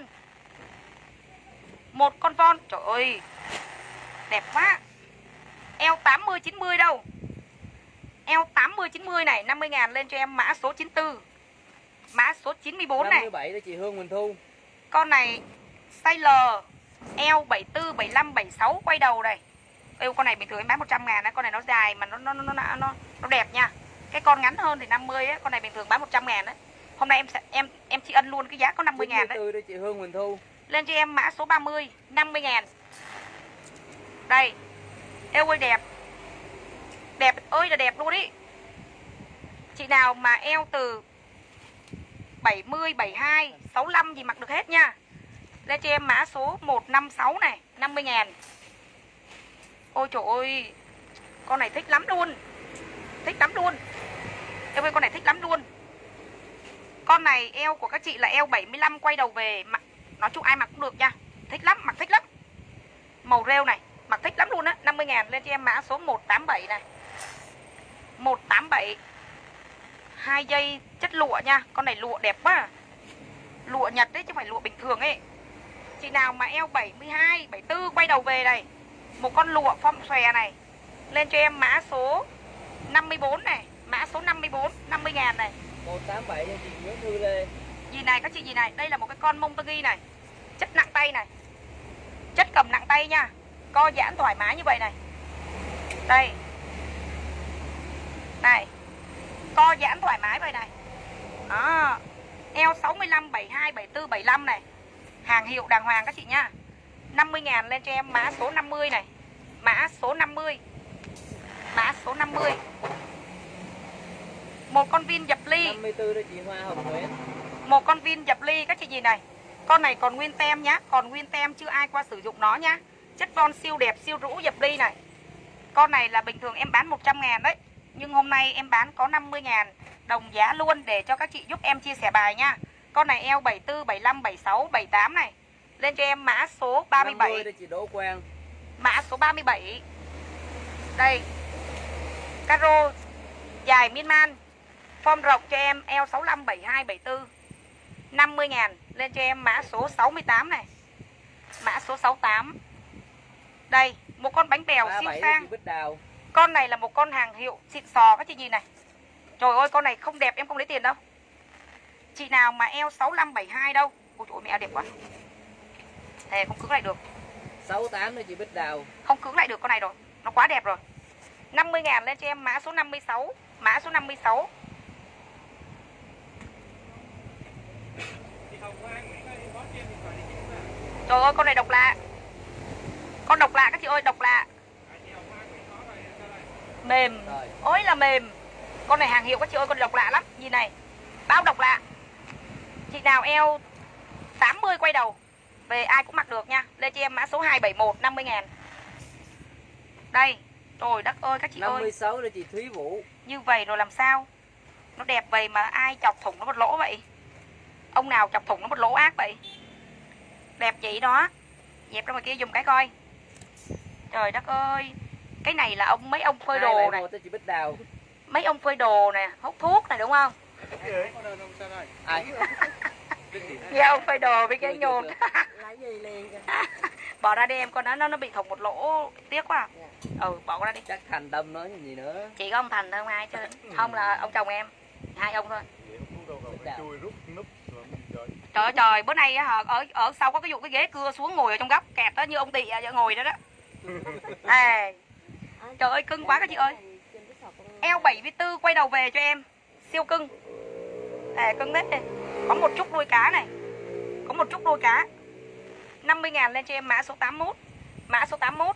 Một con von. Trời ơi, đẹp quá. Eo 80, 90 đâu. Eo 80, 90 này, 50.000 lên cho em mã số 94. Mã số 94 này.
57 cho chị Hương Quỳnh Thu.
Con này size L. eo 74, 75, 76 quay đầu này. Êu, con này bình thường em bán 100.000 đấy, con này nó dài mà nó đẹp nha. Cái con ngắn hơn thì 50 ấy, con này bình thường bán 100.000 đấy. Hôm nay em chỉ ân luôn cái giá có 50.000 đấy.
Đây chị Hương Quỳnh Thu.
Lên cho em mã số 30, 50.000. Đây. Êu ơi đẹp. Đẹp ơi là đẹp luôn ý. Chị nào mà eo từ 70, 72, 65 gì mặc được hết nha. Lên cho em mã số 156 này, 50.000. Ôi trời ơi, con này thích lắm luôn. Thích lắm luôn. Em ơi, con này thích lắm luôn. Con này eo của các chị là eo 75 quay đầu về. Nói chung ai mặc cũng được nha. Thích lắm, mặc thích lắm. Màu rêu này, mặc thích lắm luôn á. 50.000 lên cho em mã số 187 này. 187. 2 dây chất lụa nha. Con này lụa đẹp quá à. Lụa Nhật đấy chứ không phải lụa bình thường ấy. Chị nào mà eo 72, 74 quay đầu về này. Một con lụa form xòe này. Lên cho em mã số 54 này. Mã số 54, 50.000 này.
187 cho chị Nguyễn Thư Lê.
Gì này các chị, gì này. Đây là một cái con Montague này. Chất nặng tay này. Chất cầm nặng tay nha. Co giãn thoải mái như vậy này. Đây. Này. Co giãn thoải mái vậy này. Đó. Eo 65, 72, 74, 75 này. Hàng hiệu đàng hoàng các chị nha. 50.000 lên cho em mã số 50 này. Mã số 50. Mã số 50. Một con vin dập ly.
54 đó chị Hoa Hồng Nguyễn.
Một con vin dập ly các chị nhìn này. Con này còn nguyên tem nhá. Còn nguyên tem chưa ai qua sử dụng nó nhá. Chất von siêu đẹp, siêu rũ dập ly này. Con này là bình thường em bán 100.000 đấy. Nhưng hôm nay em bán có 50.000 đồng giá luôn để cho các chị giúp em chia sẻ bài nha. Con này eo 74, 75, 76, 78 này. Lên cho em mã số 37.
50 đó chị Đỗ Quang.
Mã số 37. Đây. Caro dài miên man. Form rộng cho em eo 65, 72, 74. 50.000 lên cho em mã số 68 này. Mã số 68. Đây, một con bánh bèo siêu sang. Con này là một con hàng hiệu xịn sò các chị nhìn này. Trời ơi, con này không đẹp em không lấy tiền đâu. Chị nào mà eo 65, 72 đâu. Ôi trời ơi, mẹ đẹp quá. Thề không cưỡng lại được.
68 đó chị Bích Đào.
Không cưỡng lại được con này rồi. Nó quá đẹp rồi. 50.000 lên cho em mã số 56. Mã số 56. Trời ơi, con này độc lạ. Con độc lạ các chị ơi, độc lạ. Mềm. Ôi là mềm. Con này hàng hiệu các chị ơi, con độc lạ lắm. Nhìn này. Bao độc lạ. Chị nào eo 80 quay đầu về ai cũng mặc được nha. Lên cho em mã số 271, 50.000. Đây. Trời đất ơi các chị
56
ơi.
là chị Thúy Vũ.
Như vậy rồi làm sao? Nó đẹp vậy mà ai chọc thủng nó một lỗ vậy? Ông nào chọc thủng nó một lỗ ác vậy? Đẹp chị đó. Dẹp ra ngoài kia dùng cái coi. Trời đất ơi. Cái này là mấy ông phơi đồ này.
Chị Bích Đào.
Mấy ông phơi đồ nè, hút thuốc này đúng không?
Ai?
Nghe ông phơi đồ với cái nhồn.
Lấy gì liền kìa.
Bỏ ra đi em, con nó bị thủng một lỗ tiếc quá. Bỏ ra đi.
Chắc Thành Tâm nói gì nữa.
Chỉ có ông Thành thôi, không ai chứ. Không là ông chồng em. Hai ông thôi. Trời trời, bữa nay ở sau có cái vụ cái ghế cưa xuống ngồi ở trong góc kẹt đó như ông Tị ngồi đó đó. Trời ơi cưng quá các chị ơi. Eo 74 quay đầu về cho em. Siêu cưng. Cưng đấy. Có một chút đuôi cá này. Có một chút đuôi cá. 50.000 lên cho em mã số 81. Mã số 81.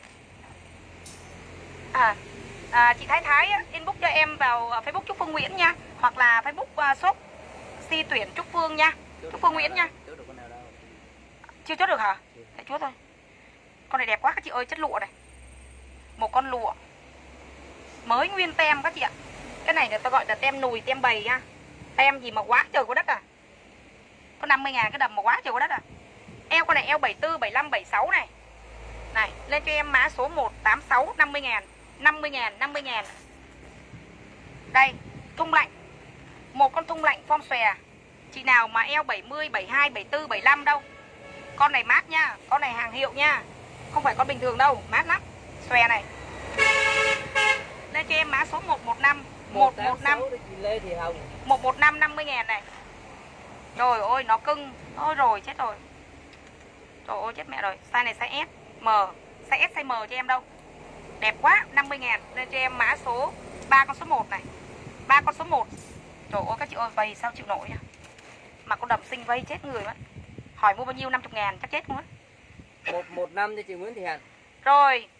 Chị Thái inbox cho em vào Facebook Trúc Phương Nguyễn nha. Hoặc là Facebook shop si tuyển Trúc Phương nha. Trúc Phương Nguyễn nha. Chưa chốt được hả? Để chốt thôi. Con này đẹp quá các chị ơi, chất lụa này. Một con lụa mới nguyên tem các chị ạ. Cái này người ta gọi là tem nùi, tem bầy nha. Tem gì mà quá trời quá đất à. Có 50.000 cái đầm mà quá trời quá đất à. Eo con này eo 74, 75, 76 này. Này, lên cho em mã số 186, 50.000. 50.000, 50.000. Đây, thung lạnh. Một con thung lạnh form xòe. Chị nào mà eo 70, 72, 74, 75 đâu. Con này mát nha. Con này hàng hiệu nha. Không phải con bình thường đâu, mát lắm. Xòe này. Lên cho em mã số 115. 115
Lê Thị Hồng.
115, 50.000 này. Trời ơi nó cưng. Ôi rồi chết rồi. Trời ơi chết mẹ rồi. Size này size S, M. Size S, size M cho em đâu. Đẹp quá, 50.000. Lên cho em mã số 3 con số 1 này. 3 con số 1. Trời ơi các chị ơi, vầy sao chịu nổi nhá. Mà con đầm xinh vây chết người mất. Hỏi mua bao nhiêu, 50.000 chắc chết luôn á.
115 cho chị Nguyễn Thị Hạnh.
Rồi.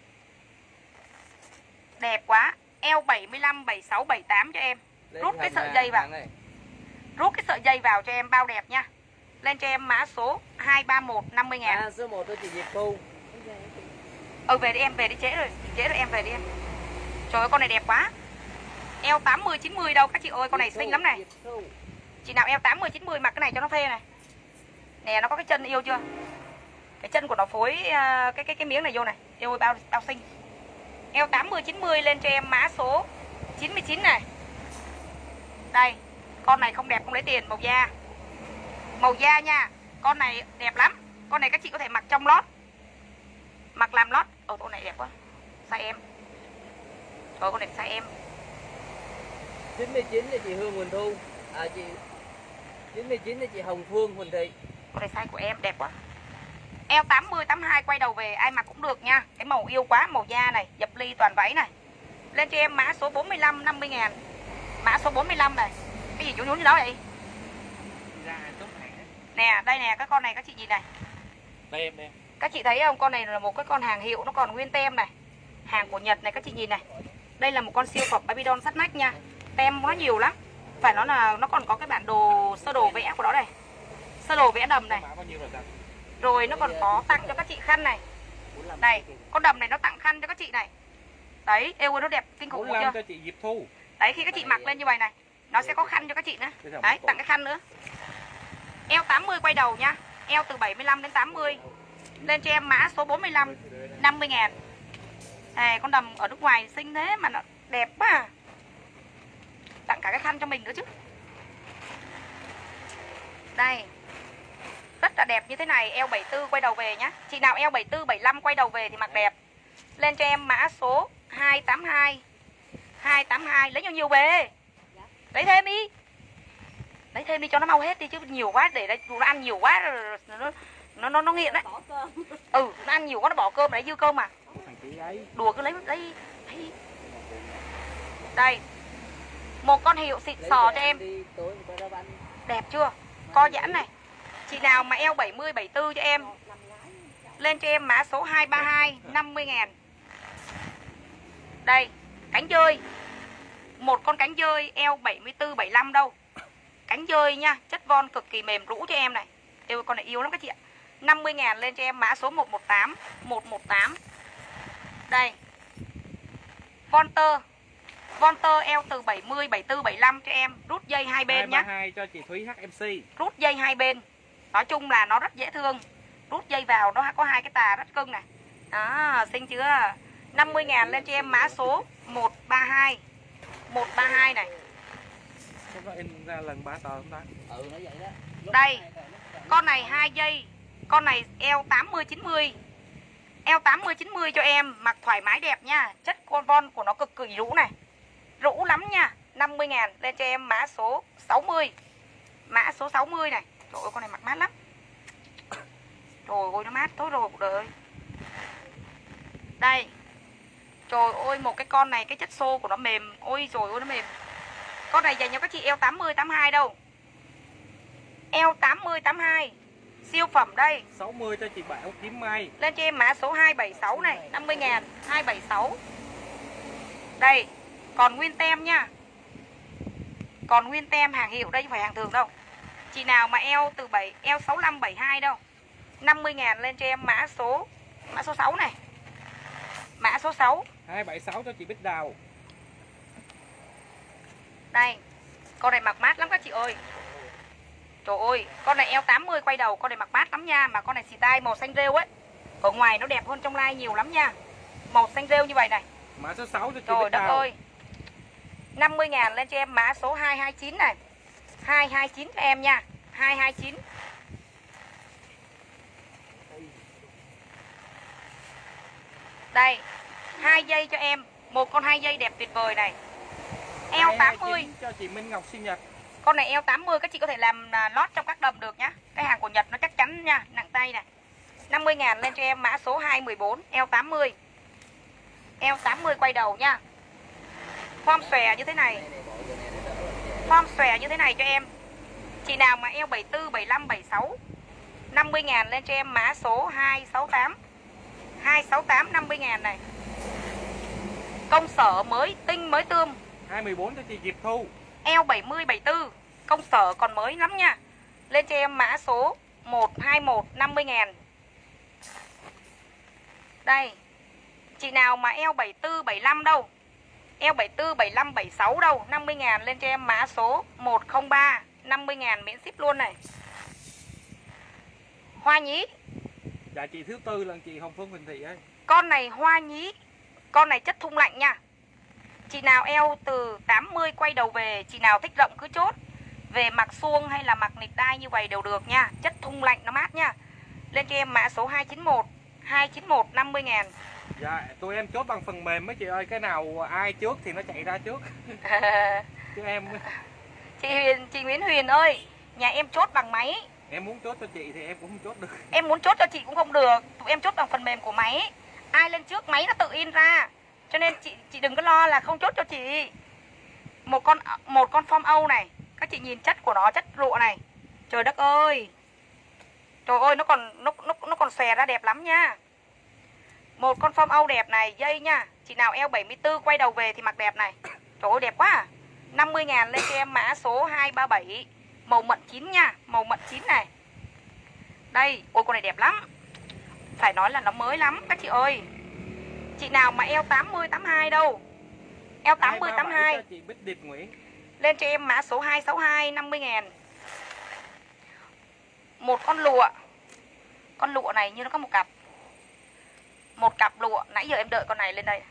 Đẹp quá. Eo 75, 76, 78 cho em. Rút cái sợi dây vào. Rút cái sợi dây vào cho em bao đẹp nha. Lên cho em mã số 231, 50.000.
Số 1 cho chị Diệp Thu.
Về đi em, về đi, trễ rồi em về đi em. Trời ơi con này đẹp quá. Eo 80, 90 đâu các chị ơi, con này xinh lắm này. Chị nào eo 80, 90 mặc cái này cho nó phê này. Nè nó có cái chân yêu chưa? Cái chân của nó phối cái miếng này vô này. Yêu ơi bao xinh. Eo 80, 90 lên cho em mã số 99 này. Đây, con này không đẹp không lấy tiền, màu da. Màu da nha. Con này đẹp lắm. Con này các chị có thể mặc trong lót. Mặc làm lót. Con này đẹp quá. Size em. Con này size em.
99 là chị Hương Huỳnh Thu. Chị 99 là chị Hồng Phương Huỳnh Thị.
Con này size của em đẹp quá. Eo 80, 82 quay đầu về ai mặc cũng được nha. Cái màu yêu quá, màu da này, dập ly toàn váy này. Lên cho em mã số 45, 50.000. Mã số 45 này. Cái gì nhún nhún như đó vậy?
Ra tốt này.
Nè, đây nè, các con này các chị nhìn này.
Đây em đây.
Các chị thấy không? Con này là một cái con hàng hiệu, nó còn nguyên tem này. Hàng của Nhật này các chị nhìn này. Đây là một con siêu phẩm baby doll sắt nách nha. Tem nó nhiều lắm. Phải nói là nó còn có cái bản đồ sơ đồ vẽ của nó này. Sơ đồ vẽ đầm này. Rồi nó còn có tặng cho các chị khăn này. Này, con đầm này nó tặng khăn cho các chị này. Đấy, eo ơi nó đẹp kinh khủng chưa?
Cho chị Diệp Thu.
Đấy, khi các chị mặc lên như vậy này, nó sẽ có khăn cho các chị nữa. Đấy, tặng cái khăn nữa. Eo 80 quay đầu nha. Eo từ 75 đến 80. Lên cho em mã số 45, 50.000. Này, con đầm ở nước ngoài xinh thế mà nó đẹp quá à. Tặng cả cái khăn cho mình nữa chứ. Đây. Rất là đẹp như thế này. Eo 74 quay đầu về nhá. Chị nào eo 74, 75 quay đầu về thì mặc đẹp. Lên cho em mã số 282. 282. Lấy nhiều về. Lấy thêm đi. Lấy thêm đi cho nó mau hết đi chứ nhiều quá để nó ăn nhiều quá rồi nó nghiện đấy. Nó ăn nhiều quá nó bỏ cơm, lấy dư cơm mà. Đùa cứ lấy. Đây. Một con hiệu xịn sò cho em. Đẹp chưa? Co giãn này. Chị nào mà eo 70, 74 cho em. Lên cho em mã số 232, 50.000. Đây, cánh dơi. Một con cánh dơi eo 74, 75 đâu. Cánh dơi nha, chất von cực kỳ mềm rũ cho em này. Yêu con này yêu lắm các chị ạ. 50.000 lên cho em mã số 118, 118. Đây. Vonter eo từ 70, 74, 75 cho em. Rút dây hai bên nhá.
232 cho chị Thúy HMC.
Rút dây hai bên. Nói chung là nó rất dễ thương. Rút dây vào nó có hai cái tà rất cưng này. Đó, xinh chưa? 50.000 lên cho em mã số 132. 132 này.
Chắc nó in ra lần 3 tờ không ta?
Nó vậy đó.
Đây. Con này 2 dây. Con này eo 80, 90. Eo 80, 90 cho em. Mặc thoải mái đẹp nha. Chất con von của nó cực kỳ rũ này. Rũ lắm nha. 50.000 lên cho em mã số 60. Mã số 60 này. Trời ơi con này mặc mát lắm. Trời ơi nó mát tối rồi cuộc đời ơi. Đây. Trời ơi một cái con này cái chất xô của nó mềm. Ôi trời ơi nó mềm. Con này dành cho các chị eo 80, 82 đâu. Eo 80, 82. Siêu phẩm đây.
60 cho chị Bảo Kiếm Mai.
Lên cho em mã số 276 này. 50.000. 276. Đây. Còn nguyên tem nha. Còn nguyên tem hàng hiệu đây chứ phải hàng thường đâu. Chị nào mà eo từ eo 65, 72 đâu. 50.000 lên cho em mã số 6 này. Mã số 6.
276 cho chị Bích Đào.
Đây. Con này mặc mát lắm các chị ơi. Trời ơi, con này eo 80 quay đầu, con này mặc mát lắm nha. Mà con này xì tai màu xanh rêu ấy. Ở ngoài nó đẹp hơn trong live nhiều lắm nha. Màu xanh rêu như vậy này.
Mã số 6 cho chị
Trời
Bích
đất
Đào.
ơi. 50.000 lên cho em mã số 229 này. 229 cho em nha. 229. Đây. 2 dây cho em. Một con 2 dây đẹp tuyệt vời này. Eo 80
cho chị Minh Ngọc sinh nhật.
Con này eo 80 các chị có thể làm lót trong các đầm được nhá. Cái hàng của Nhật nó chắc chắn nha, nặng tay này. 50.000 lên cho em mã số 214, eo 80. Eo 80 quay đầu nha. Form xòe như thế này. Form xòe như thế này cho em. Chị nào mà eo 74, 75, 76, 50.000 lên cho em mã số 268. 268 50.000 này. Công sở mới tinh mới tươm.
214 cho chị Diệp Thu.
Eo 70, 74, công sở còn mới lắm nha. Lên cho em mã số 121 50.000. Đây. Chị nào mà eo 74, 75 đâu, eo 74, 75, 76 đâu, 50.000 lên cho em mã số 103, 50.000 miễn ship luôn này. Hoa nhí.
Dạ chị thứ tư lần chị Hồng Phương Huỳnh Thị ơi.
Con này hoa nhí. Con này chất thun lạnh nha. Chị nào eo từ 80 quay đầu về, chị nào thích rộng cứ chốt. Về mặc suông hay là mặc nịt đai như vậy đều được nha. Chất thun lạnh nó mát nha. Lên cho em mã số 291, 291 50.000.
Dạ tụi em chốt bằng phần mềm mấy chị ơi. Cái nào ai trước thì nó chạy ra trước. Chứ em
Chị Nguyễn Huyền ơi, nhà em chốt bằng máy.
em muốn chốt cho chị thì em cũng không chốt được.
Em muốn chốt cho chị cũng không được. Tụi em chốt bằng phần mềm của máy. Ai lên trước máy nó tự in ra. Cho nên chị đừng có lo là không chốt cho chị. Một con form Âu này, các chị nhìn chất của nó, chất lụa này. Trời đất ơi. Trời ơi, nó còn xòe ra đẹp lắm nha. Một con form Âu đẹp này, dây nha. Chị nào eo 74 quay đầu về thì mặc đẹp này. Trời ơi đẹp quá à. 50.000 lên cho em mã số 237, màu mận chín nha, màu mận chín này. Đây, ôi con này đẹp lắm. Phải nói là nó mới lắm các chị ơi. Chị nào mà eo 80, 82 đâu, eo 80, 82
cho chị Bích Điệp Nguyễn.
lên cho em mã số 262, 50.000. Một con lụa. Con lụa này như nó có một cặp. Một cặp lụa, nãy giờ em đợi con này lên đây.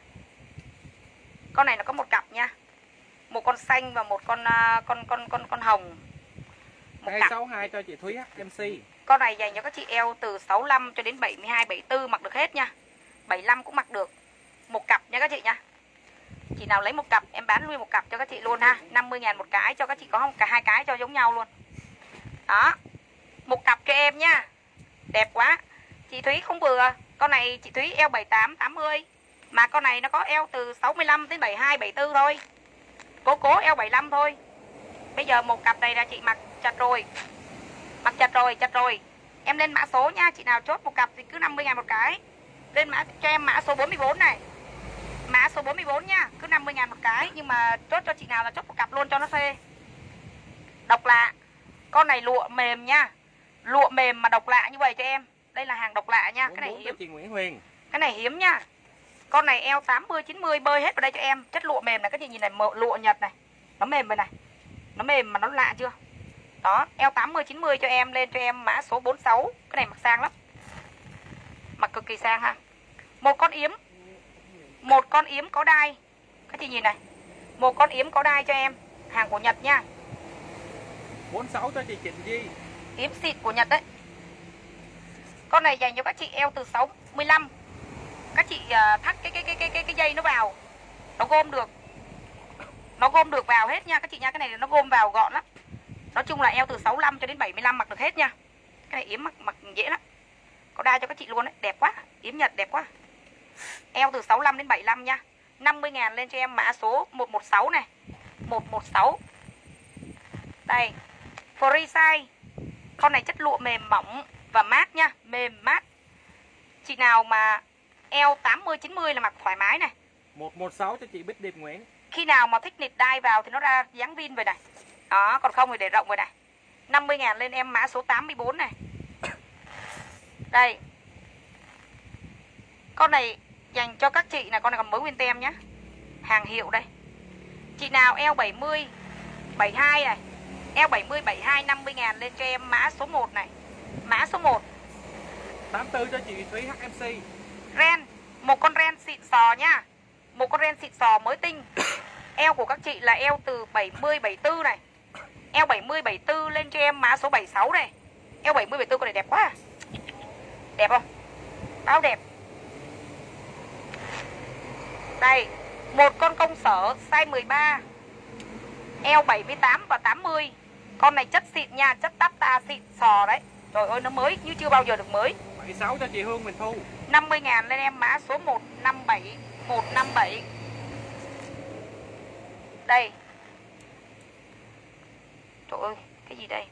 Con này nó có một cặp nha. Một con xanh và một con hồng. Một cặp.
262 cho chị Thúy HMC.
Con này dành cho các chị eo từ 65 cho đến 72, 74 mặc được hết nha. 75 cũng mặc được. Một cặp nha các chị nha. Chị nào lấy một cặp em bán luôn một cặp cho các chị luôn ha. 50.000 một cái cho các chị, có không cả hai cái cho giống nhau luôn. Đó. Một cặp cho em nha. Đẹp quá. Chị Thúy không vừa. Con này chị Thúy eo 78, 80. Mà con này nó có eo từ 65 đến 72, 74 thôi. Cố eo 75 thôi. Bây giờ một cặp này là chị mặc chặt rồi. Mặc chặt rồi. Em lên mã số nha. Chị nào chốt một cặp thì cứ 50.000 một cái. Lên mã cho em mã số 44 này. Mã số 44 nha. Cứ 50.000 một cái. Nhưng mà chốt cho chị nào là chốt một cặp luôn cho nó phê. Độc lạ. Con này lụa mềm nha. Lụa mềm mà độc lạ như vậy cho em. Đây là hàng độc lạ nha. Cái này hiếm.
Chị Nguyễn Huyền.
Cái này hiếm nha. Con này eo 80, 90 bơi hết vào đây cho em. Chất lụa mềm này. Các chị nhìn này, lụa Nhật này. Nó mềm vậy này. Nó mềm mà nó lạ chưa. Đó, eo 80, 90 cho em. Lên cho em mã số 46. Cái này mặc sang lắm. Mặc cực kỳ sang ha. Một con yếm. Một con yếm có đai. Các chị nhìn này. Một con yếm có đai cho em. Hàng của Nhật nha.
46 cho chị Trịnh Di.
Yếm xịn của Nhật đấy. Con này dành cho các chị eo từ 65. Các chị thắt cái dây nó vào. Nó gom được. Nó gom được vào hết nha các chị nha. Cái này nó gom vào gọn lắm. Nói chung là eo từ 65 cho đến 75 mặc được hết nha. Cái này yếm mặc dễ lắm. Có đai cho các chị luôn đấy. Đẹp quá. Yếm Nhật đẹp quá. Eo từ 65 đến 75 nha. 50.000 lên cho em mã số 116 này. 116. Đây. Free size. Con này chất lụa mềm mỏng và mát nha. Mềm mát. Chị nào mà eo 80, 90 là mặc thoải mái này.
116 cho chị Bích Điệp Nguyễn.
Khi nào mà thích nịt đai vào thì nó ra dáng vin vậy này. Đó, còn không thì để rộng vậy này. 50.000 lên em mã số 84 này. Đây. Con này dành cho các chị là con này còn mới nguyên tem nhá. Hàng hiệu đây. Chị nào eo 70, 72 này. Eo 70, 72, 50.000 lên cho em mã số 1 này. Mã số 1.
84 cho chị Thúy HMC.
Ren. Một con ren xịn sò nha. Một con ren xịn sò mới tinh. Eo của các chị là eo từ 70, 74 này. Eo 70, 74 lên cho em mã số 76 này. Eo 70, 74 con này đẹp quá à. Đẹp không? Bao đẹp. Đây. Một con công sở size 13. Eo 78 và 80. Con này chất xịn nha. Chất tắp ta xịn sò đấy. Trời ơi nó mới như chưa bao giờ được mới.
176 cho chị Hương mình Thu.
50.000 lên em mã số 157. 157. Đây. Trời ơi, cái gì đây?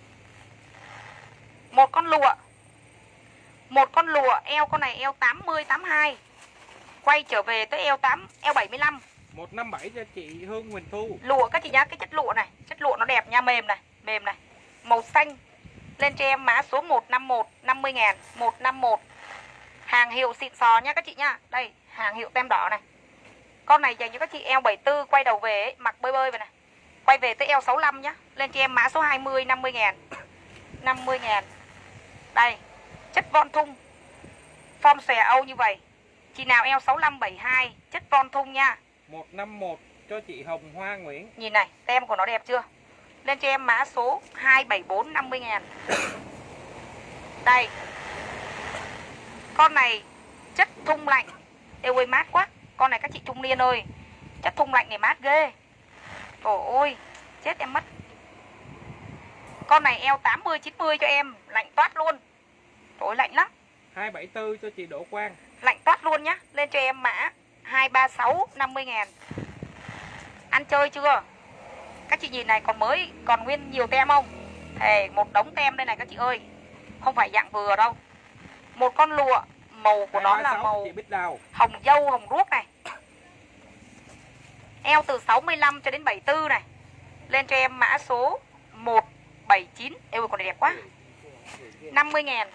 Một con lụa. Một con lụa, eo con này eo 80 82. Quay trở về tới eo 75.
157 cho chị Hương mình Thu.
Lụa các chị nhá, cái chất lụa này, chất lụa nó đẹp nha, mềm này, màu xanh. Lên cho em mã số 151, 50.000, 151. Hàng hiệu xịn sò nha các chị nhá. Đây, hàng hiệu tem đỏ này. Con này dành cho các chị eo 74 quay đầu về ấy, mặc bơi bơi vậy này. Quay về tới eo 65 nhá. Lên cho em mã số 20, 50.000. 50.000. Đây, chất von thun. Form xòe Âu như vậy. Chị nào eo 65 72, chất von thun nha.
151 cho chị Hồng Hoa Nguyễn.
Nhìn này, tem của nó đẹp chưa? Lên cho em mã số 274, 50.000. Đây. Con này chất thun lạnh. Eo ơi mát quá. Con này các chị trung niên ơi, chất thun lạnh này mát ghê. Trời ơi, chết em mất. Con này eo 80 90 cho em, lạnh toát luôn. Trời ơi, lạnh lắm.
274 cho chị Đỗ Quang.
Lạnh toát luôn nhá. Lên cho em mã 236, 50.000. Ăn chơi chưa? Các chị nhìn này, còn nguyên nhiều tem không? Thề một đống tem đây này các chị ơi. Không phải dạng vừa đâu. Một con lụa, màu của nó là màu
chị Bích Đào.
hồng dâu, hồng ruốc này. Eo từ 65 cho đến 74 này. Lên cho em mã số 179. Eo con này đẹp quá. 50.000.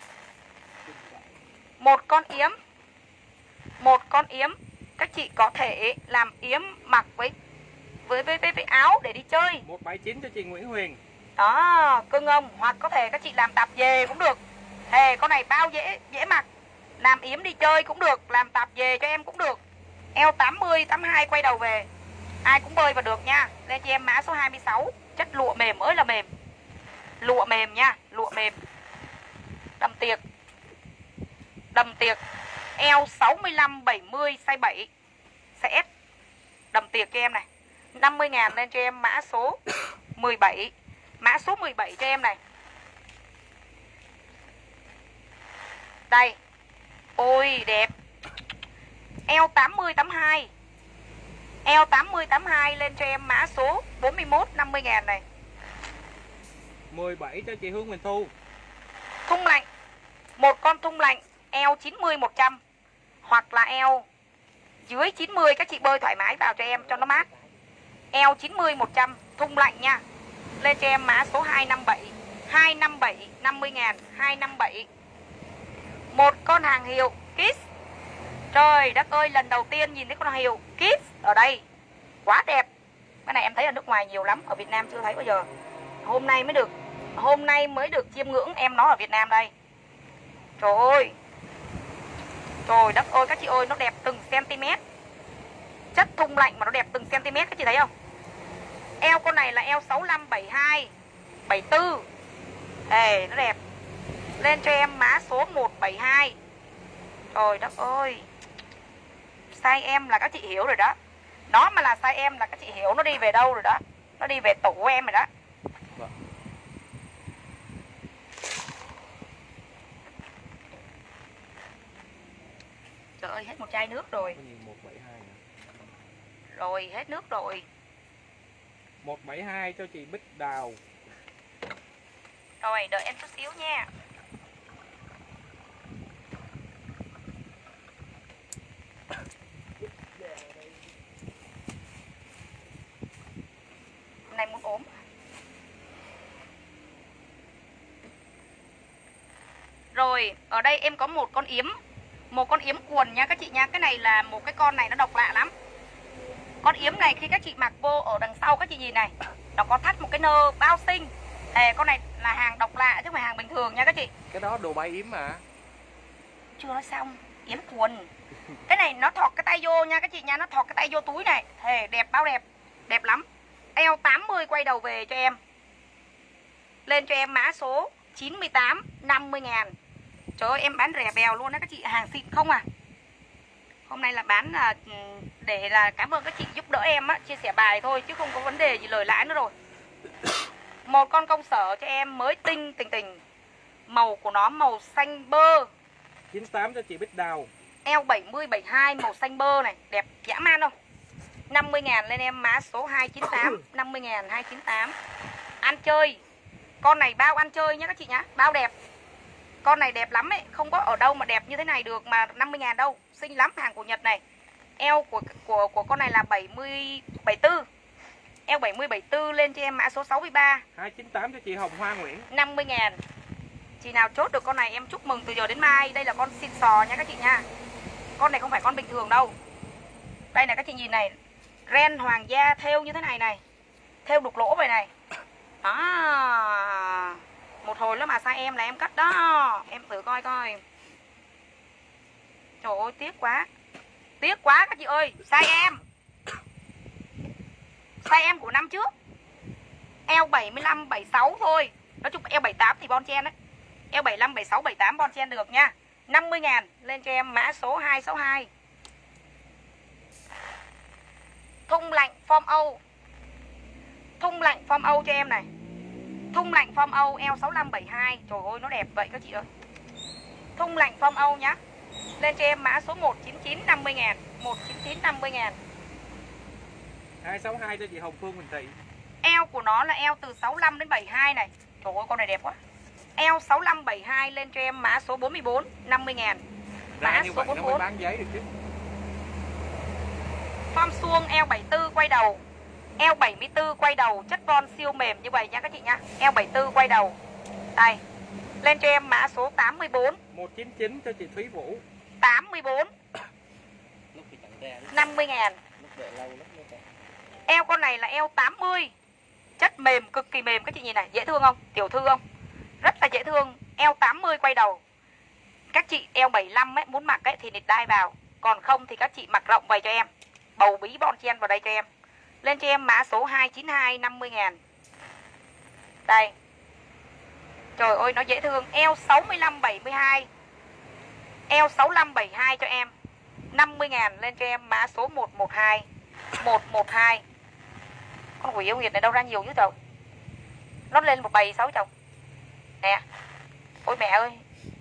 Một con yếm. Một con yếm. Các chị có thể làm yếm mặc với áo để đi chơi.
179 cho chị Nguyễn Huyền.
Đó, cưng không? Hoặc có thể các chị làm tạp dề cũng được. Thề con này bao dễ mặc. Làm yếm đi chơi cũng được, làm tạp dề cho em cũng được. Eo 80 82 quay đầu về. Ai cũng bơi vào được nha. Lên cho em mã số 26. Chất lụa mềm ơi là mềm. Lụa mềm nha, lụa mềm. Đầm tiệc. Đầm tiệc. Eo 65 70 size 7. Size S. Đầm tiệc cho em này. 50.000 lên cho em mã số 17. Mã số 17 cho em này. Đây. Ôi đẹp. Eo 80 82. Eo 80 82 lên cho em mã số 41, 50.000 này.
17 cho chị Hương mình Thu.
Thun lạnh. Một con thun lạnh eo 90 100. Hoặc là eo dưới 90 các chị bơi thoải mái vào cho em cho nó mát. Eo 90 100 thun lạnh nha. Lên cho em mã số 257. 257 50.000, 257. Một con hàng hiệu Kiss. Trời đất ơi, lần đầu tiên nhìn thấy con hàng hiệu Kiss ở đây. Quá đẹp. Cái này em thấy ở nước ngoài nhiều lắm, ở Việt Nam chưa thấy bao giờ. Hôm nay mới được chiêm ngưỡng em nó ở Việt Nam đây. Trời ơi. Trời đất ơi các chị ơi, nó đẹp từng cm. Chất thun lạnh mà nó đẹp từng cm, các chị thấy không? Eo con này là eo 65 72 74. Ê, nó đẹp. Lên cho em mã số 172. Trời đất ơi. Size em là các chị hiểu rồi đó. Nó mà là size em là các chị hiểu nó đi về đâu rồi đó. Nó đi về tủ của em rồi đó.
Vâng.
Trời ơi, hết một chai nước rồi.
172 nữa.
Rồi, hết nước rồi.
172 cho chị Bích Đào.
Rồi, đợi em chút xíu nha. Hôm nay muốn ốm. Rồi, ở đây em có một con yếm. Một con yếm quần nha các chị nha. Cái này là một cái con này nó độc lạ lắm. Con yếm này khi các chị mặc vô ở đằng sau các chị nhìn này, nó có thắt một cái nơ bao xinh. Con này là hàng độc lạ chứ không phải hàng bình thường nha các chị.
Cái đó đồ bay yếm mà.
Chưa nói xong, yếm quần. Cái này nó thọt cái tay vô nha các chị nha. Nó thọt cái tay vô túi này. Đẹp bao đẹp. Đẹp lắm. Eo 80 quay đầu về cho em. Lên cho em mã số 98, 50.000. Trời ơi em bán rẻ bèo luôn đó các chị. Hàng xịn không à. Hôm nay là bán là để là cảm ơn các chị giúp đỡ em á, chia sẻ bài thôi chứ không có vấn đề gì lời lãi nữa rồi. Một con công sở cho em mới tinh tình. Màu của nó màu xanh bơ.
98 cho chị Bích Đào.
Eo 70 72 màu xanh bơ này, đẹp dã man không? 50.000 lên em mã số 298, 50.000 298. Ăn chơi. Con này bao ăn chơi nhá các chị nhá, bao đẹp. Con này đẹp lắm ấy, không có ở đâu mà đẹp như thế này được mà 50.000 đâu, xinh lắm, hàng của Nhật này. Eo của con này là 70 74. Eo 70 74 lên cho em mã số 63,
298 cho chị Hồng Hoa Nguyễn.
50.000. Chị nào chốt được con này em chúc mừng từ giờ đến mai. Đây là con xịn sò nha các chị nha. Con này không phải con bình thường đâu. Đây này các chị nhìn này, ren hoàng gia thêu như thế này này, thêu đục lỗ vậy này. Đó. Một hồi nó mà sai em là em cắt đó. Em thử coi coi. Trời ơi tiếc quá. Tiếc quá các chị ơi, sai em. Sai em của năm trước. Eo 75 76 thôi. Nói chung eo 78 thì bon chen đấy. Eo 75 76 78 bon chen được nha. 50.000 lên cho em mã số 262. Thung lạnh form Âu. Thung lạnh form Âu cho em này. Thung lạnh form Âu eo 65 72. Trời ơi nó đẹp vậy các chị ơi. Thung lạnh form Âu nhá. Lên cho em mã số 199 50.000, 199 50.000.
262 cho chị Hồng Phương Huỳnh Thị.
Eo của nó là eo từ 65 đến 72 này. Trời ơi con này đẹp quá. Eo 65 72 lên cho em mã số 44 50.000. Mã
Như
số
vậy nó
44.
mới bán giấy được chứ.
Form suông eo 74 quay đầu. Eo 74 quay đầu, chất von siêu mềm như vậy nha các chị nhá. Eo 74 quay đầu. Đây. Lên cho em mã số 84,
199 cho chị Thúy Vũ.
84,
Lúc thì chẳng ra,
50.000.
lúc đợi lâu lắm nữa.
Eo con này là eo 80. Chất mềm, cực kỳ mềm các chị nhìn này, dễ thương không? Tiểu thư không? Rất là dễ thương. Eo 80 quay đầu. Các chị eo 75 ấy, muốn mặc ấy thì nịt đai vào. Còn không thì các chị mặc rộng vậy cho em. Bầu bí bon chen vào đây cho em. Lên cho em mã số 292 50.000. Đây. Trời ơi nó dễ thương. Eo 65 72. Eo 65 72 cho em. 50.000 lên cho em mã số 112. 112. Con quỷ yêu nghiệt này đâu ra nhiều chứ trời. Nó lên một bầy 6 chồng. Nè. Ôi mẹ ơi.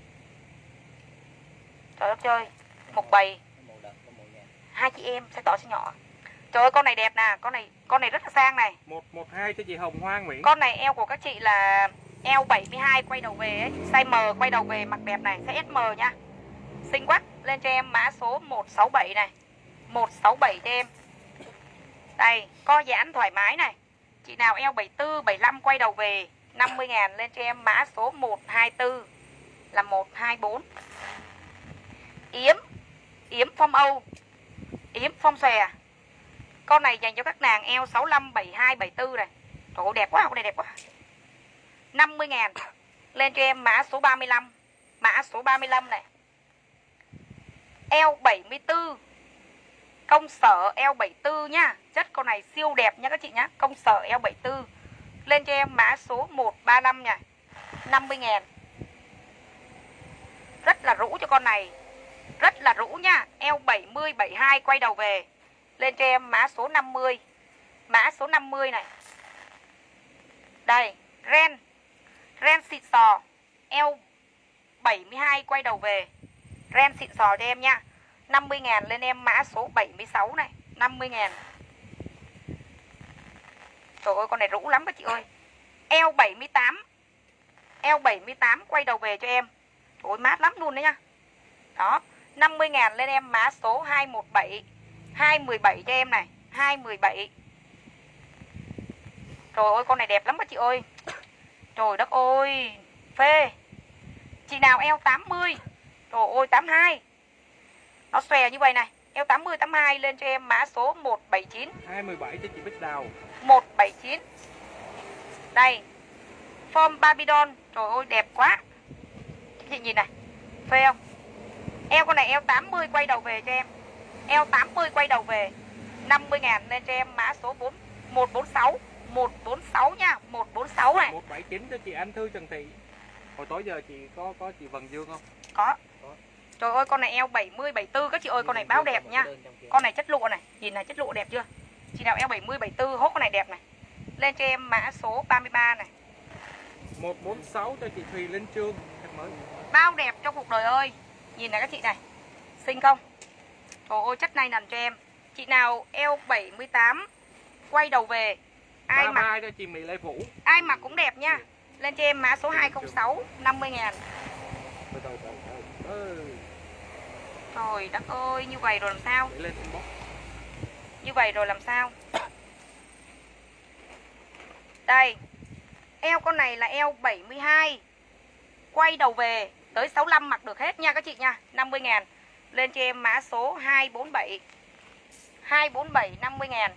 Trời đất ơi. Một bầy. Hai chị em sẽ to sẽ nhỏ. Trời ơi con này đẹp nè, con này rất là sang này.
112 cho chị Hồng Hoa Nguyễn.
Con này eo của các chị là eo 72 quay đầu về ấy, size M quay đầu về mặc đẹp này, size SM nha. Xinh quá, lên cho em mã số 167 này. 167 cho em. Đây, co giãn thoải mái này. Chị nào eo 74 75 quay đầu về 50.000 lên cho em mã số 124 là 124. Yếm form Âu. Yếm form xòe. Con này dành cho các nàng eo 65 72 74 này. Trời ơi đẹp quá, con này đẹp quá. 50.000 lên cho em mã số 35. Mã số 35 này. Eo 74. Công sở eo 74 nhá. Chất con này siêu đẹp nha các chị nhá. Công sở eo 74. Lên cho em mã số 135 nha. 50.000. Rất là rũ cho con này. Rất là rũ nha. Eo 70 72 quay đầu về. Lên cho em mã số 50. Mã số 50 này. Đây, ren xịn sò. Eo 72 quay đầu về. Ren xịn sò cho em nha. 50.000 lên em mã số 76 này. 50.000. Trời ơi con này rũ lắm các chị ơi. Eo 78. Eo 78 quay đầu về cho em. Trời ơi mát lắm luôn đấy nha. Đó, 50.000 lên em mã số 217. 217 cho em này. 217. Trời ơi con này đẹp lắm các chị ơi. Trời đất ơi. Phê. Chị nào eo 80. Trời ơi 82. Nó xòe như vậy này. Eo 80 82 lên cho em mã số 179.
217 cho chị Bích Đào.
179. Đây. Form Babylon. Trời ơi đẹp quá. Chị nhìn này. Phê không? Eo con này eo 80 quay đầu về cho em. Eo 80 quay đầu về. 50.000 lên cho em mã số 146. 146 nha. 146 này.
179 cho chị Anh Thư Trần Thị. Hồi tối giờ chị có chị Vân Dương không?
Có. Trời ơi con này eo 70 74 các chị ơi, con này báo đẹp nha. Con này chất lụa này, nhìn này chất lụa đẹp chưa? Chị nào eo 70 74 hốt con này đẹp này. Lên cho em mã số 33 này.
146 cho chị Thùy Linh Trương khách mới.
Bao đẹp trong cuộc đời ơi. Nhìn này các chị này. Xinh không? Trời ơi chất này nằm cho em. Chị nào eo 78 quay đầu về. Ai mặc
cho chị Mỹ Lê Vũ.
Ai mặc cũng đẹp nha. Lên cho em mã số 206 50.000. Trời đất ơi, như vậy rồi làm sao? Như vậy rồi làm sao? Đây. Eo con này là eo 72. Quay đầu về tới 65 mặc được hết nha các chị nha. 50.000. Lên cho em mã số 247. 247 50.000.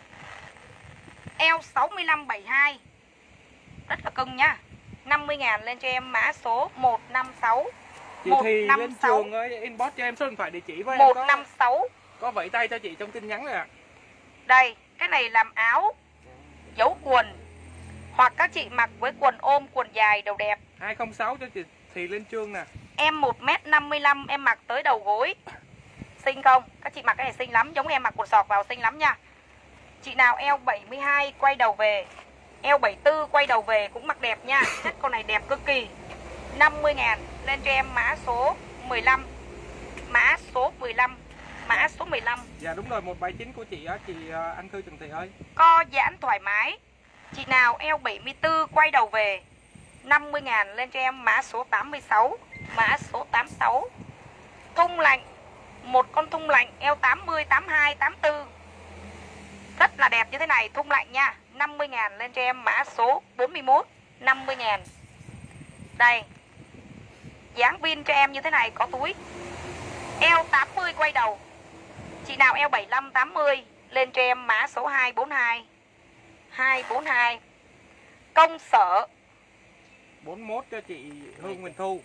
Eo 65 72. Rất là cưng nha. 50.000 lên cho em mã số 156.
Chị thì lên trường ơi, inbox cho em số điện thoại địa chỉ với
156.
Có vẫy tay cho chị trong tin nhắn rồi ạ.
Đây, cái này làm áo dấu quần. Hoặc các chị mặc với quần ôm, quần dài đều đẹp.
206 cho chị thì lên chương nè.
Em 1m55 em mặc tới đầu gối. Xinh không? Các chị mặc cái này xinh lắm, giống em mặc quần sọt vào xinh lắm nha. Chị nào eo 72 quay đầu về, eo 74 quay đầu về cũng mặc đẹp nha. Chất con này đẹp cực kỳ. 50.000 lên cho em mã số 15. Mã số 15. Mã số 15.
Dạ đúng rồi, 179 của chị á, chị Anh Thư Trần Thị ơi.
Co giãn thoải mái. Chị nào eo 74 quay đầu về, 50.000 lên cho em mã số 86. Mã số 86. Thun lạnh. Một con thun lạnh eo 80, 82, 84. Rất là đẹp như thế này, thun lạnh nha. 50.000 lên cho em mã số 41. 50.000. Đây. Dáng vin cho em như thế này, có túi. Eo 80 quay đầu. Chị nào eo 75, 80 lên cho em mã số 242. 242. Công sở
41 cho chị Hương Quỳnh Thu.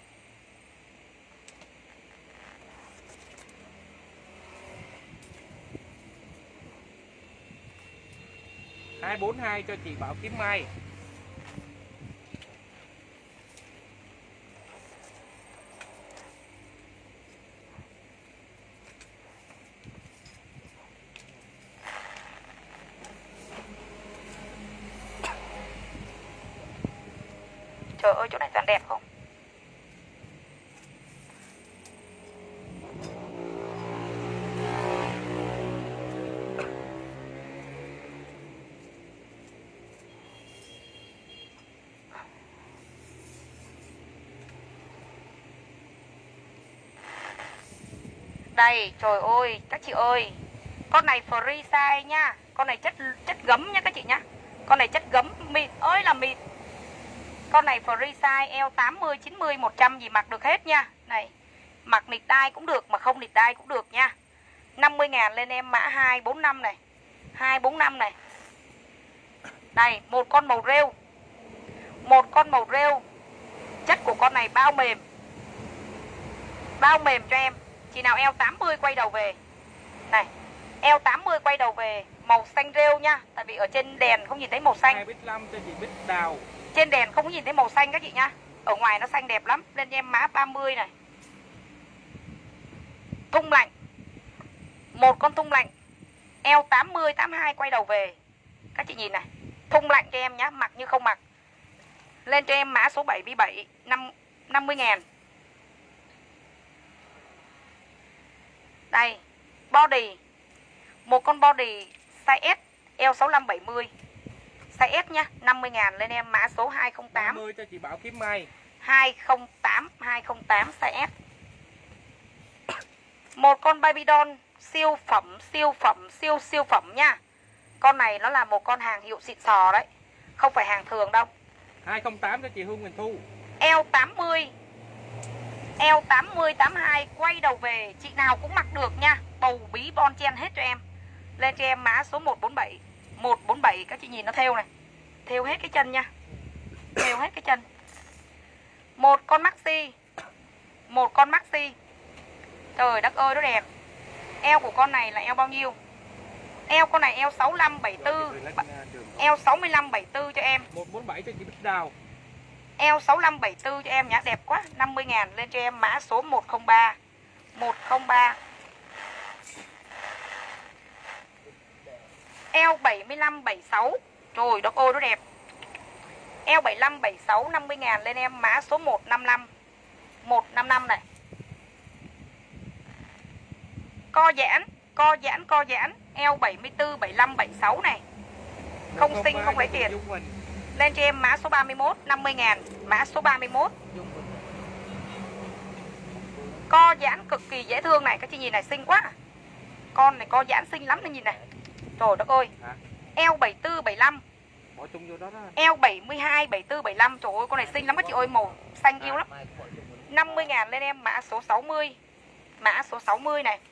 Hai 42 cho chị Bảo Kiếm Mai.
Trời ơi chỗ này toàn đẹp không? Đây, trời ơi, các chị ơi. Con này free size nha. Con này chất gấm nha các chị nhá. Con này chất gấm mịn ơi là mịn. Con này free size eo 80, 90, 100 gì mặc được hết nha. Này, mặc nịt đai cũng được mà không nịt đai cũng được nha. 50.000 lên em mã 245 này. 245 này. Đây, một con màu rêu. Một con màu rêu. Chất của con này bao mềm. Bao mềm cho em. Chị nào eo 80 quay đầu về. Này, eo 80 quay đầu về, màu xanh rêu nha. Tại vì ở trên đèn không nhìn thấy màu xanh.
2,5 cho chị Bích Đào.
Trên đèn không có nhìn thấy màu xanh các chị nha. Ở ngoài nó xanh đẹp lắm. Lên em mã 30 này. Thun lạnh. Một con thun lạnh. Eo 80, 82 quay đầu về. Các chị nhìn này. Thun lạnh cho em nhá, mặc như không mặc. Lên cho em mã số 77, 50.000. Đây, body. Một con body size S, eo 65, 70. Size S nhá, 50.000 lên em mã số 208.
30 cho chị Bảo Kiếm Mai.
208 size S. Một con baby doll siêu phẩm nha. Con này nó là một con hàng hiệu xịn sò đấy. Không phải hàng thường đâu.
208 cho chị Hương Quỳnh Thu.
Eo 80. Eo 80, 82 quay đầu về. Chị nào cũng mặc được nha. Bầu bí bon chen hết cho em. Lên cho em mã số 147. 147 các chị nhìn nó thêu này. Thêu hết cái chân nha. Thêu hết cái chân. Một con maxi. Một con maxi. Trời đất ơi nó đẹp. Eo của con này là eo bao nhiêu? Eo con này eo 65, 74. Eo 65, 74 cho em.
147 cho chị Bích Đào.
Eo 65, 74 cho em nhá. Đẹp quá. 50.000 lên cho em mã số 103. 103. Eo 75, 76. Trời đất ơi nó đẹp. Eo 75, 76 50.000 lên em mã số 155. 155 này. co giãn eo 74, 75, 76 này. Không xinh không lấy tiền. Lên cho em mã số 31 50.000, mã số 31. Co giãn cực kỳ dễ thương này, các chị nhìn này xinh quá. Con này co giãn xinh lắm này, nhìn này. Trời đất ơi. Eo 74, 75.
Bỏ chung vô đó đó.
Eo 72, 74, 75. Trời ơi con này xinh lắm các chị ơi, màu xanh yêu lắm. 50.000 lên em, mã số 60. Mã số 60 này.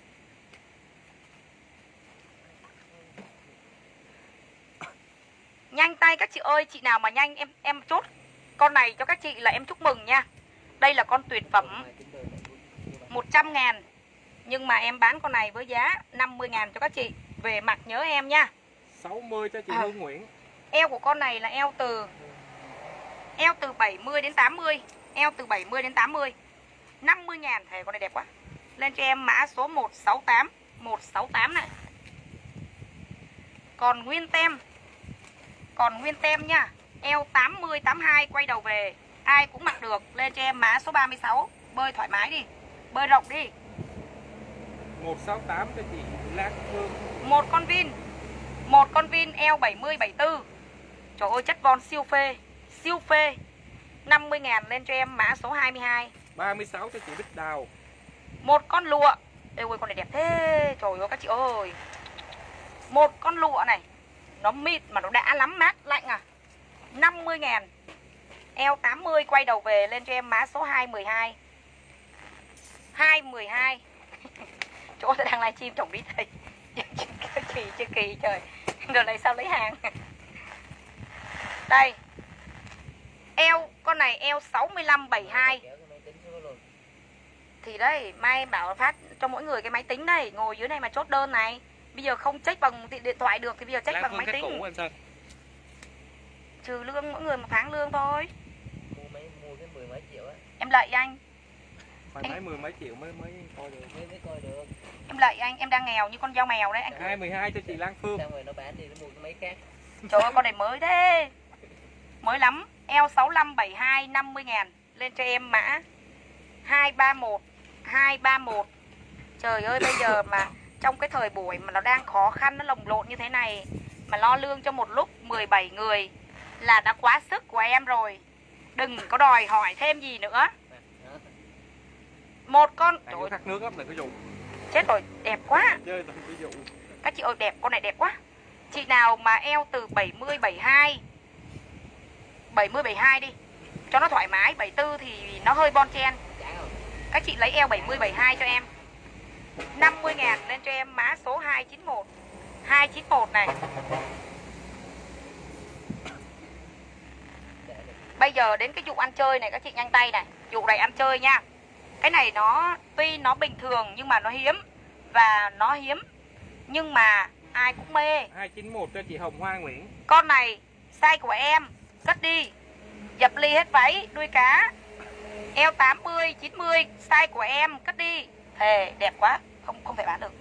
Nhanh tay các chị ơi, chị nào mà nhanh em chốt con này cho các chị là em chúc mừng nha. Đây là con tuyệt phẩm 100.000. Nhưng mà em bán con này với giá 50.000 cho các chị. Về mặt nhớ em nha.
60 cho chị Hương Nguyễn.
Eo của con này là eo từ 70 đến 80. Eo từ 70 đến 80. 50.000, thề con này đẹp quá. Lên cho em mã số 168. 168 này. Còn nguyên tem nha. Eo 80, 82 quay đầu về. Ai cũng mặc được. Lên cho em mã số 36. Bơi thoải mái đi. Bơi rộng đi.
168 cho chị Lan Phương.
Một con vin eo 70, 74. Trời ơi chất von siêu phê. Siêu phê. 50.000 lên cho em mã số 22.
36 cho chị Bích Đào.
Một con lụa. Ê ơi con này đẹp thế. Trời ơi các chị ơi. Một con lụa này. Nó mịn mà nó đã lắm, mát lạnh à. 50.000. Eo 80 quay đầu về. Lên cho em mã số 212. 212. Chỗ tôi đang livestream chồng đi thầy. Chưa kỳ trời. Rồi này sao lấy hàng. Đây. Eo con này eo 65 72. Thì đấy, Mai bảo phát cho mỗi người cái máy tính đây, ngồi dưới này mà chốt đơn này. Bây giờ không check bằng điện thoại được thì bây giờ check bằng máy tính.
Cũ, em sao?
Trừ lương mỗi người một tháng lương thôi.
Mua cái 10 mấy triệu á.
Em lợi anh.
Phải mấy 10 mấy triệu mới coi được.
Mới coi được.
Em lợi anh, em đang nghèo như con dao mèo đấy anh.
212 cho chị Lan Phương.
Xong rồi nó bán đi nó mua cái máy khác.
Trời ơi con này mới thế. Mới lắm. Eo 65 72 50.000. Lên cho em mã 231. 231. Trời ơi bây giờ mà trong cái thời buổi mà nó đang khó khăn, nó lồng lộn như thế này mà lo lương cho một lúc 17 người là đã quá sức của em rồi. Đừng có đòi hỏi thêm gì nữa. Một con
Trời thắt nước lắm, đừng có dụ.
chết rồi, đẹp quá.
Chơi đừng có dụ.
Các chị ơi đẹp, con này đẹp quá. Chị nào mà eo từ 70 72 đi cho nó thoải mái. 74 thì nó hơi bon chen. Các chị lấy eo 70 72 cho em. 50.000 lên cho em mã số 291. 291 này. Bây giờ đến cái vụ ăn chơi này các chị nhanh tay này. Vụ này ăn chơi nha. Cái này nó tuy nó bình thường nhưng mà nó hiếm. Và nó hiếm nhưng mà ai cũng mê.
291 cho chị Hồng Hoa Nguyễn.
Con này size của em cất đi. Dập ly hết váy, đuôi cá. Eo 80, 90 size của em cất đi. Thề đẹp quá, không thể bán được.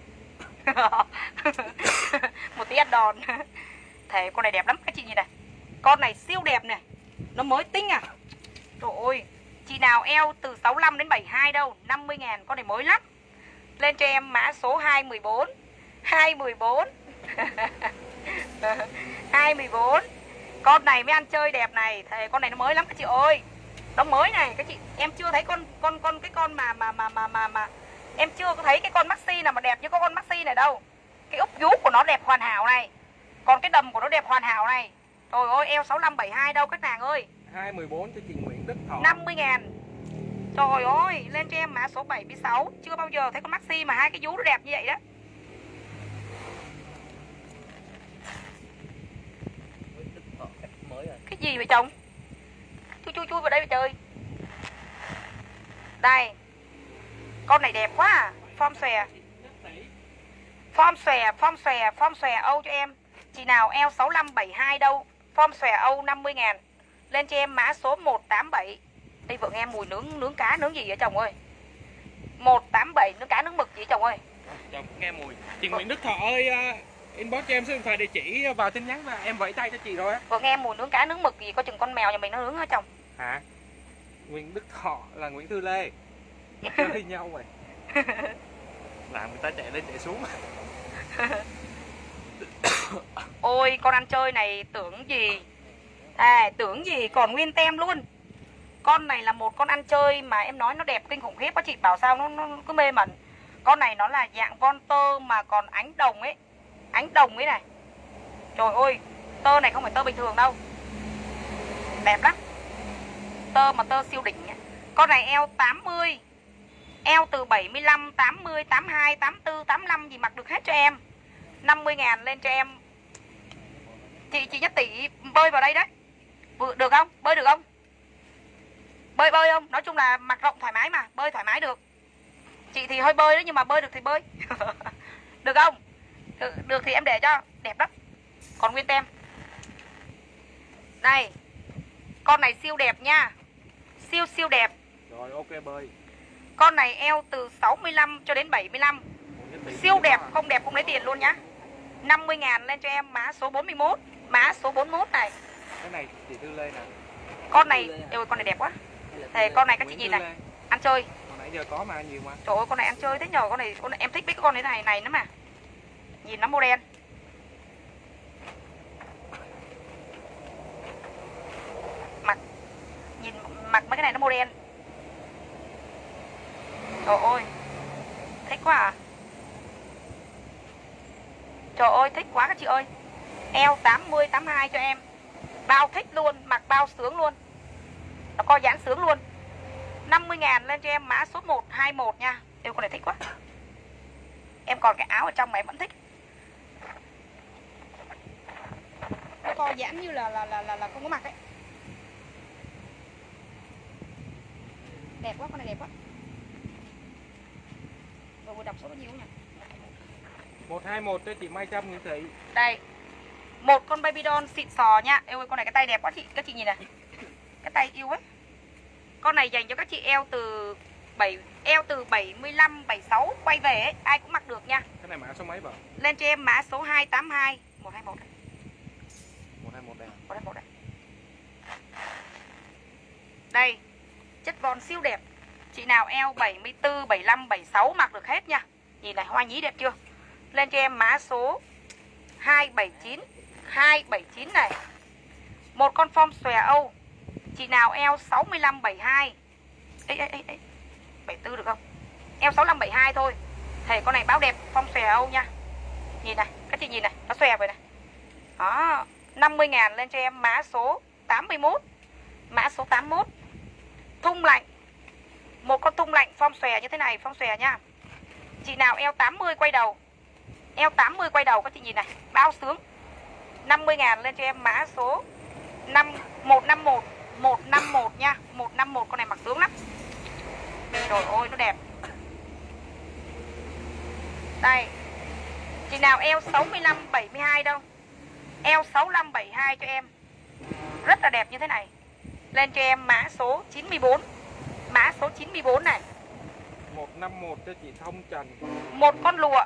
Một tí ăn đòn. Thề con này đẹp lắm các chị nhìn này. Con này siêu đẹp này. Nó mới tinh à. Trời ơi. Chị nào eo từ 65 đến 72 đâu. 50.000 con này mới lắm. Lên cho em mã số 214. 214. 214. Con này mới ăn chơi đẹp này. Thề con này nó mới lắm các chị ơi. Nó mới này các chị. Em chưa thấy con mà em chưa có thấy cái con maxi nào mà đẹp như con maxi này đâu. Cái úp vú của nó đẹp hoàn hảo này. Còn cái đầm của nó đẹp hoàn hảo này. Trời ơi eo 65 72 đâu các nàng ơi.
214 cho chị Nguyễn Đức Thọ.
50.000. Trời ơi, lên cho em mã số 76. Chưa bao giờ thấy con maxi mà hai cái vú nó đẹp như vậy đó. Cái gì vậy chồng? Chui vào đây mà chơi. Đây. Con này đẹp quá à. Form xòe Âu cho em. Chị nào eo 65 72 đâu. Form xòe Âu 50.000. Lên cho em mã số 187. Đây vợ em mùi nướng cá nướng gì vậy chồng ơi. 187 nướng cá nướng mực gì vậy chồng ơi.
Chồng nghe mùi. Chị Nguyễn Đức Thọ ơi, inbox cho em số điện thoại địa chỉ vào tin nhắn và em vẫy tay cho chị rồi á.
Vợ em mùi nướng cá nướng mực gì, coi chừng con mèo nhà mình nó nướng hả chồng.
Hả? Nguyễn Đức Thọ là Nguyễn Thư Lê. Chơi nhau rồi. Làm người ta chạy lên chạy xuống.
Ôi con ăn chơi này tưởng gì. Tưởng gì còn nguyên tem luôn. Con này là một con ăn chơi mà em nói nó đẹp kinh khủng khiếp. Các chị bảo sao nó cứ mê mẩn. Con này nó là dạng von tơ mà còn ánh đồng ấy. Ánh đồng ấy này. Trời ơi, tơ này không phải tơ bình thường đâu. Đẹp lắm. Tơ mà tơ siêu đỉnh ấy. Con này eo 80. Eo từ 75, 80, 82, 84, 85 gì mặc được hết cho em. 50.000 lên cho em. Chị Nhất Tỷ bơi vào đây đấy. Được không? Bơi được không? Bơi không? Nói chung là mặc rộng thoải mái mà. Bơi thoải mái được. Chị thì hơi bơi đấy nhưng mà bơi được thì bơi. Được không? Được thì em để cho. Đẹp lắm. Còn nguyên tem. Đây. Con này siêu đẹp nha. Siêu đẹp.
Rồi ok bơi.
Con này eo từ 65 cho đến 75. Siêu đẹp, không đẹp không lấy tiền luôn nhá. 50.000 lên cho em mã số 41. Mã số 41 này.
Cái này chị Tư Lê nè.
Con này, ôi con này đẹp quá. Thế con này các chị nhìn này. Ăn chơi.
Hồi nãy giờ có mà nhiều mà.
Trời ơi con này ăn chơi thế nhờ. Con này em thích biết cái con này nữa mà. Nhìn nó màu đen. Mặc mấy cái này nó màu đen. Trời ơi. Thích quá à. Trời ơi thích quá các chị ơi. Eo 80, 82 cho em. Bao thích luôn, mặc bao sướng luôn. Nó co giãn sướng luôn. 50.000 lên cho em mã số 121 nha. Yêu con này thích quá. Em còn cái áo ở trong mà em vẫn thích. Nó co giãn như là không có mặc ấy. Đẹp quá, con này đẹp quá. Vừa đọc số bao nhiêu nhỉ?
121 cho chị Mai Trâm Nguyễn Thị.
Đây. Một con baby doll xịn sò nha. Eo ơi con này cái tay đẹp quá chị. Các chị nhìn này. Cái tay yêu ấy. Con này dành cho các chị eo từ 75, 76 quay về ấy, ai cũng mặc được nha.
Cái này mã số mấy bà?
Lên cho em mã số 282, 121 đây.
121 đây.
121 đây. Đây. Chất von siêu đẹp. Chị nào eo 74, 75, 76 mặc được hết nha. Nhìn này hoa nhí đẹp chưa? Lên cho em mã số 279. 279 này. Một con form xòe Âu. Chị nào eo 65, 72. Ê 74 được không? Eo 65, 72 thôi. Thầy con này báo đẹp form xòe Âu nha. Nhìn này, các chị nhìn này, nó xòe vậy này. Đó, 50.000 lên cho em mã số 81. Mã số 81. Thun lạnh. Một con thun lạnh form xòe như thế này, form xòe nha. Chị nào eo 80 quay đầu. Eo 80 quay đầu các chị nhìn này, bao sướng. 50.000 lên cho em mã số 151. 151 nha. 151 con này mặc sướng lắm. Trời ơi nó đẹp. Đây. Chị nào eo 65, 72 đâu. Eo 65, 72 cho em. Rất là đẹp như thế này. Lên cho em mã số 94. Mã số 94 này.
151 cho chị Thông Trần.
Một con lụa.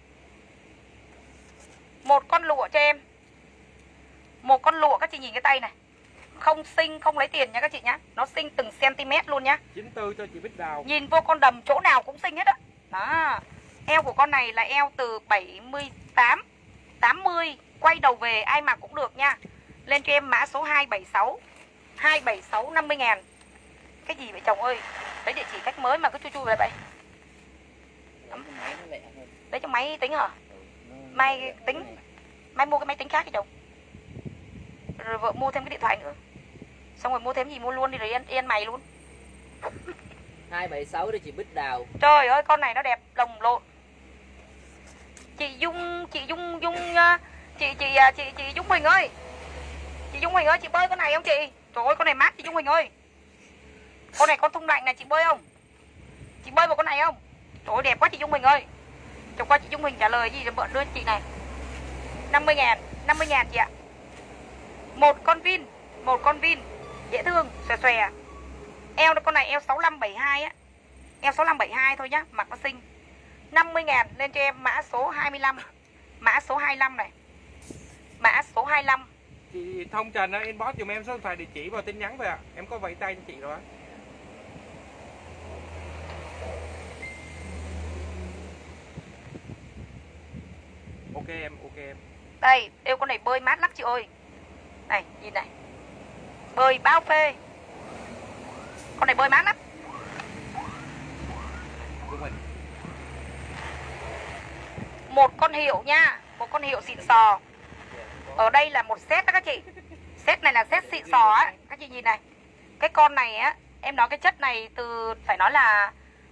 Một con lụa cho em. Một con lụa các chị nhìn cái tay này. Không xinh, không lấy tiền nha các chị nhá. Nó xinh từng cm luôn nhá.
94 cho chị Bích Đào.
Nhìn vô con đầm chỗ nào cũng xinh hết á. Đó. Eo của con này là eo từ 78, 80 quay đầu về ai mặc cũng được nha. Lên cho em mã số 276. 276 50.000. Cái gì vậy chồng ơi? Lấy địa chỉ khách mới mà cứ chu lại vậy. Lấy cho máy tính hả? Mai tính. Mai mua cái máy tính khác cho chồng. Rồi vợ mua thêm cái điện thoại nữa. Xong rồi mua thêm gì mua luôn đi rồi yên mày luôn.
276 cho chị Bích Đào.
Trời ơi con này nó đẹp lồng lộn. Chị Dung Huỳnh ơi. Chị Dung Huỳnh ơi, chị bơi con này không chị? Trời ơi con này mát chị Dung Huỳnh ơi. Con này con thun lạnh này chị bơi không? Chị bơi vào con này không? Trời ơi đẹp quá chị Dung Huỳnh ơi. Chẳng qua chị Dung Huỳnh trả lời gì để bận đưa chị này. 50.000, 50.000 chị ạ. Một con vin dễ thương, xòe xòe. Eo con này eo 65 72 á. Eo 65 72 thôi nhá, mặc nó xinh. 50.000 lên cho em mã số 25. Mã số 25 này. Mã số 25.
Chị Thông Trần ơi, inbox dùm em số điện thoại địa chỉ vào tin nhắn về ạ. Em có vẫy tay cho chị rồi á. Ok em, ok em.
Đây, eo con này bơi mát lắm chị ơi. Này, nhìn này. Bơi bao phê. Con này bơi mát lắm.
Đúng rồi.
Một con hiệu nha, một con hiệu xịn sò. Ở đây là một set đó các chị. Set này là set xịn sò á. Các chị nhìn này. Cái con này á, em nói cái chất này từ phải nói là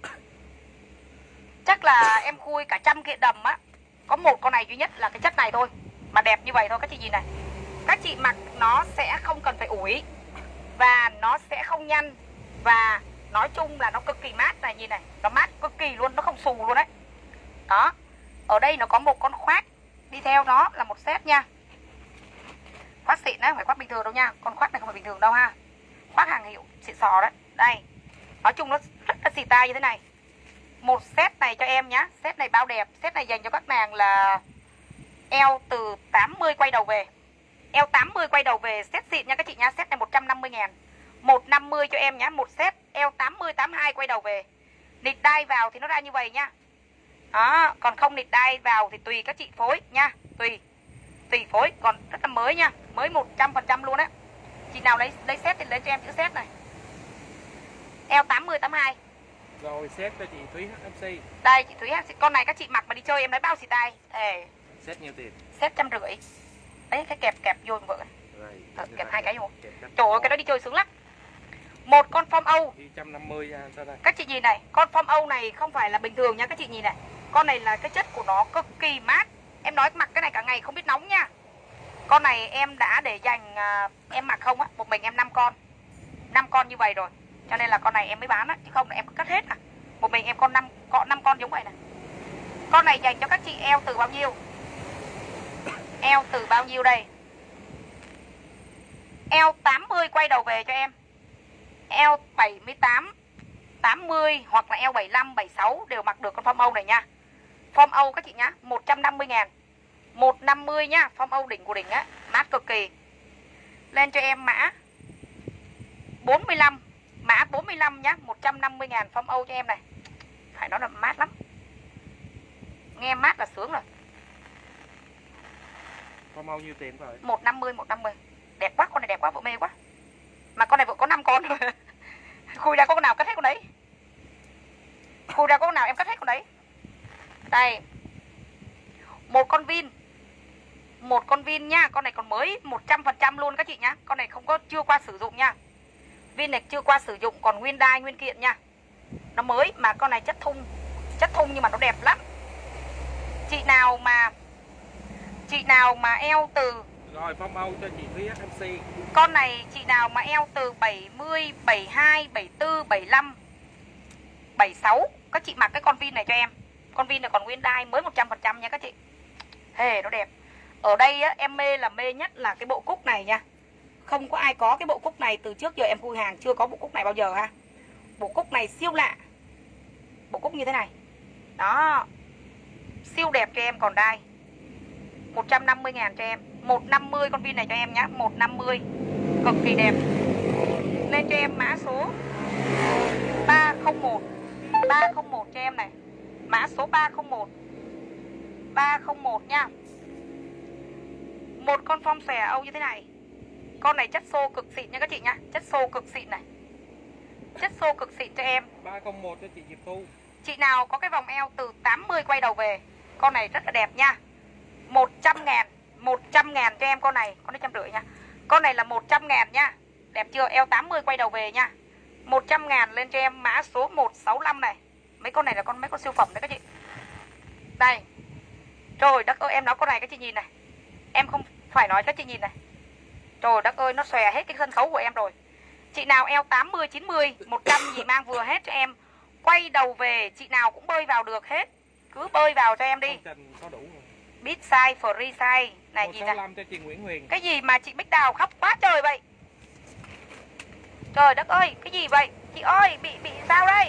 chắc là em khui cả trăm kiện đầm á. Có một con này duy nhất là cái chất này thôi. Mà đẹp như vậy thôi các chị nhìn này. Các chị mặc nó sẽ không cần phải ủi. Và nó sẽ không nhăn. Và nói chung là nó cực kỳ mát này, nhìn này. Nó mát cực kỳ luôn, nó không xù luôn đấy. Đó. Ở đây nó có một con khoác đi theo nó là một set nha. Khoác xịn đấy, không phải khoác bình thường đâu nha. Con khoác này không phải bình thường đâu ha. Khoác hàng hiệu xịn sò đấy. Đây. Nói chung nó rất là xì tai như thế này. Một set này cho em nhá. Set này bao đẹp. Set này dành cho các nàng là eo từ 80 quay đầu về. Eo 80 quay đầu về. Set xịn nha các chị nhá. Set này 150.000. 150 cho em nhá. Một set eo 80, 82 quay đầu về. Nịt đai vào thì nó ra như vậy nha. Đó. Còn không nịt đai vào thì tùy các chị phối nha. Tùy phối. Còn rất là mới nha. Mới 100% luôn á. Chị nào lấy set thì lấy cho em chữ set này. Eo 80, 82.
Rồi set cho chị Thúy HMC.
Đây chị Thúy HMC. Con này các chị mặc mà đi chơi em lấy bao xì tai. Thề.
Set nhiêu tiền?
Set 150. Đấy cái kẹp vô vợ.
Rồi.
Kẹp hai cái vô.
Trời
Trời ơi cái đó đi chơi sướng lắm. Một con form Âu.
Đi 150 ra sao đây?
Các chị nhìn này. Con form Âu này không phải là bình thường nha các chị nhìn này. Con này là cái chất của nó cực kỳ mát. Em nói mặc cái này cả ngày không biết nóng nha. Con này em đã để dành em mặc không á. Một mình em 5 con. 5 con như vậy rồi. Cho nên là con này em mới bán á. Chứ không là em cứ cắt hết à. Một mình em có 5 con giống vậy này. Con này dành cho các chị eo từ bao nhiêu? Eo từ bao nhiêu đây? Eo 80 quay đầu về cho em. Eo 78, 80 hoặc là eo 75, 76 đều mặc được con form Âu này nha. Form Âu các chị nhá, 150.000. 150 nhá, form Âu đỉnh của đỉnh á, mát cực kỳ. Lên cho em mã 45. Mã 45 nhá, 150.000 form Âu cho em này. Phải nói là mát lắm. Nghe mát là sướng rồi.
Form Âu nhiêu tiền rồi?
150. Đẹp quá, con này đẹp quá, vợ mê quá. Mà con này vợ có 5 con rồi. Khui ra có con nào cắt hết con đấy. Khui ra có con nào em cắt hết con đấy. Đây. Một con vin nha. Con này còn mới 100% luôn các chị nhá. Con này không có chưa qua sử dụng nha. Vin này chưa qua sử dụng. Còn nguyên đai nguyên kiện nha. Nó mới mà con này chất thun. Chất thun nhưng mà nó đẹp lắm. Chị nào mà eo từ.
Rồi form Âu cho chị Thúy HMC.
Con này chị nào mà eo từ 70, 72, 74, 75, 76. Các chị mặc cái con vin này cho em. Con vin này còn nguyên đai mới 100% nha các chị. Hề nó đẹp. Ở đây á, em mê nhất là cái bộ cúc này nha. Không có ai có cái bộ cúc này. Từ trước giờ em khui hàng chưa có bộ cúc này bao giờ ha. Bộ cúc này siêu lạ. Bộ cúc như thế này. Đó. Siêu đẹp cho em còn đai. 150.000 cho em. 150 con vin này cho em nhá. 150. Cực kỳ đẹp. Lên cho em mã số 301. 301 cho em này. Mã số 301. 301 nha. Một con form xòe Âu như thế này. Con này chất xô cực xịn nha các chị nhá. Chất xô cực xịn này. Chất xô cực xịn cho em.
301 cho chị Diệp Thu.
Chị nào có cái vòng eo từ 80 quay đầu về. Con này rất là đẹp nha. 100.000. 100.000 cho em con này. Con này 150 nha. Con này là 100.000 nha. Đẹp chưa? Eo 80 quay đầu về nha. 100.000 lên cho em mã số 165 này. Mấy con này là mấy con siêu phẩm đấy các chị. Đây. Trời đất ơi em nói con này các chị nhìn này. Em không phải nói các chị nhìn này. Trời đất ơi nó xòe hết cái sân khấu của em rồi. Chị nào eo 80, 90, 100 gì mang vừa hết cho em. Quay đầu về chị nào cũng bơi vào được hết. Cứ bơi vào cho em đi.
Có đủ rồi.
Big size, free size. Này gì này.
165 cho chị Nguyễn Huyền.
Cái gì mà chị Bích Đào khóc quá trời vậy. Trời đất ơi, cái gì vậy? Chị ơi, bị sao đây?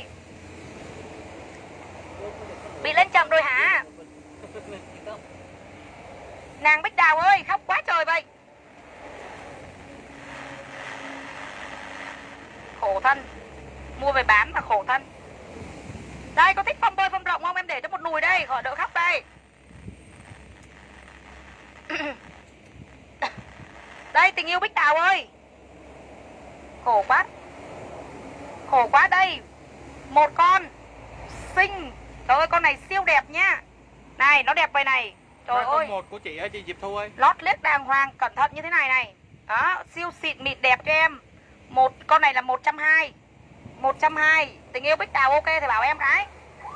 Bị lên chậm rồi hả? Nàng Bích Đào ơi, khóc quá trời vậy. Khổ thân. Mua về bán mà khổ thân. Đây, có thích phong bơi phong rộng không? Em để cho một nùi đây, khỏi đỡ khóc đây. Đây tình yêu Bích Đào ơi. Khổ quá. Khổ quá đây. Một con xinh. Trời ơi con này siêu đẹp nha. Này nó đẹp vậy này. Trời
Có
ơi.
một của chị ơi, chị Diệp Thu ơi.
Lót lết đàng hoàng, cẩn thận như thế này này. Đó, siêu xịn mịn đẹp cho em. Một con này là 120. 120. Tình yêu Bích Đào ok thì bảo em cái.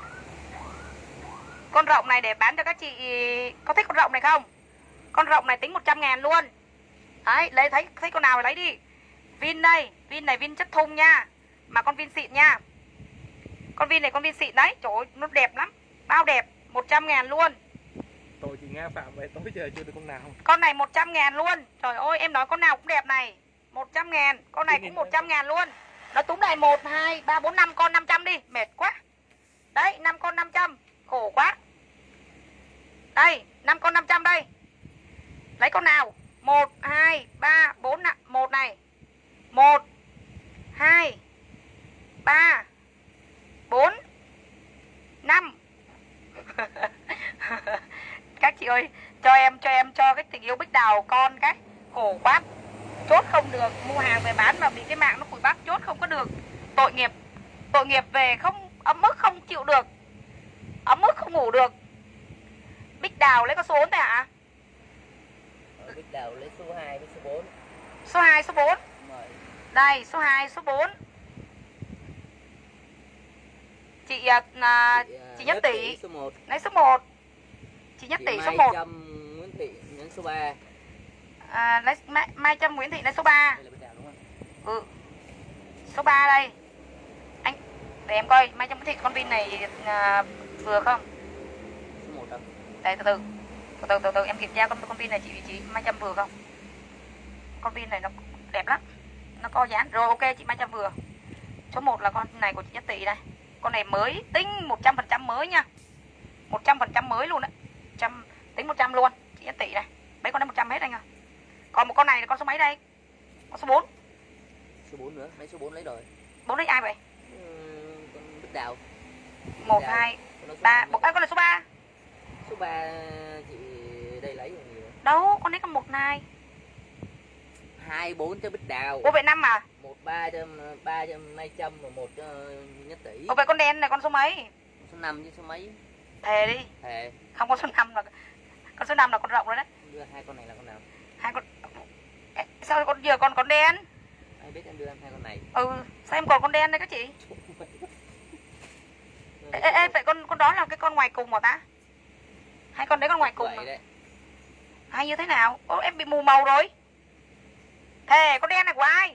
Con rộng này để bán cho các chị. Có thích con rộng này không? Con rộng này tính 100.000 luôn. Đấy, lấy thấy con nào thì lấy đi. Vin đây, Vin này Vin chất thùng nha. Mà con Vin xịn nha. Con Vin này con Vin xịn đấy. Trời ơi, nó đẹp lắm. Bao đẹp, 100.000 luôn.
Tôi chị Nga Phạm vậy tối giờ chưa được con nào.
Con này 100.000 luôn. Trời ơi, em nói con nào cũng đẹp này. 100.000. Con này cũng 100.000 luôn. Nó túm này 1, 2, 3, 4, 5 con 500 đi. Mệt quá. Đấy, 5 con 500. Khổ quá. Đây, 5 con 500 đây. Lấy con nào? 1, 2, 3, 4, 1 này. 1, 2, 3, 4, 5. Các chị ơi, cho em cho cái tình yêu Bích Đào con cái. Khổ quá. Chốt không được, mua hàng về bán mà bị cái mạng nó cùi bắp, chốt không có được. Tội nghiệp. Tội nghiệp về không ấm ức không chịu được. Ấm ức không ngủ được. Bích Đào lấy con số 4 thôi hả?
Bích Đào lấy số 2 với số 4.
Số 2, số 4.
Đúng rồi.
Đây, số 2, số 4. Chị Nhất Tỷ
số 1.
lấy số 1. Chị Nhất Tỷ số 1.
Nguyễn Thị nhấn số 3.
Lấy Mai Trâm Nguyễn Thị lấy số 3.
Đây là Bích Đào đúng không?
Ừ. Số 3 đây. Anh để em coi Mai Trâm Nguyễn Thị con Vin này vừa không?
Số 1 đâu?
Đây từ từ em kiểm tra con Vin này chị Mai Trâm vừa không? Con Vin này nó đẹp lắm. Nó co dáng. Rồi ok chị Mai Trâm vừa. Số 1 là con này của chị Nhất Tỷ đây. Con này mới tính 100% mới nha. 100% mới luôn đấy. Tính 100 luôn. Chị Nhất Tỷ này. Mấy con đấy 100 hết anh ơi. Còn một con này là con số mấy đây? Con số 4.
Số 4 nữa, mấy số 4 lấy rồi.
4 lấy ai vậy?
Con Bích Đào.
1, 2, 3. Con này số 3.
Số 3 chị đây lấy rồi nhiều.
Đâu, con đấy con 1 này.
2 4 cho Bích Đào.
Ủa vậy 5 à?
1 3 cho Mai Trâm và 1 cho Nhất Tỷ.
Ủa vậy con đen này con số mấy?
Số 5 với số mấy?
Thề đi.
Thề.
Không có số 5 là con số 5 là con rộng rồi đấy.
Đưa hai con này là con nào?
Hai con. Sao con giờ còn con đen?
Ai biết em đưa em hai con này.
Ừ, sao em còn con đen đây các chị? Ê, vậy con đó là cái con ngoài cùng mà ta? Hai con đấy con ngoài cùng
Vậy
mà.
đấy.
Hay như thế nào? Ô, em bị mù màu rồi. Thề, con đen này của ai?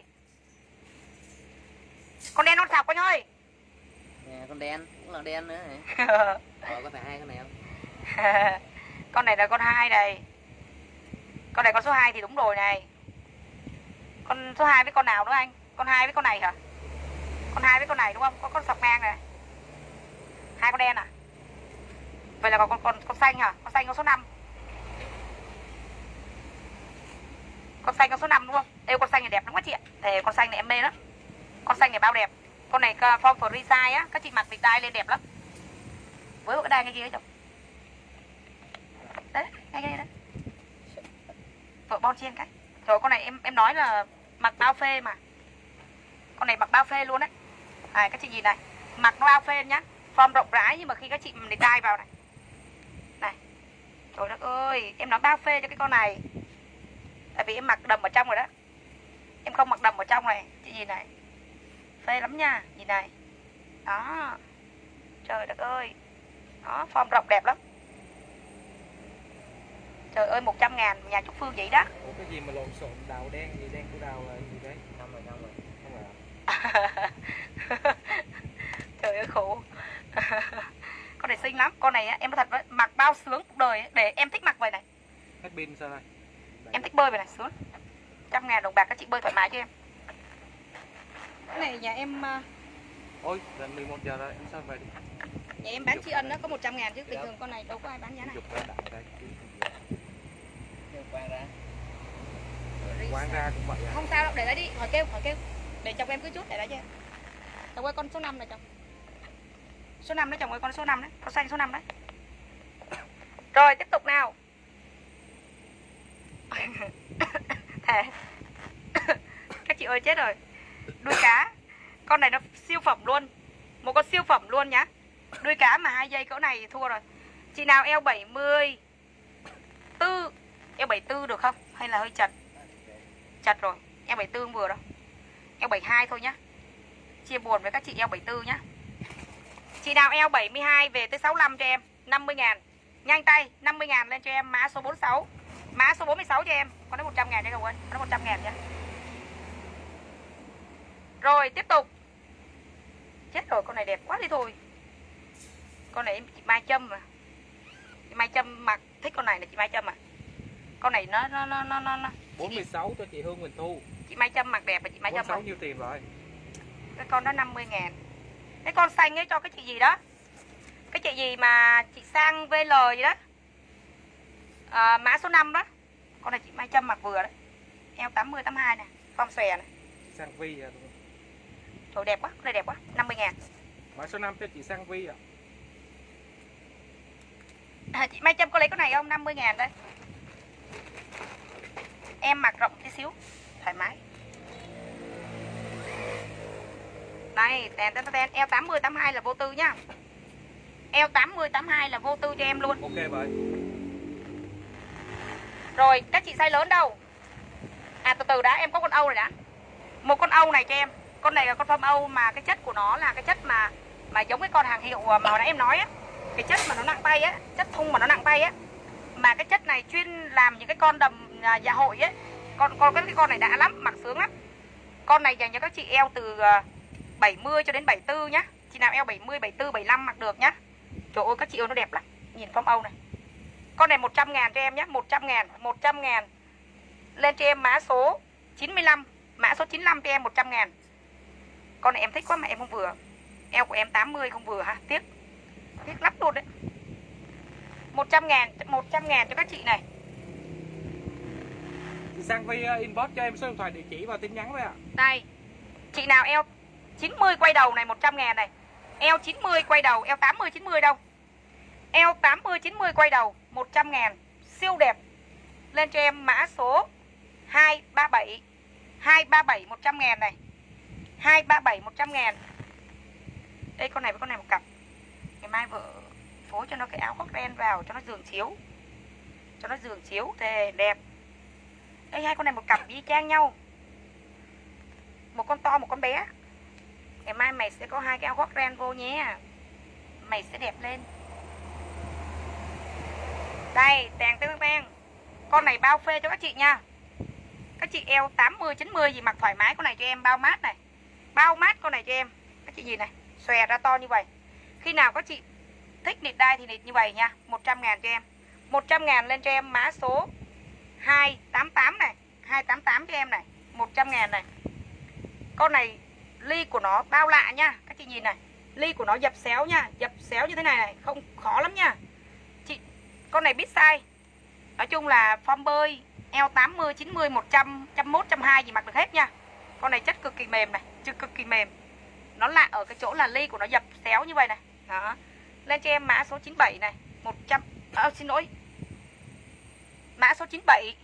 Con đen con sọc anh ơi.
Nè, con đen, cũng là đen nữa này. Có phải hai con này không?
Con này là con 2 này. Con này con số 2 thì đúng rồi này. Con số 2 với con nào nữa anh? Con 2 với con này hả? Con 2 với con này đúng không? Có con sọc ngang này. Hai con đen à? Vậy là còn con xanh hả? Con xanh con số 5. Con xanh con số 5 đúng không? Ê con xanh này đẹp lắm các chị ạ. Thề con xanh này em mê lắm. Con xanh này bao đẹp. Con này form free size á, các chị mặc địch đai lên đẹp lắm. Với một cái đai ngay kia chồng. Đấy, ngay đây đấy. Vợ bon chen cái. Rồi con này em nói là mặc bao phê mà. Con này mặc bao phê luôn đấy. Này các chị nhìn này, mặc nó bao phê nhá. Form rộng rãi nhưng mà khi các chị địch đai vào này. Này. Trời đất ơi, em nói bao phê cho cái con này. Tại vì em mặc đầm ở trong rồi đó. Em không mặc đầm ở trong này. Chị nhìn này. Phê lắm nha. Nhìn này. Đó. Trời đất ơi. Đó, form rộng đẹp lắm. Trời ơi 100.000 nhà Trúc Phương vậy đó.
Ủa cái gì mà lộn xộn đào đen gì đen của đào là gì đấy?
Năm rồi.
Không phải.
Trời ơi khổ. Con này xinh lắm. Con này á, em nói thật đấy, mặc bao sướng cuộc đời ấy. Để em thích mặc vậy này.
Hết pin sao đây?
Em thích bơi vậy này, sướng. 100.000 đồng bạc các chị bơi thoải mái cho em. Cái này nhà em
Ôi, gần 11 giờ rồi, em sao về đi?
nhà em bán tri ân đó có 100.000 chứ bình thường con này đâu có ai bán giá này.
Dục ra đại đây.
Quang ra.
Quán ra cũng vậy à?
Không sao đâu, để đấy đi, hỏi kêu. Để chồng em cứ chút để đấy cho em. Chồng ơi con số 5 này chồng. Số 5 đấy chồng ơi, con số 5 đấy, con xanh số 5 đấy. Rồi tiếp tục nào. Thề Các chị ơi chết rồi. Đuôi cá. Con này nó siêu phẩm luôn. Một con siêu phẩm luôn nhá. Đuôi cá mà 2 giây cỡ này thì thua rồi. Chị nào eo 74, eo 74 được không? Hay là hơi chật? Chật rồi. Eo 74 không vừa đâu. Eo 72 thôi nhá. Chia buồn với các chị eo 74 nhá. Chị nào eo 72 về tới 65 cho em 50.000. Nhanh tay 50.000 lên cho em. Mã số 46. Mã số 46 cho em. Con đấy 100.000 đấy Ngọc ơi. Con đấy 100.000 nhá. Rồi tiếp tục. Chết rồi, con này đẹp quá đi thôi. Con này chị Mai Trâm mà. Chị Mai Trâm mặc thích con này là chị Mai Trâm à. Con này nó
46 cho chị Hương Quỳnh Thu.
chị Mai Trâm mặc đẹp và chị Mai Trâm
46 nhiêu tiền rồi?
Cái con đó 50.000. Cái con xanh ấy cho cái chị gì đó. Cái chị gì mà chị sang VL gì đó. Mã số 5 đó. Con này chị Mai Trâm mặc vừa đấy. Eo 80 82 nè, form xòe này.
Sang Vi à?
Trời đẹp quá, con này đẹp quá, 50.000.
Mã số 5 cho chị Sang Vi à?
Chị Mai Trâm có lấy con này không? 50.000 đây. Em mặc rộng tí xíu, thoải mái. Đây, ten eo 80 82 là vô tư nhá. Eo 80 82 là vô tư cho em luôn.
Ok vậy.
Rồi, các chị size lớn đâu? Từ từ đã, em có con Âu này đã. Một con Âu này cho em. Con này là con form Âu mà cái chất của nó là cái chất mà giống cái con hàng hiệu mà hồi nãy em nói á. Cái chất mà nó nặng tay á, chất thun mà nó nặng tay á. Mà cái chất này chuyên làm những cái con đầm dạ hội ấy. Cái con này đã lắm, mặc sướng lắm. Con này dành cho các chị eo từ 70 cho đến 74 nhá. Chị nào eo 70, 74, 75 mặc được nhá. Trời ơi các chị ơi nó đẹp lắm. Nhìn form Âu này. Con này 100.000 cho em nhé, 100.000, 100.000. Lên cho em mã số 95. Mã số 95 cho em 100.000. Con này em thích quá mà em không vừa. Eo của em 80 không vừa ha, tiếc. Tiếc lắm luôn đấy. 100.000, 100.000 cho các chị này.
Chị Sang Vi inbox cho em số điện thoại địa chỉ và tin nhắn với ạ.
Đây. Chị nào eo 90 quay đầu này 100.000 này. Eo 90 quay đầu, eo 80 90 đâu. Eo 80 90 quay đầu 100.000. Siêu đẹp. Lên cho em mã số 237. 237 100.000 này. 237 100.000. Đây con này với con này một cặp. Ngày mai vợ phối cho nó cái áo khoác ren vào cho nó giường chiếu. Cho nó giường chiếu thì đẹp. Đây hai con này một cặp y chang nhau. Một con to một con bé. Ngày mai mày sẽ có hai cái áo khoác ren vô nhé. Mày sẽ đẹp lên. Đây, tèn. Con này bao phê cho các chị nha. Các chị eo 80 90 gì mặc thoải mái, con này cho em bao mát này. Bao mát con này cho em. Các chị nhìn này, xòe ra to như vậy. Khi nào các chị thích nịt đai thì nịt như vậy nha. 100.000 cho em. 100.000 lên cho em mã số 288 này. 288 cho em này. 100.000 này. Con này ly của nó bao lạ nha. Các chị nhìn này. Ly của nó dập xéo nha. Dập xéo như thế này này. Không khó lắm nha. Chị, con này biết size. Nói chung là form bơi eo 80, 90, 100, 101, 102 gì mặc được hết nha. Con này chất cực kỳ mềm này. Cực kỳ mềm. Nó lạ ở cái chỗ là ly của nó dập xéo như vậy này. Đó. Lên cho em mã số 97 này. 100. Xin lỗi. Mã số 97.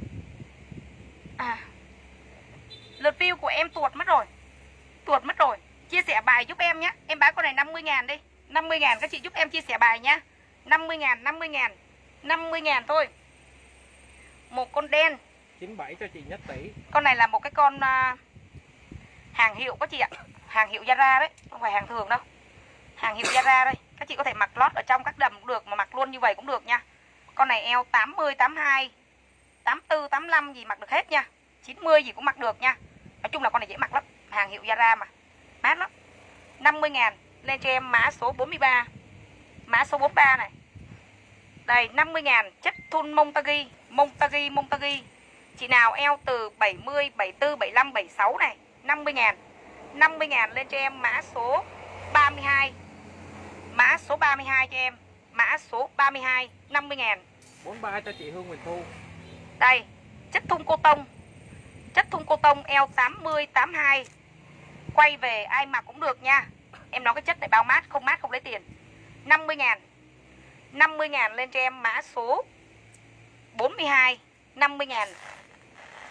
Lượt view của em tuột mất rồi. Tuột mất rồi. Chia sẻ bài giúp em nhé. Em bán con này 50.000 đi. 50.000 các chị giúp em chia sẻ bài nhá. 50.000, 50.000. 50.000 thôi. Một con đen
97 cho chị Nhất Tỷ.
Con này là một cái con hàng hiệu các chị ạ. Hàng hiệu Zara đấy, không phải hàng thường đâu. Hàng hiệu Zara đây. Các chị có thể mặc lót ở trong các đầm cũng được, mà mặc luôn như vậy cũng được nha. Con này eo 80, 82, 84, 85 gì mặc được hết nha. 90 gì cũng mặc được nha. Nói chung là con này dễ mặc lắm. Hàng hiệu Zara mà. Mát lắm. 50.000. Lên cho em mã số 43. Mã số 43 này. Đây 50.000. Chất thun Montagi. Chị nào eo từ 70, 74, 75, 76 này. 50.000. 50.000 lên cho em mã số 32. Mã số 32 cho em. Mã số 32. 50.000.
43 cho chị Hương Quỳnh Thu.
Đây. Chất thun cô tông eo 80, 82. Quay về ai mặc cũng được nha. Em nói cái chất này bao mát, không mát không lấy tiền. 50.000. 50.000 lên cho em mã số 42. 50.000.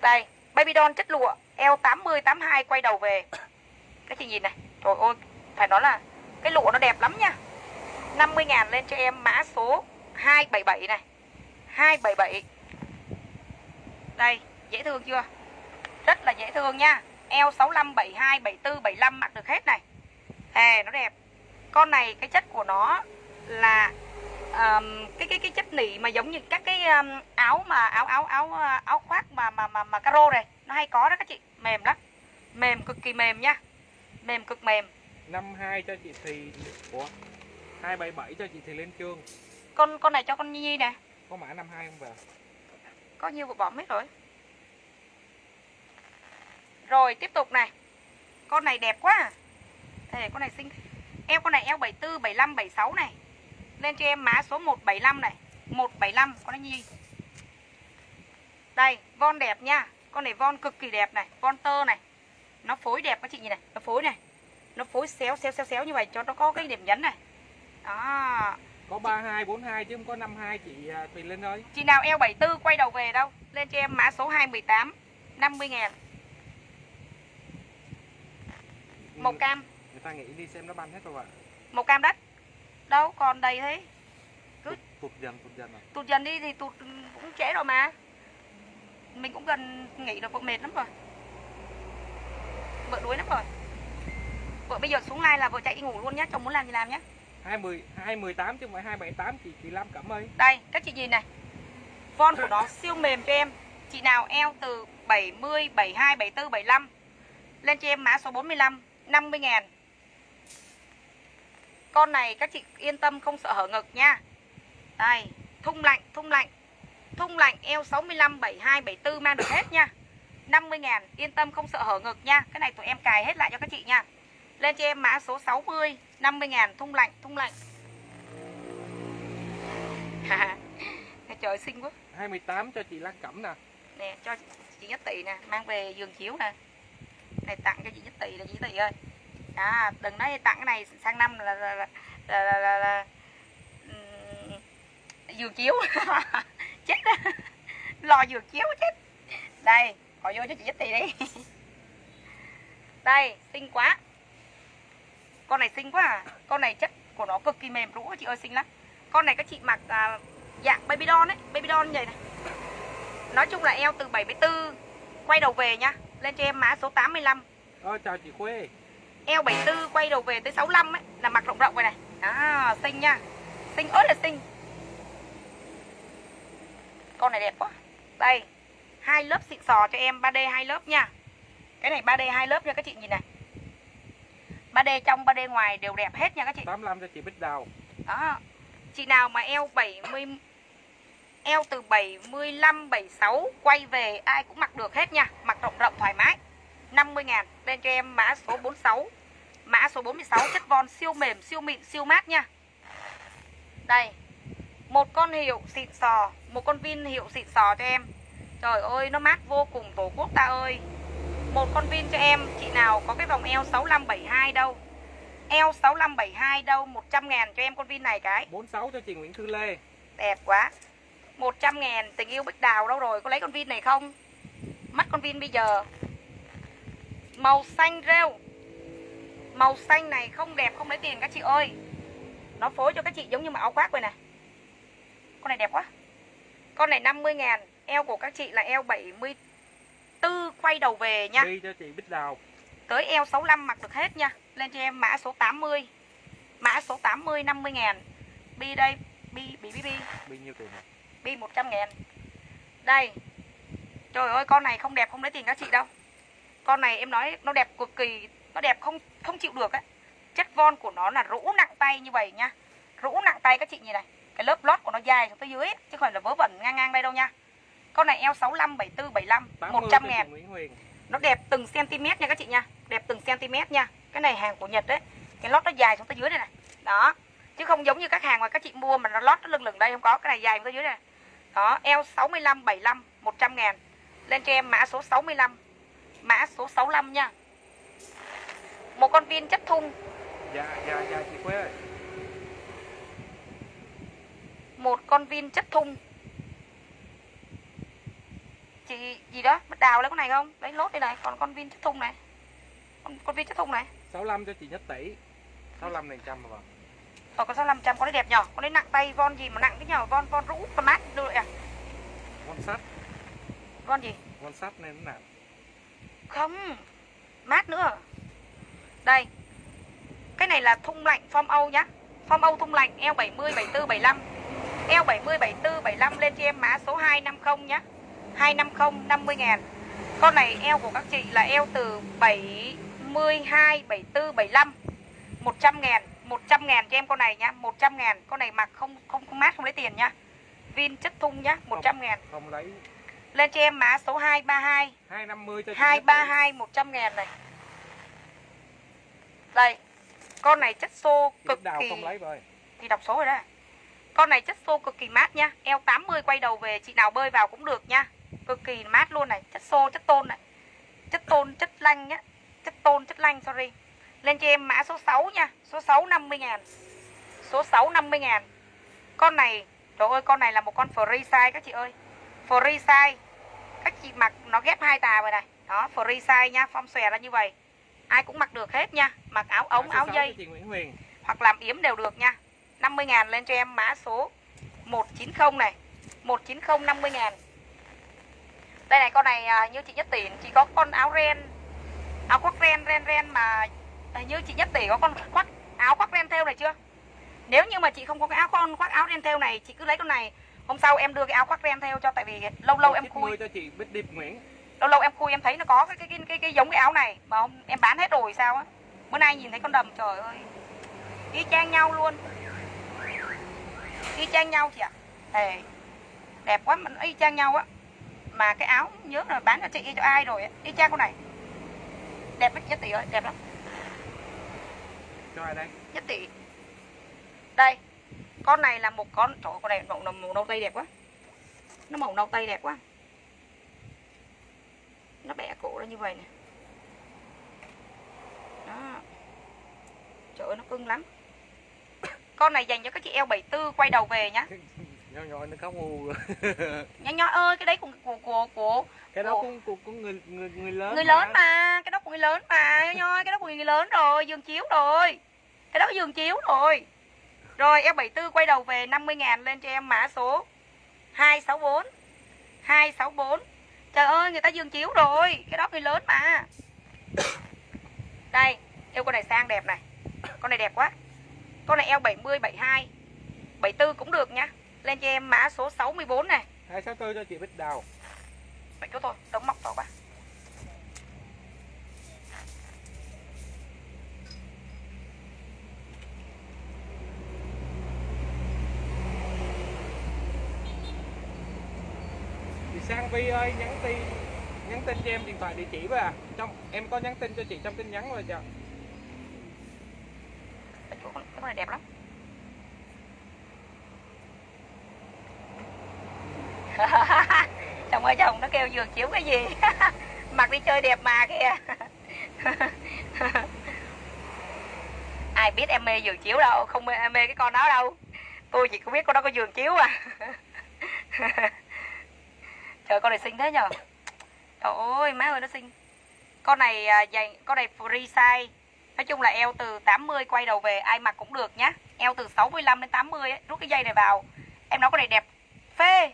Đây, baby doll chất lụa, eo 80, 82 quay đầu về. Các chị nhìn này, trời ơi, phải nói là cái lụa nó đẹp lắm nha. 50.000 lên cho em mã số 277 này. 277. Đây, dễ thương chưa? Rất là dễ thương nha. Eo 65, 72, 74, 75 mặc được hết này. Nó đẹp. Con này cái chất của nó là cái chất nỉ mà giống như các cái áo mà áo khoác mà caro này, nó hay có đó các chị, mềm lắm. Mềm cực kỳ mềm nha. Mềm cực mềm.
52 cho chị thì ủa 277 cho chị thì lên chương.
Con này cho con Nhi nè.
Có mã 52 không vào?
Có nhiêu của bỏng hết rồi. Rồi tiếp tục này. Con này đẹp quá. Con này xinh. Eo con này eo 74, 75, 76 này. Lên cho em mã số 175 này. 175 con Nhi. Đây, von đẹp nha. Con này von cực kỳ đẹp này, von tơ này. Nó phối đẹp các chị nhìn này, nó phối này. Nó phối xéo như vậy cho nó có cái điểm nhấn này. Đó.
Có 32, 42 chứ không có 52 chị tùy lên ơi.
Chị nào eo 74 quay đầu về đâu. Lên cho em mã số 218, 50.000. Màu cam.
Người ta nghĩ đi xem nó banh hết rồi ạ.
Màu cam đất. Đâu còn đầy thế.
Tụt dần rồi.
Tụt dần đi thì tụt cũng trễ rồi mà. Mình cũng gần nghỉ rồi, vợ mệt lắm rồi. Vợ đuối lắm rồi. Vợ bây giờ xuống live là vợ chạy đi ngủ luôn nhá, chồng muốn làm gì làm nhá.
218 chứ không phải 278 chị Lam Cẩm ơi.
Đây, các chị nhìn này. Von của nó siêu mềm cho em. Chị nào eo từ 70, 72, 74, 75 lên cho em mã số 45, 50.000. Con này các chị yên tâm không sợ hở ngực nha. Đây, thun lạnh. Thun lạnh eo 65, 72, 74 mang được hết nha. 50.000, yên tâm không sợ hở ngực nha. Cái này tụi em cài hết lại cho các chị nha. Lên cho em mã số 60, 50.000, thun lạnh. Trời xinh quá.
218 cho chị Lan Cẩm nè.
Nè, cho chị Nhất Tỷ nè, mang về giường chiếu nè. Này tặng cho chị Nhất Tỷ là chị Tỷ ơi. Đừng nói tặng cái này sang năm là giường chiếu. Chết đó. Lo giường chiếu chết. Đây, hỏi vô cho chị Nhất Tỷ đi. Đây, xinh quá. Con này xinh quá à. Con này chất của nó cực kỳ mềm rũ chị ơi, xinh lắm. Con này các chị mặc dạng baby doll ấy, baby doll như vậy này. Nói chung là eo từ 74 quay đầu về nha. Lên cho em mã số 85.
Chào chị Khuê.
Eo 74 quay đầu về tới 65 ấy, là mặc rộng rộng vậy này. Xinh nha. Xinh ớt là xinh. Con này đẹp quá. Đây, 2 lớp xịn sò cho em, 3D 2 lớp nha. Cái này 3D 2 lớp nha các chị nhìn này. 3D trong 3D ngoài đều đẹp hết nha các chị.
85 cho chị Bích Đào.
Đó. Chị nào mà eo 70, eo từ 75, 76 quay về ai cũng mặc được hết nha. Mặc rộng rộng thoải mái. 50.000. Lên cho em mã số 46. Mã số 46 chất von siêu mềm, siêu mịn, siêu mát nha. Đây. Một con hiệu xịn sò, một con Vin hiệu xịn sò cho em. Trời ơi nó mát vô cùng tổ quốc ta ơi. Một con Vin cho em. Chị nào có cái vòng eo 65, 72 đâu. Eo 65, 72 đâu. 100.000 cho em con Vin này cái.
46 cho chị Nguyễn Thư Lê.
Đẹp quá. 100.000. Tình yêu Bích Đào đâu rồi? Có lấy con Vin này không? Mất con Vin bây giờ. Màu xanh rêu. Màu xanh này không đẹp không lấy tiền các chị ơi. Nó phối cho các chị giống như mà áo khoác vậy này. Con này đẹp quá. Con này 50.000. Eo của các chị là eo 74 quay đầu về nha.
Bi cho chị Bích Đào.
Tới eo 65 mặc được hết nha. Lên cho em mã số 80. Mã số 80 50.000. Bi đây. Bi.
Bi nhiêu tiền này?
Bi 100.000. Đây. Trời ơi con này không đẹp không lấy tiền các chị đâu. Con này em nói nó đẹp cực kỳ. Nó đẹp không chịu được ấy. Chất von của nó là rũ nặng tay như vậy nha. Rũ nặng tay các chị nhìn này. Cái lớp lót của nó dài xuống tới dưới ấy, chứ không phải là vớ vẩn ngang đây đâu nha. Con này eo 65, 74, 75, 100.000. Nó đẹp từng cm nha các chị nha. Đẹp từng cm nha. Cái này hàng của Nhật đấy. Cái lót nó dài xuống tới dưới này này. Đó. Chứ không giống như các hàng mà các chị mua mà nó lót nó lưng đây không có. Cái này dài xuống tới dưới này. Đó. Eo 65, 75, 100.000. Lên cho em mã số 65. Mã số 65 nha. Một con Vin chất thun.
Dạ chị Quế ơi.
Một con Vin chất thun. chị gì đó, Bích Đào lấy con này không? Lấy lốt đây này, còn con Vin chất thùng này. Con Vin chất thùng này.
65 cho chị Nhất Tỷ. 65 này trăm mà.
Còn con 6500 con đấy đẹp nhở? Con đấy nặng tay, von gì mà nặng cái nhở? Von rũ, con mát đưa à?
Von sắt.
Von gì?
Von sắt nên nó nặng.
Không, mát nữa. Đây. Cái này là thun lạnh Form Âu nhá. Form Âu thun lạnh eo 70, 74, 75. Eo 70, 74, 75 lên cho em mã số 250 nhá. 250 50.000. Con này eo của các chị là eo từ 72, 74, 75. 100.000, 100.000 cho em con này nhá, 100.000. Con này mặc không mát không lấy tiền nhá. Vin chất thun nhá, 100.000.
Không lấy.
Lên cho em mã số 232.
250 cho chị
232 100.000 này. Đây. Con này chất xô cực
Đào
kỳ.
không lấy rồi.
Thì đọc số rồi đó. Con này chất xô cực kỳ mát nha. Eo 80 quay đầu về, chị nào bơi vào cũng được nha. Cực kỳ mát luôn này, chất xô, chất tôn này. Chất tôn, chất lanh nhá. Chất tôn, chất lanh, sorry. Lên cho em mã số 6 nha. Số 6 50.000. Số 6 50.000. Con này, trời ơi, con này là một con free size các chị ơi. Free size. Các chị mặc nó ghép hai tà rồi này. Đó, free size nha, form xòe ra như vậy. Ai cũng mặc được hết nha. Mặc áo ống, áo dây
chị Nguyễn Huyền.
hoặc làm yếm đều được nha. 50.000 lên cho em mã số 190 này. 190 50.000. Đây này, con này như chị Nhất Tỷ chỉ có con áo ren, áo khoác ren mà như chị Nhất Tỷ có con áo khoác ren theo này chưa? Nếu như mà chị không có cái khoác áo ren theo này, chị cứ lấy con này. Hôm sau em đưa cái áo khoác ren theo cho, tại vì lâu em khui
cho chị Bích Điệp Nguyễn.
Lâu em khui em thấy nó có cái giống cái áo này mà em bán hết rồi sao á. Bữa nay nhìn thấy con đầm, trời ơi, y chang nhau luôn. Y chang nhau chị ạ. Đẹp quá, mà y chang nhau á. Mà cái áo nhớ là bán cho chị cho ai rồi á. Y chang con này. Đẹp lắm Nhất Tỷ ơi, đẹp lắm.
Cho ai đây?
Nhất Tỷ. Đây. Con này là một con, trời ơi, con này màu nâu tây đẹp quá. Nó màu nâu tây đẹp quá. Nó bẻ cổ ra như vậy nè. Đó. Trời ơi, nó cưng lắm. Con này dành cho các chị eo 74 quay đầu về nhá.
Nhỏ nó không ngu.
Nhỏ ơi, cái đấy của
Cái đó của người lớn.
Người lớn mà, cái đó của người lớn mà, nhỏ cái đó của người lớn rồi, giường chiếu rồi. Cái đó giường chiếu rồi. Rồi eo 74 quay đầu về 50.000 lên cho em mã số 264. 264. Trời ơi, người ta giường chiếu rồi, cái đó người lớn mà. Đây, eo con này sang đẹp này. Con này đẹp quá. Con này eo 70, 72, 74 cũng được nhá. Lên cho em mã số 64 này.
264 cho chị Bích Đào.
Vậy cho tôi, đóng móc to quá.
Chị Sang Vi ơi, nhắn tin cho em điện thoại địa chỉ với à. Trong em có nhắn tin cho chị trong tin nhắn rồi chưa?
Cái này đẹp lắm. Chồng ơi chồng, nó kêu giường chiếu cái gì. Mặc đi chơi đẹp mà kìa. Ai biết em mê giường chiếu đâu, không mê cái con đó đâu. Tôi chỉ có biết con đó có giường chiếu à. Trời, con này xinh thế nhờ. Trời ơi, má ơi nó xinh. Con này con này free size. Nói chung là eo từ 80 quay đầu về ai mặc cũng được nhá. Eo từ 65 đến 80 ấy, rút cái dây này vào. Em nói con này đẹp phê.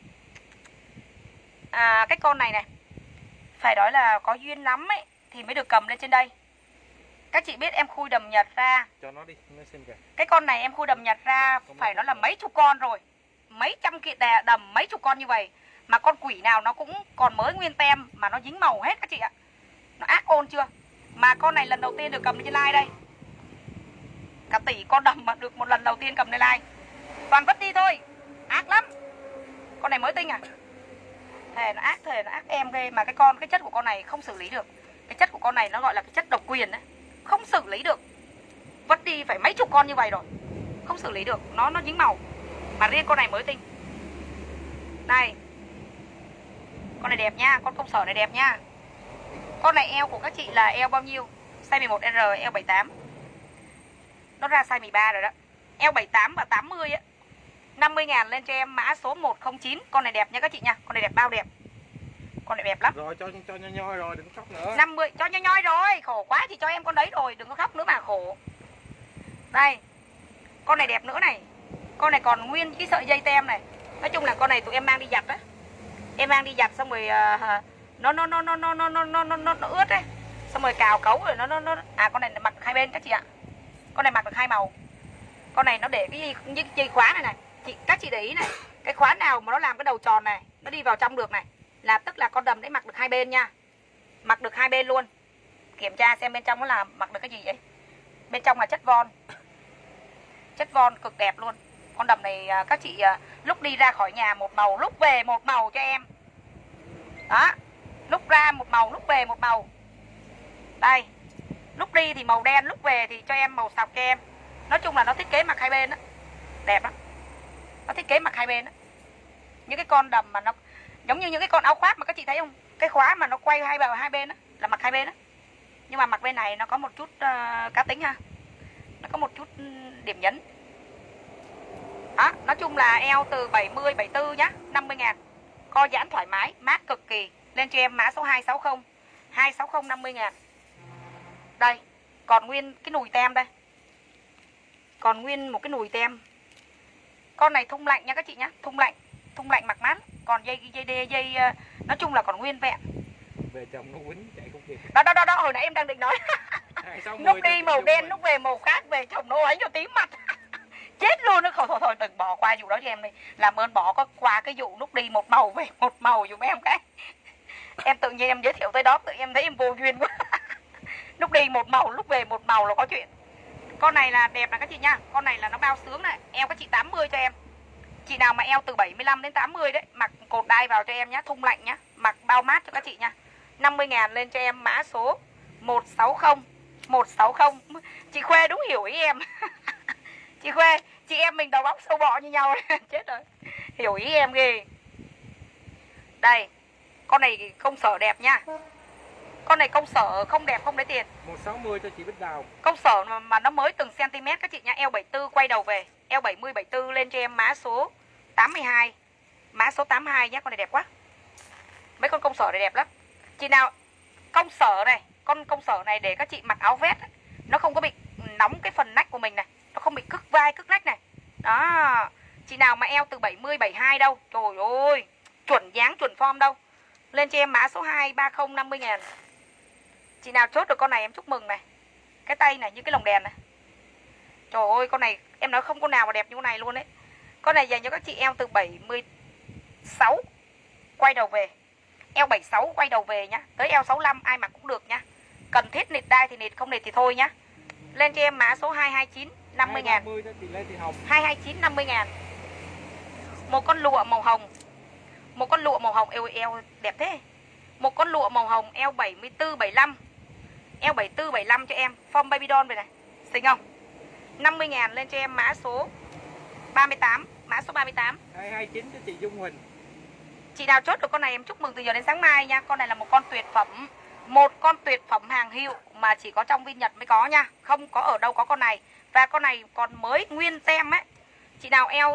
Cái con này này phải nói là có duyên lắm ấy thì mới được cầm lên trên đây. Các chị biết em khui đầm Nhật ra.
Cho nó đi, nó xinh kìa.
Cái con này em khui đầm Nhật ra phải nói là mấy chục con rồi. Mấy trăm kiện đầm mấy chục con như vậy. Mà con quỷ nào nó cũng còn mới nguyên tem mà nó dính màu hết các chị ạ. Nó ác ôn chưa? Mà con này lần đầu tiên được cầm lên trên live đây. Cả tỷ con đầm mà được một lần đầu tiên cầm lên live. Toàn vứt đi thôi. Ác lắm. Con này mới tinh à? Thề nó ác em ghê. Mà cái chất của con này không xử lý được. Cái chất của con này nó gọi là cái chất độc quyền đấy. Không xử lý được. Vứt đi phải mấy chục con như vậy rồi. Không xử lý được. Nó dính màu. Mà riêng con này mới tinh. Này. Con này đẹp nha. Con công sở này đẹp nha. Con này eo của các chị là eo bao nhiêu? Size 11R, eo 78. Nó ra size 13 rồi đó. Eo 78 và 80 á. 50.000 lên cho em mã số 109. Con này đẹp nha các chị nha. Con này đẹp, bao đẹp. Con này đẹp lắm.
Rồi cho nhoi rồi đừng khóc nữa.
50 cho nhoi rồi, khổ quá thì cho em con đấy rồi, đừng có khóc nữa mà khổ. Đây. Con này đẹp nữa này. Con này còn nguyên cái sợi dây tem này. Nói chung là con này tụi em mang đi giặt á. Em mang đi giặt xong rồi nó ướt đấy. Xong rồi cào cấu rồi con này mặc được hai bên các chị ạ. Con này mặc được hai màu. Con này nó để cái dây khóa này này. Các chị để ý này, cái khóa nào mà nó làm cái đầu tròn này, nó đi vào trong được này, là tức là con đầm đấy mặc được hai bên nha. Mặc được hai bên luôn. Kiểm tra xem bên trong nó là mặc được cái gì vậy. Bên trong là chất von. Chất von cực đẹp luôn. Con đầm này các chị lúc đi ra khỏi nhà một màu, lúc về một màu cho em. Đó. Lúc ra một màu, lúc về một màu. Đây. Lúc đi thì màu đen, lúc về thì cho em màu sọc cho em. Nói chung là nó thiết kế mặc hai bên đó. Đẹp lắm. Nó thiết kế mặc hai bên đó. Những cái con đầm mà nó giống như những cái con áo khoác mà các chị thấy không? Cái khóa mà nó quay hai bên đó, là mặc hai bên đó. Nhưng mà mặc bên này nó có một chút cá tính ha. Nó có một chút điểm nhấn. Đó, nói chung là eo từ 70, 74 nhá, 50.000. Co giãn thoải mái, mát cực kỳ. Lên cho em mã số 260. 260 50.000. Đây, còn nguyên cái nùi tem đây. Còn nguyên một cái nùi tem. Con này thun lạnh nha các chị nhá, thun lạnh mặc mát. Còn dây nói chung là còn nguyên vẹn.
Về chồng nó quýnh chạy không kịp.
Đó, hồi nãy em đang định nói. Lúc đi màu đen, lúc về màu khác, về chồng nó ấy cho tím mặt. Chết luôn. Nó thôi đừng bỏ qua vụ đó cho em đi. Làm ơn bỏ qua cái vụ lúc đi một màu về một màu dùm em cái. Em tự nhiên em giới thiệu tới đó, tự em thấy em vô duyên quá. Lúc đi một màu, lúc về một màu là có chuyện. Con này là đẹp nè các chị nha. Con này là nó bao sướng này. Eo các chị 80 cho em. Chị nào mà eo từ 75 đến 80 đấy, mặc cột đai vào cho em nhá, thun lạnh nhá, mặc bao mát cho các chị nha. 50.000 lên cho em mã số 160. 160. Chị Khuê đúng hiểu ý em. Chị Khuê, chị em mình đầu óc sâu bọ như nhau. Chết rồi. Hiểu ý em ghê. Đây. Con này công sở đẹp nha. Con này công sở không đẹp không lấy tiền.
160 cho chị Bích Đào.
Công sở mà nó mới từng cm các chị nha. Eo 74 quay đầu về. Eo 70 74 lên cho em mã số 82. Mã số 82 nhé. Con này đẹp quá. Mấy con công sở này đẹp lắm. Chị nào công sở này, con công sở này để các chị mặc áo vest, nó không có bị nóng cái phần nách của mình này, nó không bị cức vai cức nách này. Đó. Chị nào mà eo từ 70 72 đâu, trời ơi, chuẩn dáng chuẩn form đâu. Lên cho em mã số 230 50.000. Chị nào chốt được con này em chúc mừng này. Cái tay này như cái lồng đèn này. Trời ơi, con này em nói không con nào mà đẹp như con này luôn đấy. Con này dành cho các chị eo từ 76 quay đầu về. Eo 76 quay đầu về nhá. Tới eo 65 ai mặc cũng được nhá. Cần thiết nịt đai thì nịt, không nịt thì thôi nhá. Lên cho em mã số 229 50.000.
230 cho chị Lê Thị Hồng.
229 50.000. Một con lụa màu hồng. Một con lụa màu hồng eo đẹp thế. Một con lụa màu hồng eo 74 75. Eo 74 75 cho em, form baby doll về này. Xinh không? 50.000 lên cho em mã số 38, mã số 38.
229 cho chị Dung Huỳnh.
Chị nào chốt được con này em chúc mừng từ giờ đến sáng mai nha. Con này là một con tuyệt phẩm. Một con tuyệt phẩm hàng hiệu mà chỉ có trong Vin Nhật mới có nha. Không có ở đâu có con này. Và con này còn mới nguyên tem ấy. Chị nào eo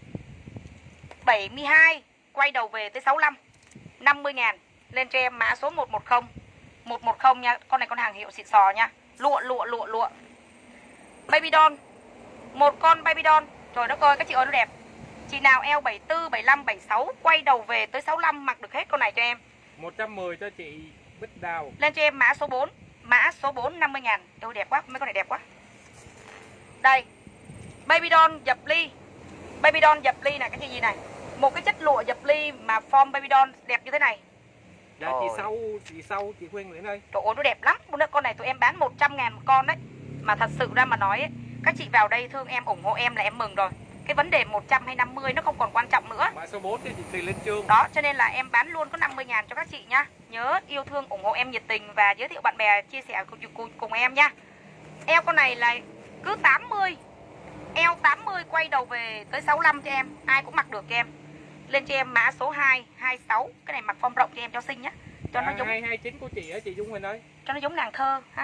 72 quay đầu về tới 65, 50.000 lên cho em mã số 110. 110 nha. Con này con hàng hiệu xịn sò nha. Lụa. Baby doll. Một con baby doll. Trời đất ơi các chị ơi nó đẹp. Chị nào eo 74, 75, 76 quay đầu về tới 65 mặc được hết con này cho em.
110 cho chị Bích Đào.
Lên cho em mã số 4. Mã số 4 50.000. Ôi đẹp quá, mấy con này đẹp quá. Đây. Baby doll dập ly. Baby doll dập ly này, cái gì này. Một cái chất lụa dập ly mà form baby doll đẹp như thế này.
Dạ chị Sâu, chị Khuyên Nguyễn ơi.
Trời ơi nó đẹp lắm. Con này tụi em bán 100.000 một con đấy. Mà thật sự ra mà nói ấy, các chị vào đây thương em, ủng hộ em là em mừng rồi. Cái vấn đề 100 hay 50 nó không còn quan trọng nữa.
Mã số 4 cho chị Tùy Linh Trương.
Đó, cho nên là em bán luôn có 50.000 cho các chị nhá. Nhớ yêu thương ủng hộ em nhiệt tình và giới thiệu bạn bè chia sẻ cùng em nhá. Eo con này là cứ 80. Eo 80 quay đầu về tới 65 cho em. Ai cũng mặc được cho em. Lên cho em mã số 2, 26. Cái này mặc form rộng cho em cho xinh nhá. Cho nó giống
229 của chị á chị Dung Huỳnh ơi.
Cho nó giống nàng thơ ha.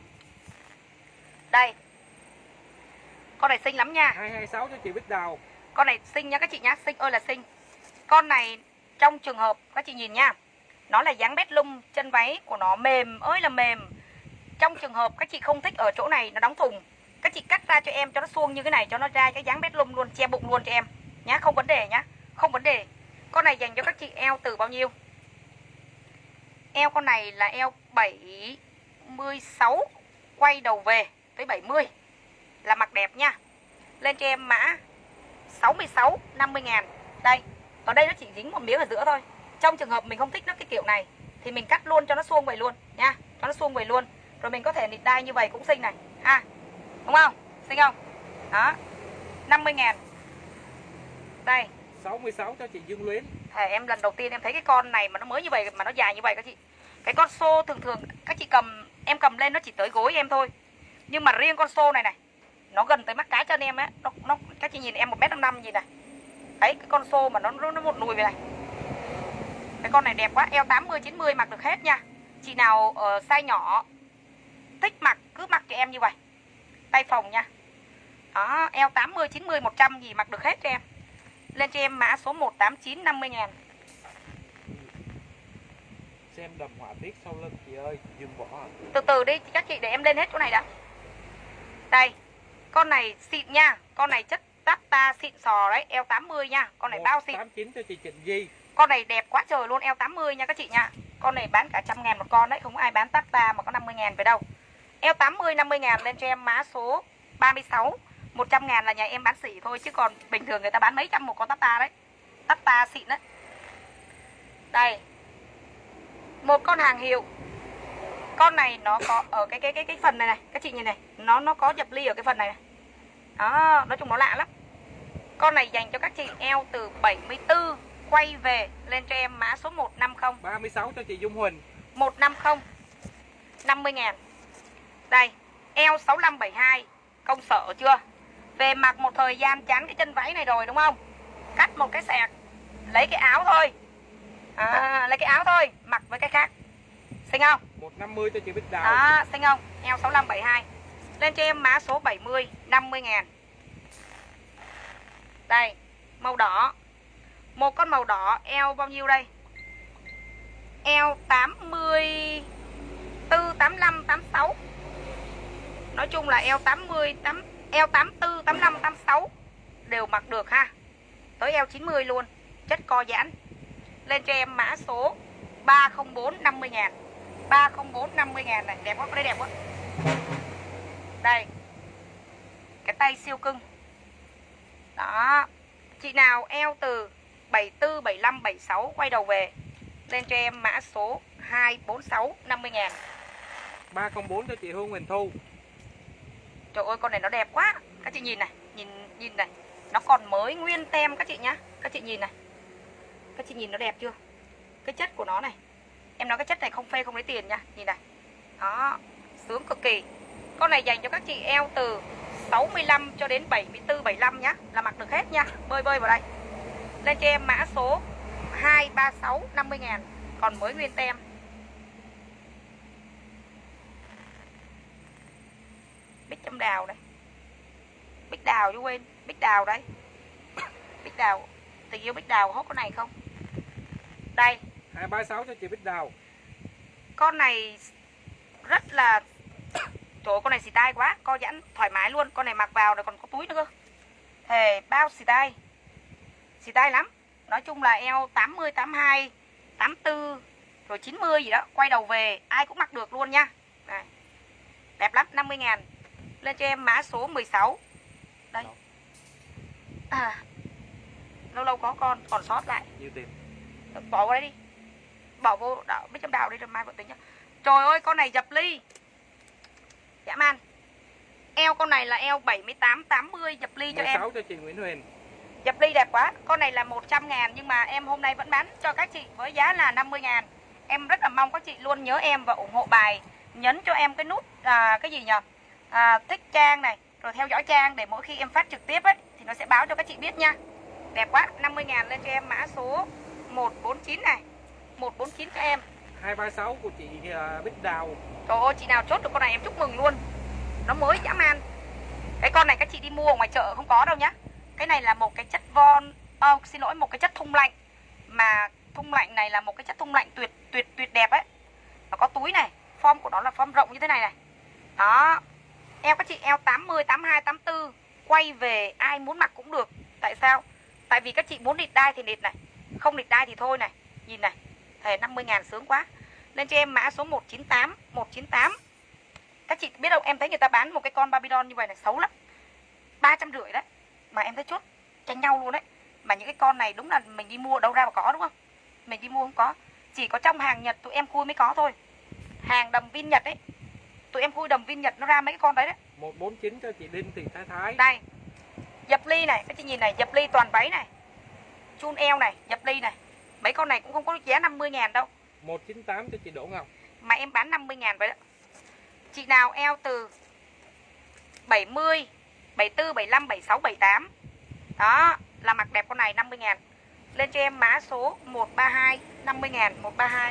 Đây. Con này xinh lắm nha.
226 cho chị Bích Đào.
Con này xinh nha các chị nhá, xinh ơi là xinh. Con này trong trường hợp các chị nhìn nha, nó là dáng bét lung, chân váy của nó mềm ơi là mềm. Trong trường hợp các chị không thích ở chỗ này nó đóng thùng, các chị cắt ra cho em cho nó suông như cái này, cho nó ra cái dáng bét lung luôn, che bụng luôn cho em nhá, không vấn đề nhá, không vấn đề. Con này dành cho các chị eo từ bao nhiêu? Eo con này là eo 76 quay đầu về tới 70 là mặc đẹp nha. Lên cho em mã 66 50.000. Đây, ở đây nó chỉ dính một miếng ở giữa thôi. Trong trường hợp mình không thích nó cái kiểu này thì mình cắt luôn cho nó suông vậy luôn nha, cho nó suông vậy luôn. Rồi mình có thể nịt đai như vậy cũng xinh này ha. Đúng không? Xinh không? Đó. 50.000. Đây,
66 cho chị Dương Luyến.
Thề em lần đầu tiên em thấy cái con này mà nó mới như vậy mà nó dài như vậy các chị. Cái con xô thường thường các chị cầm, em cầm lên nó chỉ tới gối em thôi. Nhưng mà riêng con xô này này, nó gần tới mắt cá chân em á, nó các chị nhìn em 1m55 gì này. Đấy, cái con xô mà nó một nùi vậy này. Cái con này đẹp quá, eo 80 90 mặc được hết nha. Chị nào size nhỏ thích mặc cứ mặc cho em như vậy. Tay phồng nha. Đó, eo 80 90 100 gì mặc được hết cho em. Lên cho em mã số 189 50.000.
Xem đầm họa tiết sau lưng chị ơi, Dương Võ à.
Từ từ đi các chị, để em lên hết chỗ này đã. Đây, con này xịn nha, con này chất ta xịn sò đấy, eo 80 nha, con này bao xịn.
189 cho chị Trịnh Di.
Con này đẹp quá trời luôn, eo 80 nha các chị nha. Con này bán cả 100.000 một con đấy, không ai bán ta mà có 50.000 về đâu. Eo 80 50.000 lên cho em mã số 36. 100.000 là nhà em bán xỉ thôi, chứ còn bình thường người ta bán mấy trăm một con ta đấy. Ta xịn đấy. Đây. Một con hàng hiệu. Con này nó có ở cái phần này này, các chị nhìn này, nó có dập ly ở cái phần này này. Đó, nói chung nó lạ lắm. Con này dành cho các chị eo từ 74 quay về, lên cho em mã số 150.
36 cho chị Dung Huỳnh.
150. 50.000. Đây, eo 65 72, công sở chưa? Về mặc một thời gian chán cái chân váy này rồi đúng không? Cắt một cái xẹt, lấy cái áo thôi. Lấy cái áo thôi, mặc với cái khác. Xinh không?
150 cho chị Bích Đào.
Đó, xinh không? Eo 65 72. Lên cho em mã số 70 50.000. Đây, màu đỏ. Một con màu đỏ eo bao nhiêu đây? Eo 84 85 86. Nói chung là eo 80 eo 84 85 86 đều mặc được ha. Tới eo 90 luôn, chất co giãn. Lên cho em mã số 304 50.000. 304 50.000 này, đẹp quá, cái đấy đẹp quá. Đây. Cái tay siêu cưng. Đó. Chị nào eo từ 74 75 76 quay đầu về, lên cho em mã số 246 50.000.
304 cho chị Hương Huỳnh Thu.
Trời ơi con này nó đẹp quá. Các chị nhìn này, nhìn này. Nó còn mới nguyên tem các chị nhá. Các chị nhìn này. Các chị nhìn nó đẹp chưa? Cái chất của nó này. Em nói cái chất này không phê không lấy tiền nha. Nhìn này. Đó, sướng cực kỳ. Con này dành cho các chị eo từ 65 cho đến 74 75 nhá, là mặc được hết nha. Bơi vào đây. Lên cho em mã số 236 50.000, còn mới nguyên tem. Bích Châm Đào đây. Bích Đào chứ quên, Bích Đào đây. Bích Đào, tình yêu Bích Đào hốt con này không? Đây,
236 cho chị Bích Đào.
con này rất là trời ơi, con này xì tai quá, co giãn thoải mái luôn. Con này mặc vào rồi còn có túi nữa cơ. Thề bao xì tai lắm. Nói chung là eo 80 82 84 rồi 90 gì đó, quay đầu về ai cũng mặc được luôn nha. Này. Đẹp lắm, 50.000. Lên cho em mã số 16. Đây. Lâu lâu có con còn sót lại.
Nhiêu tiền?
Bỏ vào đây đi. Bỏ vô đảo Bích Châm Đào đi rồi mai gọi tính nhá. Trời ơi con này dập ly. Dã man. Eo con này là eo 78 80 dập ly cho
16
em.
cho chị Nguyễn Huyền.
Dập ly đẹp quá. Con này là 100.000 nhưng mà em hôm nay vẫn bán cho các chị với giá là 50.000. Em rất là mong các chị luôn nhớ em và ủng hộ bài. Nhấn cho em cái nút cái gì nhờ? Thích trang này, rồi theo dõi trang để mỗi khi em phát trực tiếp ấy thì nó sẽ báo cho các chị biết nha. Đẹp quá, 50.000 lên cho em mã số 149 này. 149 cho em.
236 của chị Bích Đào.
Trời ơi, chị nào chốt được con này em chúc mừng luôn. Nó mới dã man. Cái con này các chị đi mua ở ngoài chợ không có đâu nhá. Cái này là một cái chất xin lỗi, một cái chất thun lạnh. Mà thun lạnh này là một cái chất thun lạnh tuyệt đẹp ấy. Nó có túi này, form của nó là form rộng như thế này này. Đó. Eo các chị eo 80, 82, 84, quay về ai muốn mặc cũng được. Tại sao? Tại vì các chị muốn nịt đai thì nịt này, không nịt đai thì thôi này. Nhìn này, thề 50.000 sướng quá. Lên cho em mã số 198, 198. Các chị biết không, em thấy người ta bán một cái con Babylon như vậy này xấu lắm, 350 đấy. Mà em thấy chốt tranh nhau luôn đấy. Mà những cái con này đúng là mình đi mua ở đâu ra mà có, đúng không? Mình đi mua không có. Chỉ có trong hàng Nhật tụi em khui mới có thôi. Hàng đầm Vin Nhật ấy, tụi em khui đầm Vin Nhật nó ra mấy cái con đấy đấy.
149 cho chị Đinh thì Thái.
Đây, dập ly này, các chị nhìn này, dập ly toàn váy này, chun eo này, dập ly này. Mấy con này cũng không có giá 50.000 đâu.
198 cho chị Đỗ Ngọc.
Mà em bán 50.000 vậy đó. Chị nào eo từ 70, 74, 75, 76, 78. Đó, là mặc đẹp con này 50.000. Lên cho em mã số 132, 50.000, 132.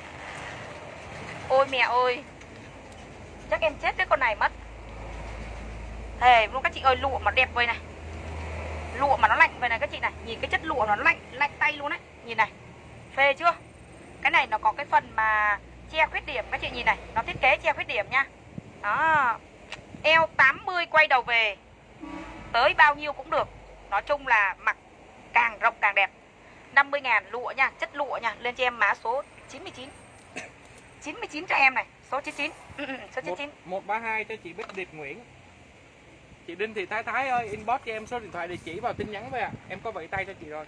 Ôi mẹ ơi, chắc em chết cái con này mất. Thề luôn các chị ơi, lụa mà đẹp vậy này. Lụa mà nó lạnh vậy này các chị này. Nhìn cái chất lụa nó lạnh tay luôn đấy. Nhìn này, phê chưa? Cái này nó có cái phần mà che khuyết điểm. Các chị nhìn này, nó thiết kế che khuyết điểm nha. Đó, eo 80 quay đầu về, tới bao nhiêu cũng được. Nói chung là mặc càng rộng càng đẹp. 50.000 lụa nha, chất lụa nha. Lên cho em mã số 99, 99 cho em này, số 99. Số 99.
132 cho chị Bích Điệp Nguyễn. Chị Đinh thì Thái ơi, inbox cho em số điện thoại địa chỉ vào tin nhắn với ạ. Em có vẫy tay cho chị rồi.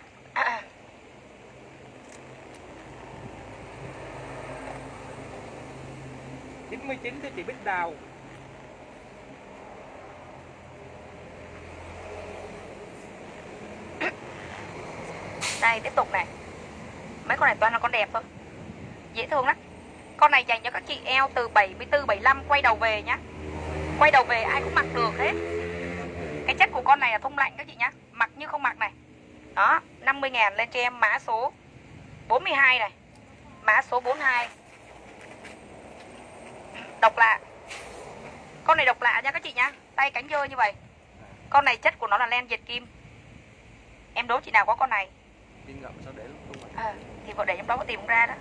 99 cho chị Bích Đào.
Đây tiếp tục này. Mấy con này toàn là con đẹp thôi, dễ thương lắm. Con này dành cho các chị eo từ 74, 75 quay đầu về nhá. Quay đầu về ai cũng mặc được hết. Cái chất của con này là thun lạnh các chị nhá, mặc như không mặc này. Đó, 50.000. Lên cho em mã số 42 này, mã số 42. Độc lạ. Con này độc lạ nha các chị nhá, tay cánh dơ như vậy. Con này chất của nó là len dệt kim. Em đố chị nào có con này.
Đi ngậm sao để lúc tung
thì vợ để trong đó có tìm không ra đó.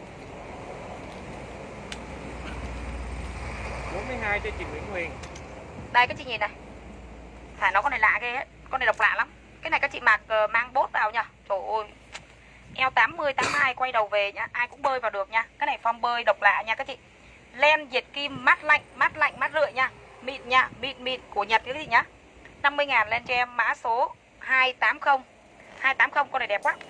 42 cho chị Nguyễn Huyền.
Đây các chị nhìn này, phải nó con này lạ ghê ấy. Con này độc lạ lắm. Cái này các chị mặc mang bốt vào nha. Trời ơi, eo 80, 82 quay đầu về nhá, ai cũng bơi vào được nha. Cái này form bơi độc lạ nha các chị. Len dệt kim, mát lạnh, mát rượi nha. Mịn nha, mịn của Nhật cái gì nhá. 50.000. Lên cho em mã số 280. 280, con này đẹp quá.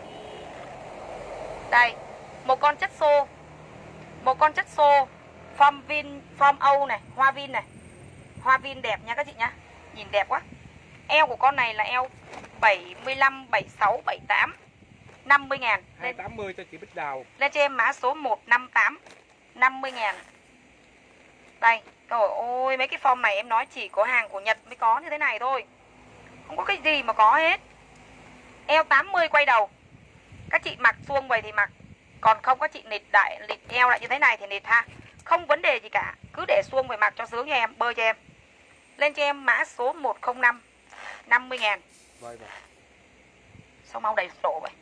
Đây, một con chất xô. Một con chất xô form Vin, form Âu này, hoa Vin này. Hoa Vin đẹp nha các chị nhá. Nhìn đẹp quá. Eo của con này là eo 75, 76, 78. 50.000.
280 cho chị Bích Đào.
Lên cho em mã số 158. 50.000. Đây, trời ơi, mấy cái form này em nói chỉ có hàng của Nhật mới có như thế này thôi. Không có cái gì mà có hết. Eo 80 quay đầu. Các chị mặc suông vậy thì mặc. Còn không các chị nịt eo lại như thế này thì nịt ha. Không vấn đề gì cả. Cứ để suông về mặc cho sướng cho em, bơi cho em. Lên cho em mã số 105. 50.000.
Vâng.
Sao mau đầy sổ vậy.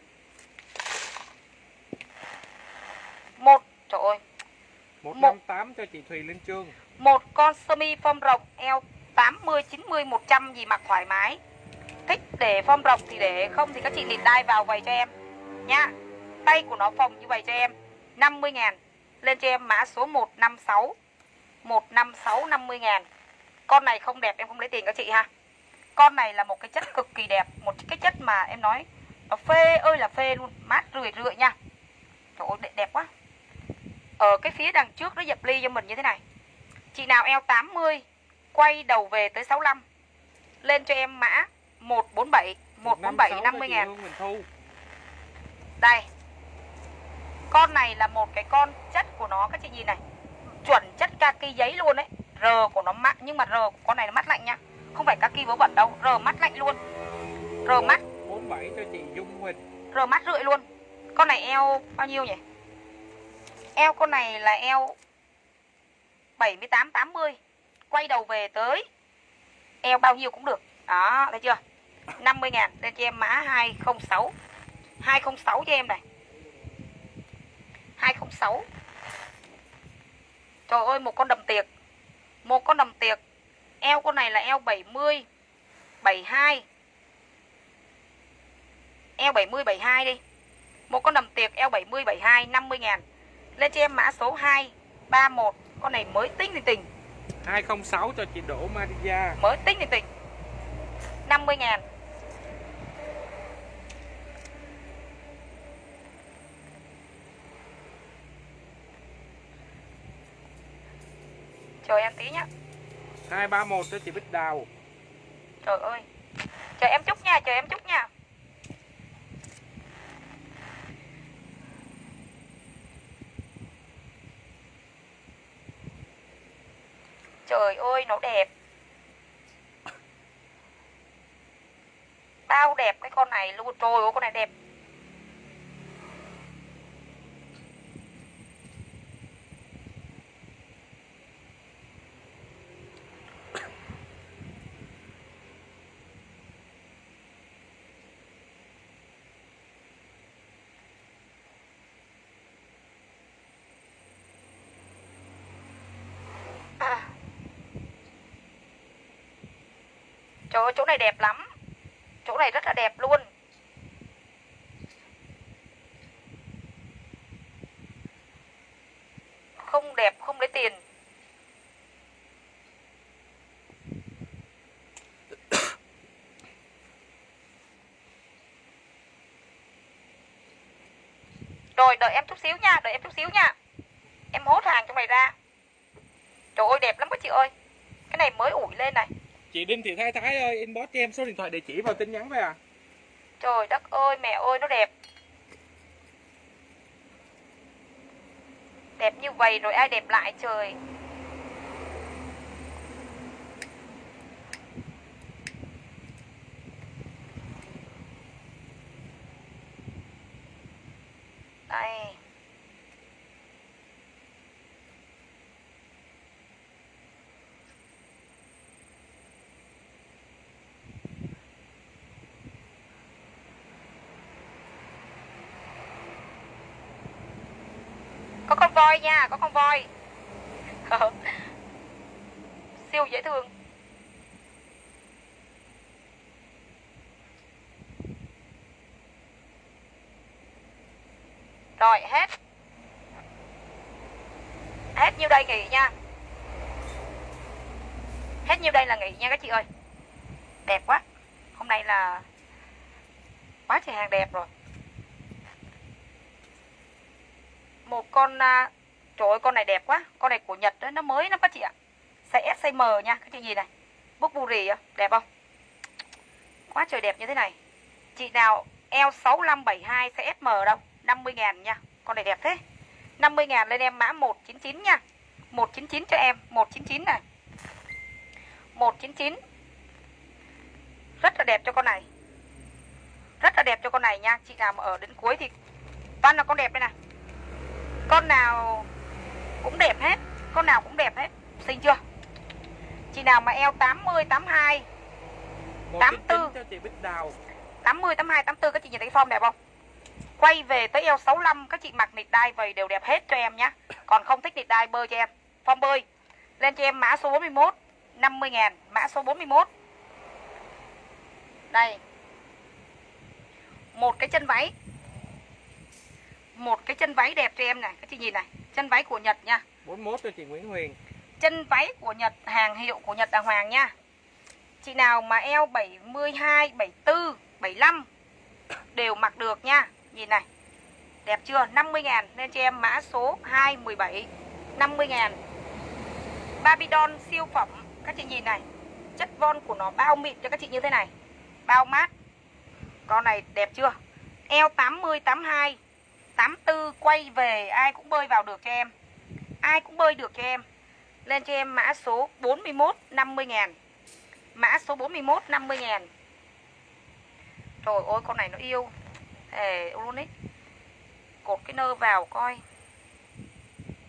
Trời ơi,
158 cho chị Thùy Linh Trương.
một con sơ mi form rộng eo 80, 90, 100 gì mặc thoải mái. Thích để form rộng thì để, không thì các chị nịt đai vào vậy cho em nha. Tay của nó phồng như vậy cho em. 50.000. Lên cho em mã số 156. 156, 50.000. Con này không đẹp em không lấy tiền các chị ha. Con này là một cái chất cực kỳ đẹp. Một cái chất mà em nói nó phê ơi là phê luôn. Mát rượi nha. Trời ơi đẹp quá. Ở cái phía đằng trước nó dập ly cho mình như thế này. Chị nào eo 80 quay đầu về tới 65. Lên cho em mã 147. 147, 50.000. Đây. Con này là một cái con chất của nó các chị nhìn này. Chuẩn chất kaki giấy luôn đấy. R của nó mát, nhưng mà R của con này nó mát lạnh nha. Không phải kaki vớ vẩn đâu, R mát lạnh luôn. R mát
47 cho chị Dung Huỳnh.
R mát rượi luôn. Con này eo bao nhiêu nhỉ? Eo con này là eo 78, 80. Quay đầu về tới eo bao nhiêu cũng được. Đó, thấy chưa? 50.000 lên cho em mã 206. 206 cho em này. 206. Trời ơi, một con đầm tiệc. Một con đầm tiệc. Eo con này là eo 70 72. Eo 70 72 đi. Một con đầm tiệc eo 70 72, 50.000. Lên cho em mã số 231. Con này mới tinh tình.
206 cho chị Đỗ Maria.
Mới tinh tình. 50.000. Chờ em tí nhá.
231 cho chị Bích Đào.
Trời ơi. Chờ em chút nha, chờ em chút nha. Trời ơi, nó đẹp. Bao đẹp cái con này luôn. Trời ơi, con này đẹp. Trời ơi, chỗ này đẹp lắm. Chỗ này rất là đẹp luôn. Không đẹp, không lấy tiền. Rồi, đợi em chút xíu nha, đợi em chút xíu nha. Em hốt hàng trong này ra. Trời ơi, đẹp lắm các chị ơi. Cái này mới ủi lên này.
Chị Đinh Thị Thái Thái ơi, inbox cho em số điện thoại địa chỉ vào tin nhắn với à.
Trời đất ơi, mẹ ơi, nó đẹp. Đẹp như vậy rồi ai đẹp lại trời. Đây. Có con voi nha, có con voi. Siêu dễ thương. Rồi, hết. Hết nhiêu đây nghỉ nha. Hết nhiêu đây là nghỉ nha các chị ơi. Đẹp quá. Hôm nay là quá trời hàng đẹp rồi. Một con trời ơi, con này đẹp quá. Con này của Nhật đó, nó mới lắm các chị ạ. Size S, size M nha. Các chị nhìn này. Burberry đẹp không? Quá trời đẹp như thế này. Chị nào eo 6572 size SM đâu? 50.000 nha. Con này đẹp thế. 50.000 lên em mã 199 nha. 199 cho em, 199 này. 199. Rất là đẹp cho con này. Rất là đẹp cho con này nha. Chị nào mà ở đến cuối thì toàn là con đẹp đây này. Con nào cũng đẹp hết. Con nào cũng đẹp hết. Xinh chưa? Chị nào mà eo 80, 82, 84
cho chị Bích Đào.
80, 82, 84 các chị nhìn thấy form đẹp không? Quay về tới eo 65 các chị mặc nịt đai vậy đều đẹp hết cho em nhá. Còn không thích nịt đai bơi cho em. Form bơi. Lên cho em mã số 41, 50.000, mã số 41. Đây. Một cái chân váy. Một cái chân váy đẹp cho em này, các chị nhìn này, chân váy của Nhật nha.
41 cho chị Nguyễn Huyền.
Chân váy của Nhật, hàng hiệu của Nhật đàng hoàng nha. Chị nào mà eo 72, 74, 75 đều mặc được nha. Nhìn này. Đẹp chưa? 50.000 nên cho em mã số 217. 50.000. Barbie doll siêu phẩm. Các chị nhìn này. Chất von của nó bao mịn cho các chị như thế này. Bao mát. Con này đẹp chưa? Eo 80, 82, 84 quay về ai cũng bơi vào được cho em. Ai cũng bơi được cho em. Lên cho em mã số 41, 50.000. Mã số 41, 50.000. Trời ơi, con này nó yêu. Thề luôn ấy. Cột cái nơ vào coi.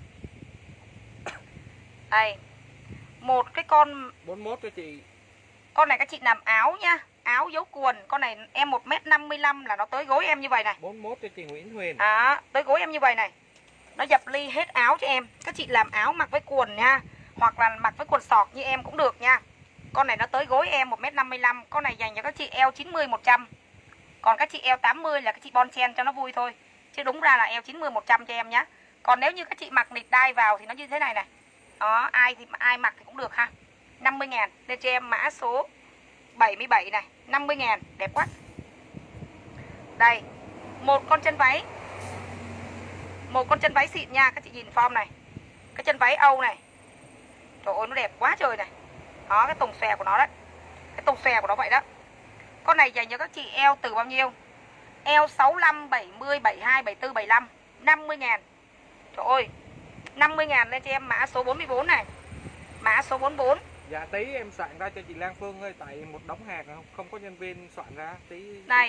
Đây. Một cái con
41 cho chị
Con này các chị làm áo nha, áo dấu quần. Con này em 1m55 là nó tới gối em như vậy này.
41 cho chị Nguyễn Huyền.
Tới gối em như vậy này. Nó dập ly hết áo cho em. Các chị làm áo mặc với quần nha, hoặc là mặc với quần sọt như em cũng được nha. Con này nó tới gối em 1m55. Con này dành cho các chị eo 90 100. Còn các chị eo 80 là các chị bon chen cho nó vui thôi. Chứ đúng ra là eo 90 100 cho em nhá. Còn nếu như các chị mặc nịt đai vào thì nó như thế này này. Đó, ai mặc thì cũng được ha. 50.000. Lên cho em mã số 77 này, 50.000, đẹp quá. Đây, một con chân váy. Một con chân váy xịn nha, các chị nhìn form này. Cái chân váy Âu này. Trời ơi nó đẹp quá trời này. Đó, cái tùng xòe của nó đấy. Cái tùng xòe của nó vậy đó. Con này dành cho các chị eo từ bao nhiêu? Eo 65, 70, 72, 74, 75, 50.000. Trời ơi, 50.000 lên cho em mã số 44 này. Mã số 44.
Dạ tí em soạn ra cho chị Lan Phương ơi, tại một đống hàng không có nhân viên soạn ra tí.
Này.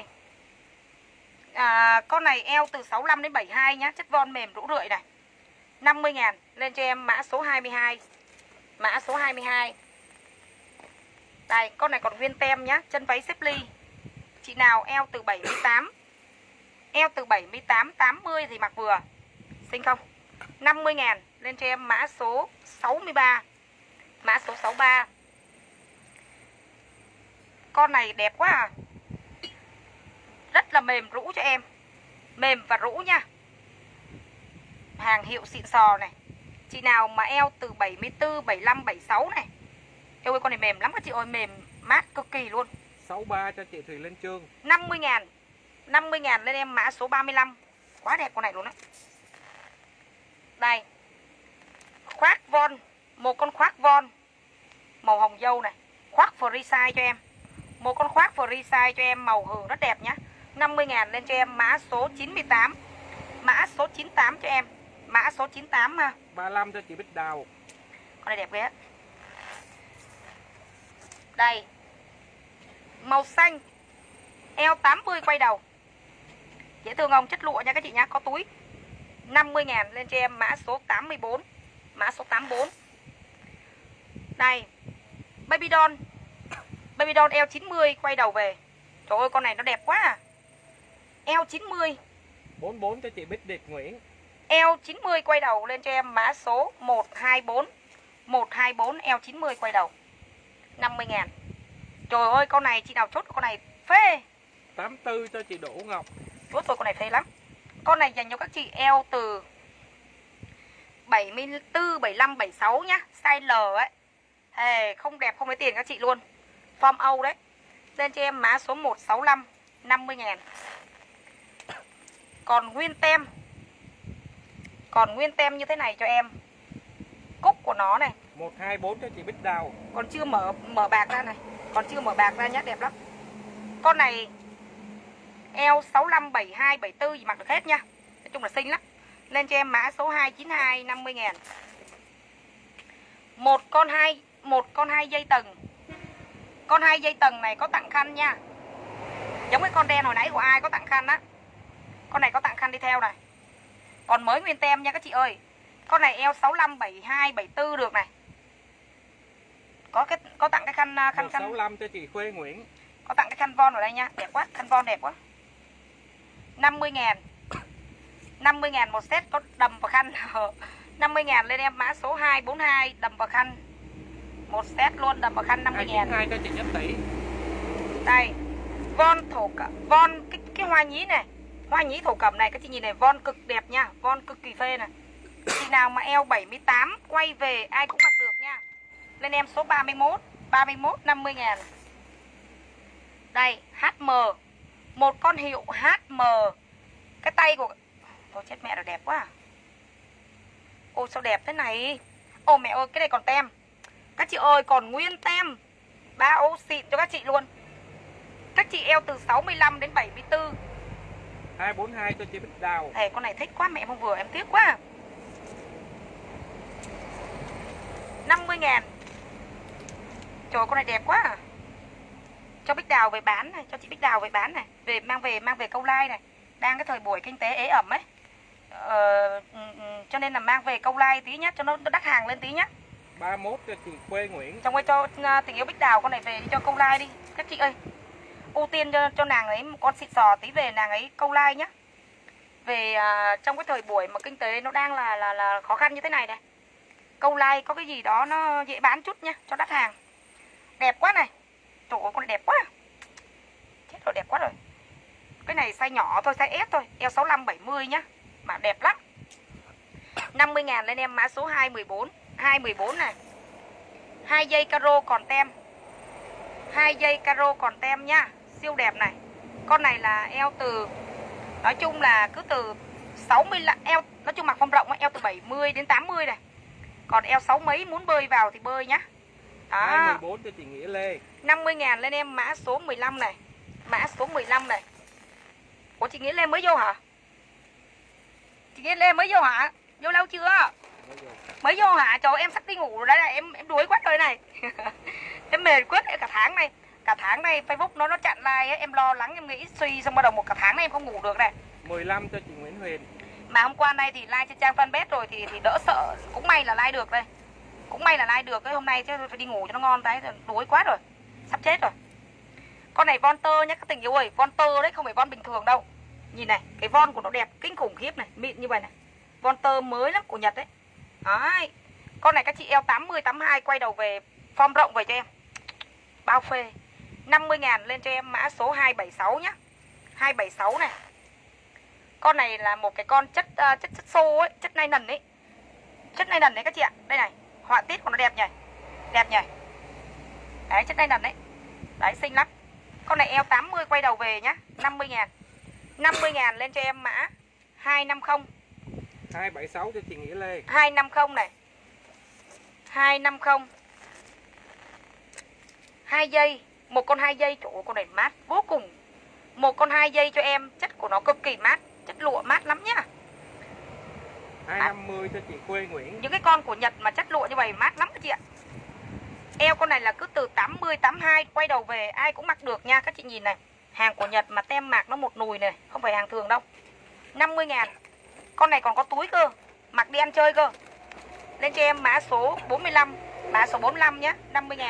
Con này eo từ 65 đến 72 nhá, chất von mềm rũ rượi này. 50.000 lên cho em mã số 22. Mã số 22. Đây, con này còn nguyên tem nhá, chân váy xếp ly. Chị nào eo từ 78. Eo từ 78 80 thì mặc vừa. Xinh không? 50.000 lên cho em mã số 63. Mã số 63. Con này đẹp quá à. Rất là mềm rũ cho em. Mềm và rũ nha. Hàng hiệu xịn sò này. Chị nào mà eo từ 74, 75, 76 này. Eo ơi con này mềm lắm các chị ơi, mềm mát cực kỳ luôn.
63 cho chị Thùy Linh Trương.
50.000. 50.000 lên em mã số 35. Quá đẹp con này luôn á. Đây. Khoác von. Một con khoác von màu hồng dâu này. Khoác free size cho em. Một con khoác free size cho em màu hường rất đẹp nhá. 50.000 lên cho em mã số 98. Mã số 98 cho em. Mã số 98 ha.
35 cho chị Bích Đào.
Con này đẹp ghê á. Đây. Màu xanh. Eo 80 quay đầu. Dễ thương không? Chất lụa nha các chị nhá, có túi. 50.000 lên cho em mã số 84. Mã số 84. Đây. Baby doll. Baby doll eo 90 quay đầu về. Trời ơi con này nó đẹp quá à. Eo 90.
44 cho chị Bích Điệp Nguyễn.
Eo 90 quay đầu lên cho em mã số 124. 124 eo 90 quay đầu. 50.000. Trời ơi con này chị nào chốt con này phê.
84 cho chị Đỗ Ngọc.
Chốt tôi con này phê lắm. Con này dành cho các chị eo từ 74, 75, 76 nhá. Size L ấy. Không đẹp không lấy tiền các chị luôn. Form Âu đấy. Lên cho em mã số 165. 50.000. Còn nguyên tem. Còn nguyên tem như thế này cho em. Cúc của nó này.
124 cho chị Bích Đào.
Còn chưa mở bạc ra này. Còn chưa mở bạc ra nhá, đẹp lắm. Con này eo 65, 72, 74 gì mặc được hết nha. Nói chung là xinh lắm. Lên cho em mã số 292. 50.000. Một con hai dây tầng. Con 2 dây tầng này có tặng khăn nha. Giống cái con đen hồi nãy của ai có tặng khăn á. Con này có tặng khăn đi theo này. Còn mới nguyên tem nha các chị ơi. Con này eo 65, 72, 74 được này. Có tặng cái khăn
165 cho chị Khuê Nguyễn.
Có tặng cái khăn von ở đây nha. Đẹp quá, khăn von đẹp quá. 50.000. 50.000 một set có đầm và khăn. 50.000 lên em mã số 242. Đầm và khăn. Một set luôn, đầm và khăn 50.000.
292 cho chị Nhất Tỷ.
Đây. Von cái hoa nhí này. Hoa nhí thổ cẩm này các chị nhìn này, von cực đẹp nha. Von cực kỳ phê này. Chị nào mà eo 78 quay về ai cũng mặc được nha. Lên em số 31. 31 50.000. Đây, HM. Một con hiệu HM. Cái tay của... Ôi chết mẹ, nó đẹp quá à. Ôi sao đẹp thế này. Ôi mẹ ơi, cái này còn tem. Các chị ơi, còn nguyên tem. 3 ô xịn cho các chị luôn. Các chị eo từ 65 đến 74.
242 cho chị Bích Đào.
Con này thích quá, mẹ không vừa, em tiếc quá. 50.000. Trời, con này đẹp quá à. Cho Bích Đào về bán này, cho chị Bích Đào về bán này, mang về Câu Lai này. Đang cái thời buổi kinh tế ế ẩm ấy. Cho nên là mang về Câu Lai tí nhá, cho nó đắt hàng lên tí nhá.
31 cho chị Quê Nguyễn.
Chồng ơi cho tình yêu Bích Đào con này về đi cho câu like đi các chị ơi. Ưu tiên cho nàng ấy một con xịt sò tí về nàng ấy câu like nhá. Về trong cái thời buổi mà kinh tế nó đang là khó khăn như thế này này. Câu like có cái gì đó nó dễ bán chút nhá, cho đắt hàng. Đẹp quá này. Trời ơi con này đẹp quá. Chết rồi, đẹp quá rồi. Cái này size nhỏ thôi, size S thôi, eo 65 70 nhá. Mà đẹp lắm. 50.000 lên em mã số 214. 214 này. 2 dây caro còn tem. 2 dây caro còn tem nhá. Siêu đẹp này. Con này là eo từ, nói chung là cứ từ 60 là eo, nói chung mặc không rộng eo từ 70 đến 80 này. Còn eo 6 mấy muốn bơi vào thì bơi nhá. Đó.
214 cho chị Nghĩa Lê.
50.000 lên em mã số 15 này. Mã số 15 này. Ủa chị Nghĩa Lê mới vô hả? Chị Nghĩa Lê mới vô hả? Vô lâu chưa? Mới vô hả? Trời ơi, em sắp đi ngủ rồi đấy này, em đuối quá trời này. Em mệt quá cả tháng này. Cả tháng này Facebook nó chặn like ấy, em lo lắng em nghĩ suy xong bắt đầu một cả tháng này em không ngủ được này.
15 cho chị Nguyễn Huyền.
Mà hôm qua nay thì like trên trang fanpage rồi thì đỡ sợ, cũng may là like được đây. Cũng may là like được cái hôm nay chứ phải đi ngủ cho nó ngon đấy, đuối quá rồi. Sắp chết rồi. Con này von tơ nhá các tình yêu ơi, von tơ đấy không phải von bình thường đâu. Nhìn này, cái von của nó đẹp kinh khủng khiếp này, mịn như vậy này. Von tơ mới lắm của Nhật đấy. Đấy. Con này các chị eo 80 82 quay đầu về form rộng về cho em. Bao phê. 50.000 lên cho em mã số 276 nhá. 276 này. Con này là một cái con chất xô ấy, chất nai nần ấy. Chất nai nần đấy các chị ạ. Đây này, họa tiết của nó đẹp nhỉ. Đẹp nhỉ. Đấy, chất nai nần đấy. Đấy, xinh lắm. Con này eo 80 quay đầu về nhá. 50.000. 50.000 lên cho em mã 250.
276 cho chị Nghĩa Lê.
250 này. 250. 2 dây. Một con 2 dây. Trời ơi, con này mát vô cùng. Một con 2 dây cho em. Chất của nó cực kỳ mát. Chất lụa mát lắm nhá.
250 cho chị Quê Nguyễn.
Những cái con của Nhật mà chất lụa như vậy mát lắm các chị ạ. Eo con này là cứ từ 80, 82 quay đầu về ai cũng mặc được nha. Các chị nhìn này. Hàng của Nhật mà tem mạc nó một nùi này. Không phải hàng thường đâu. 50.000. Con này còn có túi cơ. Mặc đi ăn chơi cơ. Lên cho em mã số 45. Mã số 45 nhé. 50.000.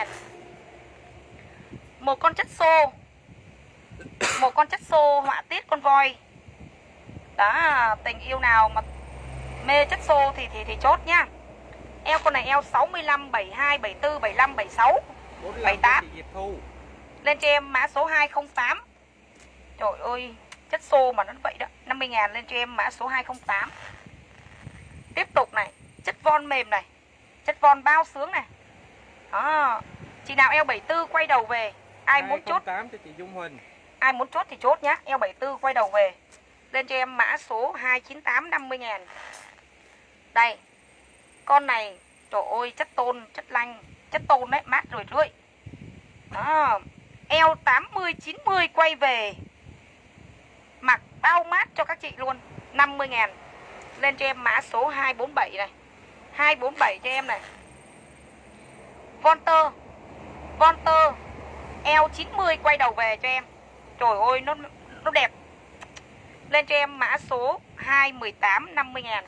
Một con chất xô. Một con chất xô họa tiết con voi. Đó, tình yêu nào mà mê chất xô thì chốt nhá. Eo con này eo 65, 72, 74, 75, 76, 78.
Chị Diệp Thu.
Lên cho em mã số 208. Trời ơi, chất xô mà nó vậy đó. 50.000 lên cho em mã số 208. Tiếp tục này, chất von mềm này. Chất von bao sướng này. Đó. Chị nào eo 74 quay đầu về. Ai muốn chốt
208 cho chị Dung Huỳnh.
Ai muốn chốt thì chốt nhá. Eo 74 quay đầu về. Lên cho em mã số 298. 50.000. Đây. Con này, trời ơi, chất tôn, chất lanh. Chất tôn đấy, mát rồi rưỡi. Đó. Eo 80, 90 quay về. Mặc bao mát cho các chị luôn. 50.000. Lên cho em mã số 247 này. 247 cho em này. Von tơ. Von tơ. Eo 90 quay đầu về cho em. Trời ơi, nó đẹp. Lên cho em mã số 218. 50.000.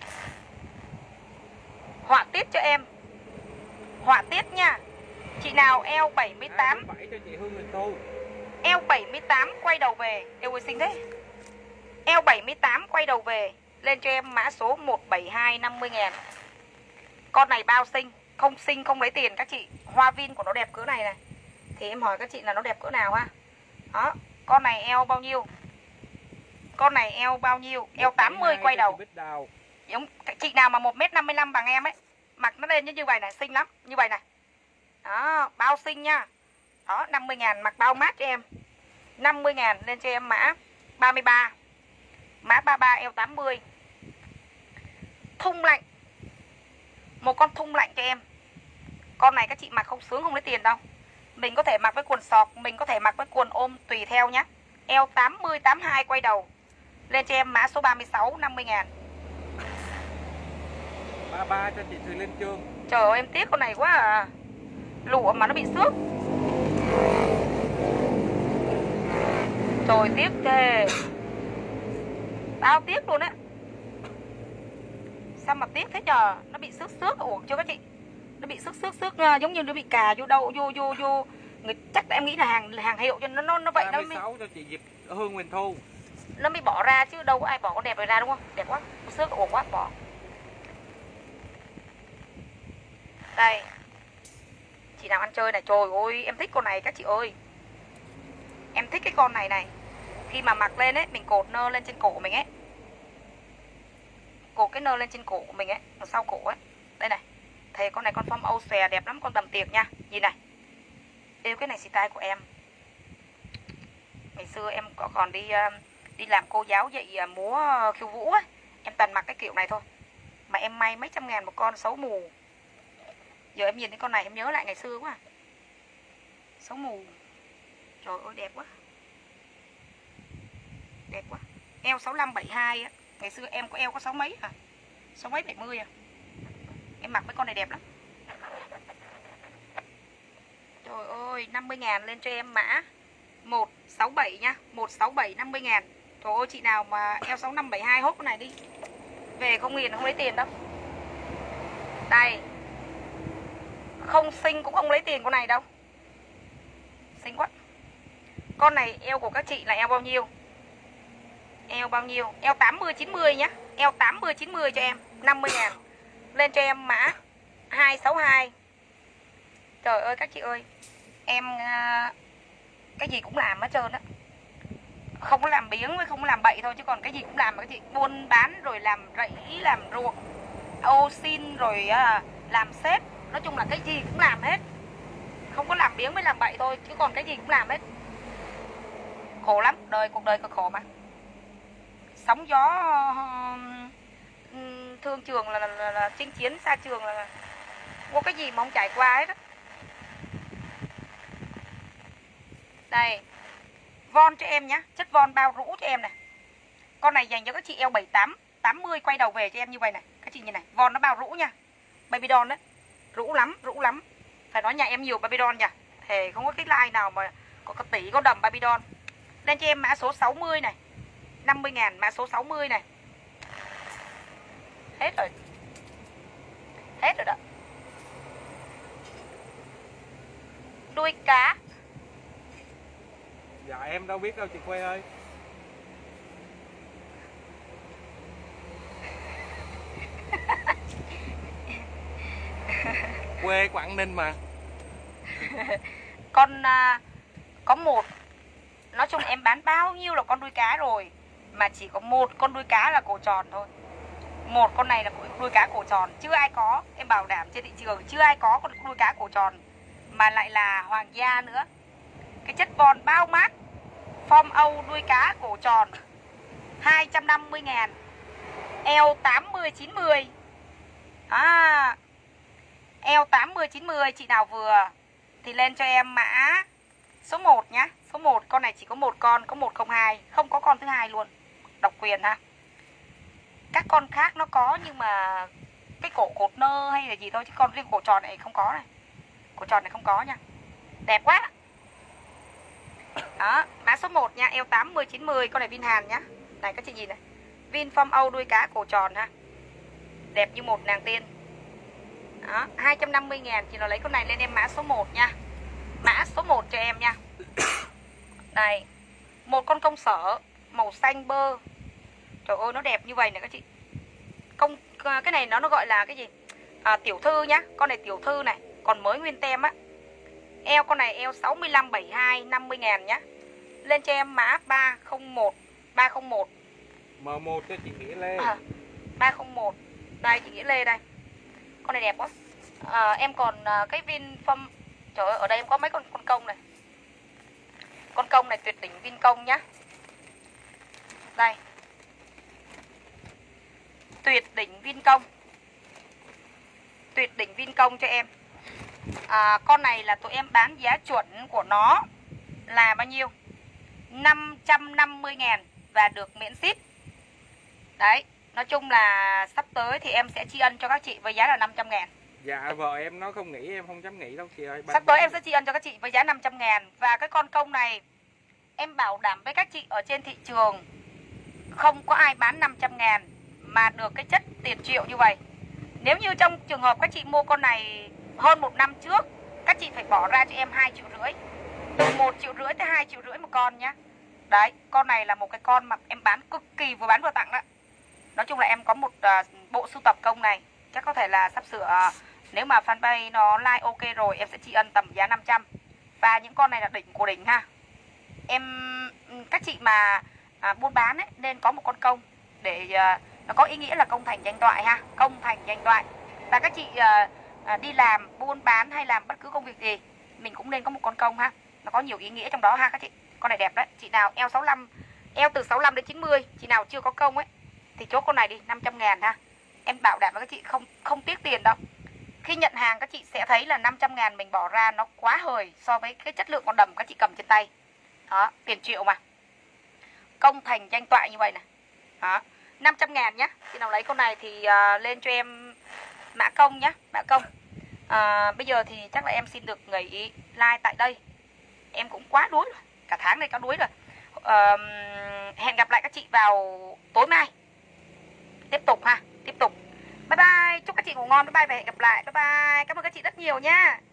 Họa tiết cho em. Họa tiết nha. Chị nào eo 78.
247 cho chị Hương Huỳnh Thu.
Eo 78 quay đầu về. Eo ơi xinh thế. Eo 78 quay đầu về. Lên cho em mã số 172. 50.000. Con này bao xinh. Không xinh không lấy tiền các chị. Hoa vin của nó đẹp cỡ này này. Thì em hỏi các chị là nó đẹp cỡ nào ha. Đó. Con này eo bao nhiêu? Con này eo bao nhiêu? Eo 80 quay đầu. Giống chị nào mà 1m55 bằng em ấy, mặc nó lên như vậy này, xinh lắm. Như vậy này. Đó, bao xinh nha. Đó, 50.000 mặc bao mát cho em. 50.000 lên cho em mã 33. Mã 33 eo 80. Thun lạnh. Một con thun lạnh cho em. Con này các chị mặc không sướng không lấy tiền đâu. Mình có thể mặc với quần sọt, mình có thể mặc với quần ôm tùy theo nhá. Eo 80, 82 quay đầu. Lên cho em mã số 36. 50.000.
33 cho chị Thùy Linh Trương.
Trời ơi em tiếc con này quá à. Lụa mà nó bị xước. Trời tiếc ghê. Tao tiếc luôn á. Sao mà tiếc thế nhờ. Nó bị xước uổng chưa các chị. Nó bị xước giống như nó bị cà vô đâu vô người, chắc em nghĩ là hàng hiệu cho nó vậy.
36 cho chị Diệp Hương Nguyễn Thu.
Nó mới bỏ ra chứ đâu có ai bỏ con đẹp này ra đúng không? Đẹp quá, xước ổn quá bỏ. Đây, chị nào ăn chơi này, trời ơi em thích con này các chị ơi. Em thích cái con này này. Khi mà mặc lên ấy, mình cột nơ lên trên cổ của mình ấy. Cột cái nơ lên trên cổ của mình ấy, ở sau cổ ấy. Đây này. Thề con này con form Âu xòe đẹp lắm, con tầm tiệc nha. Nhìn này. Yêu cái này style của em. Ngày xưa em có còn đi làm cô giáo dạy múa khiêu vũ ấy. Em toàn mặc cái kiểu này thôi. Mà em may mấy trăm ngàn một con, xấu mù. Giờ em nhìn cái con này em nhớ lại ngày xưa quá. Xấu mù. Trời ơi đẹp quá. Đẹp quá. Eo 65 72 á. Ngày xưa em có eo có 6 mấy à. 6 mấy 70 à. Em mặc mấy con này đẹp lắm. Trời ơi 50.000 lên cho em mã 167 nha. 167 50.000. Trời ơi chị nào mà eo 65 72 hốt con này đi. Về không nghiền không lấy tiền đâu. Đây. Không xinh cũng không lấy tiền con này đâu. Xinh quá. Con này eo của các chị là eo bao nhiêu? Eo bao nhiêu? Eo 80 90 nhá. Eo 80 90 cho em 50.000. Lên cho em mã 262. Trời ơi các chị ơi. Em cái gì cũng làm hết trơn á. Không có làm biếng với không có làm bậy thôi, chứ còn cái gì cũng làm mà các chị. Buôn bán rồi làm rẫy, làm ruộng, ô xin rồi làm sếp. Nói chung là cái gì cũng làm hết. Không có làm biếng mới làm bậy thôi, chứ còn cái gì cũng làm hết. Khổ lắm, cuộc đời cực khổ mà. Sóng gió thương trường là chinh chiến xa trường là có cái gì mà không trải qua hết á. Đây. Von cho em nhá, chất von bao rũ cho em này. Con này dành cho các chị eo 78 80 quay đầu về cho em như vậy này. Các chị nhìn này, von nó bao rũ nha. Baby doll đấy. Rũ lắm. Phải nói nhà em nhiều baby doll nha. Thề không có cái line nào mà có tỷ có đầm baby doll. Lên cho em mã số 60 này. 50.000 mã số 60 này. Hết rồi. Hết rồi đó. Đuôi cá.
Dạ em đâu biết đâu chị Quê ơi. Quê Quảng Ninh mà.
Con có một. Nói chung em bán bao nhiêu là con đuôi cá rồi, mà chỉ có một con đuôi cá là cổ tròn thôi. Một con này là đuôi cá cổ tròn. Chưa ai có, em bảo đảm trên thị trường chưa ai có con đuôi cá cổ tròn mà lại là hoàng gia nữa. Cái chất von bao mát. Form Âu đuôi cá cổ tròn 250.000. Eo 80 90. Eo 80 90. Chị nào vừa thì lên cho em mã số 1 nhá. Số 1, con này chỉ có một con, có 102, không có con thứ hai luôn. Độc quyền ha. Các con khác nó có nhưng mà cái cổ cột nơ hay là gì thôi, chứ con riêng cổ tròn này không có này. Cổ tròn này không có nha. Đẹp quá. Đó, mã số 1 nha, eo 80 90, con này Vin Hàn nhá. Này các chị nhìn này. Vin Form Âu đuôi cá cổ tròn ha. Đẹp như một nàng tiên. Đó, 250.000 chị nó lấy con này lên em mã số 1 nha. Mã số 1 cho em nha. Đây. Một con công sở màu xanh bơ. Trời ơi nó đẹp như vậy nè các chị. Cái này nó gọi là cái gì? Tiểu thư nhá. Con này tiểu thư này, còn mới nguyên tem á. Eo con này eo 65 72 50.000 nhá. Lên cho em mã 301.
M1 cho chị Nghĩa Lê.
301. Đây chị Nghĩa Lê đây. Con này đẹp quá. Em còn cái Vin Form. Trời ơi ở đây em có mấy con công này. Con công này tuyệt đỉnh Vin công nhá. Đây. Tuyệt đỉnh Vin công. Tuyệt đỉnh Vin công cho em. Con này là tụi em bán giá chuẩn của nó là bao nhiêu? 550.000 và được miễn ship. Đấy, nói chung là sắp tới thì em sẽ tri ân cho các chị với giá là 500.000.
Dạ vợ em nó không nghĩ, em không dám nghĩ đâu chị ơi.
Sắp tới em sẽ tri ân cho các chị với giá 500.000. Và cái con công này em bảo đảm với các chị ở trên thị trường không có ai bán 500.000 mà được cái chất tiền triệu như vậy. Nếu như trong trường hợp các chị mua con này hơn 1 năm trước các chị phải bỏ ra cho em 2,5 triệu. Từ 1,5 triệu tới 2,5 triệu một con nhá. Đấy, con này là một cái con mà em bán cực kỳ vừa bán vừa tặng đó. Nói chung là em có một bộ sưu tập công này. Chắc có thể là sắp sửa nếu mà fanpage nó like ok rồi em sẽ tri ân tầm giá 500. Và những con này là đỉnh của đỉnh ha. Các chị mà buôn bán ấy, nên có một con công để nó có ý nghĩa là công thành danh toại ha. Công thành danh toại. Và các chị đi làm buôn bán hay làm bất cứ công việc gì mình cũng nên có một con công ha. Nó có nhiều ý nghĩa trong đó ha các chị. Con này đẹp đấy. Chị nào eo 65, eo từ 65 đến 90, chị nào chưa có công ấy thì chốt con này đi 500.000 ha. Em bảo đảm với các chị không tiếc tiền đâu. Khi nhận hàng các chị sẽ thấy là 500.000 mình bỏ ra nó quá hời so với cái chất lượng con đầm các chị cầm trên tay. Đó, tiền triệu mà. Công thành danh toại như vậy này. Đó, 500.000 nhá. Chị nào lấy con này thì lên cho em mã công nhá, mã công. Bây giờ thì chắc là em xin được nghỉ like tại đây. Em cũng quá đuối rồi, cả tháng này có đuối rồi. Hẹn gặp lại các chị vào tối mai. Tiếp tục ha, tiếp tục. Bye bye, chúc các chị ngủ ngon. Bye bye và hẹn gặp lại. Bye bye, cảm ơn các chị rất nhiều nha.